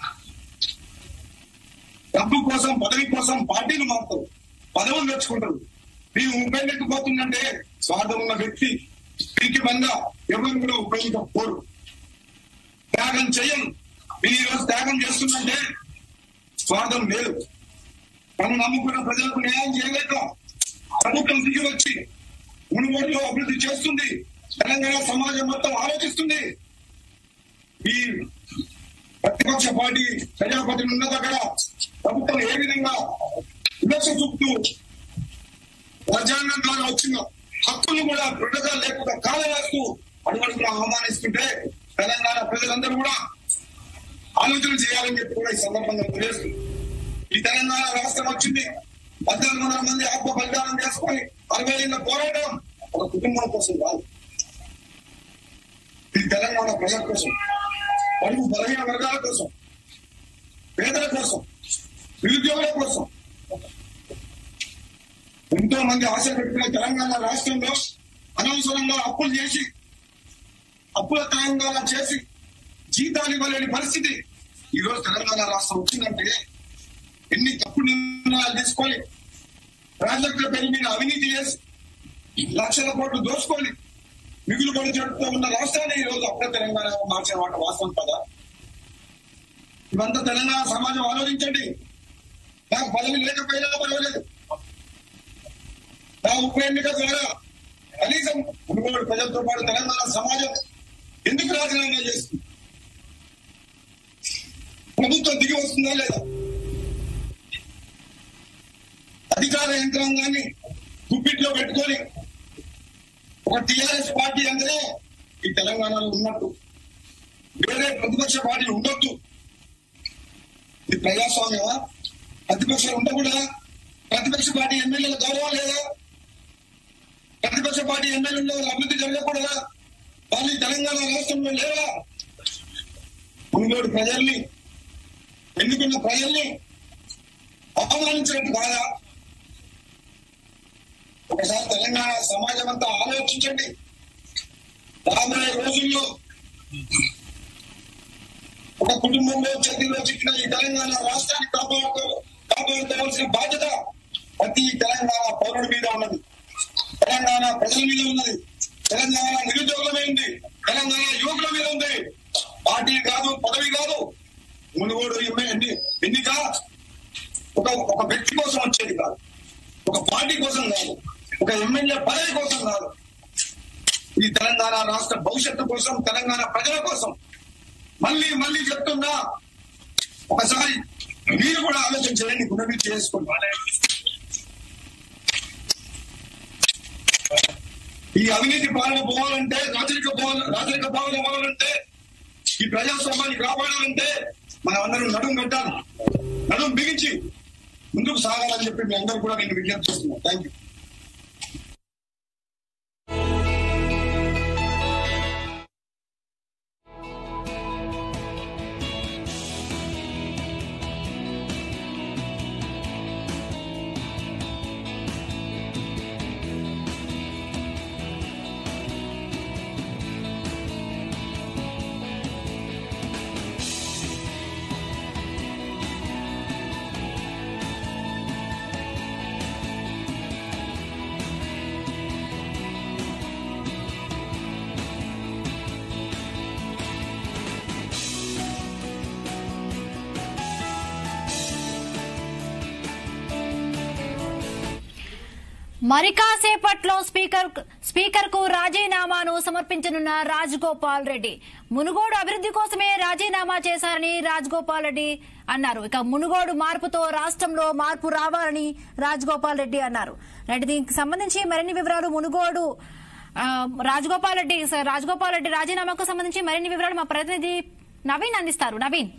డబ్బు కోసం, పదవి కోసం పార్టీలు మారుతారు, పదవులు తెచ్చుకుంటారు. మేము ఉపయోగించకపోతుందంటే స్వార్థం ఉన్న వ్యక్తి పీకి బంద ఎవరు కూడా ఉపయోగించకపోరు. త్యాగం చేయను. మీరు ఈరోజు త్యాగం చేస్తుందంటే స్వార్థం లేదు. తను నమ్ముకున్న ప్రజలకు న్యాయం చేయలేక ప్రభుత్వం దిగి వచ్చి మునుగోడులో అభివృద్ధి చేస్తుంది. తెలంగాణ సమాజం మొత్తం ఆలోచిస్తుంది. ఈ ప్రతిపక్ష పార్టీ ప్రజాప్రతినిధులు ఉన్న దగ్గర ప్రభుత్వం ఏ విధంగా విమర్శ చూపుతూ రాజ్యాంగం ద్వారా వచ్చిన హక్కులు కూడా దృఢంగా లేకుండా కాలవేస్తూ అడుగడుగులా అవమానిస్తుంటే తెలంగాణ ప్రజలందరూ కూడా ఆలోచన చేయాలని చెప్పి కూడా ఈ సందర్భంగా తెలియజేస్తుంది. ఈ తెలంగాణ రాష్ట్రం వచ్చింది, పద్నాలుగు వందల మంది ఆత్మ బలిదానం చేసుకొని అరవై ఏళ్ళ పోరాటం ఒక కుటుంబం కోసం కాదు. ఈ తెలంగాణ ప్రజల కోసం, పలువు బలహీన వర్గాల కోసం, పేదల కోసం, నిరుద్యోగుల కోసం ఎంతో మంది ఆశ పెట్టుకున్న తెలంగాణ రాష్ట్రంలో అనవసరంగా అప్పులు చేసి, అప్పుల తెలంగాణ చేసి జీతాలు ఇవ్వలేని పరిస్థితి ఈ రోజు తెలంగాణ రాష్ట్రం వచ్చిందంటే ఎన్ని తప్పుడు నిర్ణయాలు తీసుకొని ప్రాజెక్టుల పేరు మీద అవినీతి చేసి లక్షల కోట్లు దోచుకొని మిగులు పడి చెడుతూ ఉన్న రాష్ట్రాన్ని ఈ రోజు అప్పుడే తెలంగాణ మార్చే మాట వాస్తవం కదా. ఇవంతా తెలంగాణ సమాజం ఆలోచించండి. నాకు పదవి లేకపోయినా పర్వాలేదు, నా ఉప ఎన్నిక ద్వారా కనీసం మునుగోడు ప్రజలతో పాటు తెలంగాణ సమాజం ఎందుకు రాజీనామా చేస్తుంది? ప్రభుత్వం దిగి వస్తుందా లేదా? అధికార యంత్రాంగాన్ని గుప్పిట్లో పెట్టుకొని ఒక టీఆర్ఎస్ పార్టీ అంటే ఈ తెలంగాణలో ఉన్నట్టు వేరే ప్రతిపక్ష పార్టీలు ఉండొద్దు. ఇది ప్రజాస్వామ్యమా? ప్రతిపక్షాలు ఉండకూడదా? ప్రతిపక్ష పార్టీ ఎమ్మెల్యేల గౌరవం లేదా? ప్రతిపక్ష పార్టీ ఎమ్మెల్యేలో అభివృద్ధి జరగకూడదా? వాళ్ళు తెలంగాణ రాష్ట్రంలో లేవా? మునుగోడు ప్రజల్ని, ఎన్నుకున్న ప్రజల్ని అవమానించినట్టు కాదా? ఒకసారి తెలంగాణ సమాజం అంతా ఆలోచించండి. రాబోయే రోజుల్లో ఒక కుటుంబంలో చేతిలో చిక్కిన ఈ తెలంగాణ రాష్ట్రాన్ని కాపాడుతూ కాపాడుకోవాల్సిన బాధ్యత ప్రతి తెలంగాణ పౌరుడి మీద ఉన్నది, తెలంగాణ ప్రజల మీద ఉన్నది, తెలంగాణ నిరుద్యోగుల మీద ఉంది, తెలంగాణ యువకుల మీద ఉంది. పార్టీ కాదు, పదవి కాదు. మునుగోడు ఎన్నిక ఒక ఒక వ్యక్తి కోసం వచ్చేది కాదు, ఒక పార్టీ కోసం కాదు, ఒక ఎమ్మెల్యే పదవి కోసం కాదు. ఈ తెలంగాణ రాష్ట్ర భవిష్యత్తు కోసం, తెలంగాణ ప్రజల కోసం. మళ్ళీ మళ్ళీ చెప్తున్నా, ఒకసారి మీరు కూడా ఆలోచన చేయండి, గుణవి చేసుకోండి. ఈ అవినీతి పాలన పోవాలంటే, రాజరిక రాజరిక పాలన పోవాలంటే, ఈ ప్రజాస్వామ్యాన్ని కాపాడాలంటే మనం అందరం నడుం పెట్టాలి, నడుం బిగించి ముందుకు సాగాలని చెప్పి మీ అందరూ కూడా నేను విజ్ఞప్తి చేస్తున్నాను. Thank you. మరి కాసేపట్లో స్పీకర్ స్పీకర్ కు రాజీనామాను సమర్పించనున్న రాజగోపాల్ రెడ్డి మునుగోడు అభివృద్ధి కోసమే రాజీనామా చేశారని రాజగోపాల్ రెడ్డి అన్నారు. ఇక మునుగోడు మార్పుతో రాష్ట్రంలో మార్పు రావాలని రాజగోపాల్ రెడ్డి అన్నారు. దీనికి సంబంధించి మరిన్ని వివరాలు మునుగోడు రాజగోపాల్ రెడ్డి రాజగోపాల్ రెడ్డి రాజీనామాకు సంబంధించి మరిన్ని వివరాలు మా ప్రతినిధి నవీన్ అందిస్తారు. నవీన్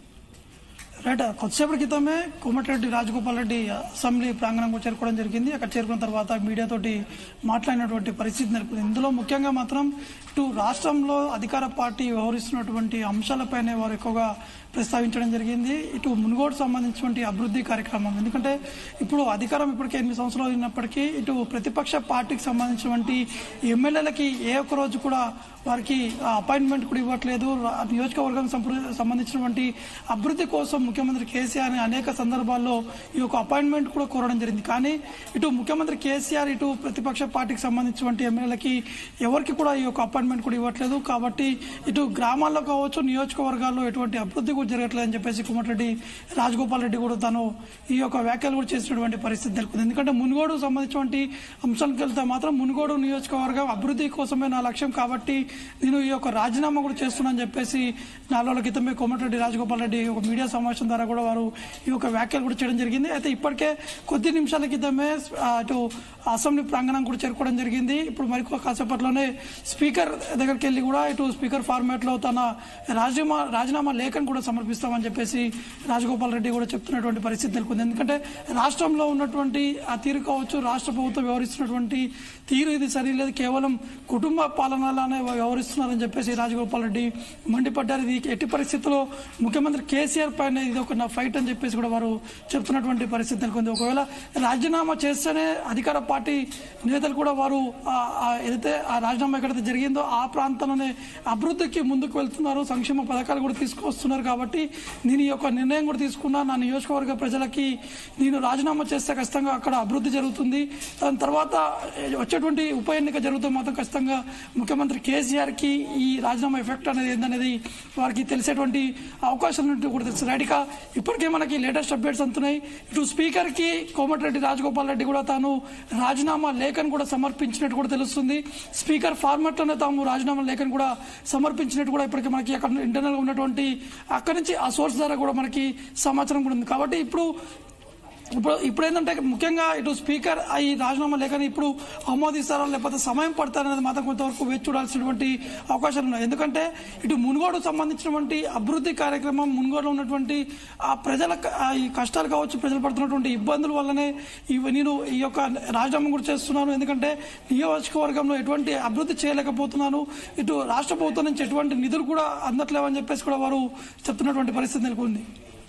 రైట్ కొద్దిసేపటి క్రితమే కోమటిరెడ్డి రాజగోపాల్ రెడ్డి అసెంబ్లీ ప్రాంగణంకు చేరుకోవడం జరిగింది. అక్కడ చేరుకున్న తర్వాత మీడియాతోటి మాట్లాడినటువంటి పరిస్థితి నెలకొంది. ఇందులో ముఖ్యంగా మాత్రం ఇటు రాష్ట్రంలో అధికార పార్టీ వ్యవహరిస్తున్నటువంటి అంశాలపైనే వారు ఎక్కువగా ప్రస్తావించడం జరిగింది. ఇటు మునుగోడు సంబంధించినటువంటి అభివృద్ధి కార్యక్రమం, ఎందుకంటే ఇప్పుడు అధికారం ఇప్పటికే ఎనిమిది సంవత్సరాలు ఉన్నప్పటికీ ఇటు ప్రతిపక్ష పార్టీకి సంబంధించినటువంటి ఎమ్మెల్యేలకి ఏ ఒక్క రోజు కూడా వారికి అపాయింట్మెంట్ కూడా ఇవ్వట్లేదు. నియోజకవర్గం సంబంధించినటువంటి అభివృద్ధి కోసం ముఖ్యమంత్రి కేసీఆర్ అనేక సందర్భాల్లో ఈ యొక్క అపాయింట్మెంట్ కూడా కోరడం జరిగింది. కానీ ఇటు ముఖ్యమంత్రి కేసీఆర్ ఇటు ప్రతిపక్ష పార్టీకి సంబంధించినటువంటి ఎమ్మెల్యేలకి ఎవరికి కూడా ఈ యొక్క అపాయింట్మెంట్ కూడా ఇవ్వట్లేదు. కాబట్టి ఇటు గ్రామాల్లో కావచ్చు, నియోజకవర్గాల్లో ఎటువంటి అభివృద్ధి కూడా జరగట్లేదు అని చెప్పేసి కోమటిరెడ్డి రాజగోపాల్ రెడ్డి కూడా తను ఈ యొక్క వ్యాఖ్యలు కూడా చేసినటువంటి పరిస్థితి నెలకొంది. ఎందుకంటే మునుగోడు సంబంధించినటువంటి అంశానికి వెళ్తే మాత్రం మునుగోడు నియోజకవర్గం అభివృద్ధి కోసమే నా లక్ష్యం, కాబట్టి నేను ఈ యొక్క రాజీనామా కూడా చేస్తున్నానని చెప్పేసి నాలుగు రోజుల క్రితమే కోమటిరెడ్డి రాజగోపాల్ రెడ్డి ఒక మీడియా సమావేశం ద్వారా కూడా వారు ఈ యొక్క వ్యాఖ్యలు కూడా చేయడం జరిగింది. అయితే ఇప్పటికే కొద్ది నిమిషాల క్రితమే అటు అసెంబ్లీ ప్రాంగణం కూడా చేరుకోవడం జరిగింది. ఇప్పుడు మరి కాసేపట్లోనే స్పీకర్ దగ్గరికి వెళ్ళి కూడా ఇటు స్పీకర్ ఫార్మాట్ లో తన రాజీనామా రాజీనామా లేఖను కూడా సమర్పిస్తామని చెప్పేసి రాజగోపాల్ రెడ్డి కూడా చెప్తున్నటువంటి పరిస్థితి నెలకొంది. ఎందుకంటే రాష్ట్రంలో ఉన్నటువంటి ఆ తీరు కావచ్చు, రాష్ట్ర ప్రభుత్వం వ్యవహరిస్తున్నటువంటి తీరు ఇది సరిలేదు, కేవలం కుటుంబ పాలనలానే వ్యవహరిస్తున్నారని చెప్పేసి రాజగోపాల్ రెడ్డి మండిపడ్డారు. ఇది ఎట్టి పరిస్థితుల్లో ముఖ్యమంత్రి కేసీఆర్ పైన ఇది ఒక నా ఫైట్ అని చెప్పేసి కూడా వారు చెప్తున్నటువంటి పరిస్థితి నెలకొంది. ఒకవేళ రాజీనామా చేస్తేనే అధికార పార్టీ నేతలు కూడా వారు ఏదైతే ఆ రాజీనామా ఎక్కడైతే జరిగిందో ఆ ప్రాంతంలోనే అభివృద్ధికి ముందుకు వెళ్తున్నారు, సంక్షేమ పథకాలు కూడా తీసుకొస్తున్నారు. కాబట్టి నేను ఈ యొక్క నిర్ణయం కూడా తీసుకున్నా, నా నియోజకవర్గ ప్రజలకి నేను రాజీనామా చేస్తే ఖచ్చితంగా అక్కడ అభివృద్ధి జరుగుతుంది. దాని తర్వాత వచ్చేటువంటి ఉప ఎన్నిక జరుగుతూ మాత్రం ఖచ్చితంగా ముఖ్యమంత్రి కేసీఆర్ కి ఈ రాజీనామా ఎఫెక్ట్ అనేది ఏందనేది వారికి తెలిసేటువంటి అవకాశం కూడా తెలుసు. రైట్గా ఇప్పటికే మనకి లేటెస్ట్ అప్డేట్స్ అందుతున్నాయి. ఇటు స్పీకర్ కి కోమటిరెడ్డి రాజగోపాల్ రెడ్డి కూడా తాను రాజీనామా లేఖను కూడా సమర్పించినట్టు కూడా తెలుస్తుంది. స్పీకర్ ఫార్మాట్ లోనే తాము రాజీనామా లేఖను కూడా సమర్పించినట్టు కూడా ఇప్పటికే మనకి అక్కడ ఇంటర్నల్ గా ఉన్నటువంటి అక్కడి నుంచి ఆ సోర్స్ ద్వారా కూడా మనకి సమాచారం కూడా ఉంది. కాబట్టి ఇప్పుడు ఇప్పుడు ఇప్పుడు ఏంటంటే ముఖ్యంగా ఇటు స్పీకర్ ఈ రాజీనామా లేఖని ఇప్పుడు ఆమోదిస్తారా లేకపోతే సమయం పడతారనేది మాత్రం కొంతవరకు వేచి చూడాల్సినటువంటి అవకాశాలు ఉన్నాయి. ఎందుకంటే ఇటు మునుగోడు సంబంధించినటువంటి అభివృద్ధి కార్యక్రమం, మునుగోడులో ఉన్నటువంటి ఆ ప్రజల ఈ కష్టాలు కావచ్చు, ప్రజలు పడుతున్నటువంటి ఇబ్బందుల వల్లనే నేను ఈ యొక్క రాజీనామా కూడా చేస్తున్నాను. ఎందుకంటే నియోజకవర్గంలో ఎటువంటి అభివృద్ధి చేయలేకపోతున్నాను, ఇటు రాష్ట్ర ప్రభుత్వం నుంచి ఎటువంటి నిధులు కూడా అందట్లేవని చెప్పేసి కూడా వారు చెప్తున్నటువంటి పరిస్థితి నెలకొంది.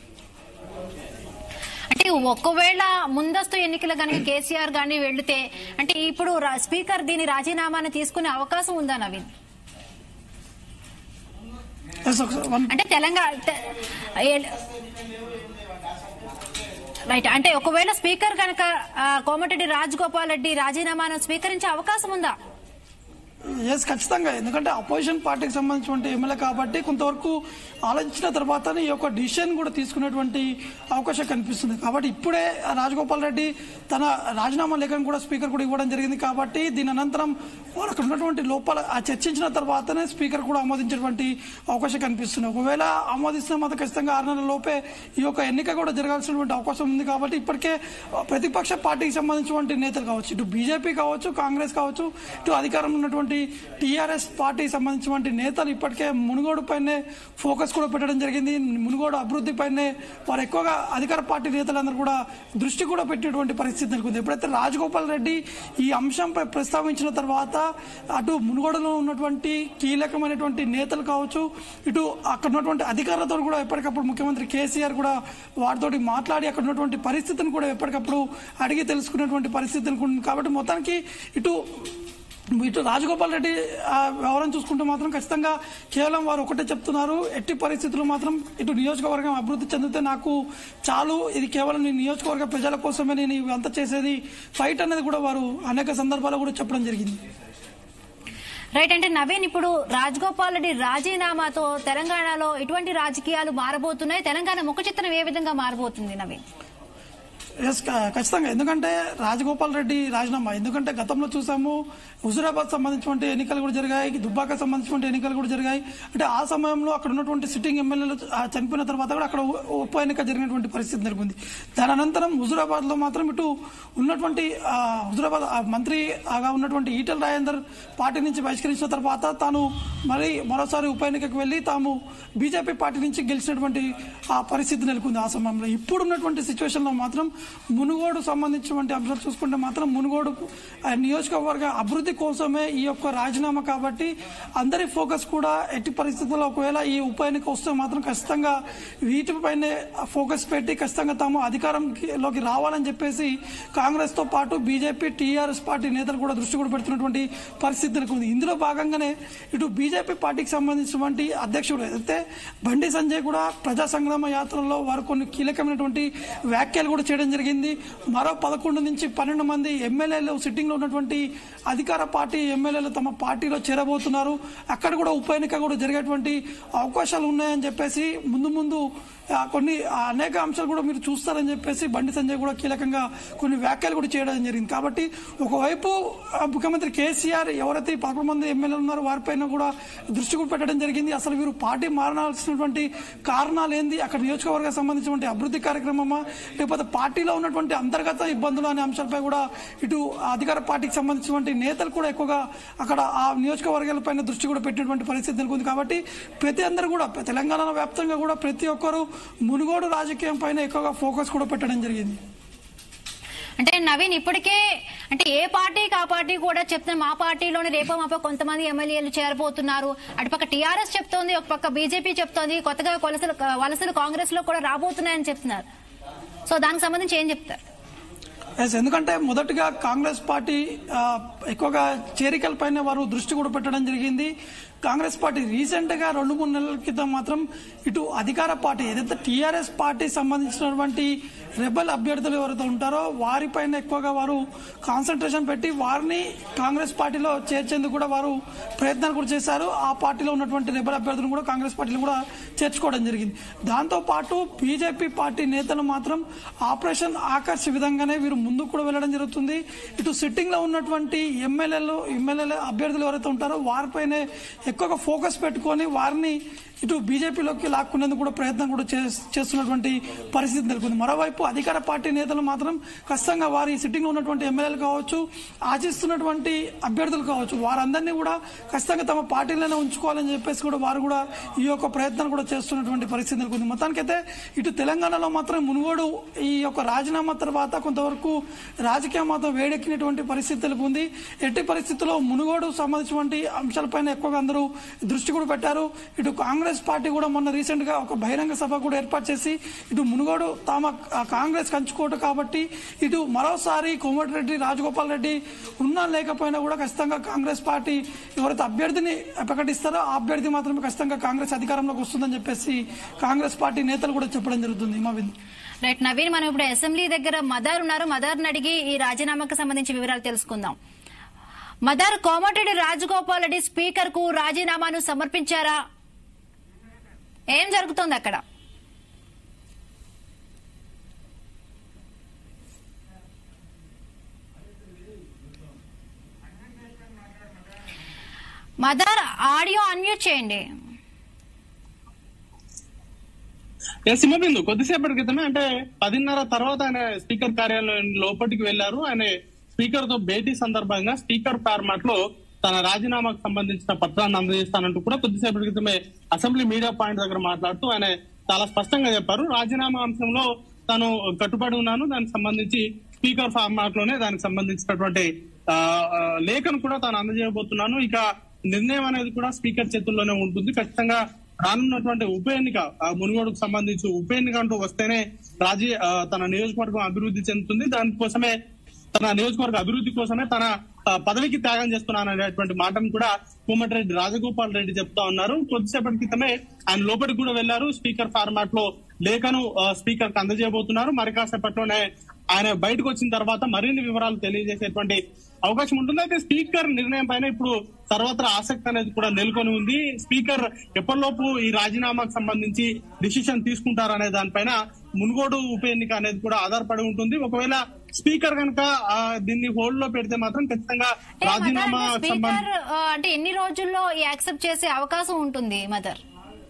అంటే ఒకవేళ ముందస్తు ఎన్నికలు కనుక కేసీఆర్ గాని వెళ్తే అంటే ఇప్పుడు స్పీకర్ దీని రాజీనామాను తీసుకునే అవకాశం ఉందా నవీన్? అంటే తెలంగాణ రైట్ అంటే ఒకవేళ స్పీకర్ కనుక కోమటిరెడ్డి రాజగోపాల్ రెడ్డి రాజీనామాను స్వీకరించే అవకాశం ఉందా? ఎస్, ఖచ్చితంగా. ఎందుకంటే అపోజిషన్ పార్టీకి సంబంధించిన ఎమ్మెల్యే కాబట్టి కొంతవరకు ఆలోచించిన తర్వాతనే ఈ యొక్క డిసిషన్ కూడా తీసుకునేటువంటి అవకాశం కనిపిస్తుంది. కాబట్టి ఇప్పుడే రాజగోపాల్ రెడ్డి తన రాజీనామా లేఖను కూడా స్పీకర్ కూడా ఇవ్వడం జరిగింది. కాబట్టి దీని అనంతరం వారు అక్కడ ఉన్నటువంటి లోపల చర్చించిన తర్వాతనే స్పీకర్ కూడా ఆమోదించేటువంటి అవకాశం కనిపిస్తుంది. ఒకవేళ ఆమోదిస్తే మాత్రం ఖచ్చితంగా ఆరు నెలల లోపే ఈ యొక్క ఎన్నిక కూడా జరగాల్సినటువంటి అవకాశం ఉంది. కాబట్టి ఇప్పటికే ప్రతిపక్ష పార్టీకి సంబంధించినటువంటి నేతలు కావచ్చు, ఇటు బీజేపీ కావచ్చు, కాంగ్రెస్ కావచ్చు, ఇటు అధికారంలో ఉన్నటువంటి టీఆర్ఎస్ పార్టీకి సంబంధించిన నేతలు ఇప్పటికే మునుగోడు పైనే ఫోకస్ కూడా పెట్టడం జరిగింది. మునుగోడు అభివృద్ధి పైనే వారు ఎక్కువగా అధికార పార్టీ నేతలందరూ కూడా దృష్టి కూడా పెట్టేటువంటి పరిస్థితి నెలకొంది. ఎప్పుడైతే రాజగోపాల్ రెడ్డి ఈ అంశంపై ప్రస్తావించిన తర్వాత అటు మునుగోడులో ఉన్నటువంటి కీలకమైనటువంటి నేతలు కావచ్చు, ఇటు అక్కడ ఉన్నటువంటి అధికారులతో కూడా ఎప్పటికప్పుడు ముఖ్యమంత్రి కేసీఆర్ కూడా వారితోటి మాట్లాడి అక్కడ ఉన్నటువంటి పరిస్థితిని కూడా ఎప్పటికప్పుడు అడిగి తెలుసుకునేటువంటి పరిస్థితి నెలకొంది. కాబట్టి మొత్తానికి ఇటు ఇటు రాజగోపాల్ రెడ్డి వ్యవహారం చూసుకుంటే మాత్రం ఖచ్చితంగా కేవలం వారు ఒకటే చెప్తున్నారు, ఎట్టి పరిస్థితుల్లో మాత్రం ఇటు నియోజకవర్గం అభివృద్ధి చెందితే నాకు చాలు, ఇది కేవలం నేను నియోజకవర్గ ప్రజల కోసమే నేను ఇవంతా చేసేది ఫైట్ అనేది కూడా వారు అనేక సందర్భాల్లో కూడా చెప్పడం జరిగింది. రైట్ అంటే నవీన్, ఇప్పుడు రాజగోపాల్ రెడ్డి రాజీనామాతో తెలంగాణలో ఎటువంటి రాజకీయాలు మారబోతున్నాయి, తెలంగాణ ముఖ చిత్రం ఏ విధంగా మారబోతుంది నవీన్? ఎస్ ఖచ్చితంగా. ఎందుకంటే రాజగోపాల్ రెడ్డి రాజీనామా, ఎందుకంటే గతంలో చూసాము హుజూరాబాద్ సంబంధించినటువంటి ఎన్నికలు కూడా జరిగాయి, దుబ్బాక సంబంధించినటువంటి ఎన్నికలు కూడా జరిగాయి. అంటే ఆ సమయంలో అక్కడ ఉన్నటువంటి సిట్టింగ్ ఎమ్మెల్యేలు చనిపోయిన తర్వాత కూడా అక్కడ ఉప ఎన్నిక జరిగినటువంటి పరిస్థితి నెలకొంది. దాని అనంతరం హుజూరాబాద్ లో మాత్రం ఇటు ఉన్నటువంటి హుజూరాబాద్ మంత్రిగా ఉన్నటువంటి ఈటెల రాజేందర్ పార్టీ నుంచి బహిష్కరించిన తర్వాత తాను మరి మరోసారి ఉప ఎన్నికకు వెళ్లి తాము బీజేపీ పార్టీ నుంచి గెలిచినటువంటి ఆ పరిస్థితి నెలకొంది ఆ సమయంలో. ఇప్పుడు ఉన్నటువంటి సిచ్యువేషన్ లో మాత్రం మునుగోడు సంబంధించినటువంటి అంశాలు చూసుకుంటే మాత్రం మునుగోడు నియోజకవర్గ అభివృద్ధి కోసమే ఈ యొక్క రాజీనామా కాబట్టి అందరి ఫోకస్ కూడా ఎట్టి పరిస్థితుల్లో ఒకవేళ ఈ ఉప ఎన్నిక వస్తే మాత్రం ఖచ్చితంగా వీటిపైనే ఫోకస్ పెట్టి ఖచ్చితంగా తాము అధికారంలోకి రావాలని చెప్పేసి కాంగ్రెస్ తో పాటు బీజేపీ టీఆర్ఎస్ పార్టీ నేతలు కూడా దృష్టి కూడా పెడుతున్నటువంటి పరిస్థితి ఉంది. ఇందులో భాగంగానే ఇటు బీజేపీ పార్టీకి సంబంధించినటువంటి అధ్యక్షుడు అయితే బండి సంజయ్ కూడా ప్రజా సంగ్రామ యాత్రలో వారు కొన్ని కీలకమైనటువంటి వ్యాఖ్యలు కూడా చేయడం జరిగింది. మరో పదకొండు నుంచి పన్నెండు మంది ఎమ్మెల్యేలు సిట్టింగ్ లో ఉన్నటువంటి అధికార పార్టీ ఎమ్మెల్యేలు తమ పార్టీలో చేరబోతున్నారు. అక్కడ కూడా ఉప ఎన్నిక కూడా జరిగేటువంటి అవకాశాలు ఉన్నాయని చెప్పేసి ముందు ముందు కొన్ని అనేక అంశాలు కూడా మీరు చూస్తారని చెప్పేసి బండి సంజయ్ కూడా కీలకంగా కొన్ని వ్యాఖ్యలు కూడా చేయడం జరిగింది. కాబట్టి ఒకవైపు ముఖ్యమంత్రి కేసీఆర్ ఎవరైతే పదకొండు మంది ఎమ్మెల్యేలు ఉన్నారో వారిపైన కూడా దృష్టి కూడా పెట్టడం జరిగింది. అసలు వీరు పార్టీ మారాల్సినటువంటి కారణాలు ఏంది, అక్కడ నియోజకవర్గానికి సంబంధించినటువంటి అభివృద్ధి కార్యక్రమమా లేకపోతే పార్టీలో ఉన్నటువంటి అంతర్గత ఇబ్బందులు అనే అంశాలపై కూడా ఇటు అధికార పార్టీకి సంబంధించినటువంటి నేతలు కూడా ఎక్కువగా అక్కడ ఆ నియోజకవర్గాలపైన దృష్టి కూడా పెట్టినటువంటి పరిస్థితి నెలకొంది. కాబట్టి ప్రతి అందరూ కూడా తెలంగాణ వ్యాప్తంగా కూడా ప్రతి ఒక్కరు మునుగోడు రాజకీయం పైన ఎక్కువగా ఫోకస్ కూడా పెట్టడం జరిగింది. అంటే నవీన్ ఇప్పటికే అంటే ఏ పార్టీకి ఆ పార్టీ కూడా చెప్తున్న మా పార్టీలోనే రేపో మాపో కొంతమంది ఎమ్మెల్యేలు చేరబోతున్నారు, అటుపక్క టీఆర్ఎస్ చెప్తోంది, ఒక పక్క బీజేపీ చెప్తోంది, కొత్తగా వలసలు వలసలు కాంగ్రెస్ లో కూడా రాబోతున్నాయని చెప్తున్నారు. సో దానికి సంబంధించి ఏం చెప్తారు? ఎందుకంటే మొదటిగా కాంగ్రెస్ పార్టీ ఎక్కువగా చేరికల పైన వారు దృష్టి కూడా పెట్టడం జరిగింది. కాంగ్రెస్ పార్టీ రీసెంట్ గా రెండు మూడు నెలల క్రితం మాత్రం ఇటు అధికార పార్టీ ఏదైతే టీఆర్ఎస్ పార్టీ సంబంధించినటువంటి రెబల్ అభ్యర్థులు ఎవరైతే ఉంటారో వారిపైన ఎక్కువగా వారు కాన్సన్ట్రేషన్ పెట్టి వారిని కాంగ్రెస్ పార్టీలో చేర్చేందుకు కూడా వారు ప్రయత్నాలు కూడా చేశారు. ఆ పార్టీలో ఉన్నటువంటి రెబల్ అభ్యర్థులను కూడా కాంగ్రెస్ పార్టీలో కూడా చేర్చుకోవడం జరిగింది. దాంతో పాటు బీజేపీ పార్టీ నేతలు మాత్రం ఆపరేషన్ ఆకర్ష్ విధంగానే వీరు ముందుకు కూడా వెళ్లడం జరుగుతుంది. ఇటు సిట్టింగ్ లో ఉన్నటువంటి ఎమ్మెల్యేలు ఎమ్మెల్యేల అభ్యర్థులు ఎవరైతే ఉంటారో వారిపైనే ఎక్కువగా ఫోకస్ పెట్టుకొని వారిని ఇటు బీజేపీలోకి లాక్కునేందుకు కూడా ప్రయత్నం కూడా చేస్తున్నటువంటి పరిస్థితి నెలకొంది. మరోవైపు అధికార పార్టీ నేతలు మాత్రం ఖచ్చితంగా వారి సిట్టింగ్ లో ఉన్నటువంటి ఎమ్మెల్యేలు కావచ్చు, ఆశిస్తున్నటువంటి అభ్యర్థులు కావచ్చు, వారందరినీ కూడా ఖచ్చితంగా తమ పార్టీలోనే ఉంచుకోవాలని చెప్పేసి కూడా వారు కూడా ఈ యొక్క ప్రయత్నాలు కూడా చేస్తున్నటువంటి పరిస్థితి నెలకొంది. మొత్తానికైతే ఇటు తెలంగాణలో మాత్రం మునుగోడు ఈ యొక్క రాజీనామా తర్వాత కొంతవరకు రాజకీయం మాత్రం వేడెక్కినటువంటి పరిస్థితి నెలకొంది. ఎట్టి పరిస్థితుల్లో మునుగోడు సంబంధించినటువంటి అంశాలపైన ఎక్కువగా అందరూ దృష్టి కూడా పెట్టారు. ఇటు కాంగ్రెస్ పార్టీ కూడా మొన్న రీసెంట్ గా ఒక బహిరంగ సభ కూడా ఏర్పాటు చేసి ఇటు మునుగోడు తమ కాంగ్రెస్ కంచుకోట కాబట్టి ఇటు మరోసారి కోమటిరెడ్డి రాజగోపాల్ రెడ్డి ఉన్నా లేకపోయినా కూడా ఖచ్చితంగా కాంగ్రెస్ పార్టీ ఎవరైతే అభ్యర్థిని ప్రకటిస్తారో ఆ అభ్యర్థి మాత్రమే ఖచ్చితంగా కాంగ్రెస్ అధికారంలోకి వస్తుందని చెప్పేసి కాంగ్రెస్ పార్టీ నేతలు కూడా చెప్పడం జరుగుతుంది. మావింది రైట్ నవీన్, మనం ఇప్పుడు అసెంబ్లీ దగ్గర మదర్ ఉన్నారు, మదర్ని అడిగి ఈ రాజీనామాకు సంబంధించి వివరాలు తెలుసుకుందాం. మదర్, కోమటిరెడ్డి రాజగోపాల్ రెడ్డి స్పీకర్ కు రాజీనామాను సమర్పించారా? ఏం జరుగుతోంది అక్కడ? మదర్, ఆడియో అన్మ్యూట్ చేయండి. సింహబిందు కొద్దిసేపటి క్రితమే అంటే పదిన్నర తర్వాత ఆయన స్పీకర్ కార్యాలయం లోపలికి వెళ్లారు. ఆయన స్పీకర్ తో భేటీ సందర్భంగా స్పీకర్ ఫార్మాట్ లో తన రాజీనామాకు సంబంధించిన పత్రాన్ని అందజేస్తానంటూ కూడా కొద్దిసేపటి క్రితమే అసెంబ్లీ మీడియా పాయింట్ దగ్గర మాట్లాడుతూ ఆయన చాలా స్పష్టంగా చెప్పారు. రాజీనామా అంశంలో తాను కట్టుబడి ఉన్నాను, దానికి సంబంధించి స్పీకర్ ఫార్మాట్ లోనే దానికి సంబంధించినటువంటి లేఖను కూడా తాను అందజేయబోతున్నాను. ఇక నిర్ణయం అనేది కూడా స్పీకర్ చేతుల్లోనే ఉంటుంది. ఖచ్చితంగా రానున్నటువంటి ఉప ఎన్నిక మునుగోడుకు సంబంధించి ఉప ఎన్నిక అంటూ వస్తేనే రాజీ తన నియోజకవర్గం అభివృద్ధి చెందుతుంది. దానికోసమే తన నియోజకవర్గ అభివృద్ధి కోసమే తన పదవికి త్యాగం చేస్తున్నాను అనేటువంటి మాటను కూడా కోమటిరెడ్డి రాజగోపాల్ రెడ్డి చెప్తా ఉన్నారు. కొద్దిసేపటి క్రితమే ఆయన లోపలికి కూడా వెళ్లారు. స్పీకర్ ఫార్మాట్ లో లేఖను స్పీకర్ కి అందజేయబోతున్నారు. మరి కాసేపట్లోనే ఆయన బయటకు వచ్చిన తర్వాత మరిన్ని వివరాలు తెలియజేసేటువంటి అవకాశం ఉంటుంది. అయితే స్పీకర్ నిర్ణయం పైన ఇప్పుడు సర్వత్రా ఆసక్తి అనేది కూడా నెలకొని ఉంది. స్పీకర్ ఎప్పటిలోపు ఈ రాజీనామాకు సంబంధించి డిసిషన్ తీసుకుంటారనే దానిపైన మునుగోడు ఉప ఎన్నిక అనేది కూడా ఆధారపడి ఉంటుంది. ఒకవేళ స్పీకర్ కనుక దీన్ని హోల్డ్ లో పెడితే మాత్రం ఖచ్చితంగా రాజీనామా అంటే ఎన్ని రోజుల్లో యాక్సెప్ట్ చేసే అవకాశం ఉంటుంది మదర్?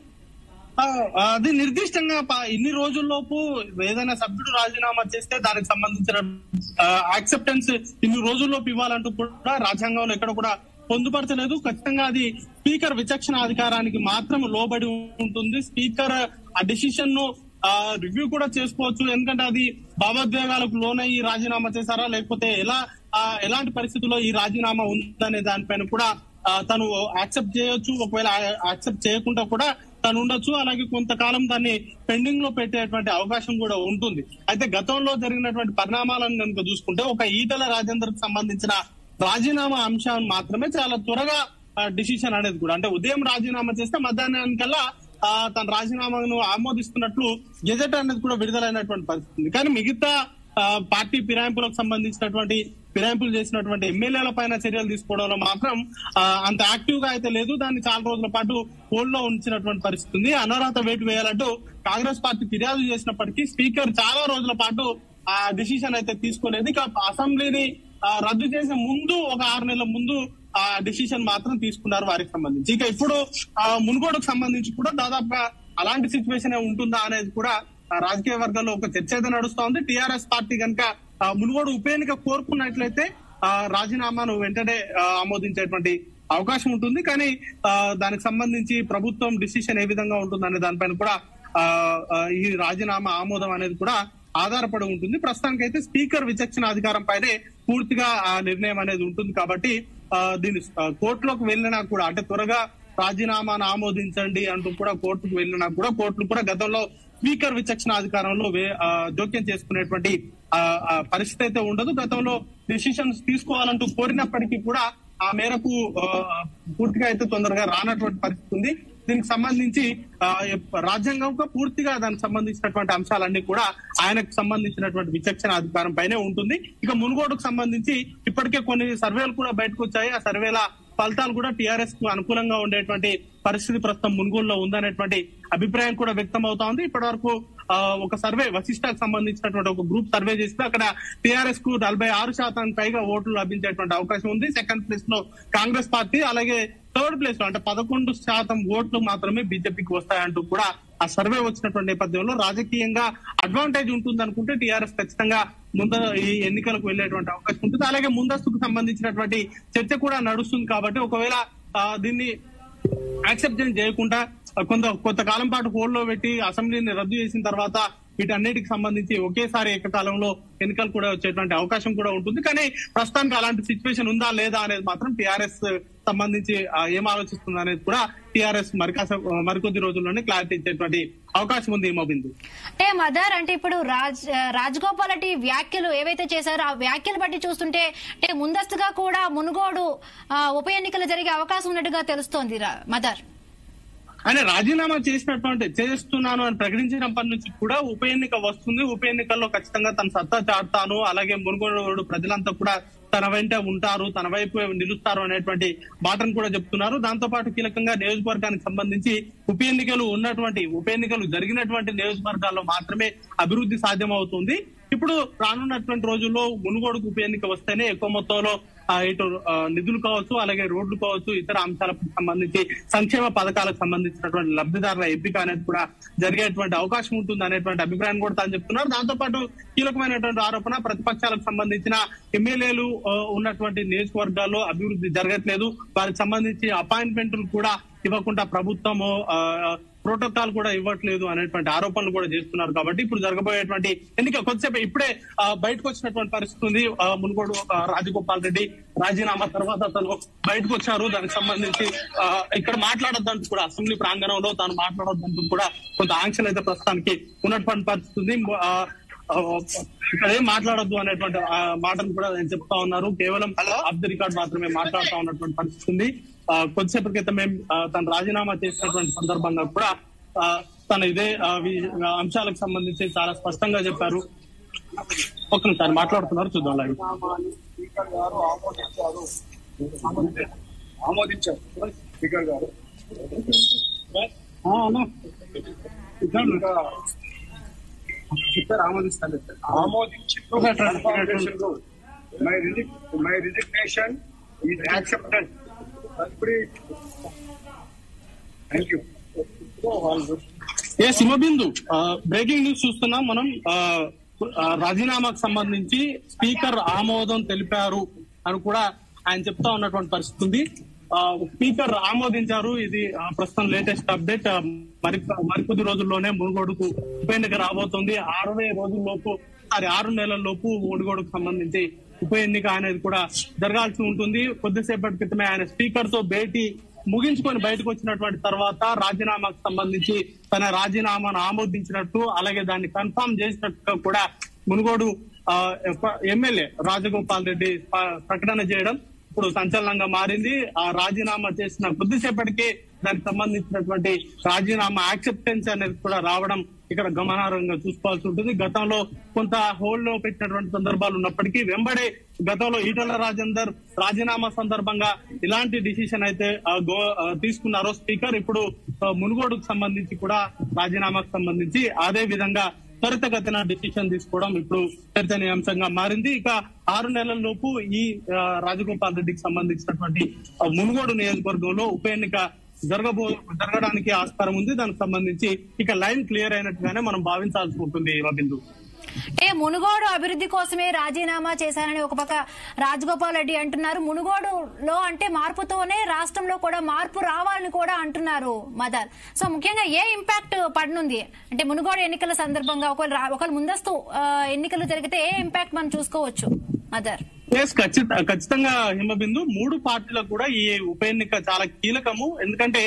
అది నిర్దిష్టంగా ఇన్ని రోజుల్లోపు ఏదైనా సభ్యుడు రాజీనామా చేస్తే దానికి సంబంధించిన యాక్సెప్టెన్స్ ఇన్ని రోజుల్లోపు ఇవ్వాలంటూ కూడా రాజ్యాంగంలో ఎక్కడ కూడా పొందుపరచలేదు. ఖచ్చితంగా అది స్పీకర్ విచక్షణ అధికారానికి మాత్రం లోబడి ఉంటుంది. స్పీకర్ ఆ డిసిషన్ ను రివ్యూ కూడా చేసుకోవచ్చు. ఎందుకంటే అది భావోద్వేగాలకు లోనై రాజీనామా చేశారా లేకపోతే ఎలా ఎలాంటి పరిస్థితుల్లో ఈ రాజీనామా ఉందనే దానిపైన కూడా తను యాక్సెప్ట్ చేయొచ్చు. ఒకవేళ యాక్సెప్ట్ చేయకుండా కూడా తను ఉండొచ్చు. అలాగే కొంతకాలం దాన్ని పెండింగ్ లో పెట్టేటువంటి అవకాశం కూడా ఉంటుంది. అయితే గతంలో జరిగినటువంటి పరిణామాలను కనుక చూసుకుంటే ఒక ఈటల రాజేందర్ కు సంబంధించిన రాజీనామా అంశాన్ని మాత్రమే చాలా త్వరగా డిసిషన్ అనేది కూడా అంటే ఉదయం రాజీనామా చేస్తే మధ్యాహ్నానికల్లా తన రాజీనామాను ఆమోదిస్తున్నట్లు గెజెట్ అనేది కూడా విడుదలైనటువంటి పరిస్థితి. కానీ మిగతా పార్టీ ఫిరాయింపులకు సంబంధించినటువంటి ఫిరాయింపులు చేసినటువంటి ఎమ్మెల్యేల పైన చర్యలు తీసుకోవడంలో మాత్రం అంత యాక్టివ్ గా అయితే లేదు. దాన్ని చాలా రోజుల పాటు హోల్డ్ లో ఉంచినటువంటి పరిస్థితి ఉంది. అనర్హత వేటు వేయాలంటూ కాంగ్రెస్ పార్టీ ఫిర్యాదు చేసినప్పటికీ స్పీకర్ చాలా రోజుల పాటు ఆ డిసిషన్ అయితే తీసుకోలేదు. ఇక అసెంబ్లీని రద్దు చేసే ముందు ఒక ఆరు నెలల ముందు ఆ డిసిషన్ మాత్రం తీసుకున్నారు వారికి సంబంధించి. ఇక ఇప్పుడు మునుగోడుకు సంబంధించి కూడా దాదాపుగా అలాంటి సిచ్యువేషన్ ఉంటుందా అనేది కూడా రాజకీయ వర్గాల్లో ఒక చర్చ అయితే నడుస్తా ఉంది. టీఆర్ఎస్ పార్టీ కనుక మునుగోడు ఉప ఎన్నిక కోరుకున్నట్లయితే రాజీనామాను వెంటనే ఆమోదించేటువంటి అవకాశం ఉంటుంది. కానీ దానికి సంబంధించి ప్రభుత్వం డిసిషన్ ఏ విధంగా ఉంటుంది అనే దానిపైన కూడా ఈ రాజీనామా ఆమోదం అనేది కూడా ఆధారపడి ఉంటుంది. ప్రస్తుతానికైతే స్పీకర్ విచక్షణ అధికారం పైనే పూర్తిగా ఆ నిర్ణయం అనేది ఉంటుంది. కాబట్టి దీని కోర్టులోకి వెళ్ళినా కూడా అంటే త్వరగా రాజీనామాను ఆమోదించండి అంటూ కూడా కోర్టుకు వెళ్ళినా కూడా కోర్టులు కూడా గతంలో స్పీకర్ విచక్షణ అధికారంలో జోక్యం చేసుకునేటువంటి పరిస్థితి అయితే ఉండదు. గతంలో డిసిషన్స్ తీసుకోవాలంటూ కోరినప్పటికీ కూడా ఆ మేరకు పూర్తిగా అయితే తొందరగా రానటువంటి పరిస్థితి ఉంది. దీనికి సంబంధించి రాజ్యాంగం పూర్తిగా దానికి సంబంధించినటువంటి అంశాలన్నీ కూడా ఆయనకు సంబంధించినటువంటి విచక్షణ అధికారం పైనే ఉంటుంది. ఇక మునుగోడుకు సంబంధించి ఇప్పటికే కొన్ని సర్వేలు కూడా బయటకు వచ్చాయి. ఆ సర్వేల ఫలితాలు కూడా టీఆర్ఎస్ కు అనుకూలంగా ఉండేటువంటి పరిస్థితి ప్రస్తుతం మునుగోడులో ఉందనేటువంటి అభిప్రాయం కూడా వ్యక్తం అవుతా ఉంది. ఇప్పటి వరకు ఒక సర్వే వశిష్ఠకు సంబంధించినటువంటి ఒక గ్రూప్ సర్వే చేస్తే అక్కడ టీఆర్ఎస్ కు నలభై ఆరు శాతానికి పైగా ఓట్లు లభించేటువంటి అవకాశం ఉంది. సెకండ్ ప్లేస్ లో కాంగ్రెస్ పార్టీ, అలాగే థర్డ్ ప్లేస్ లో అంటే పదకొండు శాతం ఓట్లు మాత్రమే బీజేపీకి వస్తాయంటూ కూడా ఆ సర్వే వచ్చినటువంటి నేపథ్యంలో రాజకీయంగా అడ్వాంటేజ్ ఉంటుంది అనుకుంటే టీఆర్ఎస్ ఖచ్చితంగా ముందు ఈ ఎన్నికలకు వెళ్లేటువంటి అవకాశం ఉంటుంది. అలాగే ముందస్తుకు సంబంధించినటువంటి చర్చ కూడా నడుస్తుంది. కాబట్టి ఒకవేళ దీన్ని యాక్సెప్ట్ చేయకుండా కొంత కొంతకాలం పాటు హోల్డ్ లో పెట్టి అసెంబ్లీని రద్దు చేసిన తర్వాత వీటన్నిటికి సంబంధించి ఒకేసారి ఏకకాలంలో ఎన్నికలు కూడా వచ్చేటువంటి అవకాశం కూడా ఉంటుంది. కానీ ప్రస్తుతానికి అలాంటి సిచ్యువేషన్ ఉందా లేదా అనేది మాత్రం టీఆర్ఎస్ సంబంధించి ఏం ఆలోచిస్తుంది అనేది కూడా టీఆర్ఎస్ మరికాస మరికొద్ది రోజుల్లోనే క్లారిటీ ఇచ్చేటువంటి అవకాశం ఉంది. ఏమోబిందు అంటే మదర్ అంటే ఇప్పుడు రాజ్ రాజగోపాల్ రెడ్డి వ్యాఖ్యలు ఏవైతే చేశారో ఆ వ్యాఖ్యలు బట్టి చూస్తుంటే అంటే ముందస్తుగా కూడా మునుగోడు ఉప ఎన్నికలు జరిగే అవకాశం ఉన్నట్టుగా తెలుస్తోంది మదర్. ఆయన రాజీనామా చేసినటువంటి చేస్తున్నాను అని ప్రకటించినప్పటి నుంచి కూడా ఉప ఎన్నిక వస్తుంది. ఉప ఎన్నికల్లో ఖచ్చితంగా తన సత్తా చాటుతాను, అలాగే మునుగోడు ప్రజలంతా కూడా తన వెంట ఉంటారు, తన వైపు నిలుస్తారు అనేటువంటి మాటను కూడా చెప్తున్నారు. దాంతో పాటు కీలకంగా నియోజకవర్గానికి సంబంధించి ఉప ఎన్నికలు ఉన్నటువంటి ఉప ఎన్నికలు జరిగినటువంటి నియోజకవర్గాల్లో మాత్రమే అభివృద్ధి సాధ్యమవుతుంది. ఇప్పుడు రానున్నటువంటి రోజుల్లో మునుగోడుకు ఉప ఎన్నిక వస్తేనే ఎక్కువ మొత్తంలో ఇటు నిధులు కావచ్చు, అలాగే రోడ్లు కావచ్చు, ఇతర అంశాలకు సంబంధించి సంక్షేమ పథకాలకు సంబంధించినటువంటి లబ్ధిదారుల ఎంపిక అనేది కూడా జరిగేటువంటి అవకాశం ఉంటుంది అనేటువంటి అభిప్రాయం కూడా తాను చెప్తున్నారు. దాంతో పాటు కీలకమైనటువంటి ఆరోపణ ప్రతిపక్షాలకు సంబంధించిన ఎమ్మెల్యేలు ఉన్నటువంటి నియోజకవర్గాల్లో అభివృద్ధి జరగట్లేదు, వారికి సంబంధించి అపాయింట్మెంట్లు కూడా ఇవ్వకుండా ప్రభుత్వము ప్రోటోకాల్ కూడా ఇవ్వట్లేదు అనేటువంటి ఆరోపణలు కూడా చేస్తున్నారు. కాబట్టి ఇప్పుడు జరగబోయేటువంటి ఎన్నిక కొద్దిసేపు ఇప్పుడే బయటకు వచ్చినటువంటి పరిస్థితి ఉంది. మునుగోడు రాజగోపాల్ రెడ్డి రాజీనామా తర్వాత తను బయటకు వచ్చారు. దానికి సంబంధించి ఇక్కడ మాట్లాడొద్దంటూ కూడా అసెంబ్లీ ప్రాంగణంలో తాను మాట్లాడొద్దంటూ కూడా కొంత ఆంక్షలు అయితే ప్రస్తుతానికి ఉన్నటువంటి పరిస్థితి ఉంది. ఇక్కడ ఏం మాట్లాడొద్దు అనేటువంటి మాటను కూడా ఆయన చెప్తా ఉన్నారు. కేవలం ఆఫ్ ది రికార్డ్ మాత్రమే మాట్లాడుతూ ఉన్నటువంటి పరిస్థితి ఉంది. కొద్దిసేపటి క్రితమే తను రాజీనామా చేసినటువంటి సందర్భంగా కూడా తను ఇదే అంశాలకు సంబంధించి చాలా స్పష్టంగా చెప్పారు. ఒక్క నిమిషం మాట్లాడుతున్నారు, చూద్దాం లైవ్. స్పీకర్ గారు ఆమోదించారు ఆమోదించారు స్పీకర్ గారు చెప్పారు ఆమోదిస్తాను ఆమోదించారు. My my resignation is accepted. Thank you. ఏ హిమబిందు, బ్రేకింగ్ న్యూస్ చూస్తున్నాం మనం. రాజీనామాకు సంబంధించి స్పీకర్ ఆమోదం తెలిపారు అని కూడా ఆయన చెప్తా ఉన్నటువంటి పరిస్థితి ఉంది. స్పీకర్ ఆమోదించారు. ఇది ప్రస్తుతం లేటెస్ట్ అప్డేట్. మరి మరికొద్ది రోజుల్లోనే మునుగోడుకు ఉప ఎన్నిక రాబోతుంది. అరవై రోజుల్లోపు సారీ ఆరు నెలల లోపు మునుగోడుకు సంబంధించి ఉప ఎన్నిక అనేది కూడా జరగాల్సి ఉంటుంది. కొద్దిసేపటి క్రితమే ఆయన స్పీకర్ తో భేటీ ముగించుకొని బయటకు వచ్చినటువంటి తర్వాత రాజీనామాకు సంబంధించి తన రాజీనామాను ఆమోదించినట్టు, అలాగే దాన్ని కన్ఫర్మ్ చేసినట్టు కూడా మునుగోడు ఎమ్మెల్యే రాజగోపాల్ రెడ్డి ప్రకటన చేయడం ఇప్పుడు సంచలనంగా మారింది. ఆ రాజీనామా చేసిన కొద్దిసేపటికి దానికి సంబంధించినటువంటి రాజీనామా యాక్సెప్టెన్స్ అనేది కూడా రావడం ఇక్కడ గమనార్హంగా చూసుకోవాల్సి ఉంటుంది. గతంలో కొంత హోల్డ్ లో పెట్టినటువంటి సందర్భాలు ఉన్నప్పటికీ వెంబడే గతంలో ఈటల రాజేందర్ రాజీనామా సందర్భంగా ఇలాంటి డిసిషన్ అయితే తీసుకున్నారో స్పీకర్, ఇప్పుడు మునుగోడుకు సంబంధించి కూడా రాజీనామాకు సంబంధించి అదే విధంగా త్వరితగతిన డిసిషన్ తీసుకోవడం ఇప్పుడు చర్చనీయాంశంగా మారింది. ఇక ఆరు నెలల లోపు ఈ రాజగోపాల్ రెడ్డికి సంబంధించినటువంటి మునుగోడు నియోజకవర్గంలో ఉప ఎన్నిక జరగబో జరగడానికి ఆస్కారం ఉంది. దానికి సంబంధించి ఇక లైన్ క్లియర్ అయినట్టుగానే మనం భావించాల్సి ఉంటుంది. రబిందు, అంటే మునుగోడు అభివృద్ధి కోసమే రాజీనామా చేశారని ఒక పక్క రాజగోపాల్ రెడ్డి అంటున్నారు. మునుగోడులో అంటే మార్పుతోనే రాష్ట్రంలో కూడా మార్పు రావాలని కూడా అంటున్నారు మదర్. సో ముఖ్యంగా ఏ ఇంపాక్ట్ పడనుంది అంటే మునుగోడు ఎన్నికల సందర్భంగా ఒకవేళ ఒకవేళ ముందస్తు ఎన్నికలు జరిగితే ఏ ఇంపాక్ట్ మనం చూసుకోవచ్చు మదర్? ఎస్, ఖచ్చితంగా హిమబిందు. మూడు పార్టీలకు కూడా ఈ ఉప ఎన్నిక చాలా కీలకము. ఎందుకంటే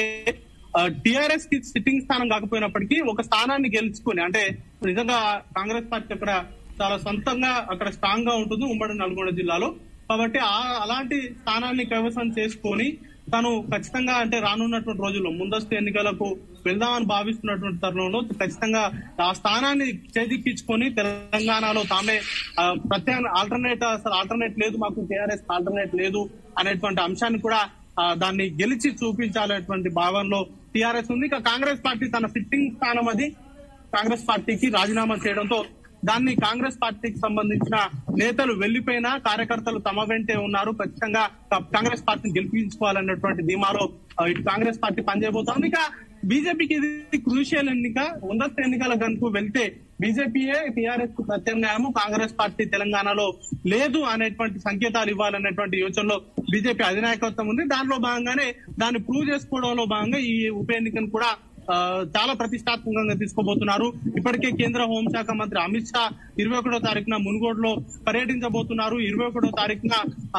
టిఆర్ఎస్ కి సిట్టింగ్ స్థానం కాకపోయినప్పటికీ ఒక స్థానాన్ని గెలుచుకుని, అంటే నిజంగా కాంగ్రెస్ పార్టీ అక్కడ చాలా సొంతంగా అక్కడ స్ట్రాంగ్ గా ఉంటుంది ఉమ్మడి నల్గొండ జిల్లాలో. కాబట్టి ఆ అలాంటి స్థానాన్ని కైవసం చేసుకొని తను ఖచ్చితంగా అంటే రానున్నటువంటి రోజుల్లో ముందస్తు ఎన్నికలకు వెళ్దామని భావిస్తున్నటువంటి తరుణంలో ఖచ్చితంగా ఆ స్థానాన్ని చేజిక్కించుకొని తెలంగాణలో తామే ప్రత్యేక ఆల్టర్నేట్ అసలు ఆల్టర్నేట్ లేదు, మాకు టీఆర్ఎస్ ఆల్టర్నేట్ లేదు అనేటువంటి అంశాన్ని కూడా దాన్ని గెలిచి చూపించాలనేటువంటి భావనలో టీఆర్ఎస్ ఉంది. ఇక కాంగ్రెస్ పార్టీ తన సిట్టింగ్ స్థానం అది కాంగ్రెస్ పార్టీకి రాజీనామా చేయడంతో దాన్ని కాంగ్రెస్ పార్టీకి సంబంధించిన నేతలు వెళ్లిపోయినా కార్యకర్తలు తమ వెంటే ఉన్నారు. ఖచ్చితంగా కాంగ్రెస్ పార్టీని గెలిపించుకోవాలన్నటువంటి ధీమాలో ఇటు కాంగ్రెస్ పార్టీ పనిచేయబోతోంది. ఇక బీజేపీకి ఇది క్రూషియల్ ఎన్నిక. ముందస్తు ఎన్నికల కనుక వెళ్తే బీజేపీయే టీఆర్ఎస్ కు ప్రత్యామ్నాయము, కాంగ్రెస్ పార్టీ తెలంగాణలో లేదు అనేటువంటి సంకేతాలు ఇవ్వాలనేటువంటి యోచనలో బీజేపీ అధినాయకత్వం ఉంది. దానిలో భాగంగానే దాన్ని ప్రూవ్ చేసుకోవడంలో భాగంగా ఈ ఉప ఎన్నికను కూడా చాలా ప్రతిష్టాత్మకంగా తీసుకోబోతున్నారు. ఇప్పటికే కేంద్ర హోంశాఖ మంత్రి అమిత్ షా ఇరవై ఒకటో తారీఖున మునుగోడులో పర్యటించబోతున్నారు. ఇరవై ఒకటో తారీఖున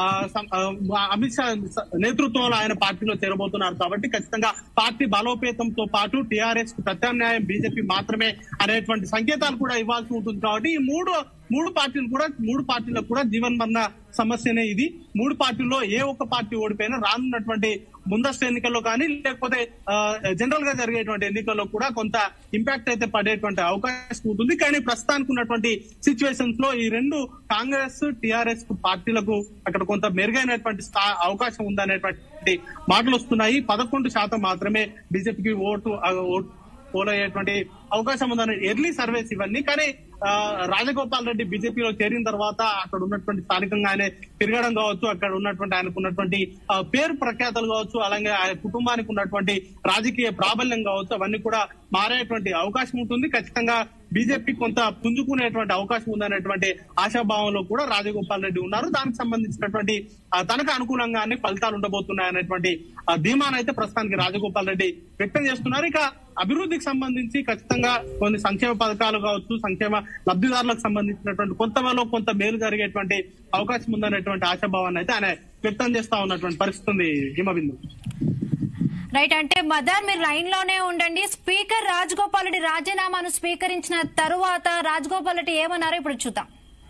అమిత్ షా నేతృత్వంలో ఆయన పార్టీలో చేరబోతున్నారు. కాబట్టి ఖచ్చితంగా పార్టీ బలోపేతంతో పాటు టీఆర్ఎస్ కు ప్రత్యామ్నాయం బీజేపీ మాత్రమే అనేటువంటి సంకేతాలు కూడా ఇవ్వాల్సి ఉంటుంది. కాబట్టి ఈ మూడు మూడు పార్టీలు కూడా మూడు పార్టీలకు కూడా జీవన్ మరణ సమస్యనే ఇది. మూడు పార్టీల్లో ఏ ఒక్క పార్టీ ఓడిపోయినా రానున్నటువంటి ముందస్తు ఎన్నికల్లో కానీ లేకపోతే జనరల్ గా జరిగేటువంటి ఎన్నికల్లో కూడా కొంత ఇంపాక్ట్ అయితే పడేటువంటి అవకాశం ఉంటుంది. కానీ ప్రస్తుతానికి ఉన్నటువంటి సిచ్యువేషన్స్ లో ఈ రెండు కాంగ్రెస్ టీఆర్ఎస్ పార్టీలకు అక్కడ కొంత మెరుగైనటువంటి అవకాశం ఉందనేటువంటి మాటలు వస్తున్నాయి. పదకొండు శాతం మాత్రమే బీజేపీకి ఓటు ఓటు పోలయ్యేటువంటి అవకాశం ఉందని ఎర్లీ సర్వేస్ ఇవన్నీ. కానీ రాజగోపాల్ రెడ్డి బీజేపీలో చేరిన తర్వాత అక్కడ ఉన్నటువంటి స్థానికంగా ఆయన తిరగడం కావచ్చు, అక్కడ ఉన్నటువంటి ఆయనకు ఉన్నటువంటి పేరు ప్రఖ్యాతలు కావచ్చు, అలాగే ఆయన కుటుంబానికి ఉన్నటువంటి రాజకీయ ప్రాబల్యం కావచ్చు, అవన్నీ కూడా మారేటువంటి అవకాశం ఉంటుంది. ఖచ్చితంగా బీజేపీ కొంత పుంజుకునేటువంటి అవకాశం ఉందనేటువంటి ఆశాభావంలో కూడా రాజగోపాల్ రెడ్డి ఉన్నారు. దానికి సంబంధించినటువంటి తనకు అనుకూలంగానే ఫలితాలు ఉండబోతున్నాయనేటువంటి ధీమానైతే ప్రస్తుతానికి రాజగోపాల్ రెడ్డి వ్యక్తం చేస్తున్నారు. ఇక అభివృద్ధికి సంబంధించి ఖచ్చితంగా కొన్ని సంక్షేమ పథకాలు కావచ్చు, సంక్షేమ లబ్ధిదారులకు సంబంధించినటువంటి కొంతలో కొంత మేలు జరిగేటువంటి అవకాశం ఉందనేటువంటి ఆశాభావాన్ని అయితే ఆయన వ్యక్తం చేస్తా ఉన్నటువంటి పరిస్థితి ఉంది. హిమబిందు రైట్, అంటే మదర్ మీరు లైన్ లోనే ఉండండి. స్పీకర్ రాజగోపాల్ రెడ్డి రాజీనామాను స్వీకరించిన తరువాత రాజగోపాల్ రెడ్డి ఏమన్నారో ఇప్పుడు చూద్దాం.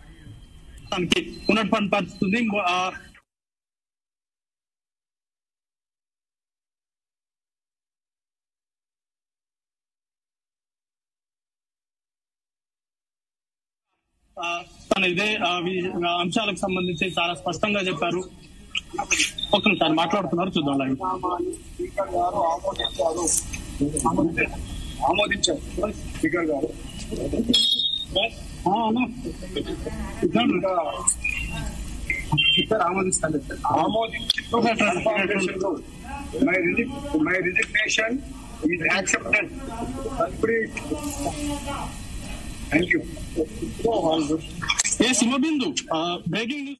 ఉన్నటువంటి పరిస్థితి తన ఇదే అంశాలకు సంబంధించి చాలా స్పష్టంగా చెప్పారు. ఒక నిమిషం మాట్లాడుతున్నారు, చూద్దాం. స్పీకర్ గారు ఆమోదించారు ఆమోదించారు స్పీకర్ గారు స్పీకర్ ఆమోదిస్తాను ఆమోదించారు. My my resignation is accepted. Thank you. ఏ సింహబిందు బ్రేకింగ్ న్యూస్.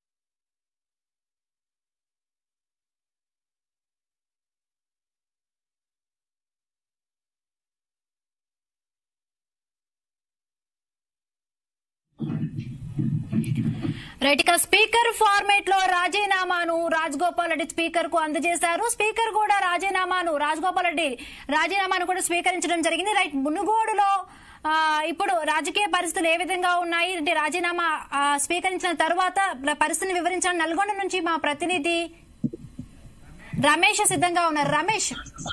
రైట్, ఇక స్పీకర్ ఫార్మేట్ లో రాజీనామాను రాజగోపాల్ రెడ్డి స్పీకర్ కు అందజేశారు. స్పీకర్ కూడా రాజీనామాను రాజగోపాల్ రెడ్డి రాజీనామాను కూడా స్వీకరించడం జరిగింది. రైట్, మునుగోడులో ఇప్పుడు రాజకీయ పరిస్థితులు ఏ విధంగా ఉన్నాయి అంటే రాజీనామా స్వీకరించిన తర్వాత పరిస్థితిని వివరించాలని నల్గొండ నుంచి మా ప్రతినిధి రమేష్ సిద్ధంగా ఉన్నారు. రమేష్.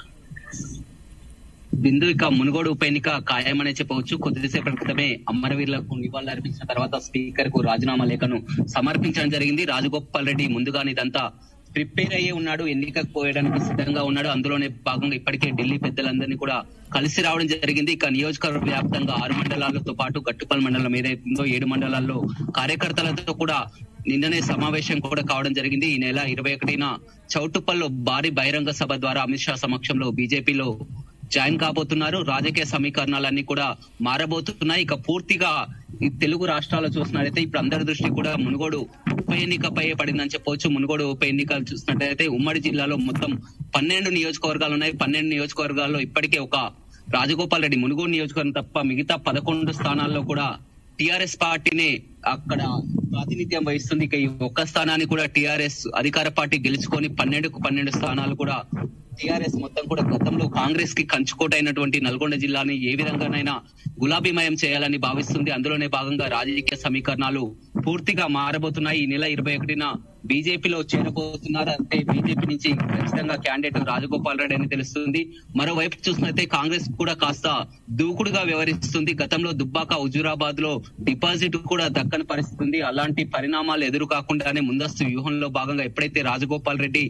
బిందు, ఇక మునుగోడు ఉప ఎన్నిక ఖాయమనే చెప్పవచ్చు. కొద్దిసేపటి క్రితమే అమరవీరులకు నివాళులు అర్పించిన తర్వాత స్పీకర్ కు రాజీనామా లేఖను సమర్పించడం జరిగింది. రాజగోపాల్ రెడ్డి ముందుగానే ఇదంతా ప్రిపేర్ అయ్యే ఉన్నాడు, ఎన్నికకు పోయడానికి సిద్ధంగా ఉన్నాడు. అందులోనే భాగంగా ఇప్పటికే ఢిల్లీ పెద్దలందరినీ కూడా కలిసి రావడం జరిగింది. ఇక నియోజకవర్గ వ్యాప్తంగా ఆరు మండలాలతో పాటు గట్టుపల్ మండలం ఏదైతుందో ఏడు మండలాల్లో కార్యకర్తలతో కూడా నిన్ననే సమావేశం కూడా కావడం జరిగింది. ఈ నెల ఇరవై ఒకటిన చౌటుప్పల్లో భారీ బహిరంగ సభ ద్వారా అమిత్ షా సమక్షంలో బీజేపీలో జాయిన్ కాబోతున్నారు. రాజకీయ సమీకరణాలన్నీ కూడా మారబోతున్నాయి. ఇక పూర్తిగా ఈ తెలుగు రాష్ట్రాల్లో చూసినట్లయితే ఇప్పుడు అందరి దృష్టి కూడా మునుగోడు ఉప ఎన్నికపై పడిందని చెప్పవచ్చు. మునుగోడు ఉప ఎన్నికలు చూసినట్లయితే ఉమ్మడి జిల్లాలో మొత్తం పన్నెండు నియోజకవర్గాలు ఉన్నాయి. పన్నెండు నియోజకవర్గాల్లో ఇప్పటికే ఒక రాజగోపాల్ రెడ్డి మునుగోడు నియోజకవర్గం తప్ప మిగతా పదకొండు స్థానాల్లో కూడా టిఆర్ఎస్ పార్టీనే అక్కడ ప్రాతినిధ్యం వహిస్తుంది. ఇక ఈ ఒక్క స్థానాన్ని కూడా టిఆర్ఎస్ అధికార పార్టీ గెలుచుకొని పన్నెండుకు పన్నెండు స్థానాలు కూడా టిఆర్ఎస్ మొత్తం కూడా గతంలో కాంగ్రెస్ కి కంచుకోట అయినటువంటి నల్గొండ జిల్లాని ఏ విధంగానైనా గులాబీమయం చేయాలని భావిస్తుంది. అందులోనే భాగంగా రాజకీయ సమీకరణాలు పూర్తిగా మారబోతున్నాయి. ఈ నెల ఇరవై ఒకటిన బీజేపీలో చేరబోతున్నారు. అంటే బీజేపీ నుంచి ఖచ్చితంగా క్యాండిడేట్ రాజగోపాల్ రెడ్డి అని తెలుస్తుంది. మరోవైపు చూసినట్లయితే కాంగ్రెస్ కూడా కాస్త దూకుడుగా వ్యవహరిస్తుంది. గతంలో దుబ్బాక హుజూరాబాద్ లో డిపాజిట్ కూడా దక్కని పరిస్థితి ఉంది. అలాంటి పరిణామాలు ఎదురు కాకుండానే ముందస్తు వ్యూహంలో భాగంగా ఎప్పుడైతే రాజగోపాల్ రెడ్డి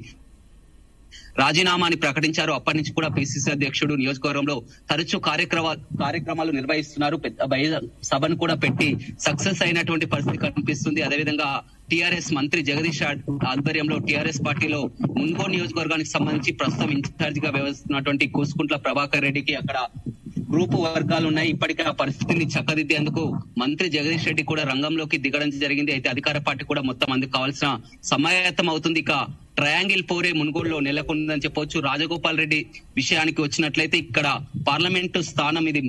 రాజీనామాని ప్రకటించారు అప్పటి నుంచి కూడా పిసిసి అధ్యక్షుడు నియోజకవర్గంలో తరచూ కార్యక్రమ కార్యక్రమాలు నిర్వహిస్తున్నారు. పెద్ద సభను కూడా పెట్టి సక్సెస్ అయినటువంటి పరిస్థితి కనిపిస్తుంది. అదేవిధంగా టిఆర్ఎస్ మంత్రి జగదీష్ ఆధ్వర్యంలో టిఆర్ఎస్ పార్టీలో మున్గోడు నియోజకవర్గానికి సంబంధించి ప్రస్తుతం ఇన్ఛార్జ్ గా వ్యవహరిస్తున్నటువంటి కూసుకుంట్ల ప్రభాకర్ రెడ్డికి అక్కడ గ్రూపు వర్గాలు ఉన్నాయి. ఇప్పటికే ఆ పరిస్థితిని చక్కదిద్దేందుకు మంత్రి జగదీష్ రెడ్డి కూడా రంగంలోకి దిగడం జరిగింది. అయితే అధికార పార్టీ కూడా మొత్తం అందుకు కావాల్సిన సమాయత్తం అవుతుంది. ఇక ట్రయాంగిల్ పోరే మునుగోడులో నెలకొందని చెప్పవచ్చు. రాజగోపాల్ రెడ్డి విషయానికి వచ్చినట్లయితే ఇక్కడ పార్లమెంటు స్థానం ఇది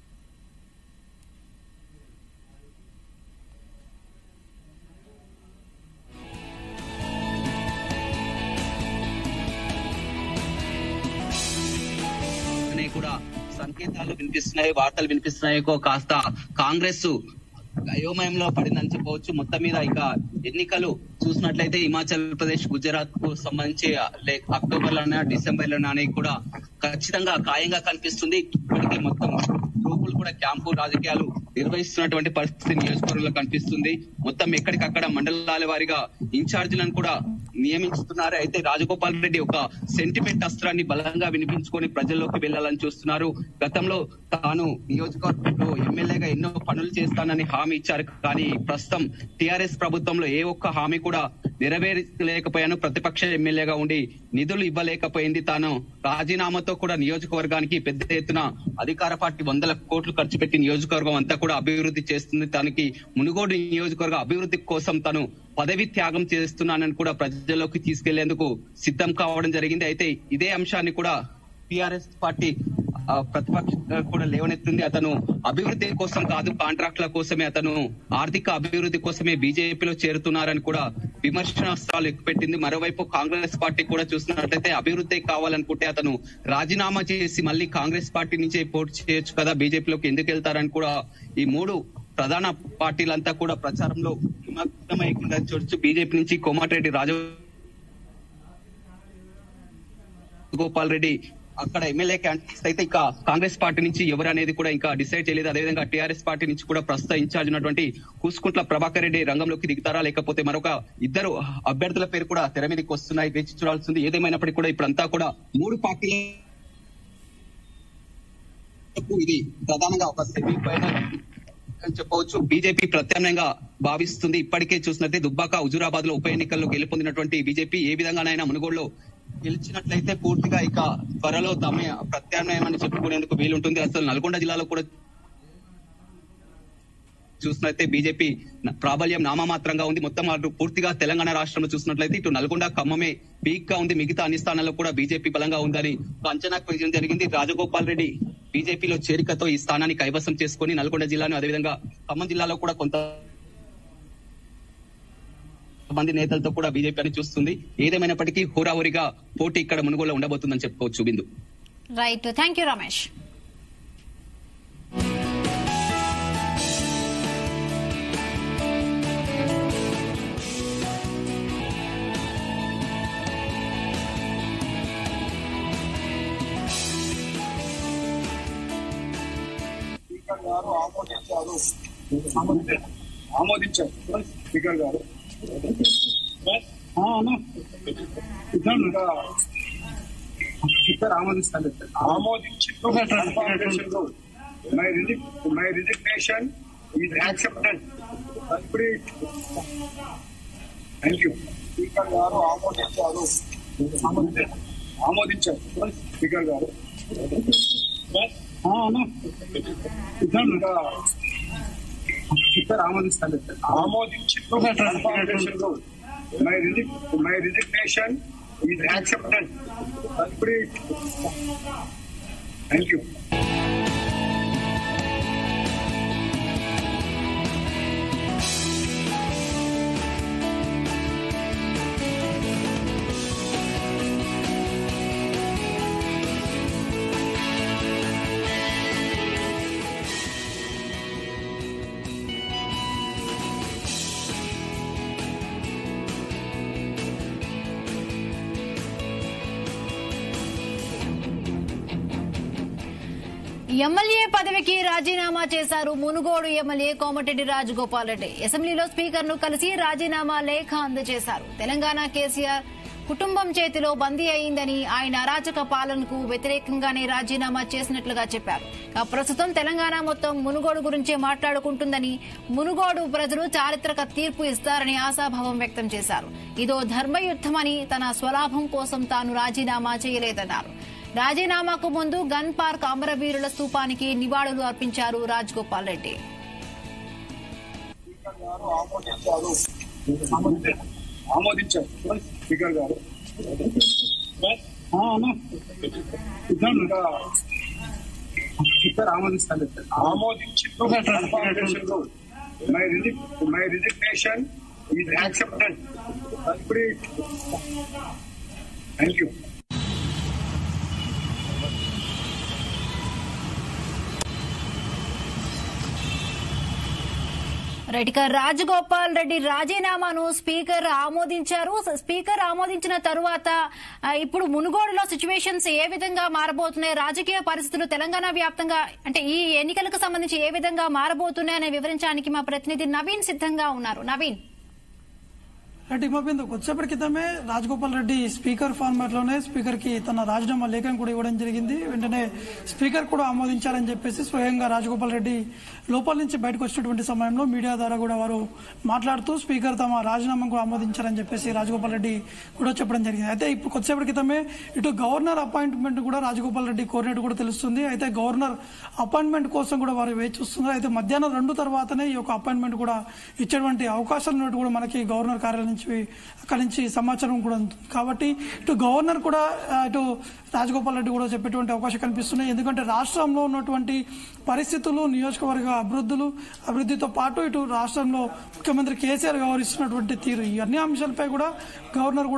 కూడా సంకేతాలు వినిపిస్తున్నాయి, వార్తలు వినిపిస్తున్నాయి. కాస్త కాంగ్రెస్ అయోమయంలో పడిందని చెప్పవచ్చు. మొత్తం మీద ఇక ఎన్నికలు చూసినట్లయితే హిమాచల్ ప్రదేశ్, గుజరాత్ కు సంబంధించి అక్టోబర్ లోనే డిసెంబర్ లోనే కూడా ఖచ్చితంగా ఖాయంగా కనిపిస్తుంది. ఇప్పటికే మొత్తం గ్రూపులు కూడా క్యాంపు రాజకీయాలు నిర్వహిస్తున్నటువంటి పరిస్థితి నియోజకవర్గంలో కనిపిస్తుంది. మొత్తం ఎక్కడికక్కడ మండలాల వారిగా ఇన్ఛార్జీలను కూడా నియమిస్తున్నారు. అయితే రాజగోపాల్ రెడ్డి ఒక సెంటిమెంట్ అస్త్రాన్ని బలంగా వినిపించుకొని ప్రజల్లోకి వెళ్లాలని చూస్తున్నారు. గతంలో తాను నియోజకవర్గంలో ఎమ్మెల్యేగా ఎన్నో పనులు చేస్తానని హామీ ఇచ్చారు. కానీ ప్రస్తుతం టిఆర్ఎస్ ప్రభుత్వంలో ఏ ఒక్క హామీ కూడా నెరవేర్చలేకపోయాను. ప్రతిపక్ష ఎమ్మెల్యేగా ఉండి నిధులు ఇవ్వలేకపోయింది. తాను రాజీనామాతో కూడా నియోజకవర్గానికి పెద్ద ఎత్తున అధికార పార్టీ వందల కోట్లు ఖర్చు పెట్టి నియోజకవర్గం అంతా కూడా అభివృద్ధి చేస్తుంది. తనకి మునుగోడు నియోజకవర్గ అభివృద్ధి కోసం తను పదవి త్యాగం చేస్తున్నానని కూడా ప్రజల్లోకి తీసుకెళ్లేందుకు సిద్ధం కావడం జరిగింది. అయితే ఇదే అంశాన్ని కూడా టిఆర్ఎస్ పార్టీ ప్రతిపక్షంగా కూడా లేవనెత్తుంది. అతను అభివృద్ధి కోసం కాదు, కాంట్రాక్టుల కోసమే, అతను ఆర్థిక అభివృద్ధి కోసమే బీజేపీలో చేరుతున్నారని కూడా విమర్శనాస్త్రాలు ఎక్కుపెట్టింది. మరోవైపు కాంగ్రెస్ పార్టీ కూడా చూసినట్లయితే అభివృద్ధి కావాలనుకుంటే అతను రాజీనామా చేసి మళ్ళీ కాంగ్రెస్ పార్టీ నుంచే పోటీ చేయొచ్చు కదా, బీజేపీలోకి ఎందుకు వెళ్తారని కూడా ఈ మూడు ప్రధాన పార్టీలంతా కూడా ప్రచారంలో నిమగ్నమైకుండా చూడొచ్చు. బీజేపీ నుంచి కోమటిరెడ్డి రాజగోపాల్ రెడ్డి అక్కడ ఎమ్మెల్యే క్యాండిడేట్స్ అయితే ఇక కాంగ్రెస్ పార్టీ నుంచి ఎవరు అనేది కూడా ఇంకా డిసైడ్ చేయలేదు. అదేవిధంగా టీఆర్ఎస్ పార్టీ నుంచి కూడా ప్రస్తుత ఇన్ఛార్జ్ ఉన్నటువంటి కూసుకుంట్ల ప్రభాకర్ రెడ్డి రంగంలోకి దిగుతారా, లేకపోతే మరొక ఇద్దరు అభ్యర్థుల పేరు కూడా తెర మీదకి వస్తున్నాయి, వేచి చూడాల్సింది. ఏదేమైనప్పటికీ కూడా ఇప్పుడంతా కూడా మూడు పార్టీల ఇది ప్రధానంగా ఒక సెమీ ఫైనల్ అని చెప్పవచ్చు. బీజేపీ ప్రత్యామ్నాయంగా భావిస్తుంది. ఇప్పటికే చూసినట్లయితే దుబ్బాక హుజూరాబాద్ లో ఉప ఎన్నికల్లో గెలుపొందినటువంటి బీజేపీ ఏ విధంగానైనా మునుగోడులో గెలిచినట్లయితే పూర్తిగా ఇక త్వరలో తమ ప్రత్యామ్నాయం అని చెప్పుకునేందుకు వీలుంటుంది. అసలు నల్గొండ జిల్లాలో కూడా చూసినట్లయితే బీజేపీ ప్రాబల్యం నామమాత్రంగా ఉంది. మొత్తం పూర్తిగా తెలంగాణ రాష్ట్రంలో చూసినట్లయితే ఇటు నల్గొండ ఖమ్మమే పీక్ గా ఉంది. మిగతా అన్ని స్థానాల్లో కూడా బీజేపీ బలంగా ఉందని అంచనాకు వేయడం జరిగింది. రాజగోపాల్ రెడ్డి బీజేపీలో చేరికతో ఈ స్థానాన్ని కైవసం చేసుకుని నల్గొండ జిల్లాను అదేవిధంగా ఖమ్మం జిల్లాలో కూడా కొంత మంది నేతలతో కూడా బీజేపీ అని చూస్తుంది. ఏదేమైనప్పటికీ హోరాహోరీగా పోటీ ఇక్కడ మునుగోడులో ఉండబోతుందని చెప్పుకోవచ్చు. Bindu right, thank you Ramesh. ఆమోదించారు స్పీకర్ గారు. స్పీకర్ ఆమోదిస్తాను. ఆమోదించి my my resignation is accepted. Thank you. Speaker గారు ఆమోదించారు. ఆమోదించారు స్పీకర్ గారు. స్పీకర్ ఆమోదిస్తాను. ఆమోదించి my my resignation is accepted. Thank you. MLA పదవికి రాజీనామా చేశారు మునుగోడు ఎమ్మెల్యే కోమటిరెడ్డి రాజగోపాల్ రెడ్డి. అసెంబ్లీలో స్పీకర్ ను కలిసి రాజీనామా లేఖ అందజేశారు. తెలంగాణ కేసీఆర్ కుటుంబం చేతిలో బందీ అయిందని, ఆయన అరాచక పాలనకు వ్యతిరేకంగానే రాజీనామా చేసినట్లుగా చెప్పారు. ప్రస్తుతం తెలంగాణ మొత్తం మునుగోడు గురించే మాట్లాడుకుంటుందని, మునుగోడు ప్రజలు చారిత్రక తీర్పు ఇస్తారని ఆశాభావం వ్యక్తం చేశారు. ఇదో ధర్మయుద్దమని, తన స్వలాభం కోసం తాను రాజీనామా చేయలేదన్నారు. రాజీనామాకు ముందు గన్ పార్క్ అమరవీరుల స్తూపానికి నివాళులు అర్పించారు రాజగోపాల్ రెడ్డి. ఆమోదించారు స్పీకర్ గారు. స్పీకర్ ఆమోదిస్తాను. ఆమోదించి my my resignation is accepted. Thank you. Right, ఇక రాజగోపాల్ రెడ్డి రాజీనామాను స్పీకర్ ఆమోదించారు. స్పీకర్ ఆమోదించిన తరువాత ఇప్పుడు మునుగోడులో సిచ్యువేషన్స్ ఏ విధంగా మారబోతున్నాయి, రాజకీయ పరిస్థితులు తెలంగాణ వ్యాప్తంగా అంటే ఈ ఎన్నికలకు సంబంధించి ఏ విధంగా మారబోతున్నాయని వివరించడానికి మా ప్రతినిధి నవీన్ సిద్ధంగా ఉన్నారు. నవీన్. రెడ్డి మోపింది కొద్దిసేపటి క్రితమే రాజగోపాల్ రెడ్డి స్పీకర్ ఫార్మాట్ లోనే స్పీకర్ కి తన రాజీనామా లేఖను కూడా ఇవ్వడం జరిగింది. వెంటనే స్పీకర్ కూడా ఆమోదించారని చెప్పేసి స్వయంగా రాజగోపాల్ రెడ్డి లోపల నుంచి బయటకు వచ్చినటువంటి సమయంలో మీడియా ద్వారా కూడా వారు మాట్లాడుతూ స్పీకర్ తమ రాజీనామాకు ఆమోదించారని చెప్పేసి రాజగోపాల్ రెడ్డి కూడా చెప్పడం జరిగింది. అయితే ఇప్పుడు కొద్దిసేపటి క్రితమే ఇటు గవర్నర్ అపాయింట్మెంట్ కూడా రాజగోపాల్ రెడ్డి కోరినట్టు కూడా తెలుస్తుంది. అయితే గవర్నర్ అపాయింట్మెంట్ కోసం కూడా వారు వేచి చూస్తున్నారు. అయితే మధ్యాహ్నం రెండు తర్వాతనే ఈ యొక్క అపాయింట్మెంట్ కూడా ఇచ్చేటువంటి అవకాశాలు ఉన్నట్టు కూడా మనకి గవర్నర్ కార్యాలయం అక్కడి నుంచి సమాచారం కూడా ఉంటుంది. కాబట్టి ఇటు గవర్నర్ కూడా ఇటు రాజగోపాల్ రెడ్డి కూడా చెప్పేటువంటి అవకాశం కనిపిస్తున్నాయి. ఎందుకంటే రాష్ట్రంలో ఉన్నటువంటి పరిస్థితులు, నియోజకవర్గ అభివృద్ధులు అభివృద్ధితో పాటు ఇటు రాష్ట్రంలో ముఖ్యమంత్రి కేసీఆర్ వ్యవహరిస్తున్నటువంటి తీరు, ఈ అన్ని అంశాలపై కూడా గవర్నర్ కూడా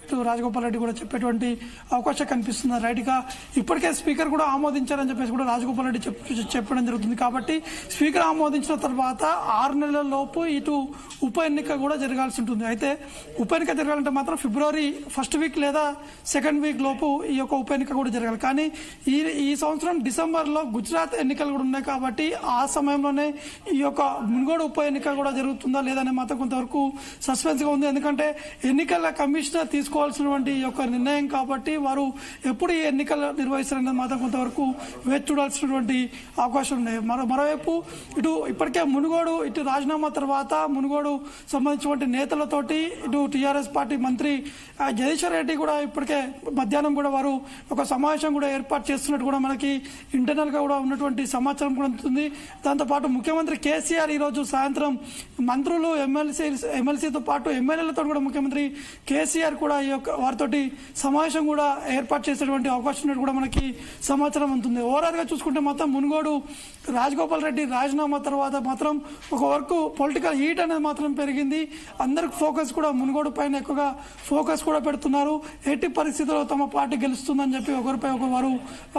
ఇటు రాజగోపాల్ రెడ్డి కూడా చెప్పేటువంటి అవకాశం కనిపిస్తుంది. రైట్ గా ఇప్పటికే స్పీకర్ కూడా ఆమోదించారని చెప్పేసి కూడా రాజగోపాల్ రెడ్డి చెప్పడం జరుగుతుంది. కాబట్టి స్పీకర్ ఆమోదించిన తర్వాత ఆరు నెలల లోపు ఇటు ఉప ఎన్నిక కూడా జరగాల్సి ఉంటుంది. అయితే ఉప ఎన్నిక జరగాలంటే మాత్రం ఫిబ్రవరి ఫస్ట్ వీక్ లేదా సెకండ్ వీక్ లోపు ఈ యొక్క ఉప ఎన్నిక కూడా జరగాలి. కానీ ఈ ఈ సంవత్సరం డిసెంబర్ లో గుజరాత్ ఎన్నికలు కూడా ఉన్నాయి. కాబట్టి ఆ సమయంలోనే ఈ యొక్క మునుగోడు ఉప ఎన్నిక కూడా జరుగుతుందా లేదనే మాత్రం కొంతవరకు సస్పెన్స్ గా ఉంది. ఎందుకంటే ఎన్నికల కమిషనర్ తీసుకోవాల్సినటువంటి ఈ యొక్క నిర్ణయం కాబట్టి వారు ఎప్పుడు ఈ ఎన్నికలు నిర్వహిస్తారనేది మాత్రం కొంతవరకు వేచి చూడాల్సినటువంటి అవకాశం ఉన్నాయి. మరో మరోవైపు ఇటు ఇప్పటికే మునుగోడు ఇటు రాజీనామా తర్వాత మునుగోడు సంబంధించినటువంటి నేతలతోటి ఇటు టీఆర్ఎస్ పార్టీ మంత్రి జగదీశ్వర్ రెడ్డి కూడా ఇప్పటికే మధ్యాహ్నం కూడా వారు ఒక సమావేశం కూడా ఏర్పాటు చేస్తున్నట్టు కూడా మనకి ఇంటర్నల్ గా కూడా ఉన్నటువంటి సమాచారం కూడా ఉంటుంది. దాంతోపాటు ముఖ్యమంత్రి కేసీఆర్ ఈ రోజు సాయంత్రం మంత్రులు ఎమ్మెల్సీ ఎమ్మెల్సీతో పాటు ఎమ్మెల్యేలతో కూడా ముఖ్యమంత్రి కేసీఆర్ కూడా ఈ యొక్క వారితోటి సమావేశం కూడా ఏర్పాటు చేసేటువంటి అవకాశం ఉన్నట్టు కూడా మనకి సమాచారం ఉంటుంది. ఓవరాల్ గా చూసుకుంటే మాత్రం మునుగోడు రాజగోపాల్ రెడ్డి రాజీనామా తర్వాత మాత్రం ఒక వరకు పొలిటికల్ హీట్ అనేది మాత్రం పెరిగింది. అందరికి ఫోకస్ కూడా మునుగోడు పైన ఎక్కువగా ఫోకస్ కూడా పెడుతున్నారు. ఎట్టి పరిస్థితుల్లో తమ పార్టీ గెలుస్తుందని చెప్పి ఒకరిపై ఒక వారు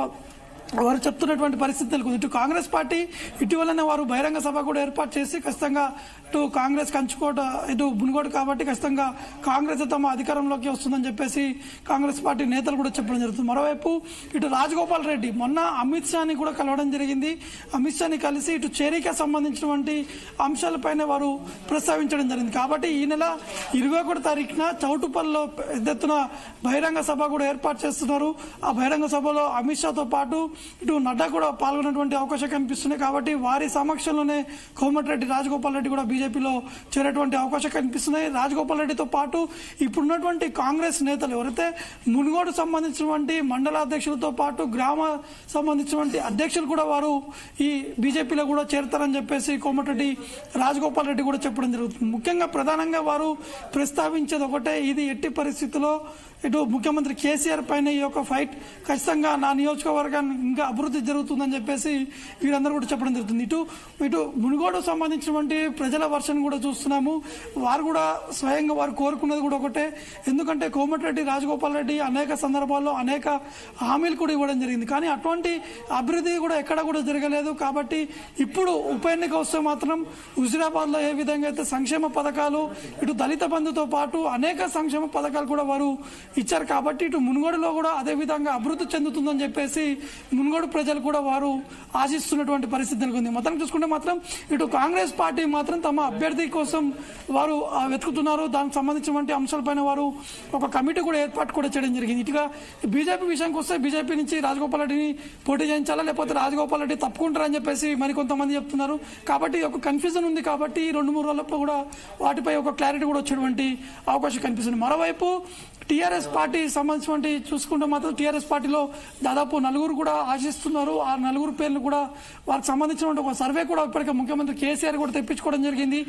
వారు చెప్తున్నటువంటి పరిస్థితి నెలకొంది. ఇటు కాంగ్రెస్ పార్టీ ఇటీవలనే వారు బహిరంగ సభ కూడా ఏర్పాటు చేసి ఖచ్చితంగా ఇటు కాంగ్రెస్ కంచుకోట ఇటు మునుగోడు కాబట్టి ఖచ్చితంగా కాంగ్రెస్ తమ అధికారంలోకి వస్తుందని చెప్పేసి కాంగ్రెస్ పార్టీ నేతలు కూడా చెప్పడం జరుగుతుంది. మరోవైపు ఇటు రాజగోపాల్ రెడ్డి మొన్న అమిత్ షాని కూడా కలవడం జరిగింది. అమిత్ షాని కలిసి ఇటు చేరిక సంబంధించినటువంటి అంశాలపైన వారు ప్రస్తావించడం జరిగింది. కాబట్టి ఈ నెల ఇరవై ఒకటి తారీఖున చౌటుపల్లిలో పెద్ద ఎత్తున బహిరంగ సభ కూడా ఏర్పాటు చేస్తున్నారు. ఆ బహిరంగ సభలో అమిత్ షాతో పాటు ఇటు నడ్డా కూడా పాల్గొనేటువంటి అవకాశం కనిపిస్తున్నాయి. కాబట్టి వారి సమక్షంలోనే కోమటిరెడ్డి రాజగోపాల్ రెడ్డి కూడా బీజేపీలో చేరేటువంటి అవకాశం కనిపిస్తున్నాయి. రాజగోపాల్ రెడ్డితో పాటు ఇప్పుడున్నటువంటి కాంగ్రెస్ నేతలు ఎవరైతే మునుగోడు సంబంధించినటువంటి మండల అధ్యక్షులతో పాటు గ్రామ సంబంధించినటువంటి అధ్యక్షులు కూడా వారు ఈ బీజేపీలో కూడా చేరతారని చెప్పేసి కోమటిరెడ్డి రాజగోపాల్ రెడ్డి కూడా చెప్పడం జరుగుతుంది. ముఖ్యంగా ప్రధానంగా వారు ప్రస్తావించేది ఒకటే, ఇది ఎట్టి పరిస్థితుల్లో ఇటు ముఖ్యమంత్రి కేసీఆర్ పైన ఈ యొక్క ఫైట్ ఖచ్చితంగా నా నియోజకవర్గాన్ని ఇంకా అభివృద్ధి జరుగుతుందని చెప్పేసి వీరందరూ కూడా చెప్పడం జరుగుతుంది. ఇటు ఇటు మునుగోడు సంబంధించినటువంటి ప్రజల వర్షం కూడా చూస్తున్నాము. వారు కూడా స్వయంగా వారు కోరుకున్నది కూడా ఒకటే, ఎందుకంటే కోమటిరెడ్డి రాజగోపాల్ రెడ్డి అనేక సందర్భాల్లో అనేక హామీలు కూడా ఇవ్వడం జరిగింది. కానీ అటువంటి అభివృద్ధి కూడా ఎక్కడ కూడా జరగలేదు. కాబట్టి ఇప్పుడు ఉప ఎన్నిక వస్తే మాత్రం హుజురాబాద్ లో ఏ విధంగా అయితే సంక్షేమ పథకాలు ఇటు దళిత బంధుతో పాటు అనేక సంక్షేమ పథకాలు కూడా వారు ఇచ్చారు. కాబట్టి ఇటు మునుగోడులో కూడా అదే విధంగా అభివృద్ధి చెందుతుందని చెప్పేసి మునుగోడు ప్రజలు కూడా వారు ఆశిస్తున్నటువంటి పరిస్థితి నెలకొంది. మొత్తం చూసుకుంటే మాత్రం ఇటు కాంగ్రెస్ పార్టీ మాత్రం తమ అభ్యర్థి కోసం వారు వెతుకుతున్నారు. దానికి సంబంధించినటువంటి అంశాలపైన వారు ఒక కమిటీ కూడా ఏర్పాటు కూడా చేయడం జరిగింది. ఇటుగా బీజేపీ విషయానికి వస్తే బీజేపీ నుంచి రాజగోపాల్ రెడ్డిని పోటీ చేయించాలా లేకపోతే రాజగోపాల్ రెడ్డి తప్పుకుంటారని చెప్పేసి మరికొంతమంది చెప్తున్నారు. కాబట్టి ఒక కన్ఫ్యూజన్ ఉంది. కాబట్టి రెండు మూడు రోజుల్లో కూడా వాటిపై ఒక క్లారిటీ కూడా వచ్చేటువంటి అవకాశం కనిపిస్తుంది. మరోవైపు టీఆర్ఎస్ పార్టీ సంబంధించి చూసుకుంటే మాత్రం టీఆర్ఎస్ పార్టీలో దాదాపు నలుగురు కూడా ఆశిస్తున్నారు. ఆ నలుగురు పేర్లు కూడా వారికి సంబంధించిన ఒక సర్వే కూడా ఇప్పటికే ముఖ్యమంత్రి కేసీఆర్ కూడా తెప్పించుకోవడం జరిగింది.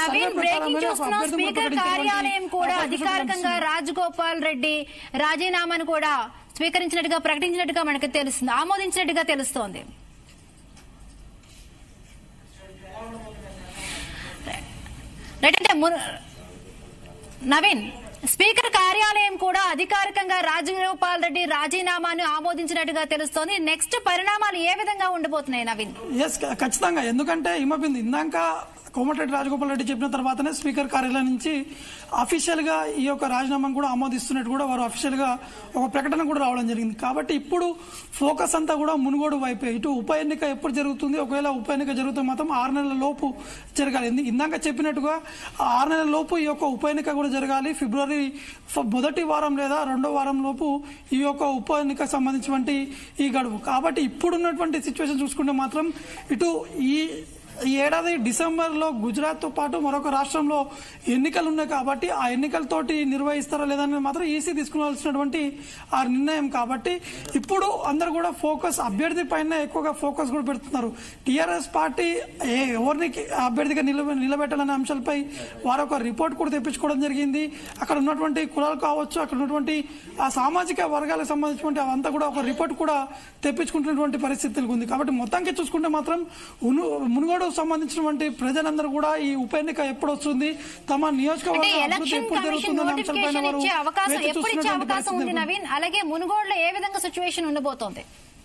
స్పీకర్ కార్యాలయం కూడా అధికారికంగా రాజగోపాల్ రెడ్డి రాజీనామాను కూడా స్వీకరించినట్టుగా ప్రకటించినట్టుగా మనకు తెలుస్తుంది, ఆమోదించినట్టుగా తెలుస్తోంది. నవీన్, స్పీకర్ కార్యాలయం కూడా అధికారికంగా రాజగోపాల్ రెడ్డి రాజీనామాను ఆమోదించినట్టుగా తెలుస్తోంది. నెక్స్ట్ పరిణామాలు ఏ విధంగా ఉండబోతున్నాయి నవీన్? ఎస్, ఖచ్చితంగా. ఎందుకంటే హిమబిందు ఇందాక కోమటిరెడ్డి రాజగోపాల్ రెడ్డి చెప్పిన తర్వాతనే స్పీకర్ కార్యాలయం నుంచి అఫీషియల్ గా ఈ యొక్క రాజీనామాను కూడా ఆమోదిస్తున్నట్టు కూడా వారు అఫీషియల్ గా ఒక ప్రకటన కూడా రావడం జరిగింది. కాబట్టి ఇప్పుడు ఫోకస్ అంతా కూడా మునుగోడు వైపే. ఇటు ఉప ఎన్నిక ఎప్పుడు జరుగుతుంది, ఒకవేళ ఉప ఎన్నిక జరిగితే మాత్రం ఆరు నెలల లోపు జరగాలి. ఇందాక చెప్పినట్టుగా ఆరు నెలల లోపు ఈ యొక్క ఉప ఎన్నిక కూడా జరగాలి. ఫిబ్రవరి మొదటి వారం లేదా రెండో వారం లోపు ఈ యొక్క ఉప ఎన్నిక సంబంధించినటువంటి ఈ గడువు. కాబట్టి ఇప్పుడున్నటువంటి సిచ్యువేషన్ చూసుకుంటే మాత్రం ఇటు ఈ ఈ ఏడాది డిసెంబర్ లో గుజరాత్ తో పాటు మరొక రాష్ట్రంలో ఎన్నికలు ఉన్నాయి. కాబట్టి ఆ ఎన్నికలతోటి నిర్వహిస్తారా లేదని మాత్రం ఈసీ తీసుకోవాల్సినటువంటి ఆ నిర్ణయం. కాబట్టి ఇప్పుడు అందరు కూడా ఫోకస్ అభ్యర్థి పైన ఎక్కువగా ఫోకస్ కూడా పెడుతున్నారు. టీఆర్ఎస్ పార్టీ ఎవరిని అభ్యర్థిగా నిలబ నిలబెట్టాలనే అంశాలపై వారు ఒక రిపోర్ట్ కూడా తెప్పించుకోవడం జరిగింది. అక్కడ ఉన్నటువంటి కులాలు కావచ్చు, అక్కడ ఉన్నటువంటి ఆ సామాజిక వర్గాలకు సంబంధించినటువంటి అవంతా కూడా ఒక రిపోర్ట్ కూడా తెప్పించుకుంటున్నటువంటి పరిస్థితులు ఉంది. కాబట్టి మొత్తానికి చూసుకుంటే మాత్రం మునుగోడు మునుగోడు సంబంధించినటువంటి ప్రజలందరూ కూడా ఈ ఉప ఎన్నిక ఎప్పుడు వస్తుంది, తమ నియోజకవర్గం ఎప్పుడు జరుగుతుందనే అంశంపైన వారు ఎప్పుడు ఇచ్చే అవకాశం ఉంది నవీన్? అలాగే మునుగోడులో ఏ విధంగా సిచ్యువేషన్ ఉండబోతోంది?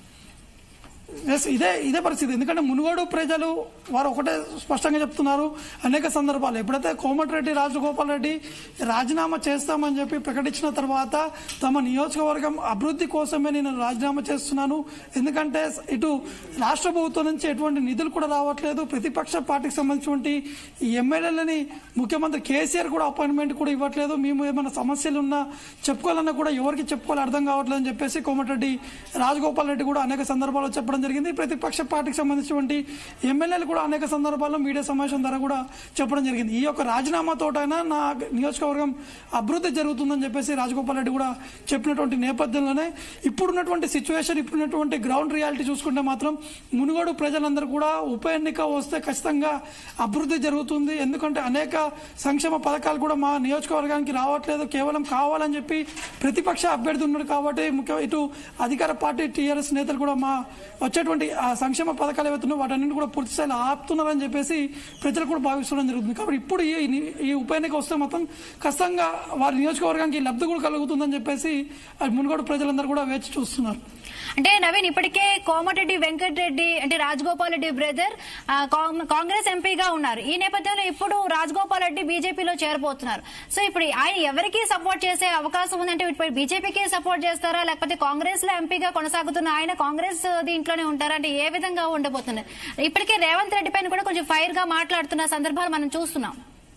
ఇదే ఇదే పరిస్థితి. ఎందుకంటే మునుగోడు ప్రజలు వారు ఒకటే స్పష్టంగా చెప్తున్నారు అనేక సందర్భాలు. ఎప్పుడైతే కోమటిరెడ్డి రాజగోపాల్ రెడ్డి రాజీనామా చేస్తామని చెప్పి ప్రకటించిన తర్వాత తమ నియోజకవర్గం అభివృద్ధి కోసమే నేను రాజీనామా చేస్తున్నాను, ఎందుకంటే ఇటు రాష్ట్ర ప్రభుత్వం నుంచి ఎటువంటి నిధులు కూడా రావట్లేదు, ప్రతిపక్ష పార్టీకి సంబంధించినటువంటి ఎమ్మెల్యేలని ముఖ్యమంత్రి కేసీఆర్ కూడా అపాయింట్మెంట్ కూడా ఇవ్వట్లేదు, మేము ఏమైనా సమస్యలు ఉన్నా చెప్పుకోవాలన్నా కూడా ఎవరికి చెప్పుకోవాలి అర్థం కావట్లేదు అని చెప్పేసి కోమటిరెడ్డి రాజగోపాల్ రెడ్డి కూడా అనేక సందర్భాల్లో చెప్పడం జరిగింది. ప్రతిపక్ష పార్టీకి సంబంధించినటువంటి ఎమ్మెల్యేలు కూడా అనేక సందర్భాల్లో మీడియా సమావేశం ద్వారా కూడా చెప్పడం జరిగింది. ఈ యొక్క రాజీనామా తోటైనా నా నియోజకవర్గం అభివృద్ధి జరుగుతుందని చెప్పేసి రాజగోపాల్ రెడ్డి కూడా చెప్పినటువంటి నేపథ్యంలోనే ఇప్పుడున్నటువంటి సిచ్యువేషన్, ఇప్పుడున్నటువంటి గ్రౌండ్ రియాలిటీ చూసుకుంటే మాత్రం మునుగోడు ప్రజలందరూ కూడా ఉప ఎన్నిక వస్తే ఖచ్చితంగా అభివృద్ధి జరుగుతుంది, ఎందుకంటే అనేక సంక్షేమ పథకాలు కూడా మా నియోజకవర్గానికి రావట్లేదు, కేవలం కావాలని చెప్పి ప్రతిపక్ష అభ్యర్థి ఉన్నాడు కాబట్టి ముఖ్య ఇటు అధికార పార్టీ టీఆర్ఎస్ నేతలు కూడా మా వచ్చేటువంటి ఆ సంక్షేమ పథకాలు ఏవైతున్నాయో వాటన్నింటి కూడా పూర్తి స్థాయిలో ఆపుతున్నారని చెప్పేసి ప్రజలు కూడా భావించడం జరుగుతుంది. కాబట్టి ఇప్పుడు ఈ ఉప ఎన్నిక వస్తే మొత్తం ఖచ్చితంగా వారి నియోజకవర్గానికి లబ్ధి కూడా కలుగుతుందని చెప్పేసి మునుగోడు ప్రజలందరూ కూడా వేచి చూస్తున్నారు. అంటే నవీన్, ఇప్పటికే కోమటిరెడ్డి వెంకటరెడ్డి అంటే రాజగోపాల్ రెడ్డి బ్రదర్ కాంగ్రెస్ ఎంపీగా ఉన్నారు. ఈ నేపథ్యంలో ఇప్పుడు రాజగోపాల్ రెడ్డి బీజేపీలో చేరబోతున్నారు. సో ఇప్పుడు ఆయన ఎవరికి సపోర్ట్ చేసే అవకాశం ఉందంటే ఇప్పుడు బీజేపీకి సపోర్ట్ చేస్తారా, లేకపోతే కాంగ్రెస్ లో ఎంపీగా కొనసాగుతున్న ఆయన కాంగ్రెస్ దీంట్లోనే ఉంటారా, అంటే ఏ విధంగా ఉండబోతున్నారు? ఇప్పటికే రేవంత్ రెడ్డి పైన కూడా కొంచెం ఫైర్ గా మాట్లాడుతున్న సందర్భాలు మనం చూస్తున్నాం.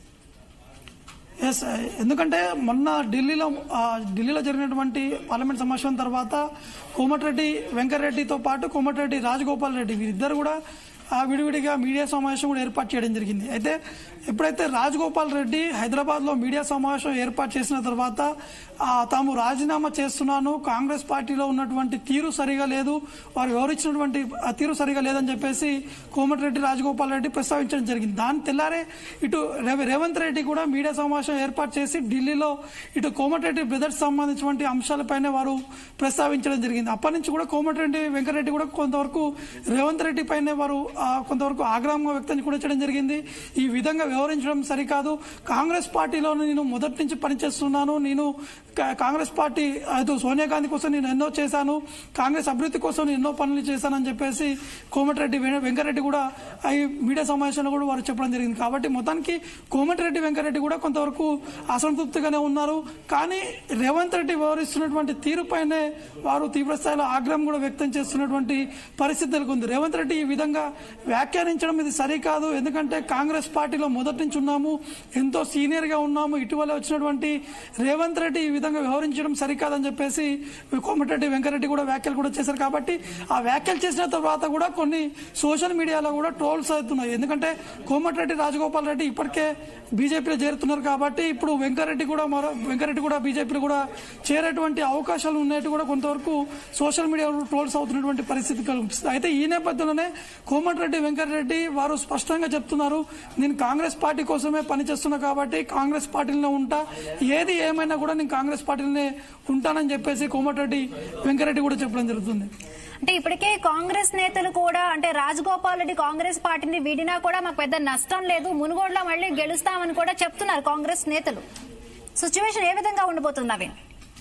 ఎస్, ఎందుకంటే మొన్న ఢిల్లీలో ఢిల్లీలో జరిగినటువంటి పార్లమెంట్ సమావేశం తర్వాత కోమటిరెడ్డి వెంకటరెడ్డితో పాటు కోమటిరెడ్డి రాజగోపాల్ రెడ్డి వీరిద్దరు కూడా ఆ విడివిడిగా మీడియా సమావేశం కూడా ఏర్పాటు చేయడం జరిగింది. అయితే ఎప్పుడైతే రాజగోపాల్ రెడ్డి హైదరాబాద్ లో మీడియా సమావేశం ఏర్పాటు చేసిన తర్వాత తాము రాజీనామా చేస్తున్నాను, కాంగ్రెస్ పార్టీలో ఉన్నటువంటి తీరు సరిగా లేదు, వారు వివరించినటువంటి తీరు సరిగా లేదని చెప్పేసి కోమటిరెడ్డి రాజగోపాల్ రెడ్డి ప్రస్తావించడం జరిగింది. దాని తెల్లారే ఇటు రేవంత్ రెడ్డి కూడా మీడియా సమావేశం ఏర్పాటు చేసి ఢిల్లీలో ఇటు కోమటిరెడ్డి బ్రదర్స్ సంబంధించినటువంటి అంశాలపైనే వారు ప్రస్తావించడం జరిగింది. అప్పటి నుంచి కూడా కోమటిరెడ్డి వెంకటరెడ్డి కూడా కొంతవరకు రేవంత్ రెడ్డి పైనే వారు కొంతవరకు ఆగ్రహంగా వ్యక్తం కూడా చేయడం జరిగింది. ఈ విధంగా వ్యవహరించడం సరికాదు, కాంగ్రెస్ పార్టీలో నేను మొదటి నుంచి పనిచేస్తున్నాను, నేను కాంగ్రెస్ పార్టీ అయితే సోనియా గాంధీ కోసం నేను ఎన్నో చేశాను, కాంగ్రెస్ అభివృద్ధి కోసం నేను ఎన్నో పనులు చేశానని చెప్పేసి కోమటిరెడ్డి వెంకటరెడ్డి కూడా ఈ మీడియా సమావేశంలో కూడా వారు చెప్పడం జరిగింది. కాబట్టి మొత్తానికి కోమటిరెడ్డి వెంకటరెడ్డి కూడా కొంతవరకు అసంతృప్తిగానే ఉన్నారు. కానీ రేవంత్ రెడ్డి వ్యవహరిస్తున్నటువంటి తీరుపైనే వారు తీవ్రస్థాయిలో ఆగ్రహం కూడా వ్యక్తం చేస్తున్నటువంటి పరిస్థితి ఉంది. రేవంత్ రెడ్డి ఈ విధంగా వ్యాఖ్యానించడం ఇది సరికాదు, ఎందుకంటే కాంగ్రెస్ పార్టీలో మొదటి నుంచి ఉన్నాము, ఎంతో సీనియర్ గా ఉన్నాము, ఇటీవల వచ్చినటువంటి రేవంత్ రెడ్డి ఈ విధంగా వ్యవహరించడం సరికాదని చెప్పేసి కోమటిరెడ్డి వెంకటరెడ్డి కూడా వ్యాఖ్యలు కూడా చేశారు. కాబట్టి ఆ వ్యాఖ్యలు చేసిన తర్వాత కూడా కొన్ని సోషల్ మీడియాలో కూడా ట్రోల్స్ అవుతున్నాయి. ఎందుకంటే కోమటిరెడ్డి రాజగోపాల్ రెడ్డి ఇప్పటికే బీజేపీలో చేరుతున్నారు కాబట్టి ఇప్పుడు వెంకటరెడ్డి కూడా మరో వెంకటరెడ్డి కూడా బీజేపీలో కూడా చేరేటువంటి అవకాశాలు ఉన్నట్టు కూడా కొంతవరకు సోషల్ మీడియా ట్రోల్స్ అవుతున్నటువంటి పరిస్థితి కనిపిస్తుంది. అయితే ఈ నేపథ్యంలోనే కోమటిరెడ్డి వెంకటరెడ్డి వారు స్పష్టంగా చెప్తున్నారు, నేను కాంగ్రెస్ పార్టీ కోసమే పనిచేస్తున్నా కాబట్టి కాంగ్రెస్ పార్టీలో ఉంటా, ఏది ఏమైనా కూడా నేను కాంగ్రెస్ పార్టీలోనే ఉంటానని చెప్పేసి కోమటిరెడ్డి వెంకటరెడ్డి కూడా చెప్పడం జరుగుతుంది. అంటే ఇప్పటికే కాంగ్రెస్ నేతలు కూడా అంటే రాజగోపాల్ రెడ్డి కాంగ్రెస్ పార్టీని వీడినా కూడా మాకు పెద్ద నష్టం లేదు, మునుగోడులో మళ్ళీ గెలుస్తామని కూడా చెప్తున్నారు కాంగ్రెస్ నేతలు. సిచ్యువేషన్ ఏ విధంగా ఉండబోతుంది నవీన్?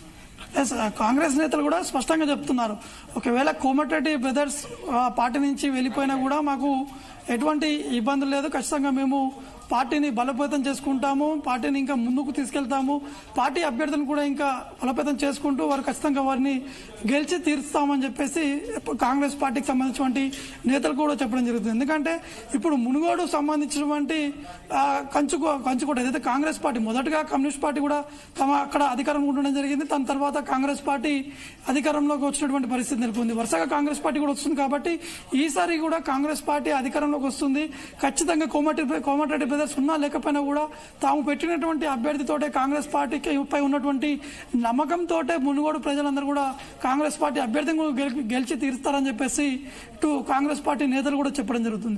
కాంగ్రెస్ నేతలు కూడా స్పష్టంగా చెప్తున్నారు, ఒకవేళ కోమటిరెడ్డి బ్రదర్స్ పార్టీ నుంచి వెళ్ళిపోయినా కూడా మాకు ఎటువంటి ఇబ్బందులు లేదు, ఖచ్చితంగా మేము పార్టీని బలోపేతం చేసుకుంటాము, పార్టీని ఇంకా ముందుకు తీసుకెళ్తాము, పార్టీ అభ్యర్థులను కూడా ఇంకా బలోపేతం చేసుకుంటూ వారు ఖచ్చితంగా వారిని గెలిచి తీరుస్తామని చెప్పేసి కాంగ్రెస్ పార్టీకి సంబంధించినటువంటి నేతలు కూడా చెప్పడం జరుగుతుంది. ఎందుకంటే ఇప్పుడు మునుగోడు సంబంధించినటువంటి కంచుకో కంచుకోట ఏదైతే కాంగ్రెస్ పార్టీ మొదటగా కమ్యూనిస్ట్ పార్టీ కూడా తమ అక్కడ అధికారంలో ఉండడం జరిగింది, దాని తర్వాత కాంగ్రెస్ పార్టీ అధికారంలోకి వచ్చినటువంటి పరిస్థితి నెలకొంది. వరుసగా కాంగ్రెస్ పార్టీ కూడా వస్తుంది కాబట్టి ఈసారి కూడా కాంగ్రెస్ పార్టీ అధికారంలోకి వస్తుంది. ఖచ్చితంగా కోమటి కోమటిరెడ్డి బ్రదర్స్ ఉన్నా లేకపోయినా కూడా తాము పెట్టినటువంటి అభ్యర్థితోటే కాంగ్రెస్ పార్టీకి పై ఉన్నటువంటి నమ్మకంతో మునుగోడు ప్రజలందరూ కూడా కాంగ్రెస్ పార్టీ అభ్యర్థిని గెలిచి తీరుస్తారని చెప్పేసి ఇటు కాంగ్రెస్ పార్టీ నేతలు కూడా చెప్పడం జరుగుతుంది.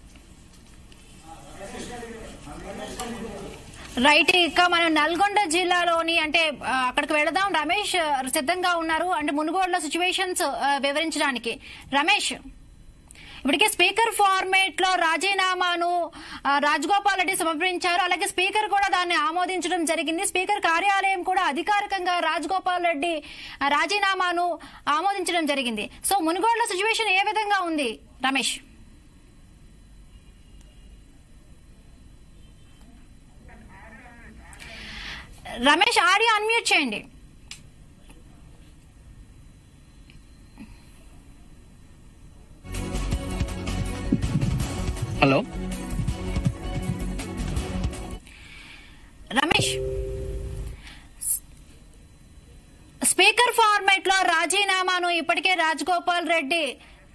రైట్, ఇక మనం నల్గొండ జిల్లాలోని అంటే అక్కడికి వెళదాం. రమేష్ సిద్ధంగా ఉన్నారు అంటే మునుగోడులో సిచ్యువేషన్స్ వివరించడానికి. రమేష్, ఇప్పటికే స్పీకర్ ఫార్మేట్ లో రాజీనామాను రాజగోపాల్ రెడ్డి సమర్పించారు. అలాగే స్పీకర్ కూడా దాన్ని ఆమోదించడం జరిగింది. స్పీకర్ కార్యాలయం కూడా అధికారికంగా రాజగోపాల్ రెడ్డి రాజీనామాను ఆమోదించడం జరిగింది. సో మునుగోడులో సిచ్యువేషన్ ఏ విధంగా ఉంది రమేష్? రమేష్ ఆడియో అన్మ్యూట్ చేయండి. హలో రమేష్, స్పీకర్ ఫార్మాట్ లో రాజీనామాను ఇప్పటికే రాజగోపాల్ రెడ్డి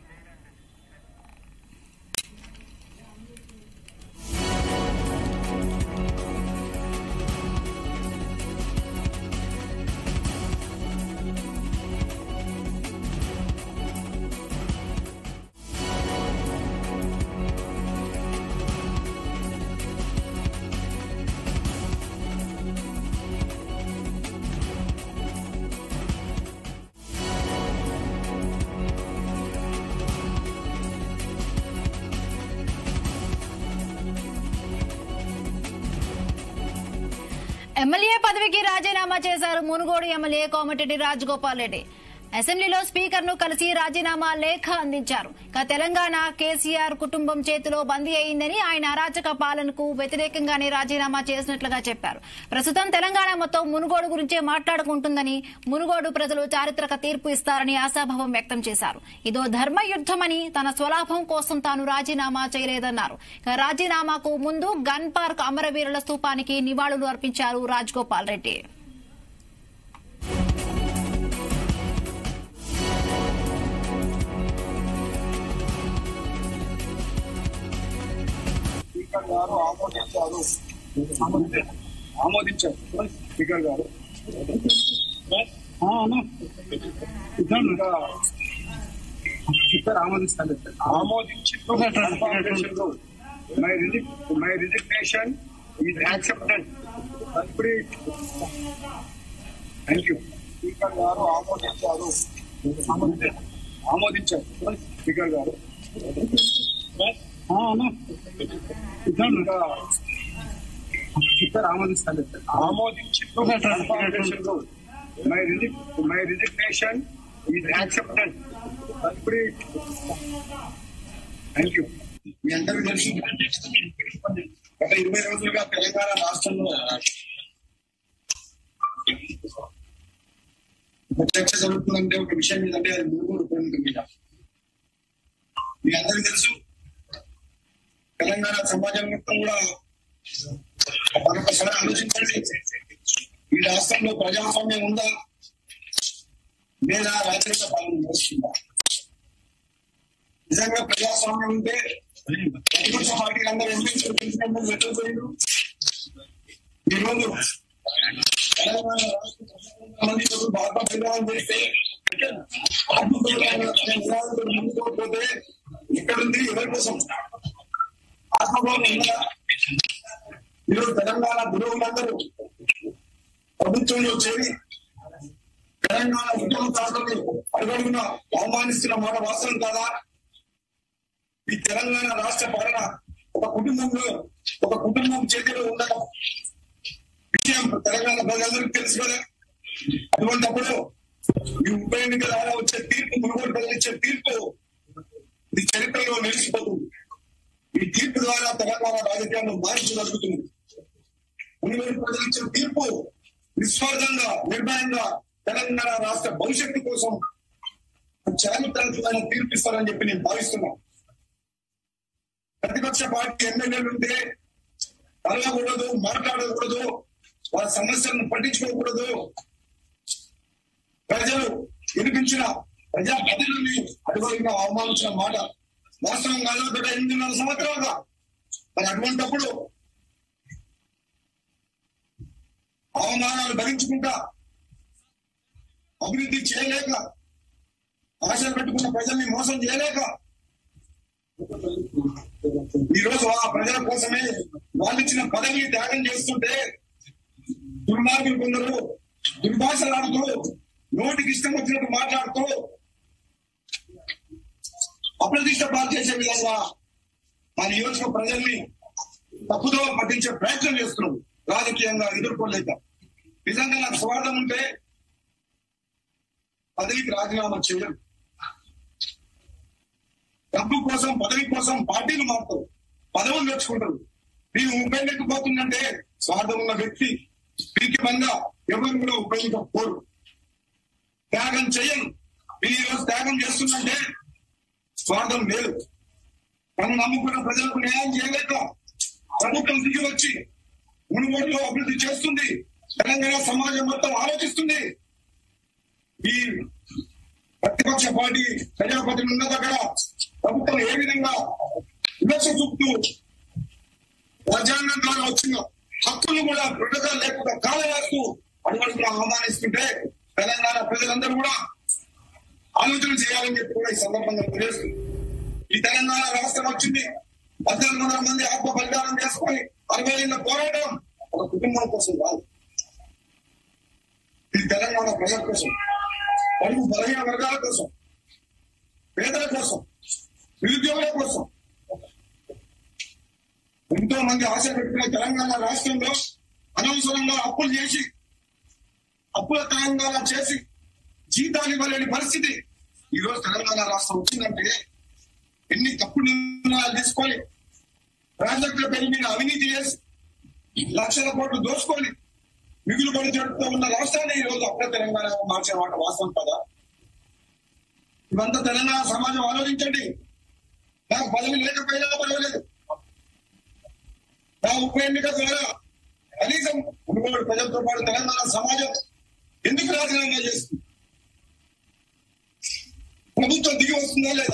ఎమ్మెల్యే పదవికి రాజీనామా చేశారు మునుగోడు ఎమ్మెల్యే కోమటిరెడ్డి రాజగోపాల్ రెడ్డి. అసెంబ్లీలో స్పీకర్ ను కలిసి రాజీనామా లేఖ అందించారు. ఇక తెలంగాణ కేసీఆర్ కుటుంబం చేతిలో బందీ అయిందని, ఆయన అరాచక పాలనకు వ్యతిరేకంగానే రాజీనామా చేసినట్లుగా చెప్పారు. ప్రస్తుతం తెలంగాణ మొత్తం మునుగోడు గురించే మాట్లాడుకుంటుందని, మునుగోడు ప్రజలు చారిత్రక తీర్పు ఇస్తారని ఆశాభావం వ్యక్తం చేశారు. ఇదో ధర్మయుద్దమని, తన స్వలాభం కోసం తాను రాజీనామా చేయలేదన్నారు. ఇక రాజీనామాకు ముందు గన్ పార్క్ అమరవీరుల స్తూపానికి నివాళులు అర్పించారు రాజగోపాల్ రెడ్డి. గారు ఆమోదించారు ఆమోదించారు స్పీకర్ గారు స్పీకర్ ఆమోదిస్తాను ఆమోదించి my my resignation is accepted. Thank you. Speaker గారు ఆమోదించారు ఆమోదించారు స్పీకర్ గారు స్పీకర్ ఆమోదిస్తాను ఆమోదించి my my resignation is accepted. Thank you. మీ అందరికీ తెలుసు, గత ఇరవై రోజులుగా తెలంగాణ రాష్ట్రంలో చర్చ జరుగుతుందంటే ఒక విషయం ఏంటంటే అది మునుగోడు ఉప ఎన్నిక మీద. మీ అందరికీ తెలుసు, తెలంగాణ సమాజం మొత్తం కూడా మరొకసారి ఆలోచించండి, ఈ రాష్ట్రంలో ప్రజాస్వామ్యం ఉందా లేదా రాజకీయ పాలన నడుస్తుందా? నిజంగా ప్రజాస్వామ్యం ఉంటే ప్రతిపక్ష పార్టీలందరూ ఎన్నికలు ఈరోజు తెలంగాణ రాష్ట్ర బాగా ప్రజాన్ని చేస్తే ముందుకోకపోతే ఇక్కడుంది ఎవరి కోసం? ఆత్మగౌరవం ఉందా? ఈరోజు తెలంగాణ గురువులందరూ ప్రభుత్వంలో చేరి తెలంగాణ ఉద్యమకారులను అడుగడుగున అవమానిస్తున్న మాట వాస్తవం కాదా? ఈ తెలంగాణ రాష్ట్ర పాలన ఒక కుటుంబంలో ఒక కుటుంబం చేతిలో ఉండడం విషయం తెలంగాణ ప్రజలందరికీ తెలుసు కదా. అటువంటిప్పుడు ఈ ఉప ఎన్నికల ద్వారా వచ్చే తీర్పు, మునుగోడు ప్రజలు ఇచ్చే తీర్పు ఇది చరిత్రలో నిలిచిపోతుంది. ఈ తీర్పు ద్వారా తెలంగాణ రాజకీయాలను మార్చగలుగుతుంది. మునుగోడు ప్రజలు ఇచ్చే తీర్పు నిస్వార్థంగా, నిర్భయంగా తెలంగాణ రాష్ట్ర భవిష్యత్తు కోసం చారిత్రాత్మకమైన తీర్పు ఇస్తారని చెప్పి నేను భావిస్తున్నాను. ప్రతిపక్ష పార్టీ ఎమ్మెల్యేలు ఉంటే కలగకూడదు, మాట్లాడకూడదు, వాళ్ళ సమస్యలను పట్టించుకోకూడదు. ప్రజలు వినిపించిన ప్రజా ప్రతినిధుల్ని అడుగుగా అవమానించిన మాట వాస్తవం కాదు. గత ఎనిమిదిన్నర సంవత్సరాలుగా మరి అటువంటిప్పుడు అవమానాలు భరించుకుంటా అభివృద్ధి చేయలేక, ఆశలు పెట్టుకున్న ప్రజల్ని మోసం చేయలేక ఈ రోజు ఆ ప్రజల కోసమే వాళ్ళు ఇచ్చిన పదవిని త్యాగం చేస్తుంటే దుర్మార్గులు కొందరు దుర్భాషలాడుతూ, నోటికి ఇష్టం వచ్చినట్టు మాట్లాడుతూ అప్రతిష్ట పాలు చేసే విధంగా మా నియోజక ప్రజల్ని తప్పుదో పట్టించే ప్రయత్నం చేస్తున్నాం రాజకీయంగా ఎదుర్కోలేక. నిజంగా నాకు స్వార్థం ఉంటే పదవికి రాజీనామా చేయరు. డబ్బు కోసం పదవి కోసం పార్టీలు మారుతారు, పదవులు తెచ్చుకుంటారు. నేను ఉపయోగించకపోతుందంటే స్వార్థం ఉన్న వ్యక్తి వీరికి బంగా ఎవరు కూడా ఉపయోగించకపోరు, త్యాగం చేయను. నేను ఈరోజు త్యాగం చేస్తుందంటే స్వార్థం లేదు. తను నమ్ముకున్న ప్రజలకు న్యాయం చేయలేక ప్రభుత్వం దిగి వచ్చి మునుగోడులో అభివృద్ధి చేస్తుంది. తెలంగాణ సమాజం మొత్తం ఆలోచిస్తుంది. ఈ ప్రతిపక్ష పార్టీ ప్రజాపతిని ఉన్న దగ్గర ప్రభుత్వం ఏ విధంగా విమర్శ చూపుతూ రాజ్యాంగం ద్వారా వచ్చిన హక్కులు కూడా దృఢంగా లేకుండా కాలవేస్తూ అడుగడుగున ఆహ్వానిస్తుంటే తెలంగాణ ప్రజలందరూ కూడా ఆలోచన చేయాలని చెప్పి కూడా ఈ సందర్భంగా తెలియజేస్తుంది. ఈ తెలంగాణ రాష్ట్రం వచ్చింది, పద్దెనిమిది వందల మంది ఆత్మ బలిదానం చేసుకొని అరవై ఏళ్ళ పోరాటం ఒక కుటుంబం కోసం కాదు. ఇది తెలంగాణ ప్రజల కోసం, పలువు బలహీన వర్గాల కోసం, పేదల కోసం, నిరుద్యోగుల కోసం. ఎంతో మంది ఆశ పెట్టుకున్న తెలంగాణ రాష్ట్రంలో అనవసరంగా అప్పులు చేసి అప్పుల తెలంగాణ చేసి జీతాలు ఇవ్వలేని పరిస్థితి ఈ రోజు తెలంగాణ రాష్ట్రం వచ్చిందంటే ఎన్ని తప్పుడు నిర్ణయాలు తీసుకొని ప్రాజెక్టుల పేరు మీద అవినీతి చేసి లక్షల కోట్లు దోచుకొని మిగులు పడి జరుపుతూ ఉన్న రాష్ట్రాన్ని ఈ రోజు అప్పుడే తెలంగాణ మార్చిన మాట వాస్తవం కదా. ఇవంతా తెలంగాణ సమాజం ఆలోచించండి. నాకు పదవి లేకపోయినా పర్వాలేదు, నా ఉప ఎన్నిక ద్వారా కనీసం మునుగోడు ప్రజలతో పాటు తెలంగాణ సమాజం ఎందుకు రాజీనామా చేస్తుంది? ప్రభుత్వం దిగి వస్తుందా లేదా?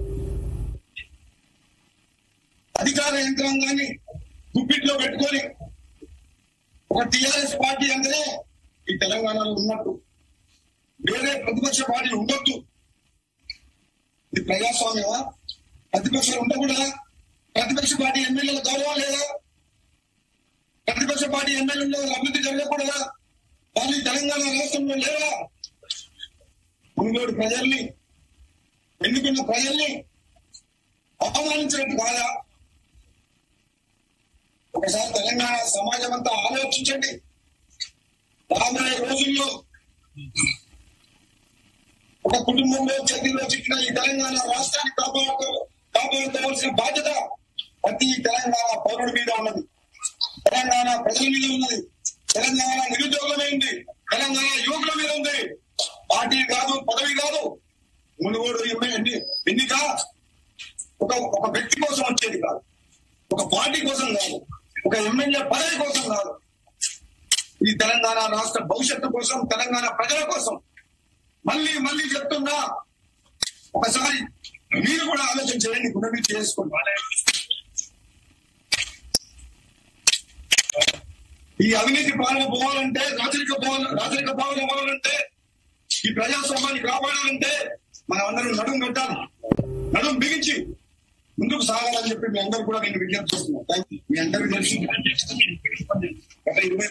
అధికార యంత్రాంగాన్ని గుప్పిట్లో పెట్టుకొని ఒక టిఆర్ఎస్ పార్టీ అంటే ఈ తెలంగాణలో ఉన్నట్టు వేరే ప్రతిపక్ష పార్టీ ఉండొద్దు. ఇది ప్రజాస్వామ్యమా? ప్రతిపక్షాలు ఉండకూడదా? ప్రతిపక్ష పార్టీ ఎమ్మెల్యేల గౌరవం లేదా? ప్రతిపక్ష పార్టీ ఎమ్మెల్యేలో అభివృద్ధి జరగకూడదా? వాళ్ళు తెలంగాణ రాష్ట్రంలో లేవా? మునుగోడు ప్రజల్ని, ఎన్నుకున్న ప్రజల్ని అవమానించినట్టు కాదా? ఒకసారి తెలంగాణ సమాజం అంతా ఆలోచించండి. రాబోయే రోజుల్లో ఒక కుటుంబంలో చేతిలో చిక్కిన ఈ తెలంగాణ రాష్ట్రాన్ని కాపాడుకో కాపాడుకోవాల్సిన బాధ్యత ప్రతి తెలంగాణ పౌరుడి మీద ఉన్నది, తెలంగాణ ప్రజల మీద ఉన్నది, తెలంగాణ నిరుద్యోగుల మీద ఉంది, తెలంగాణ యువకుల మీద ఉంది. పార్టీ కాదు, పదవి కాదు. మునుగోడు ఎన్నిక ఒక ఒక వ్యక్తి కోసం వచ్చేది కాదు, ఒక పార్టీ కోసం కాదు, ఒక ఎమ్మెల్యే పదవి కోసం కాదు. ఈ తెలంగాణ రాష్ట్ర భవిష్యత్తు కోసం, తెలంగాణ ప్రజల కోసం. మళ్ళీ మళ్ళీ చెప్తున్నా, ఒకసారి మీరు కూడా ఆలోచన చేయండి, గుణవి చేసుకోండి. ఈ అవినీతి పాలన పోవాలంటే, రాజరిక పోవాలి రాజరిక పాలన పోవాలంటే, ఈ ప్రజాస్వామ్యాన్ని కాపాడాలంటే మనం అందరం నడుం కట్టాలి, నడుం బిగించి ముందుకు సాగాలని చెప్పి మీ అందరూ కూడా నేను విజ్ఞప్తి చేస్తున్నాను. Thank you. మీ అందరికీ తెలిసి గత ఇరవై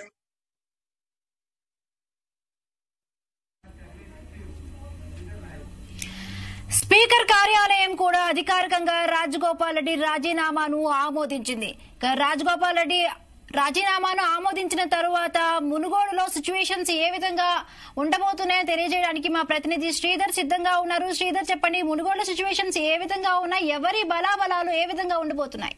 స్పీకర్ కార్యాలయం కూడా అధికారికంగా రాజగోపాల్ రెడ్డి రాజీనామాను ఆమోదించింది. రాజగోపాల్ రెడ్డి రాజీనామాను ఆమోదించిన తరువాత మునుగోడులో సిచ్యువేషన్స్ ఏ విధంగా ఉండబోతున్నాయో తెలియజేయడానికి మా ప్రతినిధి శ్రీధర్ సిద్ధంగా ఉన్నారు. శ్రీధర్, చెప్పండి, మునుగోడు సిచ్యువేషన్స్ ఏ విధంగా ఉన్నాయి, ఎవరి బలాబలాలు ఏ విధంగా ఉండబోతున్నాయి?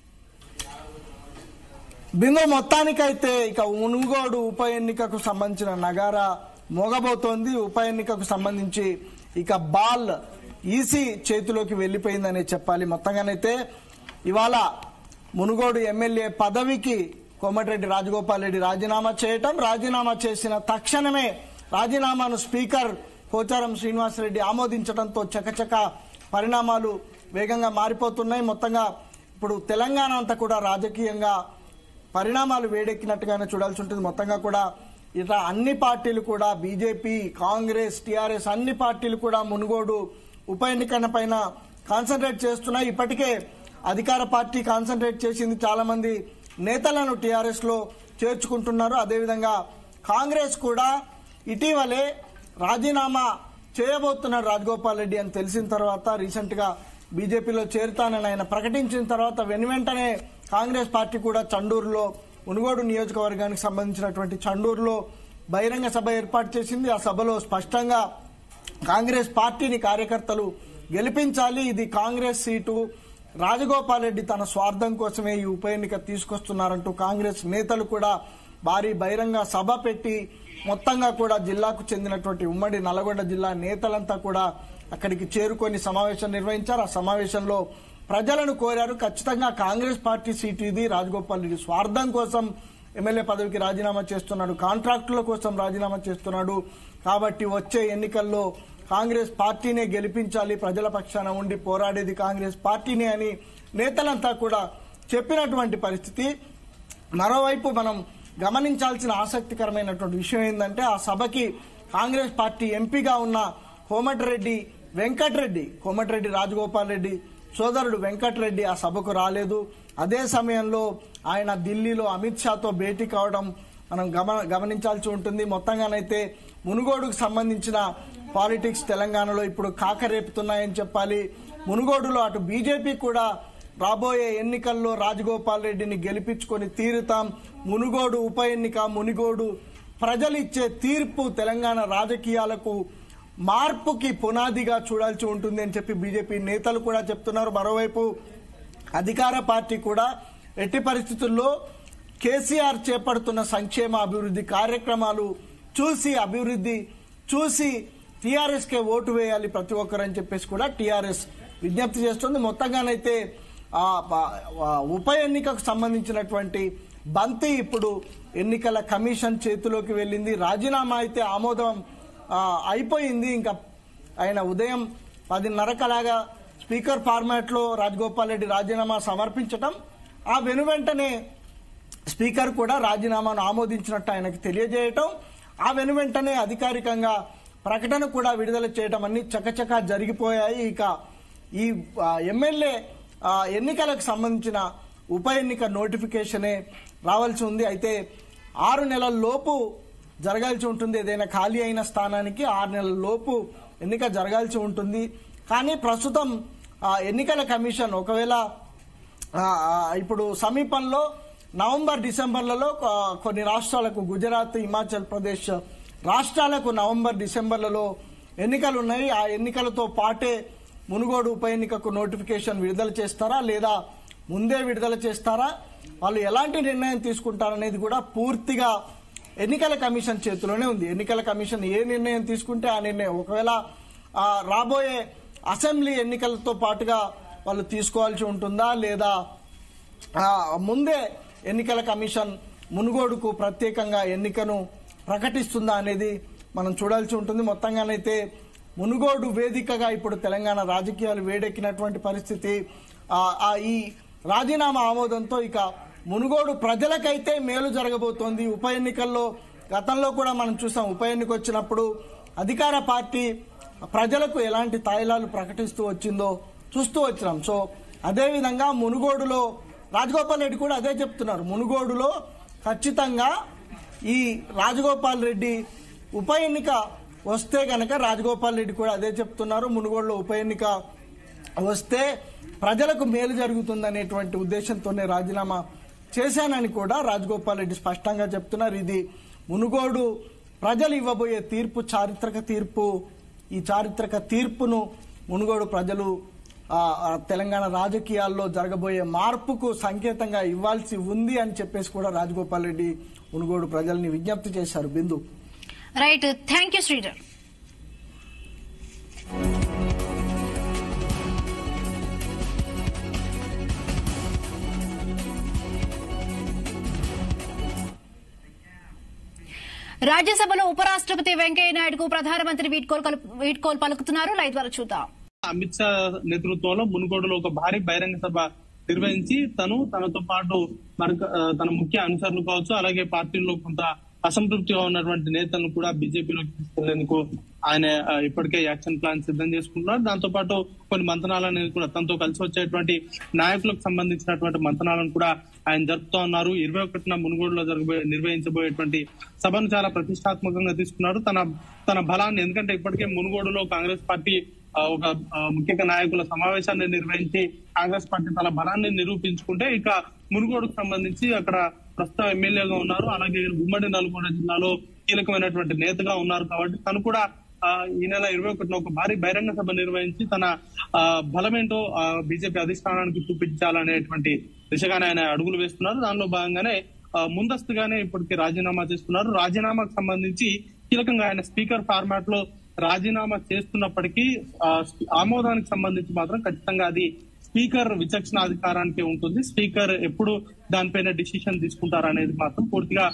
బిందు, మొత్తానికైతే ఇక మునుగోడు ఉప ఎన్నికకు సంబంధించిన నగారా మోగబోతోంది. ఉప ఎన్నికకు సంబంధించి ఇక బాల్ ఈసీ చేతిలోకి వెళ్లిపోయిందనే చెప్పాలి. మొత్తంగానైతే ఇవాళ మునుగోడు ఎమ్మెల్యే పదవికి కోమటిరెడ్డి రాజగోపాల్ రెడ్డి రాజీనామా చేయటం, రాజీనామా చేసిన తక్షణమే రాజీనామాను స్పీకర్ పోచారం శ్రీనివాసరెడ్డి ఆమోదించడంతో చకచక పరిణామాలు వేగంగా మారిపోతున్నాయి. మొత్తంగా ఇప్పుడు తెలంగాణ అంతా కూడా రాజకీయంగా పరిణామాలు వేడెక్కినట్టుగానే చూడాల్సి ఉంటుంది. మొత్తంగా కూడా ఇట్లా అన్ని పార్టీలు కూడా, బీజేపీ, కాంగ్రెస్, టీఆర్ఎస్ అన్ని పార్టీలు కూడా మునుగోడు ఉప ఎన్నిక పైన కాన్సన్ట్రేట్ చేస్తున్నాయి. ఇప్పటికే అధికార పార్టీ కాన్సన్ట్రేట్ చేసింది, చాలా మంది నేతలను టీఆర్ఎస్ లో చేర్చుకుంటున్నారు. అదేవిధంగా కాంగ్రెస్ కూడా ఇటీవలే రాజీనామా చేయబోతున్నారు రాజగోపాల్ రెడ్డి అని తెలిసిన తర్వాత రీసెంట్ గా బీజేపీలో చేరుతానని ఆయన ప్రకటించిన తర్వాత వెను వెంటనే కాంగ్రెస్ పార్టీ కూడా చండూరులో మునుగోడు నియోజకవర్గానికి సంబంధించినటువంటి చండూరులో బహిరంగ సభ ఏర్పాటు చేసింది. ఆ సభలో స్పష్టంగా కాంగ్రెస్ పార్టీని కార్యకర్తలు గెలిపించాలి, ఇది కాంగ్రెస్ సీటు, రాజగోపాల్ రెడ్డి తన స్వార్థం కోసమే ఈ ఉప ఎన్నిక తీసుకొస్తున్నారంటూ కాంగ్రెస్ నేతలు కూడా భారీ బహిరంగ సభ పెట్టి మొత్తంగా కూడా జిల్లాకు చెందినటువంటి ఉమ్మడి నల్గొండ జిల్లా నేతలంతా కూడా అక్కడికి చేరుకొని సమావేశం నిర్వహించారు. ఆ సమావేశంలో ప్రజలను కోరారు, ఖచ్చితంగా కాంగ్రెస్ పార్టీ సీటు ఇది, రాజగోపాల్ రెడ్డి స్వార్థం కోసం ఎమ్మెల్యే పదవికి రాజీనామా చేస్తున్నాడు, కాంట్రాక్టుల కోసం రాజీనామా చేస్తున్నాడు, కాబట్టి వచ్చే ఎన్నికల్లో కాంగ్రెస్ పార్టీనే గెలిపించాలి, ప్రజల పక్షాన ఉండి పోరాడేది కాంగ్రెస్ పార్టీనే అని నేతలంతా కూడా చెప్పినటువంటి పరిస్థితి. మరోవైపు మనం గమనించాల్సిన ఆసక్తికరమైనటువంటి విషయం ఏంటంటే ఆ సభకి కాంగ్రెస్ పార్టీ ఎంపీగా ఉన్న కోమటిరెడ్డి వెంకటరెడ్డి కోమటిరెడ్డి రాజగోపాల్ రెడ్డి సోదరుడు వెంకటరెడ్డి ఆ సభకు రాలేదు. అదే సమయంలో ఆయన ఢిల్లీలో అమిత్ షాతో భేటీ కావడం మనం గమన గమనించాల్సి ఉంటుంది. మొత్తంగానైతే మునుగోడుకు సంబంధించిన పాలిటిక్స్ తెలంగాణలో ఇప్పుడు కాకరేపుతున్నాయని చెప్పాలి. మునుగోడులో అటు బీజేపీ కూడా రాబోయే ఎన్నికల్లో రాజగోపాల్ రెడ్డిని గెలిపించుకొని తీరుతాం, మునుగోడు ఉప ఎన్నిక, మునుగోడు ప్రజలు ఇచ్చే తీర్పు తెలంగాణ రాజకీయాలకు మార్పుకి పునాదిగా చూడాల్సి ఉంటుంది అని చెప్పి బీజేపీ నేతలు కూడా చెప్తున్నారు. మరోవైపు అధికార పార్టీ కూడా ఎట్టి పరిస్థితుల్లో కేసీఆర్ చేపడుతున్న సంక్షేమ అభివృద్ధి కార్యక్రమాలు చూసి అభివృద్ధి చూసి టీఆర్ఎస్ కే ఓటు వేయాలి ప్రతి ఒక్కరు అని చెప్పేసి కూడా టీఆర్ఎస్ విజ్ఞప్తి చేస్తుంది. మొత్తంగానైతే ఉప ఎన్నికకు సంబంధించినటువంటి బంతి ఇప్పుడు ఎన్నికల కమిషన్ చేతిలోకి వెళ్ళింది. రాజీనామా అయితే ఆమోదం అయిపోయింది. ఇంకా ఆయన ఉదయం పదిన్నరకలాగా స్పీకర్ ఫార్మాట్ లో రాజగోపాల్ రెడ్డి రాజీనామా సమర్పించటం, ఆ వెను వెంటనే స్పీకర్ కూడా రాజీనామాను ఆమోదించినట్టు ఆయనకు తెలియజేయటం, ఆ వెను వెంటనే అధికారికంగా ప్రకటన కూడా విడుదల చేయడం అన్ని చకచకా జరిగిపోయాయి. ఇక ఈ ఎమ్మెల్యే ఎన్నికలకు సంబంధించిన ఉప ఎన్నిక నోటిఫికేషనే రావాల్సి ఉంది. అయితే ఆరు నెలల లోపు జరగాల్సి ఉంటుంది. ఏదైనా ఖాళీ అయిన స్థానానికి ఆరు నెలల లోపు ఎన్నిక జరగాల్సి ఉంటుంది. కానీ ప్రస్తుతం ఎన్నికల కమిషన్ ఒకవేళ ఇప్పుడు సమీపంలో నవంబర్ డిసెంబర్లలో కొన్ని రాష్ట్రాలకు గుజరాత్, హిమాచల్ ప్రదేశ్ రాష్ట్రాలకు నవంబర్ డిసెంబర్లలో ఎన్నికలు ఉన్నాయి. ఆ ఎన్నికలతో పాటే మునుగోడు ఉప ఎన్నికకు నోటిఫికేషన్ విడుదల చేస్తారా లేదా ముందే విడుదల చేస్తారా, వాళ్ళు ఎలాంటి నిర్ణయం తీసుకుంటారనేది కూడా పూర్తిగా ఎన్నికల కమిషన్ చేతిలోనే ఉంది. ఎన్నికల కమిషన్ ఏ నిర్ణయం తీసుకుంటే ఆ నిర్ణయం ఒకవేళ రాబోయే అసెంబ్లీ ఎన్నికలతో పాటుగా వాళ్ళు తీసుకోవాల్సి ఉంటుందా లేదా ముందే ఎన్నికల కమిషన్ మునుగోడుకు ప్రత్యేకంగా ఎన్నికను ప్రకటిస్తుందా అనేది మనం చూడాల్సి ఉంటుంది. మొత్తంగానైతే మునుగోడు వేదికగా ఇప్పుడు తెలంగాణ రాజకీయాలు వేడెక్కినటువంటి పరిస్థితి. ఈ రాజీనామా ఆమోదంతో ఇక మునుగోడు ప్రజలకైతే మేలు జరగబోతోంది. ఉప ఎన్నికల్లో గతంలో కూడా మనం చూసాం, ఉప ఎన్నిక వచ్చినప్పుడు అధికార పార్టీ ప్రజలకు ఎలాంటి తాయిలాలు ప్రకటిస్తూ వచ్చిందో చూస్తూ వచ్చినాం. సో అదేవిధంగా మునుగోడులో రాజగోపాల్ రెడ్డి కూడా అదే చెప్తున్నారు. మునుగోడులో ఖచ్చితంగా ఈ రాజగోపాల్ రెడ్డి ఉప ఎన్నిక వస్తే గనక రాజగోపాల్ రెడ్డి కూడా అదే చెప్తున్నారు, మునుగోడులో ఉప ఎన్నిక వస్తే ప్రజలకు మేలు జరుగుతుందనేటువంటి ఉద్దేశంతోనే రాజీనామా చేశానని కూడా రాజగోపాల్ రెడ్డి స్పష్టంగా చెప్తున్నారు. ఇది మునుగోడు ప్రజలు ఇవ్వబోయే తీర్పు చారిత్రక తీర్పు. ఈ చారిత్రక తీర్పును మునుగోడు ప్రజలు తెలంగాణ రాజకీయాల్లో జరగబోయే మార్పుకు సంకేతంగా ఇవ్వాల్సి ఉంది అని చెప్పేసి కూడా రాజగోపాల్ రెడ్డి మునుగోడు ప్రజల్ని విజ్ఞప్తి చేశారు. Bindu right, thank you Sridhar. రాజ్యసభలో ఉపరాష్ట్రపతి వెంకయ్యనాయుడుకు ప్రధానమంత్రి వీడ్కోలు పలుకుతున్నారు. లైవ్ ద్వారా చూద్దాం. అమిత్ షా నేతృత్వంలో మునుగోడులో ఒక భారీ బహిరంగ సభ నిర్వహించి తను తనతో పాటు తన ముఖ్య అనుచరులు కావచ్చు, అలాగే పార్టీలో కొంత అసంతృప్తిగా ఉన్నటువంటి నేతలను కూడా బీజేపీలోకి తీసుకెళ్లేందుకు ఆయన ఇప్పటికే యాక్షన్ ప్లాన్ సిద్ధం చేసుకుంటున్నారు. దాంతో పాటు కొన్ని మంతనాలను కూడా తనతో కలిసి వచ్చేటువంటి నాయకులకు సంబంధించినటువంటి మంతనాలను కూడా ఆయన జరుపుతా ఉన్నారు. ఇరవై ఒకటిన మునుగోడులో జరగబోయే నిర్వహించబోయేటువంటి సభను చాలా ప్రతిష్టాత్మకంగా తీసుకున్నారు. తన తన బలాన్ని, ఎందుకంటే ఇప్పటికే మునుగోడులో కాంగ్రెస్ పార్టీ ఒక ముఖ్య నాయకుల సమావేశాన్ని నిర్వహించి కాంగ్రెస్ పార్టీ తన బలాన్ని నిరూపించుకుంటే ఇక మునుగోడుకు సంబంధించి అక్కడ ప్రస్తుతం ఎమ్మెల్యేగా ఉన్నారు. అలాగే ఉమ్మడి నల్గొండ జిల్లాలో కీలకమైనటువంటి నేతగా ఉన్నారు కాబట్టి తను కూడా ఈ నెల ఇరవై ఒకటిన ఒక భారీ బహిరంగ సభ నిర్వహించి తన బలమేంటో బీజేపీ అధిష్టానానికి చూపించాలనేటువంటి దిశగానే ఆయన అడుగులు వేస్తున్నారు. దానిలో భాగంగానే ముందస్తుగానే ఇప్పటికి రాజీనామా చేస్తున్నారు. రాజీనామాకు సంబంధించి కీలకంగా ఆయన స్పీకర్ ఫార్మాట్ లో రాజీనామా చేస్తున్నప్పటికీ ఆమోదానికి సంబంధించి మాత్రం ఖచ్చితంగా అది స్పీకర్ విచక్షణ అధికారానికి ఉంటుంది. స్పీకర్ ఎప్పుడు దానిపైన డిసిషన్ తీసుకుంటారు అనేది మాత్రం పూర్తిగా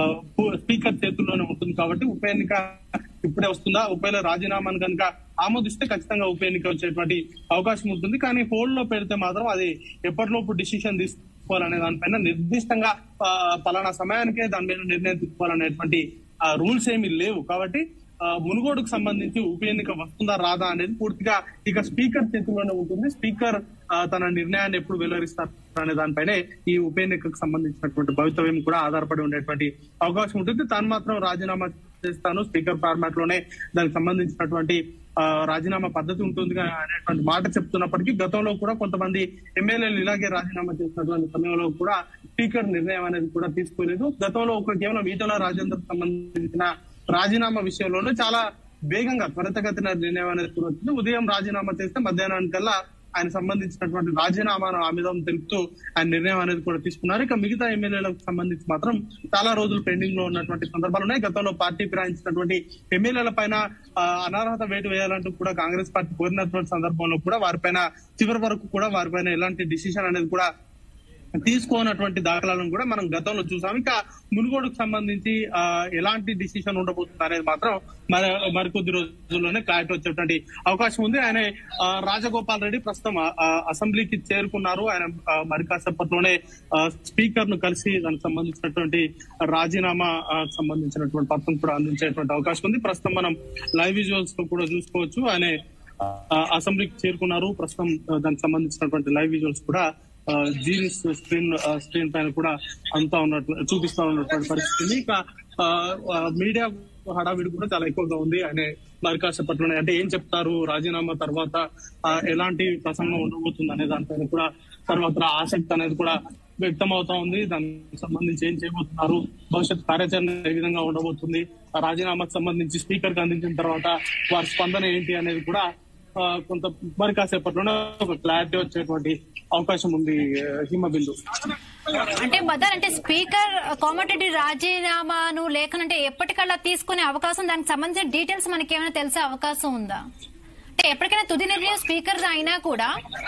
స్పీకర్ చేతుల్లోనే ఉంటుంది. కాబట్టి ఉప ఎన్నిక ఇప్పుడే వస్తుందా, ఒకవేళ రాజీనామాను కనుక ఆమోదిస్తే ఖచ్చితంగా ఉప ఎన్నిక వచ్చేటువంటి అవకాశం ఉంటుంది. కానీ హోల్డ్ లో పెడితే మాత్రం అది ఎప్పటిలోపు డిసిషన్ తీసుకోవాలనే దానిపైన నిర్దిష్టంగా పలానా సమయానికే దాని మీద నిర్ణయం తీసుకోవాలనేటువంటి రూల్స్ ఏమీ లేవు. కాబట్టి మునుగోడుకు సంబంధించి ఉప ఎన్నిక వస్తుందా రాదా అనేది పూర్తిగా ఇక స్పీకర్ చేతుల్లోనే ఉంటుంది. స్పీకర్ తన నిర్ణయాన్ని ఎప్పుడు వెల్లడిస్తారు అనే దానిపైనే ఈ ఉప ఎన్నికకు సంబంధించినటువంటి భవితవ్యం కూడా ఆధారపడి ఉండేటువంటి అవకాశం ఉంటుంది. తాను మాత్రం రాజీనామా చేస్తాను, స్పీకర్ ఫార్మాట్ లోనే దానికి సంబంధించినటువంటి రాజీనామా పద్ధతి ఉంటుంది అనేటువంటి మాట చెప్తున్నప్పటికీ గతంలో కూడా కొంతమంది ఎమ్మెల్యేలు ఇలాగే రాజీనామా చేసినటువంటి సమయంలో కూడా స్పీకర్ నిర్ణయం అనేది కూడా తీసుకోలేదు. గతంలో ఒక కేవలం ఈటల రాజేందర్ సంబంధించిన రాజీనామా విషయంలోనే చాలా వేగంగా త్వరితగతిన నిర్ణయం అనేది కూడా వచ్చింది. ఉదయం రాజీనామా చేస్తే మధ్యాహ్నానికల్లా ఆయన సంబంధించినటువంటి రాజీనామాను ఆమోదం తెలుపుతూ ఆయన నిర్ణయం అనేది కూడా తీసుకున్నారు. ఇక మిగతా ఎమ్మెల్యేలకు సంబంధించి మాత్రం చాలా రోజులు పెండింగ్ లో ఉన్నటువంటి సందర్భాలు ఉన్నాయి. గతంలో పార్టీ ఫిరాయించినటువంటి ఎమ్మెల్యేల పైన అనర్హత వేటు వేయాలంటూ కూడా కాంగ్రెస్ పార్టీ కోరినటువంటి సందర్భంలో కూడా వారిపైన చివరి వరకు కూడా వారిపైన ఎలాంటి డిసిషన్ అనేది కూడా తీసుకోనటువంటి దాఖలాలను కూడా మనం గతంలో చూసాం. ఇక మునుగోడుకు సంబంధించి ఆ ఎలాంటి డిసిషన్ ఉండబోతుంది అనేది మాత్రం మరి మరికొద్ది రోజుల్లోనే క్లారిటీ వచ్చేటువంటి అవకాశం ఉంది. ఆయన రాజగోపాల్ రెడ్డి ప్రస్తుతం అసెంబ్లీకి చేరుకున్నారు. ఆయన మరి కాసేపట్లోనే స్పీకర్ ను కలిసి దానికి సంబంధించినటువంటి రాజీనామా సంబంధించినటువంటి పత్రం కూడా అందించేటువంటి అవకాశం ఉంది. ప్రస్తుతం మనం లైవ్ విజువల్స్ లో కూడా చూసుకోవచ్చు. ఆయన అసెంబ్లీకి చేరుకున్నారు. ప్రస్తుతం దానికి సంబంధించినటువంటి లైవ్ విజువల్స్ కూడా జీనిస్ స్క్రీన్ స్క్రీన్ పైన కూడా అంతా ఉన్నట్టు చూపిస్తా ఉన్నటువంటి పరిస్థితి. ఇక మీడియా హడావిడి కూడా చాలా ఎక్కువగా ఉంది. ఆయన మరి కాసేపట్లోనే అంటే ఏం చెప్తారు రాజీనామా తర్వాత ఎలాంటి ప్రసంగం ఉండబోతుంది అనే దానిపైన కూడా తర్వాత ఆసక్తి అనేది కూడా వ్యక్తం అవుతా ఉంది. దానికి సంబంధించి ఏం చేయబోతున్నారు, భవిష్యత్ కార్యాచరణ ఏ విధంగా ఉండబోతుంది, రాజీనామాకు సంబంధించి స్పీకర్ కి అందించిన తర్వాత వారి స్పందన ఏంటి అనేది కూడా కొంత మరి కాసేపట్లోనే ఒక క్లారిటీ వచ్చేటువంటి అవకాశం ఉంది. హిమబిందు అంటే బదర్ అంటే స్పీకర్ కోమటిరెడ్డి రాజీనామాను లేఖనంటే ఎప్పటికల్లా తీసుకునే అవకాశం, దానికి సంబంధించిన డీటెయిల్స్ మనకి ఏమైనా తెలిసే అవకాశం ఉందా? అంటే ఎప్పటికైనా తుది నిర్ణయం స్పీకర్ అయినా కూడా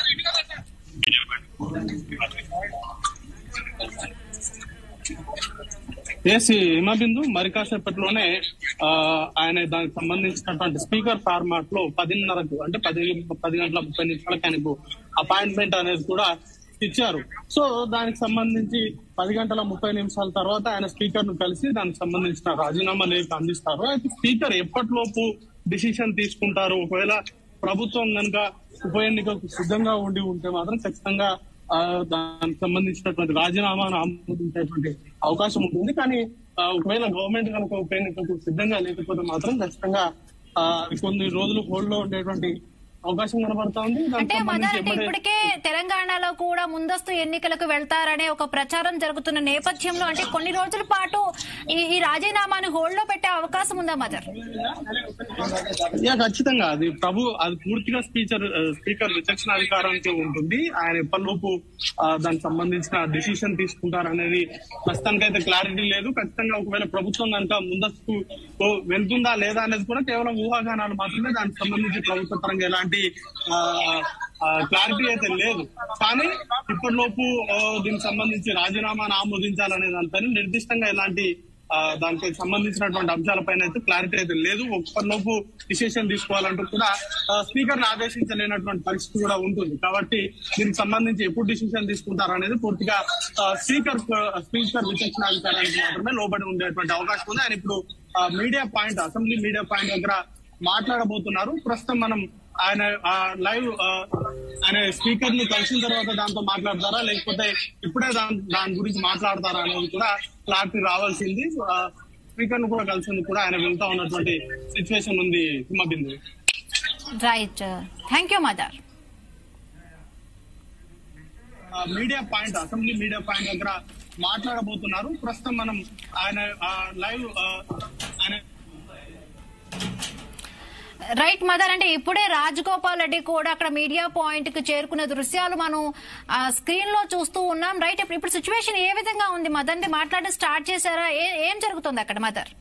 ఎస్ హిమబిందు మరి కాసేపట్లోనే ఆయన దానికి సంబంధించినటువంటి స్పీకర్ ఫార్మాట్ లో పదిన్నరకు అంటే పది పది గంటల ముప్పై నిమిషాలకు ఆయనకు అపాయింట్మెంట్ అనేది కూడా ఇచ్చారు. సో దానికి సంబంధించి పది గంటల ముప్పై నిమిషాల తర్వాత ఆయన స్పీకర్ ను కలిసి దానికి సంబంధించిన రాజీనామా లేఖ అందిస్తారు. అయితే స్పీకర్ ఎప్పటిలోపు డిసిషన్ తీసుకుంటారు, ఒకవేళ ప్రభుత్వం కనుక ఉప ఎన్నికకు సిద్ధంగా ఉండి ఉంటే మాత్రం ఖచ్చితంగా దానికి సంబంధించినటువంటి రాజీనామాను ఆమోదించేటువంటి అవకాశం ఉంటుంది. కానీ ఒకవేళ గవర్నమెంట్ కనుక ఉప ఎన్నికకు సిద్ధంగా లేకపోతే మాత్రం ఖచ్చితంగా కొన్ని రోజులు హోల్డ్ లో ఉండేటువంటి అవకాశం కనబడతా ఉంది. అంటే ఇప్పటికే తెలంగాణలో కూడా ముందస్తు ఎన్నికలకు వెళ్తారనే ఒక ప్రచారం జరుగుతున్న నేపథ్యంలో అంటే కొన్ని రోజుల పాటు ఈ రాజీనామాను హోల్డ్ లో పెట్టే అవకాశం ఉందా మదర్? యా ఖచ్చితంగా అది ప్రభు అది పూర్తిగా స్పీకర్ స్పీకర్ విచక్షణ అధికారానికి ఉంటుంది. ఆయన ఎప్పటిలోపు దానికి సంబంధించిన డిసిషన్ తీసుకుంటారనేది ప్రస్తుతానికైతే క్లారిటీ లేదు. ఖచ్చితంగా ఒకవేళ ప్రభుత్వం కనుక ముందస్తు వెళ్తుందా లేదా అనేది కూడా కేవలం ఊహాగానాలు మాత్రమే. దానికి సంబంధించి ప్రభుత్వ పరంగా ఎలాంటి క్లారిటీ అయితే లేదు. కానీ ఇప్పటిలోపు దీనికి సంబంధించి రాజీనామాను ఆమోదించాలనే దానిపైన నిర్దిష్టంగా ఎలాంటి దానికి సంబంధించినటువంటి అంశాలపైన అయితే క్లారిటీ అయితే లేదు. ఒక్కరిలోపు డిసిషన్ తీసుకోవాలంటూ కూడా స్పీకర్ ని ఆదేశించలేనటువంటి పరిస్థితి కూడా ఉంటుంది. కాబట్టి దీనికి సంబంధించి ఎప్పుడు డిసిషన్ తీసుకుంటారు అనేది పూర్తిగా స్పీకర్ స్పీకర్ విచక్షణ అధికారానికి మాత్రమే లోబడి ఉండేటువంటి అవకాశం ఉంది. ఆయన ఇప్పుడు media point assembly media point దగ్గర మాట్లాడబోతున్నారు. ప్రస్తుతం మనం ఆయన లైవ్ ఆయన స్పీకర్ ని కలిసిన తర్వాత దాంతో మాట్లాడతారా లేకపోతే ఇప్పుడే దాని దాని గురించి మాట్లాడతారా అనేది కూడా క్లారిటీ రావాల్సింది. స్పీకర్ ను కూడా కలిసింది కూడా ఆయన వెళ్తా ఉన్నటువంటి సిచ్యువేషన్ ఉంది Himabindu. Right, thank you mother. Media point assembly media point దగ్గర మాట్లాడబోతున్నారు. ప్రస్తుతం మనం ఆయన లైవ్ ఆయన రైట్ మదర్, అంటే ఇప్పుడే రాజగోపాల్ రెడ్డి కూడా అక్కడ మీడియా పాయింట్ కి చేరుకునే దృశ్యాలు మనం స్క్రీన్ లో చూస్తూ ఉన్నాం. రైట్, ఇప్పుడు సిచ్యువేషన్ ఏ విధంగా ఉంది మదర్? అంటే మాట్లాడడం స్టార్ట్ చేశారా? ఏం జరుగుతుంది అక్కడ మదర్?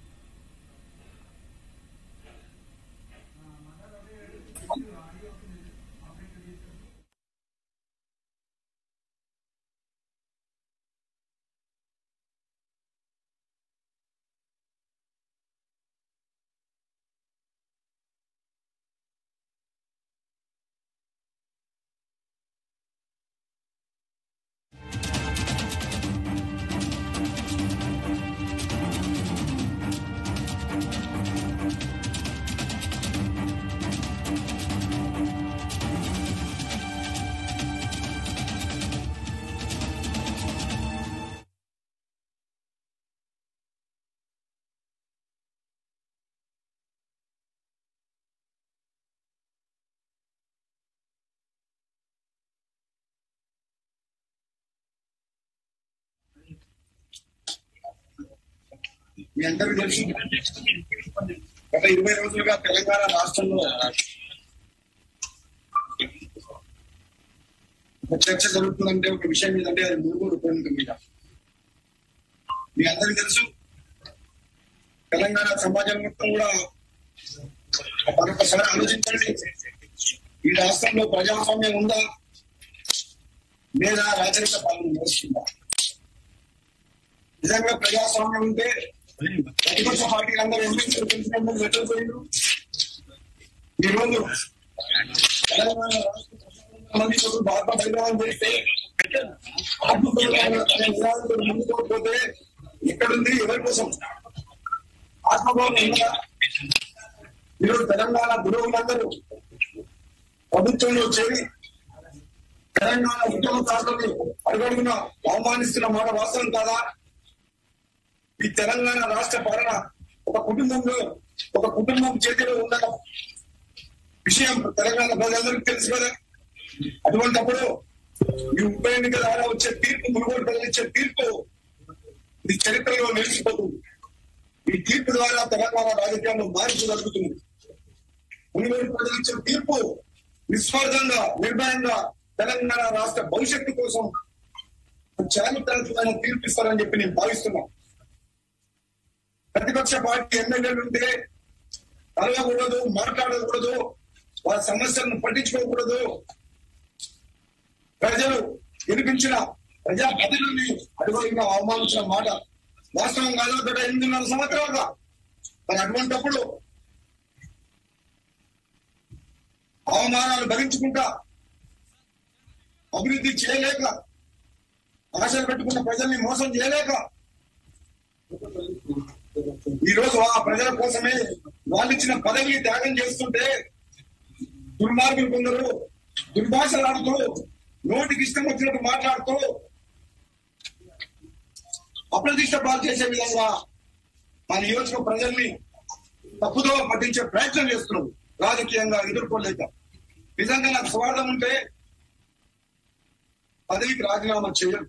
మీ అందరికీ తెలుసు, గత ఇరవై రోజులుగా తెలంగాణ రాష్ట్రంలో ఒక చర్చ జరుగుతుందంటే ఒక విషయం మీదంటే అది మునుగోడు ఉప ఎన్నిక మీద. మీ అందరికీ తెలుసు, తెలంగాణ సమాజం మొత్తం కూడా మరొకసారి ఆలోచించండి. ఈ రాష్ట్రంలో ప్రజాస్వామ్యం ఉందా లేదా రాజరిక పాలన నడుస్తుందా? నిజంగా ప్రజాస్వామ్యం ఉంటే ప్రతిపక్ష పార్టీలందరూ ఎమ్మెల్యేలు గెలిచినందుకు వెళ్లిపోయారు. ఈ రోజు తెలంగాణ రాష్ట్ర మంది భారత బలిదానం చేస్తే ముందుకోకపోతే ఎక్కడుంది? ఎవరి కోసం? ఆత్మగౌరవం ఉందా? ఈరోజు తెలంగాణ గురువులందరూ ప్రభుత్వంలో చేరి తెలంగాణ ఉద్యమకారులను అడుగడుగున అవమానిస్తున్న మాట వాస్తవం కాదా? ఈ తెలంగాణ రాష్ట్ర పాలన ఒక కుటుంబంలో ఒక కుటుంబం చేతిలో ఉన్న విషయం తెలంగాణ ప్రజలందరికీ తెలుసు కదా. అటువంటిప్పుడు ఈ ఉప ఎన్నిక ద్వారా వచ్చే తీర్పు, మునుగోడు ప్రజలు ఇచ్చే తీర్పు ఇది చరిత్రలో నిలిచిపోతుంది. ఈ తీర్పు ద్వారా తెలంగాణ రాజకీయాల్లో మార్పు జరుగుతుంది. మునుగోడు ప్రజలు ఇచ్చే తీర్పు నిస్వార్థంగా, నిర్భయంగా తెలంగాణ రాష్ట్ర భవిష్యత్తు కోసం చారిత్రాత్మకమైన తీర్పు ఇస్తారని చెప్పి నేను భావిస్తున్నా. ప్రతిపక్ష పార్టీ ఎమ్మెల్యేలు ఉంటే కలగకూడదు, మాట్లాడకూడదు, వారి సమస్యలను పట్టించుకోకూడదు. ప్రజలు వినిపించిన ప్రజా ప్రతినిధుల్ని అడుగుగా అవమానించిన మాట వాస్తవం కాదు. గత ఎనిమిదిన్నర సంవత్సరాలుగా మరి అటువంటిప్పుడు అవమానాలు భరించుకుంటా అభివృద్ధి చేయలేక, ఆశలు పెట్టుకున్న ప్రజల్ని మోసం చేయలేక ఈ రోజు ఆ ప్రజల కోసమే వాళ్ళు ఇచ్చిన పదవిని త్యాగం చేస్తుంటే దుర్మార్గులు కొందరు దుర్భాషలాడుతూ, నోటికి ఇష్టం వచ్చినట్టు మాట్లాడుతూ అప్రతిష్ట పాలు చేసే విధంగా మన నియోజక ప్రజల్ని తప్పుదో పట్టించే ప్రయత్నం చేస్తున్నారు. రాజకీయంగా ఎదుర్కోలేక నిజంగా నాకు స్వార్థం ఉంటే పదవికి రాజీనామా చేయరు.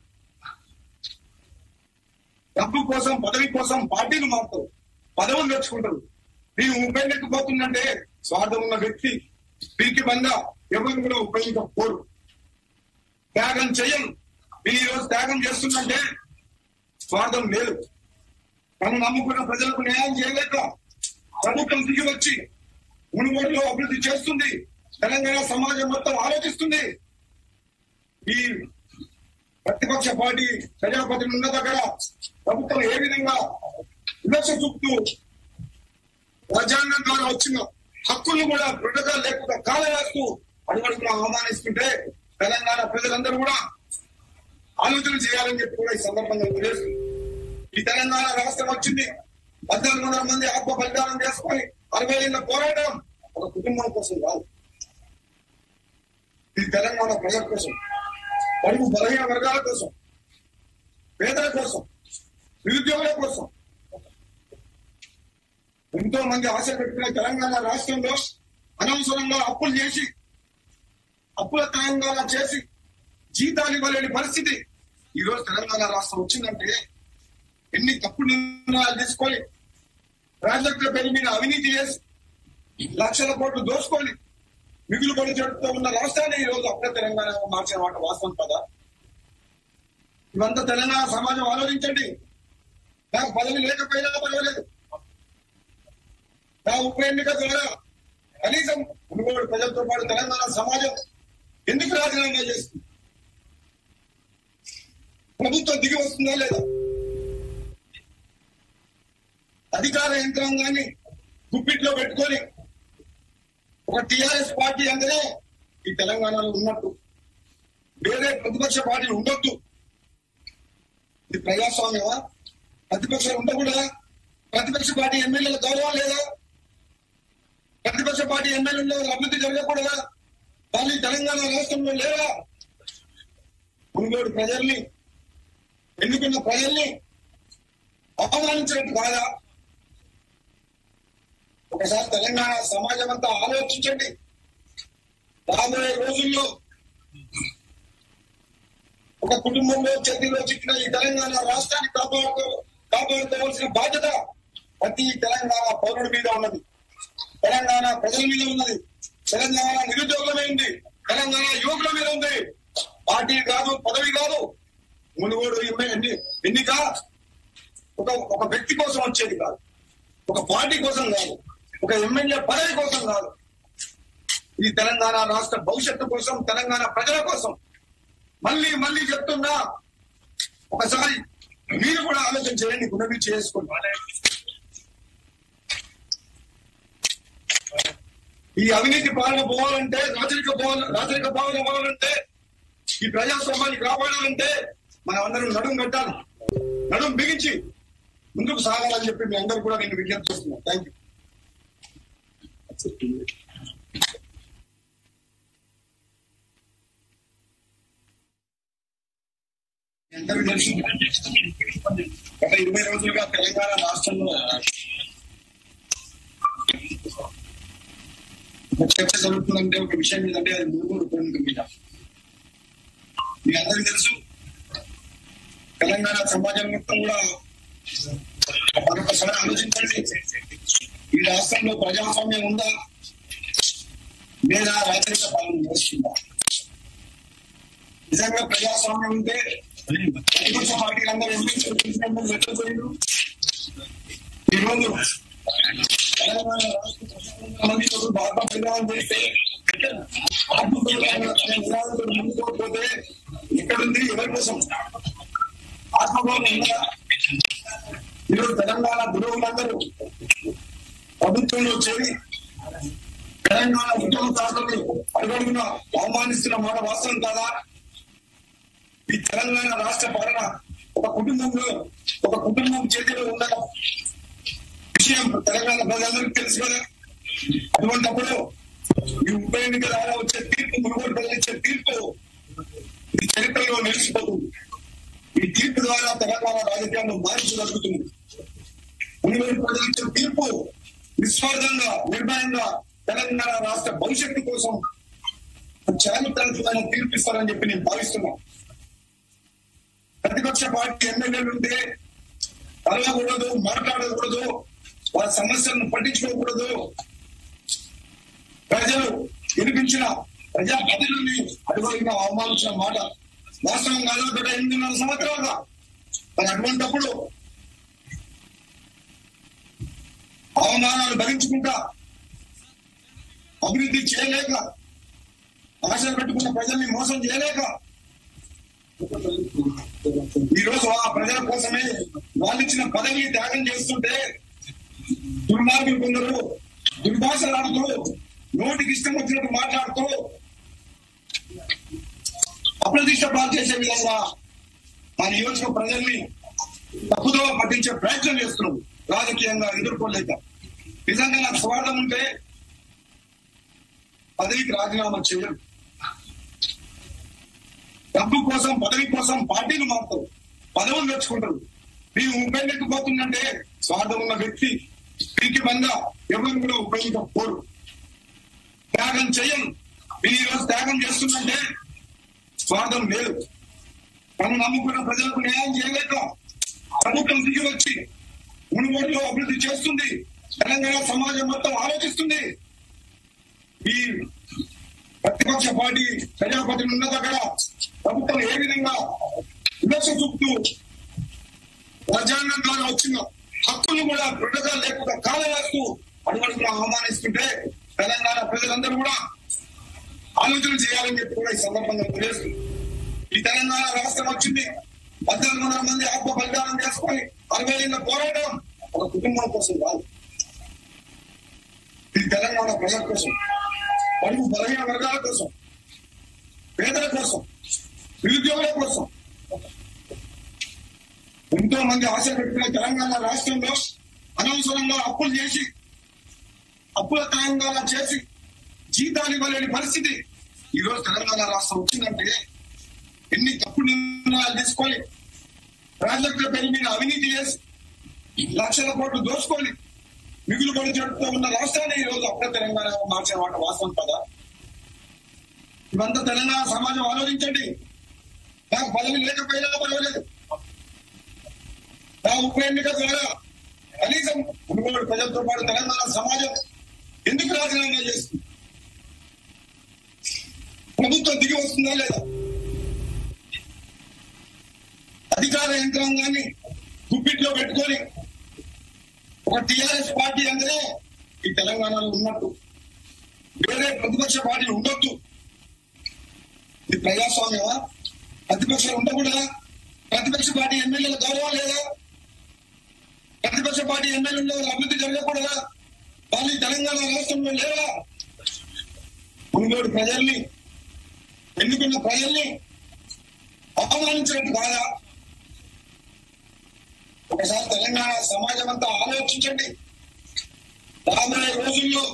డబ్బు కోసం, పదవి కోసం పార్టీలు మారుతారు, పదవులు తెచ్చుకుంటారు. నేను ఉపయోగించకపోతుందంటే స్వార్థం ఉన్న వ్యక్తి వీరికి బంద ఎవరు కూడా ఉపయోగించకపోరు. త్యాగం చేయను. నేను ఈ రోజు త్యాగం చేస్తుందంటే స్వార్థం లేదు. తను నమ్ముకున్న ప్రజలకు న్యాయం చేయలేక ప్రభుత్వం దిగి వచ్చి మునుగోడులో అభివృద్ధి చేస్తుంది. తెలంగాణ సమాజం మొత్తం ఆలోచిస్తుంది. ఈ ప్రతిపక్ష పార్టీ ప్రజాపతిని ఉన్న దగ్గర ప్రభుత్వం ఏ విధంగా విమర్శ చూపుతూ రాజ్యాంగం ద్వారా వచ్చిన హక్కులను కూడా దృఢగా లేకుండా కాలవేస్తూ అడుగడుగునా అవమానిస్తుంటే తెలంగాణ ప్రజలందరూ కూడా ఆలోచన చేయాలని చెప్పి కూడా ఈ సందర్భంగా తెలియజేస్తుంది. ఈ తెలంగాణ రాష్ట్రం వచ్చింది, పద్నాలుగు వందల మంది ఆత్మ బలిదానం చేసుకొని అరవై ఏళ్ళ పోరాటం ఒక కుటుంబం కోసం కాదు. ఇది తెలంగాణ ప్రజల కోసం, పడుగు బలహీన వర్గాల కోసం, పేదల కోసం, నిరుద్యోగుల కోసం. ఎంతో మంది ఆశ పెట్టుకున్న తెలంగాణ రాష్ట్రంలో అనవసరంగా అప్పులు చేసి అప్పుల తెలంగాణ చేసి జీతాలు ఇవ్వలేని పరిస్థితి ఈ రోజు తెలంగాణ రాష్ట్రం వచ్చిందంటే ఎన్ని తప్పుడు నిర్ణయాలు తీసుకొని ప్రాజెక్టుల పేరు మీద అవినీతి చేసి లక్షల కోట్లు దోసుకొని మిగులు పడి చెడుతూ ఉన్న రాష్ట్రాన్ని ఈ రోజు అప్పుడే తెలంగాణ మార్చిన మాట వాస్తవం కదా. ఇవంతా తెలంగాణ సమాజం ఆలోచించండి. నాకు పదవి లేకపోయినా పర్వాలేదు, నా ఉప ఎన్నిక ద్వారా కనీసం మునుగోడు ప్రజలతో పాటు తెలంగాణ సమాజం ఎందుకు రాజీనామా చేస్తుంది? ప్రభుత్వం దిగి వస్తుందా లేదా? అధికార యంత్రాంగాన్ని గుప్పిట్లో పెట్టుకొని ఒక టిఆర్ఎస్ పార్టీ అంటేనే ఈ తెలంగాణలో ఉన్నట్టు, వేరే ప్రతిపక్ష పార్టీలు ఉండొద్దు. ఇది ప్రజాస్వామ్యమా? ప్రతిపక్షాలు ఉండకూడదా? ప్రతిపక్ష పార్టీ ఎమ్మెల్యేల గౌరవం లేదా? ప్రతిపక్ష పార్టీ ఎమ్మెల్యేలో అభివృద్ధి జరగకూడదా? వాళ్ళు తెలంగాణ రాష్ట్రంలో లేరా? మునుగోడు ప్రజల్ని, ఎన్నుకున్న ప్రజల్ని అవమానించినట్టు కాదా? ఒకసారి తెలంగాణ సమాజం అంతా ఆలోచించండి. రాబోయే రోజుల్లో ఒక కుటుంబంలో చెట్టిలో చిక్కిన ఈ తెలంగాణ రాష్ట్రాన్ని కాపాడుకో కాపాడుకోవాల్సిన బాధ్యత ప్రతి తెలంగాణ పౌరుడి మీద ఉన్నది, తెలంగాణ ప్రజల మీద ఉన్నది, తెలంగాణ నిరుద్యోగులమైంది, తెలంగాణ యువకుల మీద ఉంది. పార్టీ కాదు, పదవి కాదు. మునుగోడు ఎన్ని ఎన్నిక ఒక ఒక వ్యక్తి కోసం వచ్చేది కాదు, ఒక పార్టీ కోసం కాదు, ఒక ఎమ్మెల్యే పదవి కోసం కాదు. ఈ తెలంగాణ రాష్ట్ర భవిష్యత్తు కోసం, తెలంగాణ ప్రజల కోసం. మళ్ళీ మళ్ళీ చెప్తున్నా, ఒకసారి మీరు కూడా ఆలోచన చేయండి, గుణవి చేసుకోండి. ఈ అవినీతి పాలన పోవాలంటే, రాజరిక పోవాల రాజరిక పాలన పోవాలంటే, ఈ ప్రజాస్వామ్యాన్ని కాపాడాలంటే మనం అందరం నడుం కట్టాలి, నడుం బిగించి ముందుకు సాగాలని చెప్పి మీ అందరూ కూడా నేను విజ్ఞప్తి చేస్తున్నాను. Thank you. అందరూ తెలుసు, గత ఇరవై రోజులుగా తెలంగాణ రాష్ట్రంలో చర్చ జరుగుతుందంటే ఒక విషయం మీదంటే అది మునుగోడు ఉప ఎన్నిక మీద. మీకు అందరికీ తెలుసు, తెలంగాణ సమాజం మొత్తం కూడా మరొకసారి ఆలోచించండి. ఈ రాష్ట్రంలో ప్రజాస్వామ్యం ఉందా లేదా రాజరిక పాలన చేస్తుందా? నిజంగా ప్రజాస్వామ్యం ఉంటే ప్రతిపక్ష పార్టీలందరూ ఎమ్మెల్యేలు ఈరోజు తెలంగాణ రాష్ట్ర బాగా ప్రజావం చేస్తే ముందుకోకపోతే ఇక్కడుంది ఎవరి కోసం? ఆత్మగౌరవం ఉందా? ఈరోజు తెలంగాణ గురువులందరూ ప్రభుత్వంలో చేరి తెలంగాణ ఉద్యమకారులను అడుగడుగున అవమానిస్తున్న మాట వాస్తవం కాదా? ఈ తెలంగాణ రాష్ట్ర పాలన ఒక కుటుంబంలో ఒక కుటుంబం చేతిలో ఉన్న విషయం తెలంగాణ ప్రజలందరికీ తెలుసు కదా. అటువంటిప్పుడు ఈ ఉప ఎన్నిక ద్వారా వచ్చే తీర్పు, మునుగోడు ప్రజలు ఇచ్చే తీర్పు ఈ చరిత్రలో నిలిచిపోతుంది. ఈ తీర్పు ద్వారా తెలంగాణ రాజకీయాలను మార్చగలుగుతుంది. మునుగోడు ప్రజలు ఇచ్చే తీర్పు నిస్వార్థంగా, నిర్భయంగా తెలంగాణ రాష్ట్ర భవిష్యత్తు కోసం చారిత్రాత్మకమైన తీర్పు ఇస్తారని చెప్పి నేను భావిస్తున్నాను. ప్రతిపక్ష పార్టీ ఎమ్మెల్యేలు ఉంటే కలవకూడదు, మాట్లాడకూడదు, వాళ్ళ సమస్యలను పట్టించుకోకూడదు. ప్రజలు వినిపించిన ప్రజా ప్రతినిధుల్ని అడుగుగా అవమానించిన మాట వాస్తవం కాదు. గత ఎనిమిదిన్నర సంవత్సరాలుగా మరి అటువంటిప్పుడు అవమానాలు భరించుకుంటా అభివృద్ధి చేయలేక, ఆశలు పెట్టుకున్న ప్రజల్ని మోసం చేయలేక ఈ రోజు ఆ ప్రజల కోసమే వాళ్ళు ఇచ్చిన పదవిని త్యాగం చేస్తుంటే దుర్మార్గులు కొందరు దుర్భాషలాడుతూ, నోటికి ఇష్టం వచ్చినట్టు మాట్లాడుతూ అప్రతిష్ట పాలు చేసే విధంగా మా నియోజక ప్రజల్ని తప్పుదోవ పట్టించే ప్రయత్నం చేస్తున్నాం. రాజకీయంగా ఎదుర్కోలేక నిజంగా నాకు స్వార్థం ఉంటే పదవికి రాజీనామా చేయరు. డబ్బు కోసం, పదవి కోసం పార్టీలు మారుతారు, పదవులు తెచ్చుకుంటారు. మీరు ఉపయోగించకపోతుందంటే స్వార్థం ఉన్న వ్యక్తి తిరిగి బంద ఎవరు కూడా ఉపయోగించకపోరు. త్యాగం చెయ్యం. మీరు ఈరోజు త్యాగం చేస్తుందంటే స్వార్థం లేదు. మనం నమ్ముకున్న ప్రజలకు న్యాయం చేయలేక ప్రభుత్వం దిగి వచ్చి మునుగోడులో అభివృద్ధి చేస్తుంది. తెలంగాణ సమాజం మొత్తం ఆలోచిస్తుంది. ఈ ప్రతిపక్ష పార్టీ ప్రజాపతిని ఉన్న దగ్గర ప్రభుత్వం ఏ విధంగా విమర్శ చూపుతూ రాజ్యాంగం ద్వారా వచ్చిన హక్కులు కూడా దృఢంగా లేకుండా కాలవేస్తూ అడుగడుగునా అవమానిస్తుంటే తెలంగాణ ప్రజలందరూ కూడా ఆలోచన చేయాలని చెప్పి కూడా ఈ సందర్భంగా తెలియజేస్తుంది. ఈ తెలంగాణ రాష్ట్రం వచ్చింది, పద్నాలుగు వందల మంది ఆత్మ బలిదానం చేసుకొని అరవై ఏళ్ళ పోరాటం ఒక కుటుంబం కోసం కాదు. ఇది తెలంగాణ ప్రజల కోసం, పడుగు బలహీన వర్గాల కోసం, పేదల కోసం, నిరుద్యోగుల కోసం. ఎంతో మంది ఆశ పెట్టుకున్న తెలంగాణ రాష్ట్రంలో అనవసరంగా అప్పులు చేసి అప్పుల తెలంగాణ చేసి జీతాలు ఇవ్వలేని పరిస్థితి ఈ రోజు తెలంగాణ రాష్ట్రం వచ్చిందంటే ఎన్ని తప్పుడు నిర్ణయాలు తీసుకొని ప్రాజెక్టుల పేరు మీద అవినీతి చేసి లక్షల కోట్లు దోచుకొని మిగులు పడి జరుపుతూ ఉన్న రాష్ట్రాన్ని ఈ రోజు అప్పుల తెలంగాణ మార్చిన మాట వాస్తవం కదా. ఇవంతా తెలంగాణ సమాజం ఆలోచించండి. నాకు పదవి లేకపోయినా పర్వాలేదు, నా ఉప ఎన్నిక ద్వారా కనీసం మునుగోడు ప్రజలతో పాటు తెలంగాణ సమాజం ఎందుకు రాజీనామా చేస్తుంది? ప్రభుత్వం దిగి వస్తుందా లేదా? అధికార యంత్రాంగాన్ని గుప్పిట్లో పెట్టుకొని ఒక టీఆర్ఎస్ పార్టీ అంటే ఈ తెలంగాణలో ఉన్నట్టు వేరే ప్రతిపక్ష పార్టీలు ఉండొద్దు. ఇది ప్రజాస్వామ్యమా? ప్రతిపక్షాలు ఉండకూడదా? ప్రతిపక్ష పార్టీ ఎమ్మెల్యేల గౌరవం లేదా? ప్రతిపక్ష పార్టీ ఎమ్మెల్యేలో అభివృద్ధి జరగకూడదా? వాళ్ళు తెలంగాణ రాష్ట్రంలో లేవా? మునుగోడు ప్రజల్ని, ఎన్నుకున్న ప్రజల్ని అవమానించినట్టు కాదా? ఒకసారి తెలంగాణ సమాజం అంతా ఆలోచించండి. రాబోయే రోజుల్లో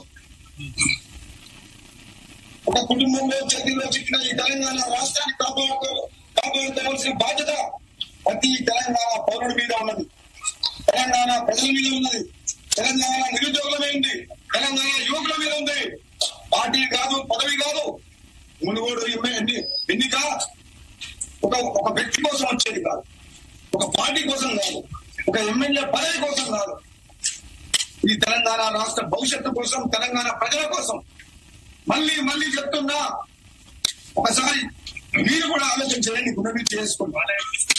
ఒక కుటుంబంలో చేతిలో చిక్కిన ఈ తెలంగాణ రాష్ట్రాన్ని కాపాడుకో కాపాడుకోవాల్సిన బాధ్యత ప్రతి తెలంగాణ పౌరుడి మీద ఉన్నది, తెలంగాణ ప్రజల మీద ఉన్నది, తెలంగాణ నిరుద్యోగుల మీద ఉంది, తెలంగాణ యువకుల మీద ఉంది. పార్టీ కాదు, పదవి కాదు. మునుగోడు ఎన్నిక ఒక ఒక వ్యక్తి కోసం వచ్చేది కాదు, ఒక పార్టీ కోసం కాదు, ఒక ఎమ్మెల్యే పదవి కోసం కాదు. ఈ తెలంగాణ రాష్ట్ర భవిష్యత్తు కోసం, తెలంగాణ ప్రజల కోసం. మళ్ళీ మళ్ళీ చెప్తున్నా, ఒకసారి మీరు కూడా ఆలోచన చేయండి, పునరుద్ధి చేసుకోండి.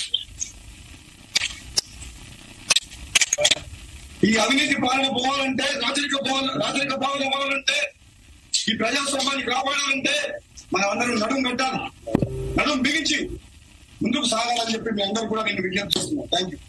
ఈ అవినీతి పాలన పోవాలంటే, రాజరిక పోవాలి రాజరిక పాలన పోవాలంటే, ఈ ప్రజాస్వామ్యాన్ని కాపాడాలంటే మనం అందరం నడుం కట్టాలి, నడుం బిగించి ముందుకు సాగాలని చెప్పి మీ అందరూ కూడా నేను విజ్ఞప్తి చేస్తున్నాను. Thank you.